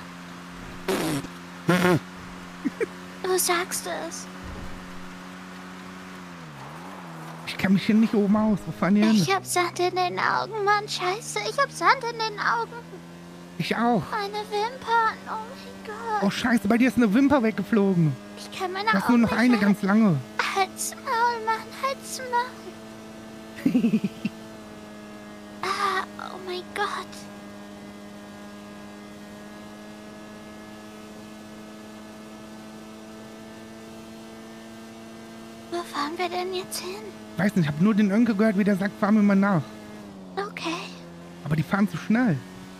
Speaker 3: Du sagst es.
Speaker 1: Ich kann mich hier nicht oben aus. Wo fahren die hin?
Speaker 3: Ich hab Sand in den Augen, Mann. Scheiße, ich hab Sand in den Augen.
Speaker 1: Ich auch.
Speaker 3: Meine Wimpern. Oh mein Gott.
Speaker 1: Oh Scheiße, bei dir ist eine Wimper weggeflogen.
Speaker 3: Ich kann meine
Speaker 1: Du hast
Speaker 3: Augen
Speaker 1: nur noch
Speaker 3: nicht
Speaker 1: eine
Speaker 3: halten.
Speaker 1: ganz lange.
Speaker 3: Halt's Maul, Mann. Halt's Maul. Ah, oh mein Gott. Wo fahren wir denn jetzt hin?
Speaker 1: Weiß nicht, ich habe nur den Onkel gehört, wie der sagt, fahren wir mal nach.
Speaker 3: Okay.
Speaker 1: Aber die fahren zu schnell.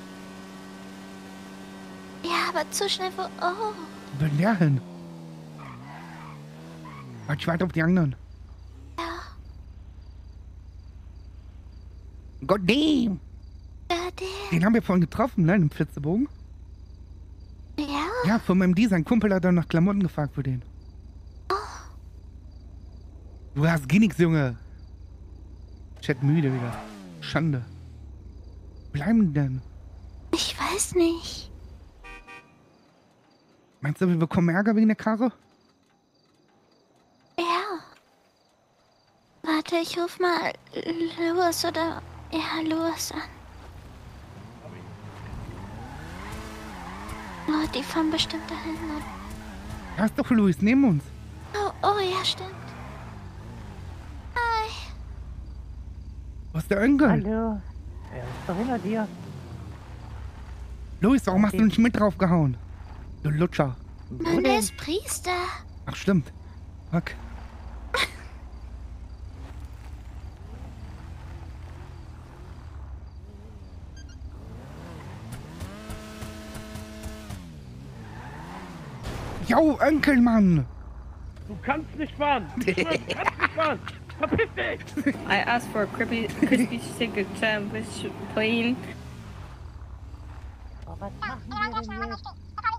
Speaker 3: Ja, aber zu schnell wo... Oh.
Speaker 1: Wo will der hin? Warte, ich warte auf die anderen.
Speaker 3: Ja.
Speaker 1: Goddamn! Den haben wir vorhin getroffen, ne? Im Flitzebogen.
Speaker 3: Ja?
Speaker 1: Ja, von meinem Design. Kumpel hat dann nach Klamotten gefragt für den. Du hast gar nichts, Junge. Chat müde wieder. Schande. Wo bleiben die denn?
Speaker 3: Ich weiß nicht.
Speaker 1: Meinst du, wir bekommen Ärger wegen der Karre?
Speaker 3: Ja. Warte, ich ruf mal Louis oder... Ja, Louis an. Oh, die fahren bestimmt dahin.
Speaker 1: Da ist doch Luis, neben uns.
Speaker 3: Oh, ja, stimmt. Hi.
Speaker 1: Wo ist der Onkel?
Speaker 4: Hallo. Wer ist doch hinter dir?
Speaker 1: Luis, warum hast du nicht mit draufgehauen? Du Lutscher.
Speaker 3: Mann, der ist Priester.
Speaker 1: Ach, stimmt. Fuck. Jo, Onkel, Mann!
Speaker 5: Du kannst nicht fahren! Ich schwör, du kannst nicht fahren! Verpiss dich!
Speaker 16: I asked for a crispy chicken sandwich, plain.
Speaker 4: Oh, was machen wir denn jetzt?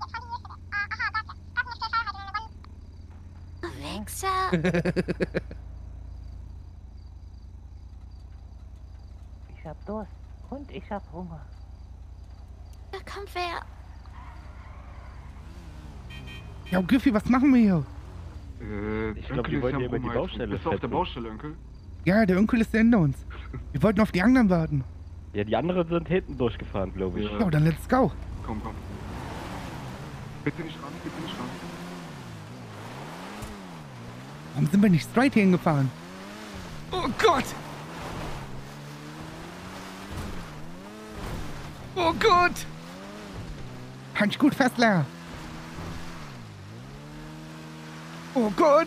Speaker 3: Wichser.
Speaker 4: Ich hab Durst und ich hab Hunger.
Speaker 3: Da kommt wer.
Speaker 1: Ja, Giffy, was machen wir hier?
Speaker 20: Ich glaube, die wollten ja über die Baustelle.
Speaker 15: Bist du auf der Baustelle, Onkel?
Speaker 1: Ja, der Onkel ist hinter uns. Wir wollten auf die anderen warten.
Speaker 12: Ja, die anderen sind hinten durchgefahren, glaube ich.
Speaker 1: Ja, dann let's go.
Speaker 15: Komm. Bitte nicht ran, bitte nicht ran.
Speaker 1: Warum sind wir nicht straight hingefahren? Oh Gott! Oh Gott! Halt gut fest, Leer. Oh Gott!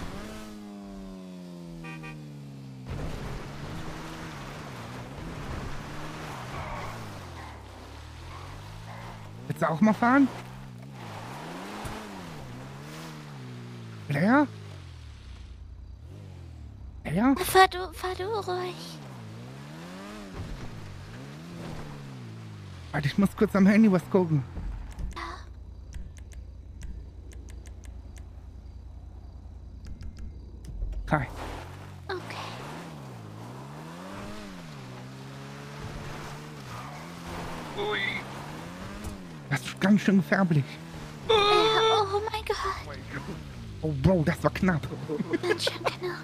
Speaker 1: Willst du auch mal fahren? Leer? Ja?
Speaker 3: Fahr du ruhig.
Speaker 1: Warte, ich muss kurz am Handy was gucken. Hi.
Speaker 3: Okay.
Speaker 1: Ui. Das ist ganz schön gefährlich.
Speaker 3: Oh mein Gott.
Speaker 1: Oh Bro, das war knapp.
Speaker 3: Ganz schön knapp.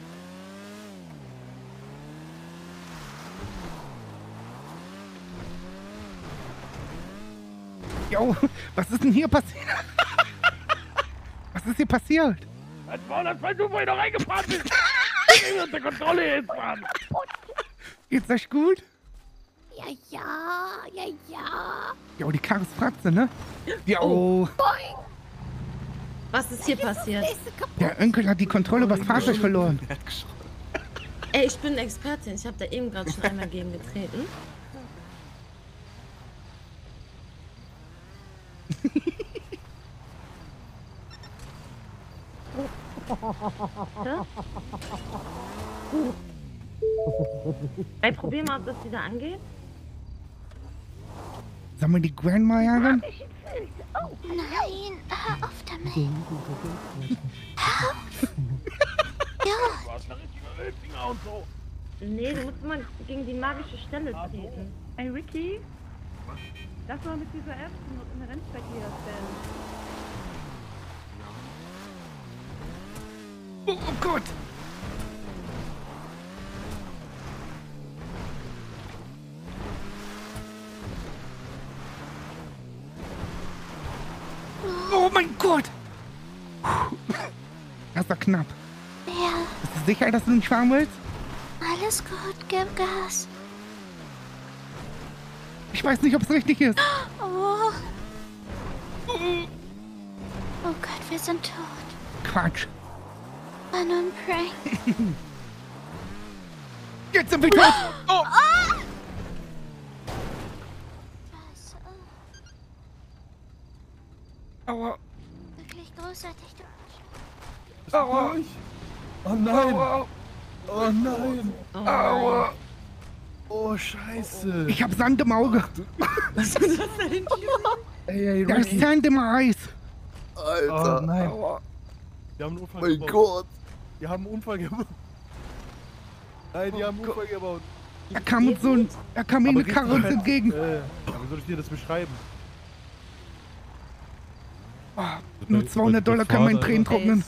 Speaker 1: Jo, was ist denn hier passiert? Was ist hier passiert?
Speaker 5: Das war das, weil du vorhin noch reingefahren bist. Ich bin unter Kontrolle jetzt, Mann.
Speaker 1: Geht's euch gut?
Speaker 6: Ja.
Speaker 1: Jo, die Karre ist Fratze, ne? Jo.
Speaker 10: Was ist hier passiert?
Speaker 1: Der Onkel hat die Kontrolle über das Fahrzeug verloren.
Speaker 10: Ey, ich bin Expertin. Ich habe da eben gerade schon einmal gegen getreten. Ja? Ey, probier mal, ob das wieder angeht.
Speaker 1: Sollen wir die Grandma jagen?
Speaker 3: Oh nein, hör auf damit. Hör auf. Ja.
Speaker 5: Du hast eine richtige Ölfinger und so.
Speaker 10: Nee, du musst mal gegen die magische Stelle treten.
Speaker 16: Ey, Ricky? Lass mal mit dieser App eine Rennstrecke hier stellen.
Speaker 1: Oh Gott! Oh mein Gott! Das war knapp.
Speaker 3: Ja,
Speaker 1: Bist du sicher, dass du nicht fahren willst?
Speaker 3: alles gut, gib Gas.
Speaker 1: Ich weiß nicht, ob es richtig ist.
Speaker 3: Oh. Oh Gott, wir sind tot.
Speaker 1: Quatsch.
Speaker 3: War nur ein Prank.
Speaker 1: Jetzt sind wir tot! Oh!
Speaker 3: Was?
Speaker 1: Aua!
Speaker 3: Wirklich großartig, du.
Speaker 1: Aua!
Speaker 18: Oh nein!
Speaker 1: Aua!
Speaker 18: Oh nein!
Speaker 1: Aua!
Speaker 18: Oh scheiße!
Speaker 1: Ich hab Sand im Auge.
Speaker 10: Was ist das denn?
Speaker 18: Ey,
Speaker 1: Da ist Sand im Eis.
Speaker 18: Alter!
Speaker 19: Oh nein!
Speaker 1: Aua!
Speaker 18: Wir haben einen Unfall
Speaker 19: Mein
Speaker 18: gebaut.
Speaker 19: Gott!
Speaker 18: Die haben einen Unfall gebaut. Nein, die haben einen Unfall gebaut.
Speaker 1: Er kam uns so er kam mir eine
Speaker 18: Aber
Speaker 1: Karre uns
Speaker 18: geht's-
Speaker 1: entgegen.
Speaker 18: Wie soll ich dir das beschreiben?
Speaker 1: Oh, nur $200 können meinen Tränen trocknen.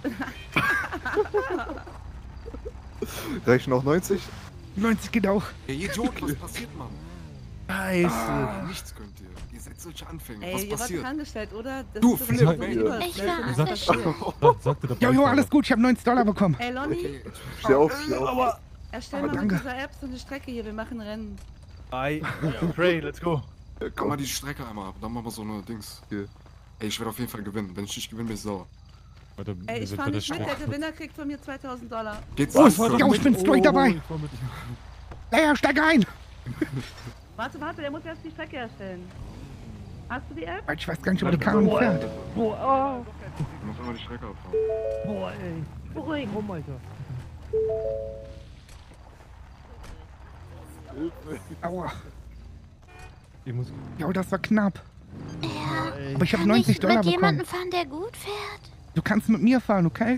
Speaker 19: Reichen auch 90?
Speaker 1: 90 geht auch.
Speaker 15: Ey, Idiot, was passiert, Mann?
Speaker 18: Scheiße.
Speaker 15: Nichts könnt ihr. Ihr seid solche Anfänger.
Speaker 14: Ey,
Speaker 15: Was
Speaker 14: ihr wart
Speaker 15: passiert?
Speaker 14: angestellt, oder? Das
Speaker 15: Du,
Speaker 14: ist doch
Speaker 15: Flip,
Speaker 14: so
Speaker 15: ey.
Speaker 14: super.
Speaker 3: Ich
Speaker 14: Schnell,
Speaker 3: war
Speaker 14: was passiert.
Speaker 13: Sagte der
Speaker 1: Jo,
Speaker 13: Beifahrer.
Speaker 1: alles gut, ich habe $90 bekommen.
Speaker 14: Ey, Lonnie,
Speaker 18: Steh auf, steh auf.
Speaker 5: Aber
Speaker 14: erstell
Speaker 1: Aber
Speaker 14: mal
Speaker 1: danke.
Speaker 14: mit dieser App so eine Strecke hier. Wir machen Rennen.
Speaker 21: Bye. Pray, let's go.
Speaker 15: Komm mal die Strecke einmal ab, dann machen wir so eine Dings. Hier. Ey, ich werde auf jeden Fall gewinnen. Wenn ich nicht gewinne, bin ich sauer.
Speaker 13: Warte,
Speaker 14: Ey,
Speaker 13: wir
Speaker 14: ich
Speaker 13: sind
Speaker 14: fahr
Speaker 13: bei der
Speaker 14: nicht mit. Der
Speaker 13: Strecke.
Speaker 14: Gewinner kriegt von mir $2000.
Speaker 15: Geht's
Speaker 1: Oh,
Speaker 15: los?
Speaker 1: ich bin straight dabei.
Speaker 13: ich fahr mit dir.
Speaker 1: Leia, steig ein.
Speaker 14: Warte, der muss erst die Strecke erstellen. Hast du die App?
Speaker 1: Ich weiß gar nicht, ob die Karre fährt.
Speaker 21: Boah,
Speaker 15: Ich muss immer die Strecke abfahren.
Speaker 21: boah, ey. Beruhig. Komm, Alter.
Speaker 1: Aua.
Speaker 13: Ich muss...
Speaker 1: Jo, das war knapp.
Speaker 3: Ja.
Speaker 1: Aber ich habe
Speaker 3: Kann ich
Speaker 1: $90
Speaker 3: mit
Speaker 1: bekommen.
Speaker 3: jemandem fahren, der gut fährt?
Speaker 1: Du kannst mit mir fahren, okay?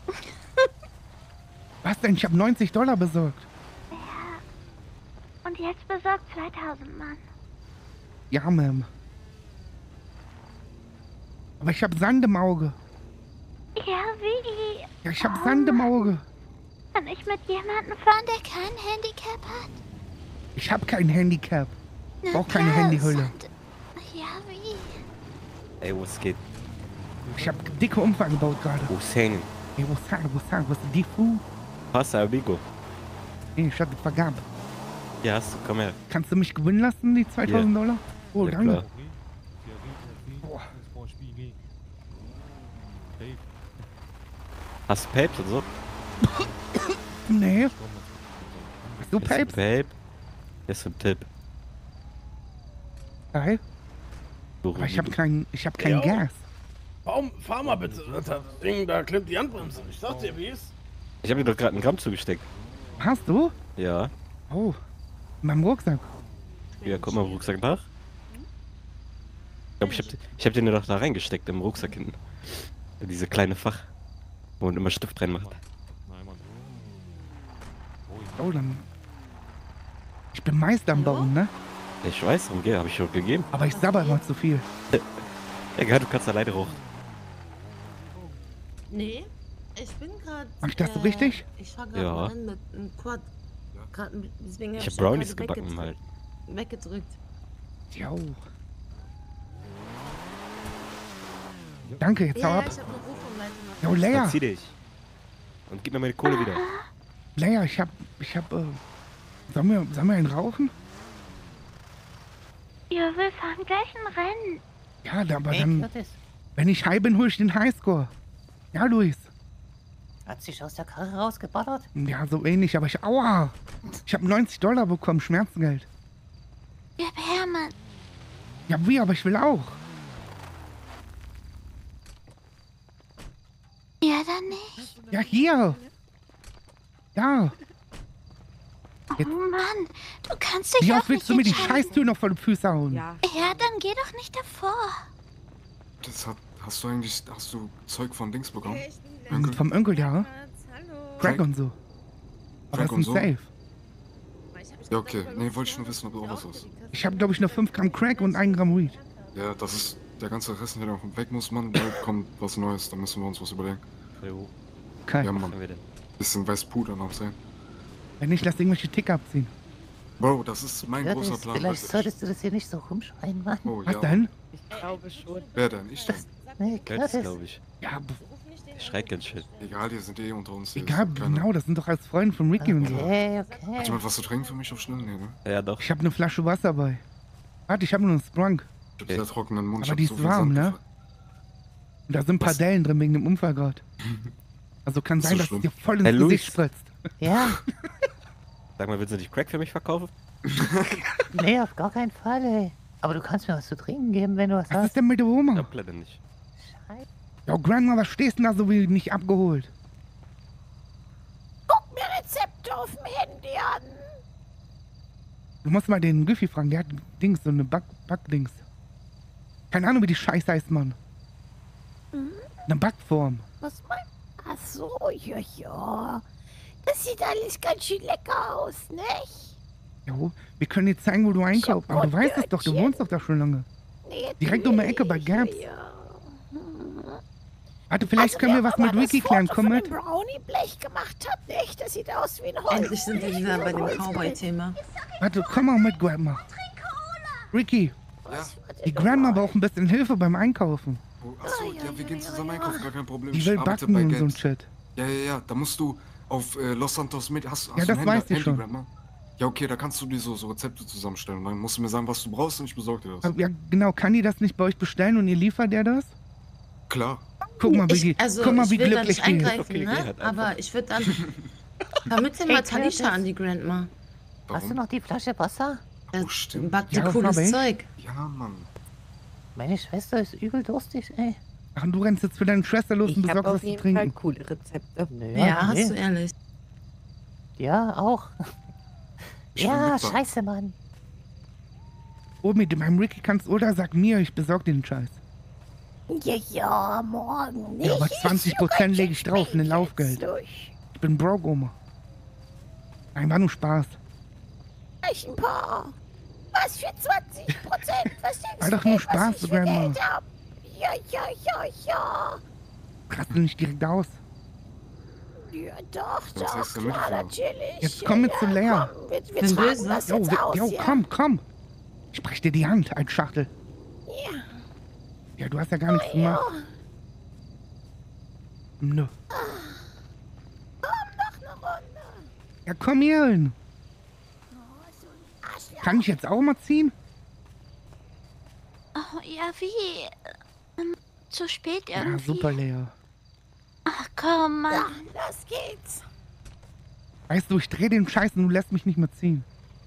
Speaker 1: Was denn? Ich habe $90 besorgt.
Speaker 3: Ja. Und jetzt besorgt 2000, Mann.
Speaker 1: Ja, Ma'am. Aber ich habe Sand im Auge.
Speaker 3: Ja, wie?
Speaker 1: Ja, ich habe Sand im Auge.
Speaker 3: Kann ich mit jemandem fahren, der kein Handicap hat?
Speaker 1: Ich habe kein Handicap.
Speaker 3: Na
Speaker 1: Brauch keine
Speaker 3: klar,
Speaker 1: Handyhülle.
Speaker 3: Sand. Ja, wie?
Speaker 12: Ey, was geht?
Speaker 1: Ich habe dicke Umfang gebaut gerade.
Speaker 12: Hussein.
Speaker 1: Ey, wo ist die Fu?
Speaker 12: Passa, amigo.
Speaker 1: Nee, ich hatte vergab.
Speaker 12: Ja, hast du, komm her.
Speaker 1: Kannst du mich gewinnen lassen, die $2000? Oh,
Speaker 12: Ja,
Speaker 1: danke.
Speaker 12: klar.
Speaker 1: Boah.
Speaker 12: Hast du Papes und so?
Speaker 1: Nee. Hast du
Speaker 12: Ist ein
Speaker 1: Papes?
Speaker 12: Vape? Das ist ein Tipp.
Speaker 1: Geil.
Speaker 12: So,
Speaker 1: Aber ich habe kein
Speaker 5: Ja.
Speaker 1: Gas.
Speaker 5: warum fahr mal bitte? Das Ding, da klemmt die Handbremse. Ich sag dir, wie ist.
Speaker 12: Ich habe dir doch gerade einen Gramm zugesteckt.
Speaker 1: Hast du?
Speaker 12: Ja.
Speaker 1: Oh. In meinem Rucksack.
Speaker 12: Ja, guck mal im Rucksack nach. Ich hab den doch da reingesteckt im Rucksack hinten. In diese kleine Fach, wo man immer Stift reinmacht.
Speaker 1: Oh, dann. Ich bin Meister am Bauen, ne?
Speaker 12: Ich weiß, darum geht, hab ich schon gegeben.
Speaker 1: Aber ich sabber immer zu viel.
Speaker 12: Egal, du kannst alleine rauchen.
Speaker 10: Nee, ich bin gerade.
Speaker 1: Mach ich das so richtig?
Speaker 10: Ich fahr gerade
Speaker 12: Ja.
Speaker 10: rein mit einem Quad. Deswegen
Speaker 12: Ich
Speaker 10: hab
Speaker 12: hab Brownies
Speaker 10: grad
Speaker 12: gebacken halt.
Speaker 10: weggedrückt.
Speaker 1: Jo. Danke, jetzt hau
Speaker 10: Ja,
Speaker 1: ab.
Speaker 10: ich hab eine Rufumleitung.
Speaker 1: Jo, Leia.
Speaker 12: Dann zieh dich. Und gib mir meine Kohle wieder.
Speaker 1: Leia, sollen wir einen rauchen?
Speaker 3: Ja, wir fahren gleich ein Rennen.
Speaker 1: Ja, aber
Speaker 4: Hey,
Speaker 1: dann,
Speaker 4: Curtis,
Speaker 1: wenn ich high bin, hol ich den Highscore. Ja, Luis.
Speaker 4: hat sich aus der Karre rausgeballert?
Speaker 1: Ja, so ähnlich, aber aua. Ich habe $90 bekommen, Schmerzengeld.
Speaker 3: Gib her, Mann.
Speaker 1: Ja, wie, aber ich will auch.
Speaker 3: Ja, dann nicht.
Speaker 1: Ja, hier. Ja.
Speaker 3: Oh Mann, du kannst dich
Speaker 1: Wie
Speaker 3: auch
Speaker 1: oft
Speaker 3: nicht
Speaker 1: willst du mir die
Speaker 3: entscheiden.
Speaker 1: Scheißtür noch vor die Füße hauen?
Speaker 14: Ja.
Speaker 3: Ja, dann geh doch nicht davor.
Speaker 15: Hast du Zeug von Dings bekommen?
Speaker 1: Vom Onkel, ja. Crack und so. Aber das
Speaker 15: Crack und
Speaker 1: ist
Speaker 15: so?
Speaker 1: safe.
Speaker 15: Ja, okay. Nee, wollte ich nur wissen, ob du auch was hast.
Speaker 1: Ich habe, glaube ich, nur 5 Gramm Crack und 1 Gramm Weed.
Speaker 15: Ja, das ist der ganze Rest, der noch weg muss, Mann. Bald kommt was Neues, da müssen wir uns was überlegen.
Speaker 1: Okay.
Speaker 15: Ja, Mann. Bisschen Weißpuder noch sein.
Speaker 1: Wenn nicht, lass irgendwelche Ticker abziehen.
Speaker 15: Bro, das ist mein großer
Speaker 4: Curtis,
Speaker 15: Plan.
Speaker 4: vielleicht
Speaker 15: weißt du.
Speaker 4: solltest du das hier nicht so rumschreien, Mann.
Speaker 15: Oh,
Speaker 1: Was
Speaker 15: ja.
Speaker 1: denn?
Speaker 14: Ich glaube schon.
Speaker 15: Wer denn? Ich denn?
Speaker 4: Nee,
Speaker 12: Das
Speaker 4: Curtis.
Speaker 12: glaube ich.
Speaker 1: Ja,
Speaker 12: Der schreit ganz schön.
Speaker 15: Egal, die sind eh unter uns. hier
Speaker 1: egal,
Speaker 15: ist keine-
Speaker 1: genau, das sind doch als Freunde von Ricky und so.
Speaker 4: Okay,
Speaker 15: Hat
Speaker 4: okay.
Speaker 15: jemand was zu trinken für mich auf schnell? Nee, ne?
Speaker 12: Ja, doch.
Speaker 1: Ich habe eine Flasche Wasser bei. Warte, ich habe nur einen Sprunk.
Speaker 15: Ich hab sehr trockenen Mund. ich
Speaker 1: Aber
Speaker 15: hab
Speaker 1: die
Speaker 15: so
Speaker 1: ist
Speaker 15: viel
Speaker 1: warm,
Speaker 15: Sand
Speaker 1: ne?
Speaker 15: gefressen.
Speaker 1: Und da sind ein paar
Speaker 15: Was?
Speaker 1: Dellen drin wegen dem Unfall gerade. Also kann
Speaker 15: Ist
Speaker 1: sein,
Speaker 15: so
Speaker 1: dass es
Speaker 15: schlimm?
Speaker 1: dir voll ins
Speaker 12: Hey,
Speaker 1: Gesicht
Speaker 12: Luis.
Speaker 1: spritzt.
Speaker 4: Ja,
Speaker 12: Sag mal, willst du nicht Crack für mich verkaufen?
Speaker 4: nee, auf gar keinen Fall, ey. Aber du kannst mir was zu trinken geben, wenn du was
Speaker 1: Was
Speaker 4: hast.
Speaker 1: ist denn mit der
Speaker 12: Ich
Speaker 1: Oma?
Speaker 12: glaub leider nicht.
Speaker 1: Ja, Grandma, was stehst denn da so wie nicht abgeholt?
Speaker 6: Guck mir Rezepte auf dem Handy an.
Speaker 1: Du musst mal den Güffi fragen, der hat Dings, so eine Backdings. Keine Ahnung, wie die Scheiße heißt, Mann. Eine Backform.
Speaker 6: Was meinst du? Ach so, ja. Das sieht alles ganz schön lecker aus, nicht?
Speaker 1: Jo, wir können dir zeigen, wo du einkaufst. Aber du weißt es doch, du wohnst doch da schon lange.
Speaker 6: Nee,
Speaker 1: Direkt um die Ecke bei Gaps.
Speaker 6: ja.
Speaker 1: Warte, vielleicht
Speaker 6: Also,
Speaker 1: können wir
Speaker 6: wer
Speaker 1: was mit
Speaker 6: aber
Speaker 1: Ricky
Speaker 6: das
Speaker 1: klären.
Speaker 6: Foto
Speaker 1: Komm
Speaker 6: von
Speaker 1: mit.
Speaker 6: dem Brownie-Blech gemacht hat, nicht? Das sieht aus wie ein Holz.
Speaker 10: Endlich sind wir wieder bei dem Cowboy-Thema.
Speaker 1: Warte, komm mal mit, Grandma. Ricky, Die Grandma braucht ein bisschen Hilfe beim Einkaufen.
Speaker 15: Achso, ja, wir gehen zusammen einkaufen, gar kein Problem.
Speaker 1: Die
Speaker 15: Ich
Speaker 1: will
Speaker 15: arbeite
Speaker 1: backen
Speaker 15: bei
Speaker 1: und so ein
Speaker 15: Gates.
Speaker 1: Shit.
Speaker 15: Ja, da musst du auf Los Santos mit. Hast
Speaker 1: Ja,
Speaker 15: du
Speaker 1: das weiß ich schon.
Speaker 15: Grandma? Ja, okay, da kannst du dir so Rezepte zusammenstellen. Dann musst du mir sagen, was du brauchst und ich besorge dir das.
Speaker 1: Ja, genau. Kann die das nicht bei euch bestellen und ihr liefert der das?
Speaker 15: Klar.
Speaker 1: Guck mal, wie, guck mal, wie
Speaker 10: ich will da
Speaker 1: glücklich
Speaker 10: nicht
Speaker 1: die ist.
Speaker 10: eingreifen, ne? Aber ich würde dann... Vermitteln wir Talisha an die Grandma.
Speaker 4: Hast du noch die Flasche Wasser?
Speaker 10: Backt die cooles Zeug.
Speaker 15: Ja, Mann.
Speaker 4: Meine Schwester ist übel durstig, ey.
Speaker 1: Ach, und du rennst jetzt für deine Schwester los und besorgst was zu trinken.
Speaker 11: Coole Rezepte.
Speaker 10: Ja, hast du ehrlich.
Speaker 4: Ja, auch.
Speaker 15: Ich will
Speaker 4: Ja,
Speaker 15: mitmachen.
Speaker 4: scheiße, Mann.
Speaker 1: Oh, mit dem Ricky kannst oder sag mir, ich besorg den Scheiß.
Speaker 6: Ja, morgen nicht.
Speaker 1: Ja, aber 20% lege ich drauf, ne Laufgeld. Ich bin broke, Oma. Nein, war nur Spaß.
Speaker 6: Ich ein paar. Was für 20%? Was denkst
Speaker 1: War
Speaker 6: du
Speaker 1: doch nur
Speaker 6: denn, was
Speaker 1: Spaß,
Speaker 6: ich für
Speaker 1: Grandma.
Speaker 6: Geld hab? Ja.
Speaker 1: Rast du nicht direkt aus.
Speaker 6: Ja, doch,
Speaker 15: Was heißt denn
Speaker 6: klar,
Speaker 15: mitfahren?
Speaker 6: natürlich.
Speaker 1: Jetzt komm mit zu leer.
Speaker 6: Komm, wir tragen das jetzt aus, ja.
Speaker 1: Komm. Ich brech dir die Hand, ein Schachtel.
Speaker 6: Ja.
Speaker 1: Ja, du hast ja gar nichts gemacht. Nö.
Speaker 6: Komm, noch eine Runde.
Speaker 1: Ja, komm hier hin. Kann ich jetzt auch mal ziehen?
Speaker 3: Oh, ja, wie? Zu spät
Speaker 1: Ja,
Speaker 3: irgendwie.
Speaker 1: super, Lea.
Speaker 3: Ach, komm, Mann.
Speaker 6: Ja, los geht's.
Speaker 1: Weißt du, ich dreh den Scheiß und du lässt mich nicht mehr ziehen.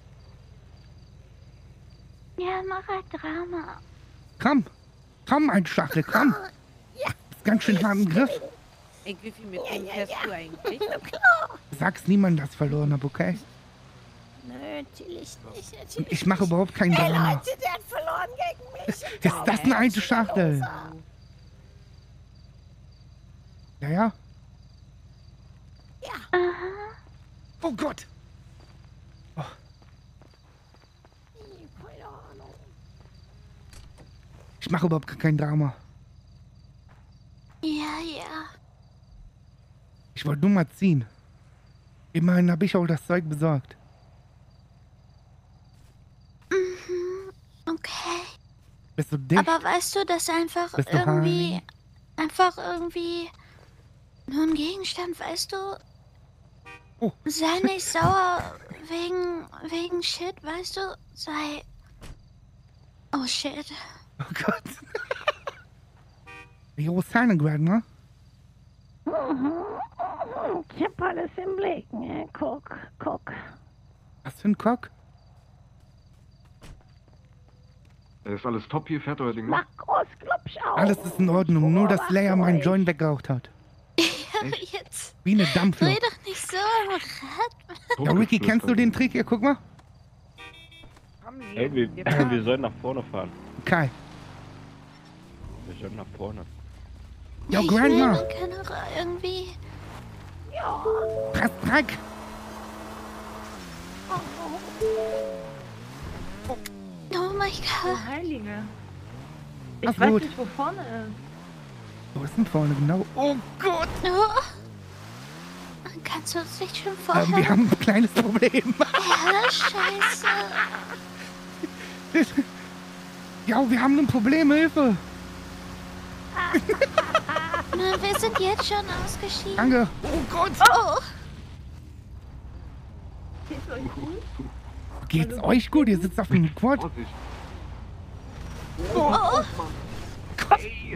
Speaker 3: Ja, mach halt Drama.
Speaker 1: Komm, ein Schachtel, komm.
Speaker 6: Ja.
Speaker 1: Ist ganz schön hart im Griff.
Speaker 14: Ey, Griffy, mit wem fährst du eigentlich?
Speaker 1: Sag's niemandem, dass ich verloren hab, okay?
Speaker 6: Natürlich nicht.
Speaker 1: Ich mache überhaupt keinen
Speaker 6: Hey
Speaker 1: Drama.
Speaker 6: Leute, der hat verloren gegen mich.
Speaker 1: Ist das eine alte Schachtel? Ja.
Speaker 6: Ja.
Speaker 1: Oh Gott. Oh.
Speaker 6: Keine Ahnung.
Speaker 1: Ich mache überhaupt kein Drama.
Speaker 3: Ja.
Speaker 1: Ich wollte nur mal ziehen. Immerhin habe ich auch das Zeug besorgt.
Speaker 3: Okay.
Speaker 1: Bist du dick?
Speaker 3: Aber weißt du, dass einfach
Speaker 1: Bist du
Speaker 3: irgendwie...
Speaker 1: high?
Speaker 3: Einfach irgendwie... Nur ein Gegenstand, weißt du?
Speaker 1: Oh.
Speaker 3: Sei nicht sauer wegen Shit, weißt du? Sei... Oh, shit.
Speaker 1: Oh Gott. Jo, seine Grandma.
Speaker 6: Ich hab alles im Blick, ne? Guck.
Speaker 1: Was für ein Cock?
Speaker 15: Ist alles top hier, fährt euer Ding noch?
Speaker 6: Mach groß, klopsch auf.
Speaker 1: Alles ist in Ordnung, nur dass Leia meinen Joint weggeraucht hat.
Speaker 3: Ja, jetzt...
Speaker 1: Wie eine Dampflok.
Speaker 3: Dreh doch nicht so am Rad.
Speaker 1: Ja, Ricky, kennst du den Trick hier? Guck mal.
Speaker 20: Ey, wir sollen nach vorne fahren.
Speaker 1: Kai.
Speaker 20: Wir sollen nach vorne.
Speaker 1: Ja,
Speaker 3: Ich
Speaker 1: Grandma.
Speaker 3: will, man kann auch irgendwie...
Speaker 6: Ja.
Speaker 1: Dreck.
Speaker 3: Oh mein Gott.
Speaker 11: Heilige.
Speaker 1: Ach,
Speaker 11: Ich weiß
Speaker 1: gut.
Speaker 11: nicht, wo vorne ist.
Speaker 1: Wo ist denn vorne genau? Oh Gott.
Speaker 3: Oh. Kannst du uns nicht schon vorher...
Speaker 1: Wir haben ein kleines Problem.
Speaker 3: Ja, scheiße.
Speaker 1: Ja, wir haben ein Problem, Hilfe.
Speaker 3: Na, wir sind jetzt schon ausgeschieden.
Speaker 1: Danke. Oh Gott.
Speaker 3: Oh.
Speaker 11: Geht's euch gut?
Speaker 1: Geht's euch gut? Ihr sitzt auf dem Quad.
Speaker 3: Oh.
Speaker 1: Gott.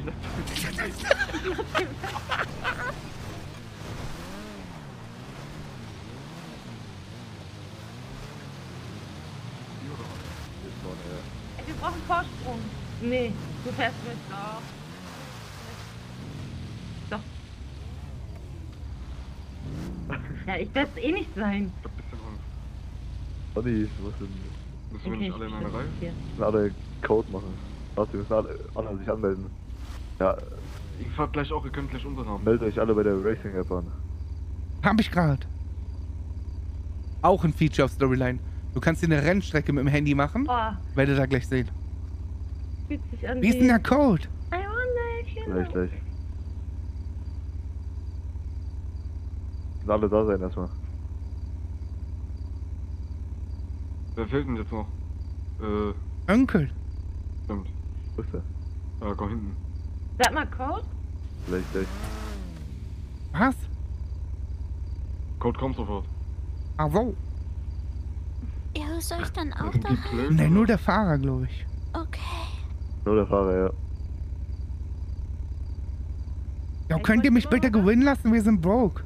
Speaker 11: Wir brauchen Vorsprung. Nee, du fährst mit. Doch. Ja, ich werde es eh nicht sein.
Speaker 18: Sonny, was denn?
Speaker 15: Müssen wir nicht alle in einer Reihe?
Speaker 18: Wir müssen alle Code machen. Was, wir müssen alle sich anmelden. Ja,
Speaker 15: Ich fahr gleich auch, ihr könnt gleich unseren haben.
Speaker 18: meldet euch alle bei der Racing-App an.
Speaker 1: Hab ich gerade. Auch ein Feature auf Storyline. Du kannst dir eine Rennstrecke mit dem Handy machen.
Speaker 11: Oh,
Speaker 1: Werdet ihr gleich sehen.
Speaker 11: fühlt sich an
Speaker 1: Wie ist denn der Code?
Speaker 11: I wonder if you
Speaker 18: Gleich. Müssen alle da sein erstmal.
Speaker 15: Wer fehlt denn jetzt noch?
Speaker 1: Onkel.
Speaker 15: Stimmt.
Speaker 18: Wo ist der?
Speaker 15: Ja, komm hinten.
Speaker 10: Sag mal Code.
Speaker 18: Vielleicht gleich.
Speaker 1: Was?
Speaker 15: Code kommt sofort.
Speaker 1: Ach so.
Speaker 3: Ja, soll ich dann auch
Speaker 15: Das
Speaker 3: da
Speaker 15: sind die
Speaker 3: rein?
Speaker 15: Blöden.
Speaker 1: Ne, nur der Fahrer, glaube ich.
Speaker 3: Okay.
Speaker 18: Nur der Fahrer, ja.
Speaker 1: Ja, könnt ihr mich bitte gewinnen lassen? Wir sind broke.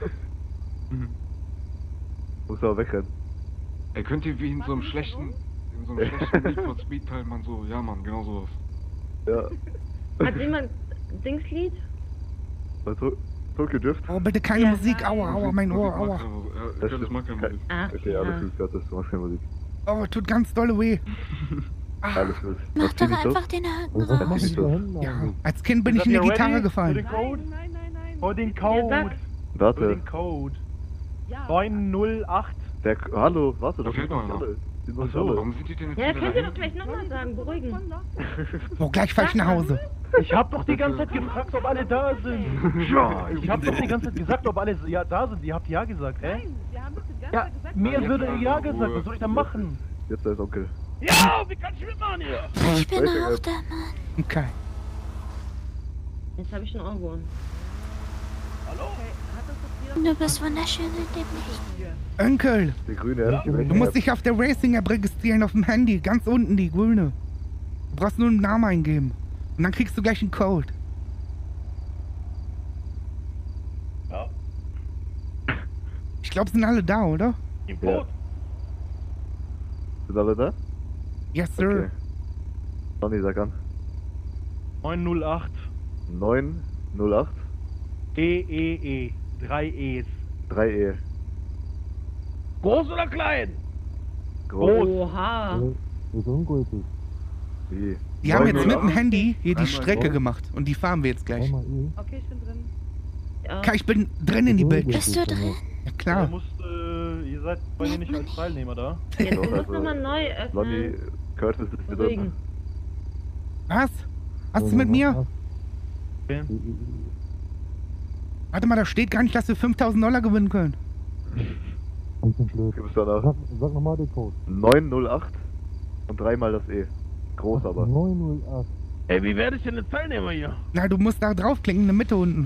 Speaker 18: Muss aber wegrennen.
Speaker 15: Ey, könnt ihr wie in so einem schlechten Need for Speed Teil, man so, ja Mann, genau sowas.
Speaker 18: Ja.
Speaker 10: Hat jemand Dingslied?
Speaker 18: Tokyo Drift?
Speaker 1: Oh, bitte keine Musik. Aua, aua, mein Ohr, aua.
Speaker 15: Ja, das macht keine Musik.
Speaker 18: Okay, alles gut, Gott, das macht keine Musik.
Speaker 1: Oh, tut ganz dolle weh.
Speaker 18: Alles gut.
Speaker 3: Mach
Speaker 18: Was zieh
Speaker 3: doch
Speaker 18: nicht
Speaker 3: einfach
Speaker 18: so?
Speaker 3: den Haken
Speaker 18: Was
Speaker 3: raus.
Speaker 18: zieh nicht so?
Speaker 1: Ja, als Kind bin ich in die Gitarre gefallen.
Speaker 2: Hol den Code.
Speaker 18: Warte.
Speaker 2: Hol den Code. 908.
Speaker 18: Hallo, warte, das
Speaker 15: fehlt
Speaker 18: sind
Speaker 15: noch
Speaker 18: noch
Speaker 15: einer.
Speaker 18: alle. Die sind noch
Speaker 15: Achso,
Speaker 18: alle.
Speaker 15: warum sind die denn jetzt
Speaker 10: Ja,
Speaker 15: wieder
Speaker 10: könnt ihr
Speaker 15: da
Speaker 10: doch gleich nochmal sagen, beruhigen.
Speaker 1: So, gleich fahr ich nach Hause.
Speaker 2: Ich hab doch die ganze Zeit gefragt, ob alle da sind. Ja, ich hab doch die ganze Zeit gesagt, ob alle ja da sind. Ihr habt ja gesagt, hä?
Speaker 16: Nein, wir haben das die ganze
Speaker 2: Ja,
Speaker 16: Zeit gesagt.
Speaker 2: mir
Speaker 15: jetzt
Speaker 2: würde
Speaker 15: mal
Speaker 2: ja
Speaker 15: in
Speaker 2: gesagt.
Speaker 15: Ruhe.
Speaker 2: Was soll ich da machen?
Speaker 18: Jetzt ist Onkel.
Speaker 2: Ja, wie kann ich mitmachen hier?
Speaker 3: Ich bin auch der Mann.
Speaker 1: Okay.
Speaker 10: Jetzt habe ich einen Euro.
Speaker 3: Du bist wunderschön in dem Licht.
Speaker 1: Onkel,
Speaker 18: Die grüne, ehrlich gesagt.
Speaker 1: du musst dich auf der Racing-App registrieren, auf dem Handy. Ganz unten, die grüne. Du brauchst nur einen Namen eingeben. Und dann kriegst du gleich einen Code.
Speaker 2: Ja.
Speaker 1: Ich glaube, sind alle da, oder?
Speaker 2: Im
Speaker 18: Ja.
Speaker 2: Boot.
Speaker 18: Sind alle da?
Speaker 1: Yes, sir.
Speaker 18: Okay. Sonny, sag an.
Speaker 2: 908.
Speaker 18: 908
Speaker 2: EEE. 3 E's.
Speaker 18: 3E.
Speaker 2: Groß oder klein?
Speaker 18: Groß.
Speaker 10: Oha.
Speaker 18: Wie?
Speaker 1: Die haben jetzt mit dem
Speaker 18: 908.
Speaker 1: Handy hier die
Speaker 18: Einmal
Speaker 1: Strecke
Speaker 18: groß.
Speaker 1: gemacht. Und die fahren wir jetzt gleich.
Speaker 16: Okay, ich bin drin.
Speaker 10: Ja.
Speaker 1: Kai, ich bin drin in die Bitch.
Speaker 3: Bist du drin?
Speaker 1: Ja,
Speaker 2: Ihr
Speaker 1: klar.
Speaker 2: ihr seid bei mir nicht als Teilnehmer da.
Speaker 10: Jetzt
Speaker 18: Doch,
Speaker 10: musst du
Speaker 18: also,
Speaker 10: nochmal neu
Speaker 18: Lonny,
Speaker 10: öffnen.
Speaker 18: Curtis ist hier drin.
Speaker 10: Beruhigen.
Speaker 1: Was? Was ist mit mir?
Speaker 2: Okay.
Speaker 1: Warte mal, da steht gar nicht, dass wir $5.000 gewinnen können.
Speaker 18: Gib es danach.
Speaker 22: Sag nochmal den Code.
Speaker 18: 908 und dreimal das E. Groß aber.
Speaker 22: 908.
Speaker 2: Ey, wie werde ich denn jetzt Teilnehmer hier?
Speaker 1: Na, du musst da draufklicken, in der Mitte unten.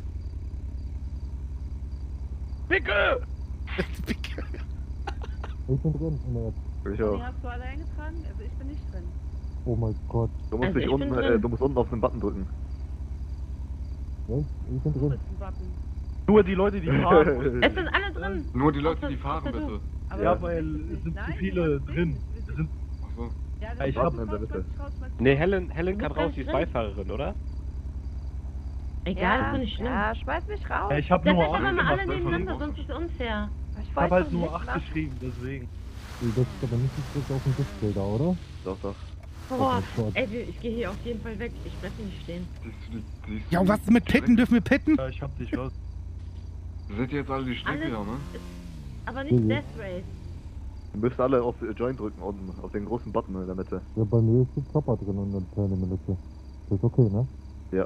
Speaker 2: Picke!
Speaker 22: Ich bin drin in der App.
Speaker 18: Ich
Speaker 16: Die
Speaker 18: auch.
Speaker 16: hast du alle eingetragen? Also ich bin nicht drin.
Speaker 22: Oh mein Gott.
Speaker 18: Du musst,
Speaker 10: Also
Speaker 18: dich
Speaker 10: ich bin
Speaker 18: unten,
Speaker 10: drin.
Speaker 18: du musst unten auf den Button drücken.
Speaker 22: Was? Ich bin
Speaker 16: Du
Speaker 22: drin.
Speaker 16: bist ein Button.
Speaker 2: Nur die Leute, die fahren.
Speaker 10: Es sind alle drin.
Speaker 15: Nur die Leute, die
Speaker 10: Außer-
Speaker 15: fahren,
Speaker 10: außer du.
Speaker 15: bitte.
Speaker 16: Aber
Speaker 2: Ja,
Speaker 16: du
Speaker 2: weil
Speaker 16: bist
Speaker 2: es sind
Speaker 16: nicht.
Speaker 2: zu
Speaker 16: Nein,
Speaker 2: viele
Speaker 16: du bist
Speaker 2: drin.
Speaker 16: nicht.
Speaker 2: Es sind,
Speaker 15: Achso.
Speaker 16: Ja,
Speaker 2: Ja, ich hab-
Speaker 18: Warten in der Mitte.
Speaker 12: Nee, Helen kann
Speaker 10: bist
Speaker 12: raus,
Speaker 10: gleich
Speaker 12: die ist
Speaker 10: drin.
Speaker 12: Beifahrerin, oder?
Speaker 10: Egal, ist doch nicht schlimm.
Speaker 11: Ja, schmeiß mich raus.
Speaker 2: ja, ich hab
Speaker 10: Setz
Speaker 2: nur
Speaker 10: euch aber
Speaker 2: 8
Speaker 10: mal alle
Speaker 2: gemacht.
Speaker 10: nebeneinander, sonst ist es unfair.
Speaker 2: Ich hab halt nur 8 geschrieben, deswegen.
Speaker 22: Das ist aber nicht direkt auf dem Display da, oder?
Speaker 18: Doch, doch.
Speaker 10: Boah,
Speaker 22: Oh Gott.
Speaker 10: ey, ich gehe hier auf jeden Fall weg. Ich bleib hier nicht stehen.
Speaker 1: Ja, und was ist mit Pitten? Dürfen wir pitten?
Speaker 2: Ja, ich hab dich raus.
Speaker 15: Seht ihr jetzt alle die Strecke,
Speaker 10: Alles-
Speaker 15: ja, ne?
Speaker 10: Aber nicht Death Race.
Speaker 18: Ihr müsst alle auf Join drücken unten, auf den großen Button in der Mitte.
Speaker 22: Ja, bei mir ist der Chopper drin und dann Teilnehmerliste. Das ist okay, ne?
Speaker 18: Ja.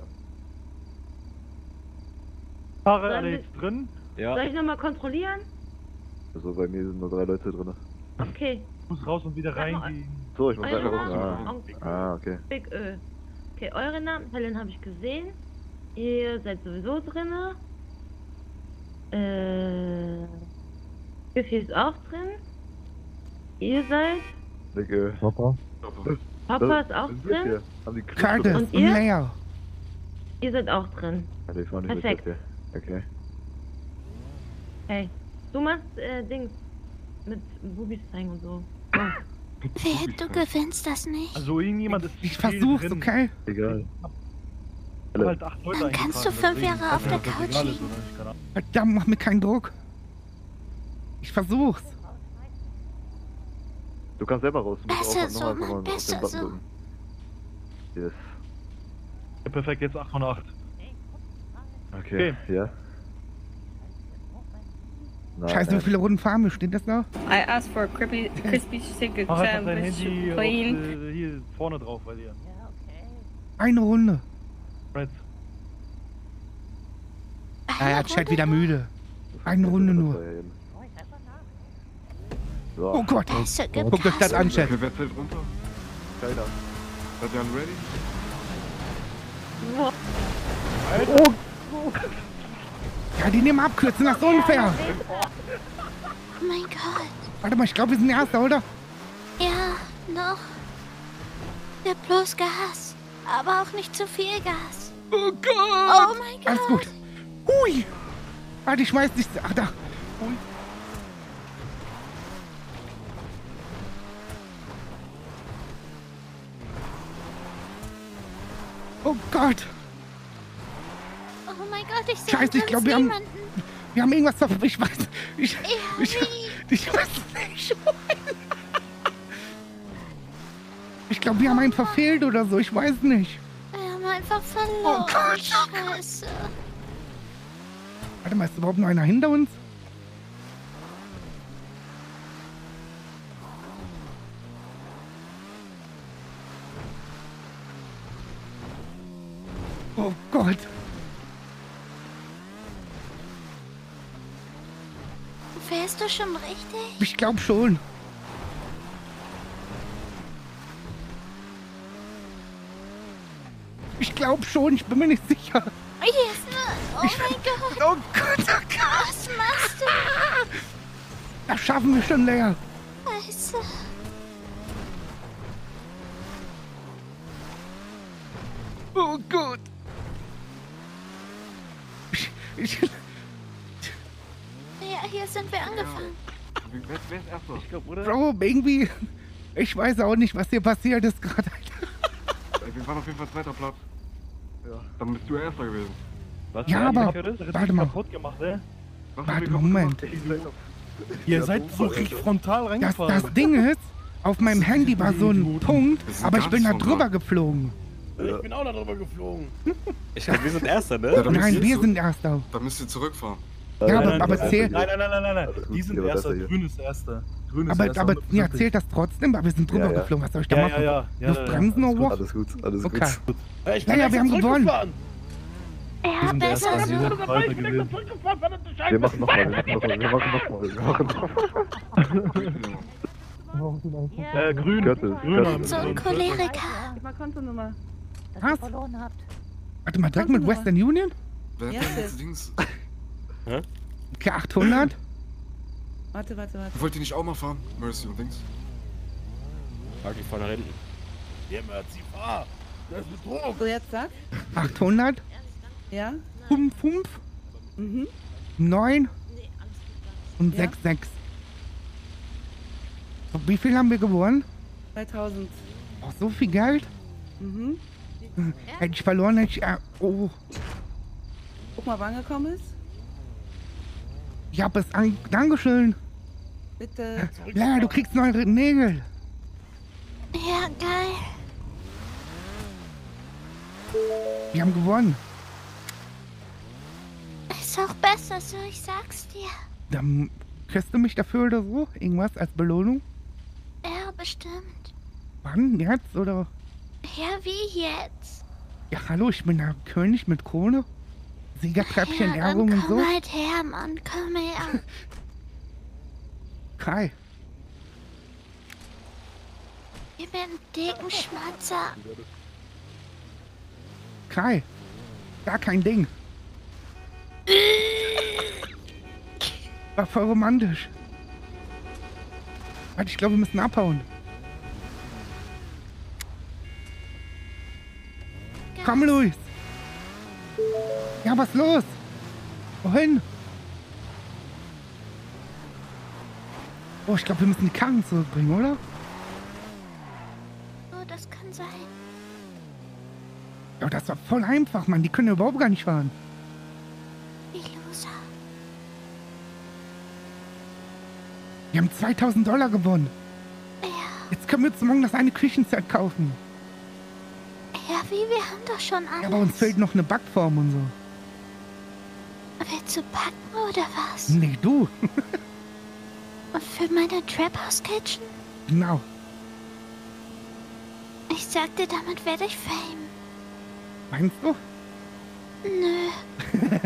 Speaker 2: Fahrer
Speaker 10: Sollen
Speaker 2: alle
Speaker 10: wir-
Speaker 2: jetzt drin?
Speaker 10: Soll ich nochmal kontrollieren?
Speaker 18: Also bei mir sind nur 3 Leute drin.
Speaker 10: Okay.
Speaker 2: Ich muss raus und wieder
Speaker 10: Sag mal,
Speaker 2: reingehen.
Speaker 18: So, ich muss
Speaker 10: Eure
Speaker 18: weiter
Speaker 10: Namen?
Speaker 18: raus. Ah, okay.
Speaker 10: Big Ö. Okay, eure Namen, Helen habe ich gesehen. Ihr seid sowieso drinne. Giffy ist auch drin. Ihr seid.
Speaker 18: Dicke.
Speaker 22: Papa?
Speaker 10: Papa ist auch drin.
Speaker 18: Hier. Haben die
Speaker 1: Curtis
Speaker 10: Und
Speaker 1: und
Speaker 10: ihr?
Speaker 1: Leia.
Speaker 10: Ihr seid auch drin.
Speaker 18: Ja, die fahren nicht mit
Speaker 10: Perfekt.
Speaker 18: jetzt hier. Okay.
Speaker 10: Hey, du machst Dings mit Bubis zeigen und so.
Speaker 3: Wer, du gewinnst das nicht.
Speaker 2: Also irgendjemand ist
Speaker 1: Ich versuch's,
Speaker 2: drin.
Speaker 1: okay?
Speaker 18: Egal.
Speaker 2: Ich hab halt 8 Leute
Speaker 3: Dann kannst du
Speaker 2: eingetragen,
Speaker 3: 5 Jahre
Speaker 2: deswegen
Speaker 3: auf der
Speaker 2: weiß nicht, ob das
Speaker 3: Couch
Speaker 2: egal ist
Speaker 3: liegen.
Speaker 2: oder nicht, keine Ahnung.
Speaker 1: Verdammt, mach mir keinen Druck. Ich versuch's.
Speaker 18: Du kannst selber raus. Du musst
Speaker 3: Besser
Speaker 18: auch
Speaker 3: so,
Speaker 18: nochmal
Speaker 3: Mann,
Speaker 18: auf den
Speaker 3: besser
Speaker 18: Button
Speaker 3: so.
Speaker 18: drücken. Yes.
Speaker 2: Ja, perfekt, jetzt 8 von 8.
Speaker 18: Okay. Ja.
Speaker 1: Scheiße, wie viele Runden fahren wir? Steht das da?
Speaker 16: I asked for a crispy chicken
Speaker 2: Mach einfach dein
Speaker 16: sandwich,
Speaker 2: Handy auf,
Speaker 16: plain.
Speaker 2: hier vorne drauf bei dir.
Speaker 1: Eine Runde.
Speaker 2: Fred.
Speaker 1: Ja, Chat wieder müde. Eine Runde nur.
Speaker 18: So.
Speaker 1: Oh Gott.
Speaker 3: Scheiße,
Speaker 1: Guckt euch das an, Chat.
Speaker 15: Wer zählt runter?
Speaker 18: Keiner.
Speaker 15: Seid ihr alle ready?
Speaker 1: Oh. Ja, die nehmen abkürzen, das ist unfair.
Speaker 3: Oh mein Gott.
Speaker 1: Warte mal, ich glaube, wir sind Erster, oder?
Speaker 3: Ja, noch. Ja, bloß Gas. Aber auch nicht zu viel Gas.
Speaker 1: Oh Gott.
Speaker 3: Oh mein Gott.
Speaker 1: Alles gut. Hui. Warte, ich schmeiß dich. Ach, da. Hui. Oh Gott.
Speaker 3: Oh mein Gott, ich sehe
Speaker 1: Scheiße, ich glaube, wir haben irgendwas verpasst. Ich weiß. Ich weiß nicht. Ich glaube, wir haben einen verfehlt oder so. Ich weiß nicht.
Speaker 3: Wir haben einfach verloren.
Speaker 1: Oh Gott.
Speaker 3: Scheiße.
Speaker 1: Warte mal, ist überhaupt noch einer hinter uns? Oh Gott.
Speaker 3: Fährst du schon richtig?
Speaker 1: Ich glaube schon. Ich glaube schon, ich bin mir nicht sicher.
Speaker 3: Hier ist eine... Oh mein Gott.
Speaker 1: Oh Gott, oh Gott.
Speaker 3: Was machst du?
Speaker 1: Das schaffen wir schon länger.
Speaker 3: Scheiße.
Speaker 1: Oh Gott.
Speaker 3: Ja, hier sind wir angefangen.
Speaker 15: Wer ist Erster? Ich glaube, oder?
Speaker 1: Bro, irgendwie... Ich weiß auch nicht, was hier passiert ist gerade.
Speaker 15: Wir waren auf jeden Fall zweiter Platz. Ja. Dann bist du Erster gewesen.
Speaker 2: Was
Speaker 1: Ja, aber... Warte mal.
Speaker 2: Kaputt gemacht, ey.
Speaker 1: Warte, Moment.
Speaker 2: Ihr seid so richtig frontal reingefahren.
Speaker 1: Das Ding ist, auf meinem Handy war so ein Punkt, aber ich bin da drüber geflogen.
Speaker 5: Ich bin auch da drüber geflogen.
Speaker 12: Ich glaube, wir sind Erster, ne?
Speaker 15: Ja,
Speaker 1: Nein, wir sind Erster.
Speaker 15: Dann müsst ihr zurückfahren.
Speaker 1: Ja, aber zählt...
Speaker 2: Nein. Die sind Erster, Grün ist Erster.
Speaker 1: Aber ja, zählt das trotzdem? Aber wir sind drüber geflogen. Was soll ich da machen?
Speaker 2: Ja.
Speaker 1: Luftbremsen oder was?
Speaker 18: Alles gut, alles
Speaker 1: okay.
Speaker 18: gut.
Speaker 1: Ja, wir haben gewonnen.
Speaker 3: Ja, besser so.
Speaker 18: Wir machen nochmal.
Speaker 2: Grün.
Speaker 18: Grün.
Speaker 3: So ein Choleriker.
Speaker 14: Mal Kontonummer.
Speaker 1: Was?
Speaker 4: Verloren habt.
Speaker 1: Warte mal, direkt mit Western Union?
Speaker 15: Wer hat denn jetzt Dings?
Speaker 12: Hä?
Speaker 1: Okay, 800.
Speaker 14: Warte.
Speaker 15: Wollt ihr nicht auch mal fahren? Mercy und Dings.
Speaker 12: Frag die vorne hinten.
Speaker 5: Hier, Merzi, fahr. Das ist Betrug.
Speaker 14: So, jetzt sag.
Speaker 1: 800.
Speaker 14: Ja?
Speaker 1: 5. 9. Und
Speaker 14: Ja.
Speaker 1: 6. Wie viel haben wir gewonnen?
Speaker 14: 2000.
Speaker 1: Oh, so viel Geld?
Speaker 14: Mhm.
Speaker 1: Hätte ich verloren, hätte ich... oh,
Speaker 14: Guck mal, wann gekommen ist.
Speaker 1: ich hab es an... Dankeschön.
Speaker 14: Bitte.
Speaker 1: Ja, du kriegst neue Nägel.
Speaker 3: Ja, geil.
Speaker 1: Wir haben gewonnen.
Speaker 3: Ist auch besser so, ich sag's dir.
Speaker 1: Dann kriegst du mich dafür oder so? Irgendwas als Belohnung?
Speaker 3: Ja, bestimmt.
Speaker 1: Wann? Jetzt oder?
Speaker 3: Ja, wie jetzt?
Speaker 1: Ja, hallo, ich bin der König mit Krone. Siegertreppchen,
Speaker 3: Ja,
Speaker 1: Ehrung
Speaker 3: dann
Speaker 1: und so.
Speaker 3: komm halt her, Mann, komm her.
Speaker 1: Kai.
Speaker 3: Gib mir einen dicken Schmatzer.
Speaker 1: Kai. Gar kein Ding. War voll romantisch. Warte, ich glaube, wir müssen abhauen. Komm, Luis. Ja, was los? Wohin? Oh, ich glaube, wir müssen die Karren zurückbringen, oder?
Speaker 3: Oh, das kann sein.
Speaker 1: Ja, das war voll einfach, Mann. Die können ja überhaupt gar nicht fahren.
Speaker 3: Die Loser.
Speaker 1: Wir haben $2000 gewonnen.
Speaker 3: Ja.
Speaker 1: Jetzt können wir uns morgen das eine Küchenset kaufen.
Speaker 3: Ja, wie? Wir haben doch schon alles.
Speaker 1: Ja, aber uns fehlt noch eine Backform und so.
Speaker 3: Willst du backen oder was?
Speaker 1: Nee, du.
Speaker 3: Und für meine Trap House Kitchen?
Speaker 1: Genau.
Speaker 3: Ich sagte, damit werde ich Fame.
Speaker 1: Meinst du?
Speaker 3: Nö.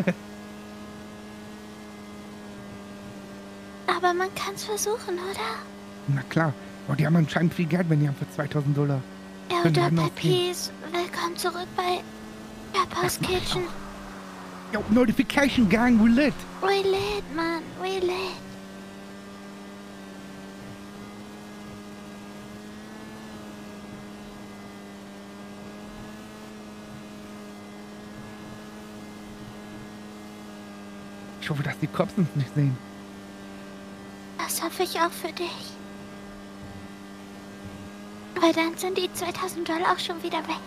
Speaker 3: Aber man kann's versuchen, oder?
Speaker 1: Na klar. Oh, die haben anscheinend viel Geld, wenn die haben für $2000.
Speaker 3: Elder
Speaker 1: Können wir noch
Speaker 3: Peppies, willkommen zurück bei Peppa's Kitchen.
Speaker 1: Yo, Notification Gang, we lit.
Speaker 3: We lit, man, we lit.
Speaker 1: Ich hoffe, dass die Cops uns nicht sehen.
Speaker 3: Das hoffe ich auch für dich. Weil dann sind die $2000 auch schon wieder weg.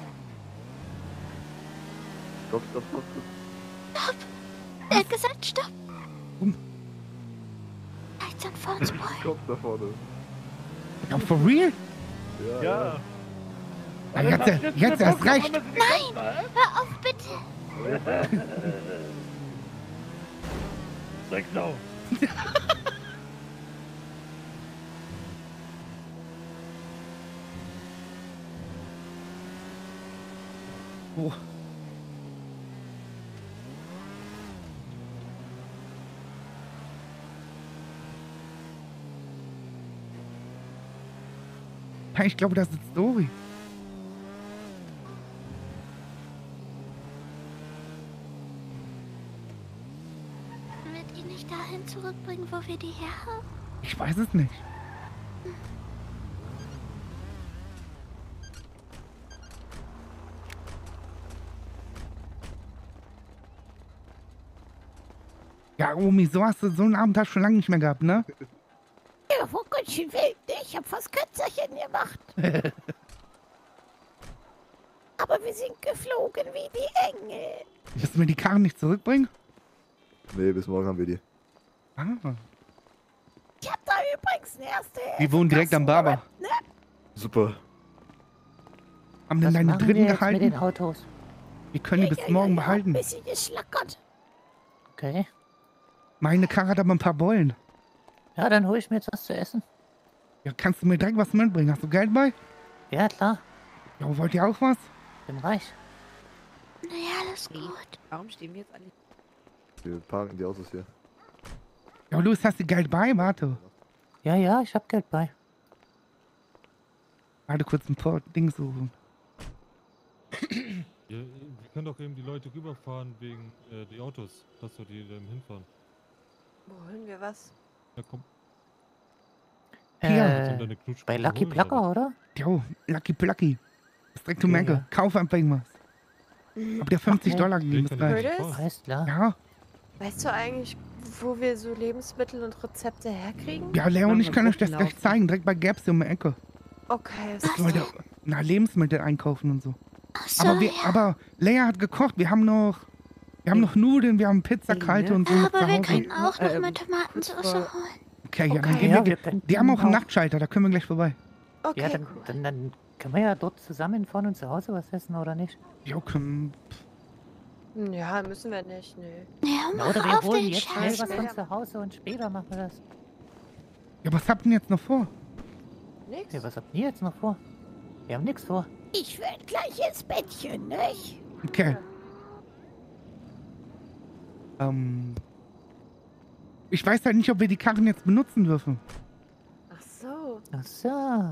Speaker 18: Stopp.
Speaker 3: Stopp! Er hat gesagt, stopp! Lights and Phones, boy.
Speaker 18: Stopp da vorne.
Speaker 1: Ja, for real?
Speaker 18: Ja.
Speaker 1: Ja, jetzt erst recht.
Speaker 3: Nein! Hör auf, bitte!
Speaker 2: Sag no.
Speaker 1: Oh. Ich glaube, das ist Dori.
Speaker 3: Wird ihn nicht dahin zurückbringen, wo wir die herhaben?
Speaker 1: Ich weiß es nicht. Ja, Omi, so hast du so einen Abend hast du schon lange nicht mehr gehabt, ne?
Speaker 6: Ja, war ganz schön wild, ne? Ich hab fast Kötzerchen gemacht. Aber wir sind geflogen wie die Engel.
Speaker 1: Wirst du mir die Karren nicht zurückbringen?
Speaker 18: Nee, bis morgen haben wir die.
Speaker 1: Ah.
Speaker 6: Ich hab da übrigens eine erste.
Speaker 1: Wir wohnen direkt am Barber.
Speaker 6: Ne?
Speaker 18: Super.
Speaker 1: Haben denn deine
Speaker 4: machen wir
Speaker 1: Dritten
Speaker 4: jetzt
Speaker 1: gehalten?
Speaker 4: mit den Autos?
Speaker 1: Wir können die bis morgen behalten.
Speaker 6: Ein bisschen geschlackert.
Speaker 4: Okay.
Speaker 1: Meine Karre hat aber ein paar Beulen.
Speaker 4: Ja, dann hole ich mir jetzt was zu essen.
Speaker 1: Ja, kannst du mir direkt was mitbringen? Hast du Geld bei?
Speaker 4: Ja, klar.
Speaker 1: Ja, wollt ihr auch was?
Speaker 4: Bin reich.
Speaker 3: Ja, alles gut.
Speaker 11: Warum stehen wir jetzt alle?
Speaker 18: Wir parken die Autos hier.
Speaker 1: Ja, Luis, hast du Geld bei? Warte.
Speaker 4: Ja, ich hab Geld bei.
Speaker 1: Warte kurz ein paar Dinge suchen.
Speaker 13: Ja, wir können doch eben die Leute rüberfahren wegen die Autos, dass wir die hinfahren.
Speaker 11: Wo holen wir was?
Speaker 13: Ja, komm.
Speaker 1: Hier.
Speaker 4: Bei Lucky Plucker, oder?
Speaker 1: Jo, Lucky Plucky. Das direkt um die Ecke. Kauf einfach irgendwas. Habt ihr $50 gegeben? Das reicht.
Speaker 11: Curtis?
Speaker 4: Alles klar.
Speaker 1: Ja.
Speaker 11: Weißt du eigentlich, wo wir so Lebensmittel und Rezepte herkriegen?
Speaker 1: Ja, Leo und ich können euch das gleich zeigen. Direkt bei Gapsi um die Ecke.
Speaker 11: Okay, was
Speaker 1: Das Leute, na, Lebensmittel einkaufen und so.
Speaker 3: So,
Speaker 1: Aber Lea hat gekocht. Wir haben noch Nudeln, wir haben Pizza, kalte und so. mit
Speaker 3: aber
Speaker 1: zu
Speaker 3: wir
Speaker 1: Hause.
Speaker 3: können auch noch mal Tomatensauce holen.
Speaker 1: Okay, ja, dann
Speaker 4: Okay.
Speaker 1: gehen
Speaker 4: Ja,
Speaker 1: wir.
Speaker 4: wir könnten
Speaker 1: Die haben auch einen
Speaker 4: auch-
Speaker 1: Nachtschalter, da können wir gleich vorbei.
Speaker 11: Okay,
Speaker 4: Ja, dann können wir ja dort zusammen fahren und zu Hause was essen, oder nicht?
Speaker 1: Jo, können.
Speaker 11: Ja, müssen wir nicht, nö.
Speaker 3: Ja,
Speaker 4: Na,
Speaker 3: mach
Speaker 4: oder wir
Speaker 3: auf
Speaker 4: holen
Speaker 3: den
Speaker 4: jetzt schnell
Speaker 3: Scheiß.
Speaker 4: was von zu Hause und später machen wir das.
Speaker 1: Ja, was habt ihr denn jetzt noch vor?
Speaker 11: Nix.
Speaker 4: Ja, was habt ihr jetzt noch vor? Wir haben nichts vor.
Speaker 6: Ich will gleich ins Bettchen, nicht?
Speaker 1: Okay. Ich weiß halt nicht, ob wir die Karren jetzt benutzen dürfen.
Speaker 11: Ach so.
Speaker 4: Ach so.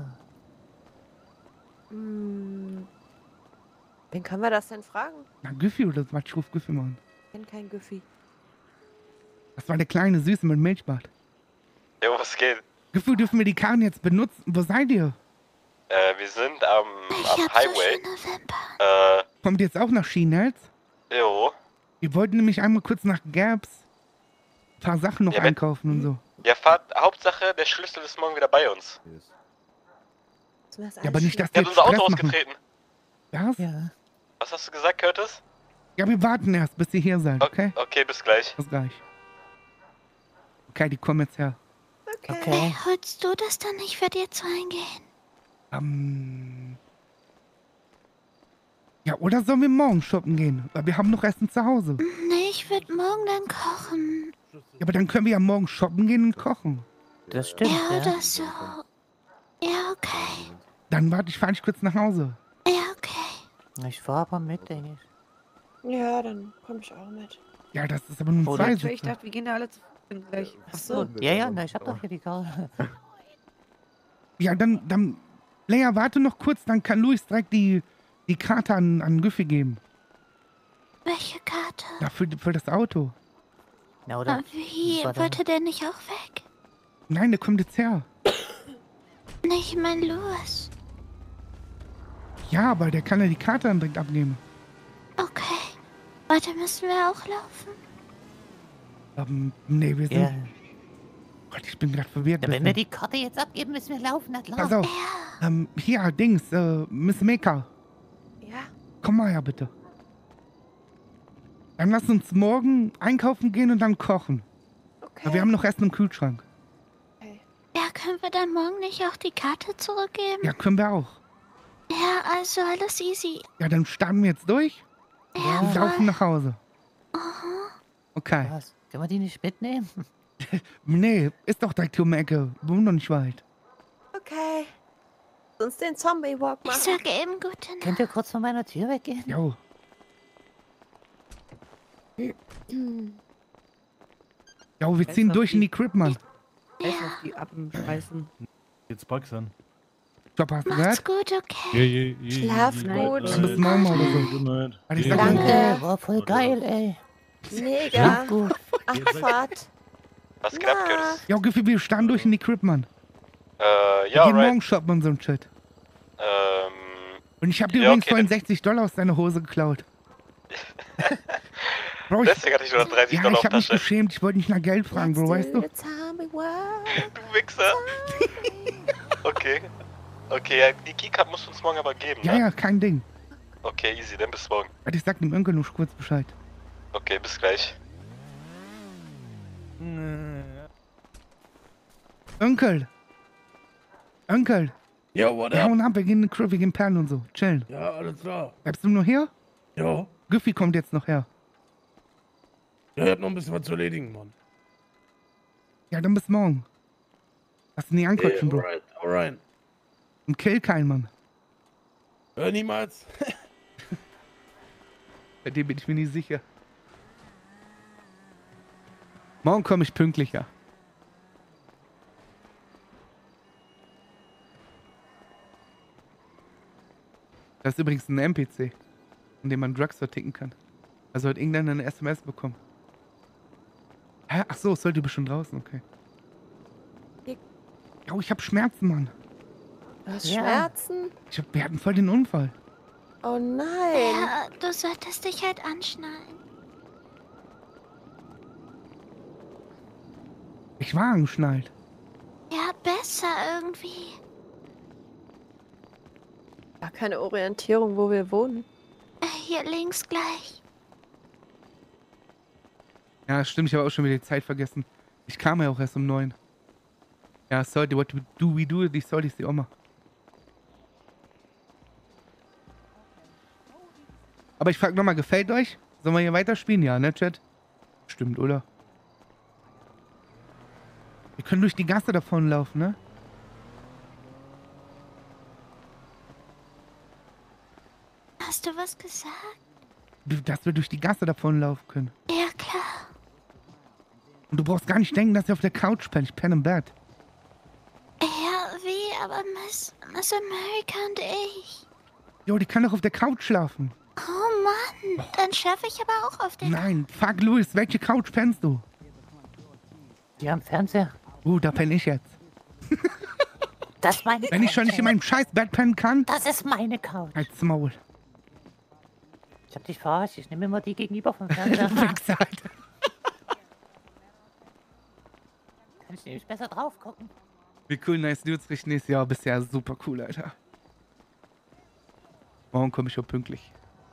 Speaker 11: Wen können wir das denn fragen?
Speaker 1: Na, Güffi oder was? Ich ruf Güffi mal an.
Speaker 11: Ich kenn kein Güffi.
Speaker 1: Das war der kleine Süße mit Milchbart.
Speaker 12: Jo, was geht?
Speaker 1: Güffi, dürfen wir die Karren jetzt benutzen? Wo seid ihr?
Speaker 12: Wir sind am Highway.
Speaker 1: Kommt ihr jetzt auch nach Schienels?
Speaker 12: Jo.
Speaker 1: Wir wollten nämlich einmal kurz nach Gaps ein paar Sachen noch
Speaker 12: Ja, wenn-
Speaker 1: einkaufen und so.
Speaker 12: Ja, Fahrt, Hauptsache, der Schlüssel ist morgen wieder bei uns.
Speaker 1: Ja, aber nicht, dass
Speaker 12: Der
Speaker 1: wir
Speaker 12: hat
Speaker 1: jetzt
Speaker 12: unser Auto
Speaker 1: Stress machen.
Speaker 12: ausgetreten.
Speaker 1: Was?
Speaker 4: Ja.
Speaker 12: Was hast du gesagt, Curtis?
Speaker 1: Ja, wir warten erst, bis ihr hier seid, okay?
Speaker 12: Okay, bis gleich.
Speaker 1: Bis gleich. Okay, die kommen jetzt her.
Speaker 3: Hey, holst du das dann nicht für dir zu eingehen?
Speaker 1: Ja, oder sollen wir morgen shoppen gehen? Weil wir haben noch Essen zu Hause.
Speaker 3: Nee, ich würde morgen dann kochen.
Speaker 1: Ja, aber dann können wir ja morgen shoppen gehen und kochen.
Speaker 4: Das stimmt,
Speaker 3: Ja,
Speaker 4: ja.
Speaker 3: oder so. Ja, okay.
Speaker 1: Dann fahr ich kurz nach Hause.
Speaker 3: Ja, okay.
Speaker 4: Ich fahr aber mit, denke ich.
Speaker 11: Ja, dann komm ich auch mit.
Speaker 1: Ja, das ist aber nur
Speaker 4: Oder?
Speaker 1: zwei
Speaker 14: Ich
Speaker 1: Sitze.
Speaker 14: dachte, wir gehen da alle gleich.
Speaker 4: Ach so. Ja, na, ich hab doch hier die Karre.
Speaker 1: Ja, dann Leia, warte noch kurz, dann kann Luis direkt die Karte an Güffi geben.
Speaker 3: Welche Karte?
Speaker 1: Ja, für das Auto.
Speaker 4: Na, oder?
Speaker 3: Wie? Wollte der nicht auch weg?
Speaker 1: Nein, der kommt jetzt her.
Speaker 3: Nee, ich mein Louis.
Speaker 1: Ja, aber der kann ja die Karte dann direkt abgeben.
Speaker 3: Okay. Warte, müssen wir auch laufen?
Speaker 1: Nee, wir sind...
Speaker 4: Ja.
Speaker 1: Gott, ich bin gerade verwirrt.
Speaker 4: Ja, wenn wir die Karte jetzt abgeben, müssen wir laufen, na klar.
Speaker 1: Pass auf. Hier, Dings, Miss Maker.
Speaker 11: Ja?
Speaker 1: Komm mal her, bitte. Dann lass uns morgen einkaufen gehen und dann kochen.
Speaker 11: Okay.
Speaker 1: Wir haben noch Essen im Kühlschrank.
Speaker 3: Ja, können wir dann morgen nicht auch die Karte zurückgeben?
Speaker 1: Ja, können wir auch.
Speaker 3: Ja, also alles easy.
Speaker 1: Ja, dann starten wir jetzt durch
Speaker 3: Ja,
Speaker 1: und laufen nach Hause.
Speaker 3: Aha.
Speaker 1: Okay.
Speaker 4: Was? Können wir die nicht mitnehmen?
Speaker 1: Nee, ist doch direkt hier um die Ecke. Wohnen doch nicht weit.
Speaker 11: Okay. Lass uns den Zombie-Walk machen.
Speaker 3: Ich sage eben gute Nacht.
Speaker 4: Könnt ihr kurz von meiner Tür weggehen?
Speaker 1: Jo. Jo, wir ziehen durch in die Crib, Mann.
Speaker 14: Essen auf die abschmeißen.
Speaker 2: Jetzt Bugs an.
Speaker 1: Stopp, hast du
Speaker 3: Macht's
Speaker 1: gehört?
Speaker 3: gut, okay?
Speaker 11: Schlaf gut.
Speaker 1: Bis morgen oder so. Warte, ich sag mal-
Speaker 4: Danke, war voll geil, ey.
Speaker 11: Mega.
Speaker 4: Schlaf gut.
Speaker 11: Abfahrt.
Speaker 12: Was geht ab, Curtis?
Speaker 1: Jo, Giffy, wir starten durch in die Crib, Mann. Wir
Speaker 12: Ja,
Speaker 1: gehen
Speaker 12: right.
Speaker 1: morgen shoppen und so ein Shit. Und ich hab dir
Speaker 12: ja,
Speaker 1: übrigens
Speaker 12: okay,
Speaker 1: vorhin $60 aus deiner Hose geklaut. Bro,
Speaker 12: Deswegen hatte ich nur noch 30
Speaker 1: ja,
Speaker 12: Dollar
Speaker 1: ich
Speaker 12: auf
Speaker 1: hab mich
Speaker 12: Tasche.
Speaker 1: geschämt. Ich wollte nicht nach Geld fragen, Bro, weißt du?
Speaker 12: Du Wichser. Okay. Okay, ja, die Keycard musst du uns morgen aber geben,
Speaker 1: Ja,
Speaker 12: ne?
Speaker 1: ja, kein Ding.
Speaker 12: Okay, easy, dann bis morgen.
Speaker 1: Warte, ich sag dem Onkel noch kurz Bescheid.
Speaker 12: Okay, bis gleich.
Speaker 1: Onkel! Onkel!
Speaker 5: Yo, what
Speaker 1: Wir
Speaker 5: up?
Speaker 1: hauen ab, wir gehen in die Crib, wir gehen Perlen und so. Chillen.
Speaker 5: Ja, alles klar.
Speaker 1: Bleibst du nur hier?
Speaker 5: Ja.
Speaker 1: Giffy kommt jetzt noch her.
Speaker 5: Ja, ich hab noch ein bisschen was zu erledigen, Mann.
Speaker 1: Ja, dann bis morgen. Lass ihn nicht anquatschen, Bro.
Speaker 5: Alright, alright.
Speaker 1: Und kill keinen, Mann.
Speaker 5: Niemals.
Speaker 1: Bei dem bin ich mir nicht sicher. Morgen komme ich pünktlicher. Das ist übrigens ein NPC, in dem man Drugs verticken kann. Also hat irgendeiner eine SMS bekommen. Hä? Ach so, es sollte bestimmt draußen, okay. Oh, ich hab Schmerzen, Mann.
Speaker 11: Du hast Schmerzen?
Speaker 1: Wir hatten voll den Unfall.
Speaker 11: Oh nein.
Speaker 3: Ja, du solltest dich halt anschnallen.
Speaker 1: Ich war angeschnallt.
Speaker 3: Ja, besser irgendwie.
Speaker 11: Gar keine Orientierung, wo wir wohnen.
Speaker 3: Hier links gleich.
Speaker 1: Ja, stimmt, ich habe auch schon wieder die Zeit vergessen. Ich kam ja auch erst um 9. Ja, sorry, what do we do? Ich soll die Oma. Aber ich frag nochmal, gefällt euch? Sollen wir hier weiterspielen? Ja, ne, Chat? Stimmt, oder? Wir können durch die Gasse davon laufen, ne?
Speaker 3: Hast du was gesagt?
Speaker 1: Dass wir durch die Gasse davon laufen können.
Speaker 3: Ja, klar.
Speaker 1: Und du brauchst gar nicht denken, dass ich auf der Couch penne. Ich penne im Bett.
Speaker 3: Ja, wie? Aber Miss America und ich.
Speaker 1: Jo, die kann doch auf der Couch schlafen.
Speaker 3: Oh Mann, dann schaffe ich aber auch auf den...
Speaker 1: Nein, fuck Louis, welche Couch pennst du?
Speaker 4: Die am Fernseher.
Speaker 1: Da penne ich jetzt.
Speaker 4: Das ist meine
Speaker 1: Wenn ich schon nicht in meinem scheiß Bett pennen kann.
Speaker 4: Das ist meine Couch.
Speaker 1: Halt's Maul.
Speaker 4: Ich hab dich verarscht. Ich nehme immer die gegenüber vom Fernseher.
Speaker 1: Du Wichser, Alter.
Speaker 4: Kann ich nämlich besser drauf gucken.
Speaker 1: Wie cool, Nice News richten nächstes Jahr. Bisher super cool, Alter. Morgen komme ich schon pünktlich.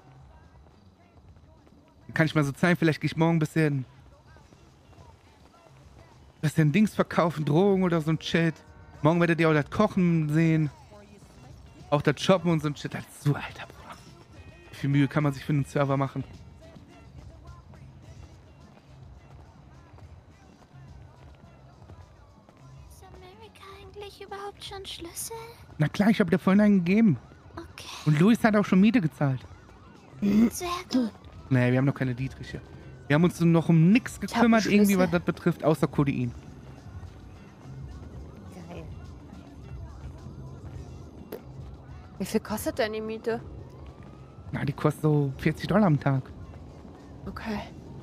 Speaker 1: Dann kann ich mal so zeigen, vielleicht gehe ich morgen ein bisschen Dings verkaufen, Drogen oder so ein Shit. Morgen werdet ihr auch das Kochen sehen. Auch das Shoppen und so ein Shit. Das ist so, Alter, Bruder. Wie viel Mühe kann man sich für einen Server machen?
Speaker 3: Ist America eigentlich überhaupt schon Schlüssel?
Speaker 1: Na klar, ich habe dir vorhin einen gegeben.
Speaker 3: Okay.
Speaker 1: Und Luis hat auch schon Miete gezahlt.
Speaker 3: Sehr gut.
Speaker 1: Nee, wir haben noch keine Dietriche. Wir haben uns noch um nichts gekümmert,
Speaker 11: Schlüssel.
Speaker 1: irgendwie, was das betrifft, außer Codein.
Speaker 4: Geil.
Speaker 11: Wie viel kostet denn die Miete?
Speaker 1: Na, die kostet so $40 am Tag.
Speaker 11: Okay.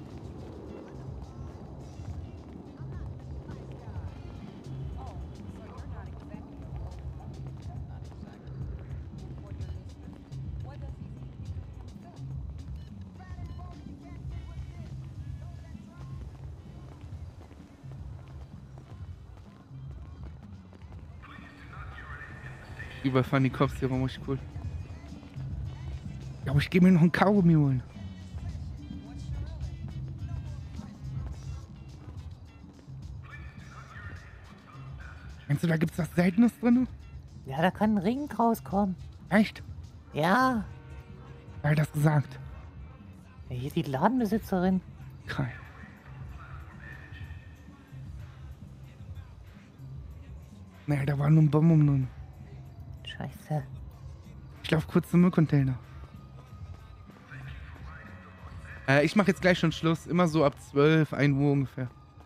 Speaker 1: Überfahren die Cops hier rum, richtig cool. Ja, aber ich gehe mir noch einen Kaugummi holen. Meinst du, da gibt's was Seltenes drin?
Speaker 4: Ja, da kann ein Ring rauskommen.
Speaker 1: Echt?
Speaker 4: Ja.
Speaker 1: Wer hat das gesagt?
Speaker 4: Ja, hier die Ladenbesitzerin.
Speaker 1: Geil. Naja, da war nur ein Bomben drin.
Speaker 4: Scheiße.
Speaker 1: Ich laufe kurz zum Müllcontainer. Ich mache jetzt gleich schon Schluss. Immer so ab 12, 1 Uhr ungefähr.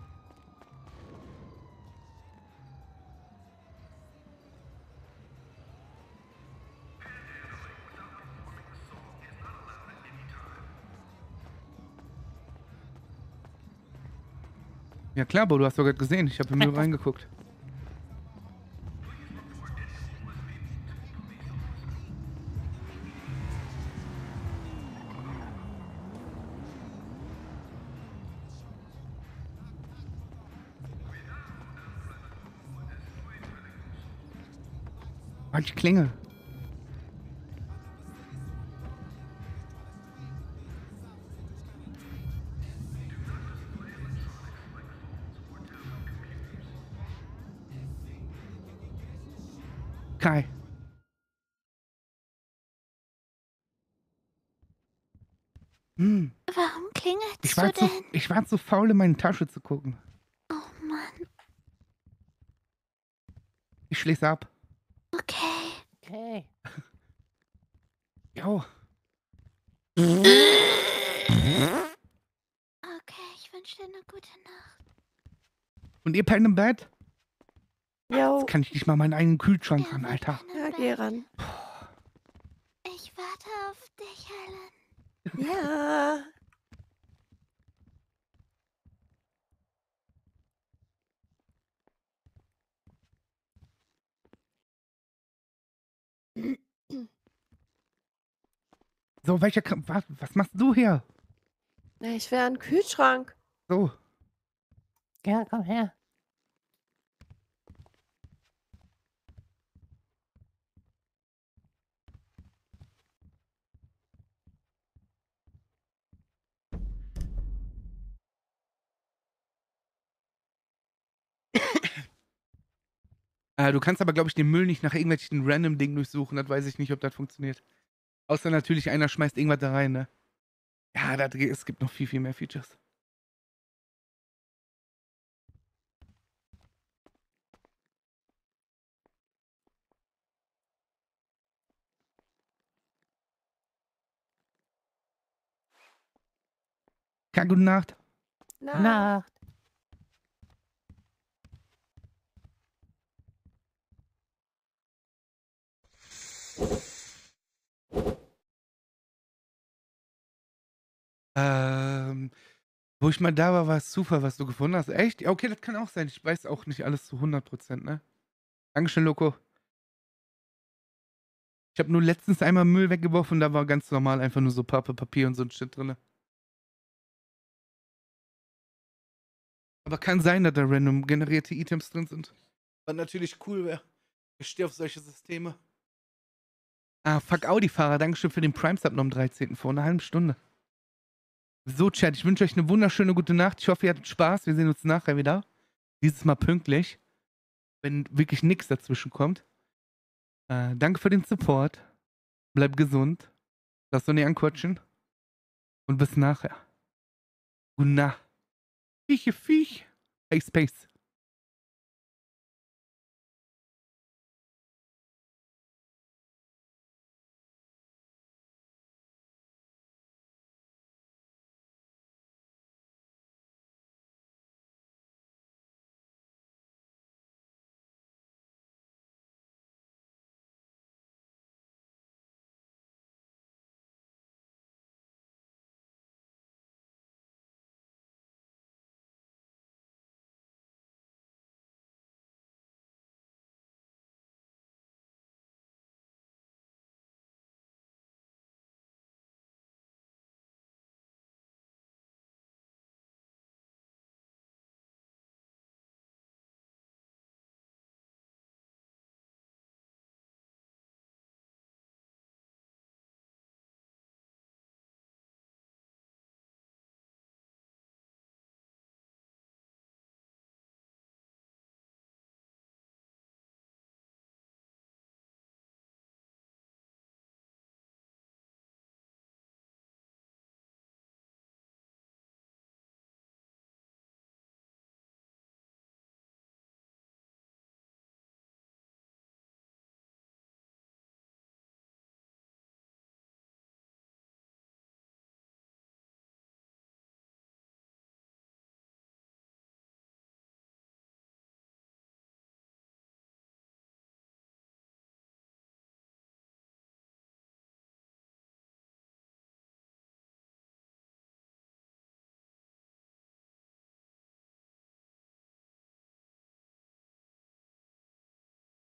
Speaker 1: Ja klar, Bo, du hast doch gerade gesehen. Ich habe im Müll reingeguckt. Halt die Klinge. Kai. Hm.
Speaker 3: Warum klingelst
Speaker 1: Ich
Speaker 3: du
Speaker 1: war,
Speaker 3: denn?
Speaker 1: ich war zu faul, in meine Tasche zu gucken.
Speaker 3: Oh Mann.
Speaker 1: Ich schließe ab.
Speaker 3: Okay.
Speaker 4: Okay.
Speaker 1: Jo.
Speaker 3: Okay, ich wünsche dir eine gute Nacht.
Speaker 1: Und ihr pennt im Bett?
Speaker 11: Jo.
Speaker 1: Jetzt kann ich nicht mal meinen eigenen Kühlschrank ran, Alter.
Speaker 11: Ja, geh ran.
Speaker 3: Ich warte auf dich, Helen.
Speaker 11: Ja.
Speaker 1: So, was machst du hier?
Speaker 11: Na, ich will einen Kühlschrank.
Speaker 1: So.
Speaker 4: Ja, komm her.
Speaker 1: Du kannst aber, glaube ich, den Müll nicht nach irgendwelchen random Dingen durchsuchen. Das weiß ich nicht, ob das funktioniert. Außer natürlich, einer schmeißt irgendwas da rein, ne? Ja, es gibt noch viel, viel mehr Features. Ja, gute Nacht.
Speaker 4: Nacht.
Speaker 1: Wo ich mal da war, war es Zufall, was du gefunden hast. Echt? Ja, okay, das kann auch sein. Ich weiß auch nicht alles zu 100%, ne? Dankeschön, Loco. Ich habe nur letztens einmal Müll weggeworfen, da war ganz normal einfach nur so Papier und so ein Shit drin. Aber kann sein, dass da random generierte Items drin sind. Was natürlich cool wäre. Ich stehe auf solche Systeme. Ah, fuck Audi-Fahrer, Dankeschön für den Prime-Sub noch am 13. vor einer halben Stunde. So, Chat, ich wünsche euch eine wunderschöne gute Nacht. Ich hoffe, ihr hattet Spaß. Wir sehen uns nachher wieder. Dieses Mal pünktlich. Wenn wirklich nichts dazwischen kommt. Danke für den Support. Bleib gesund. Lass uns nicht anquatschen. Und bis nachher. Gute Nacht. Viech. Hey, Space.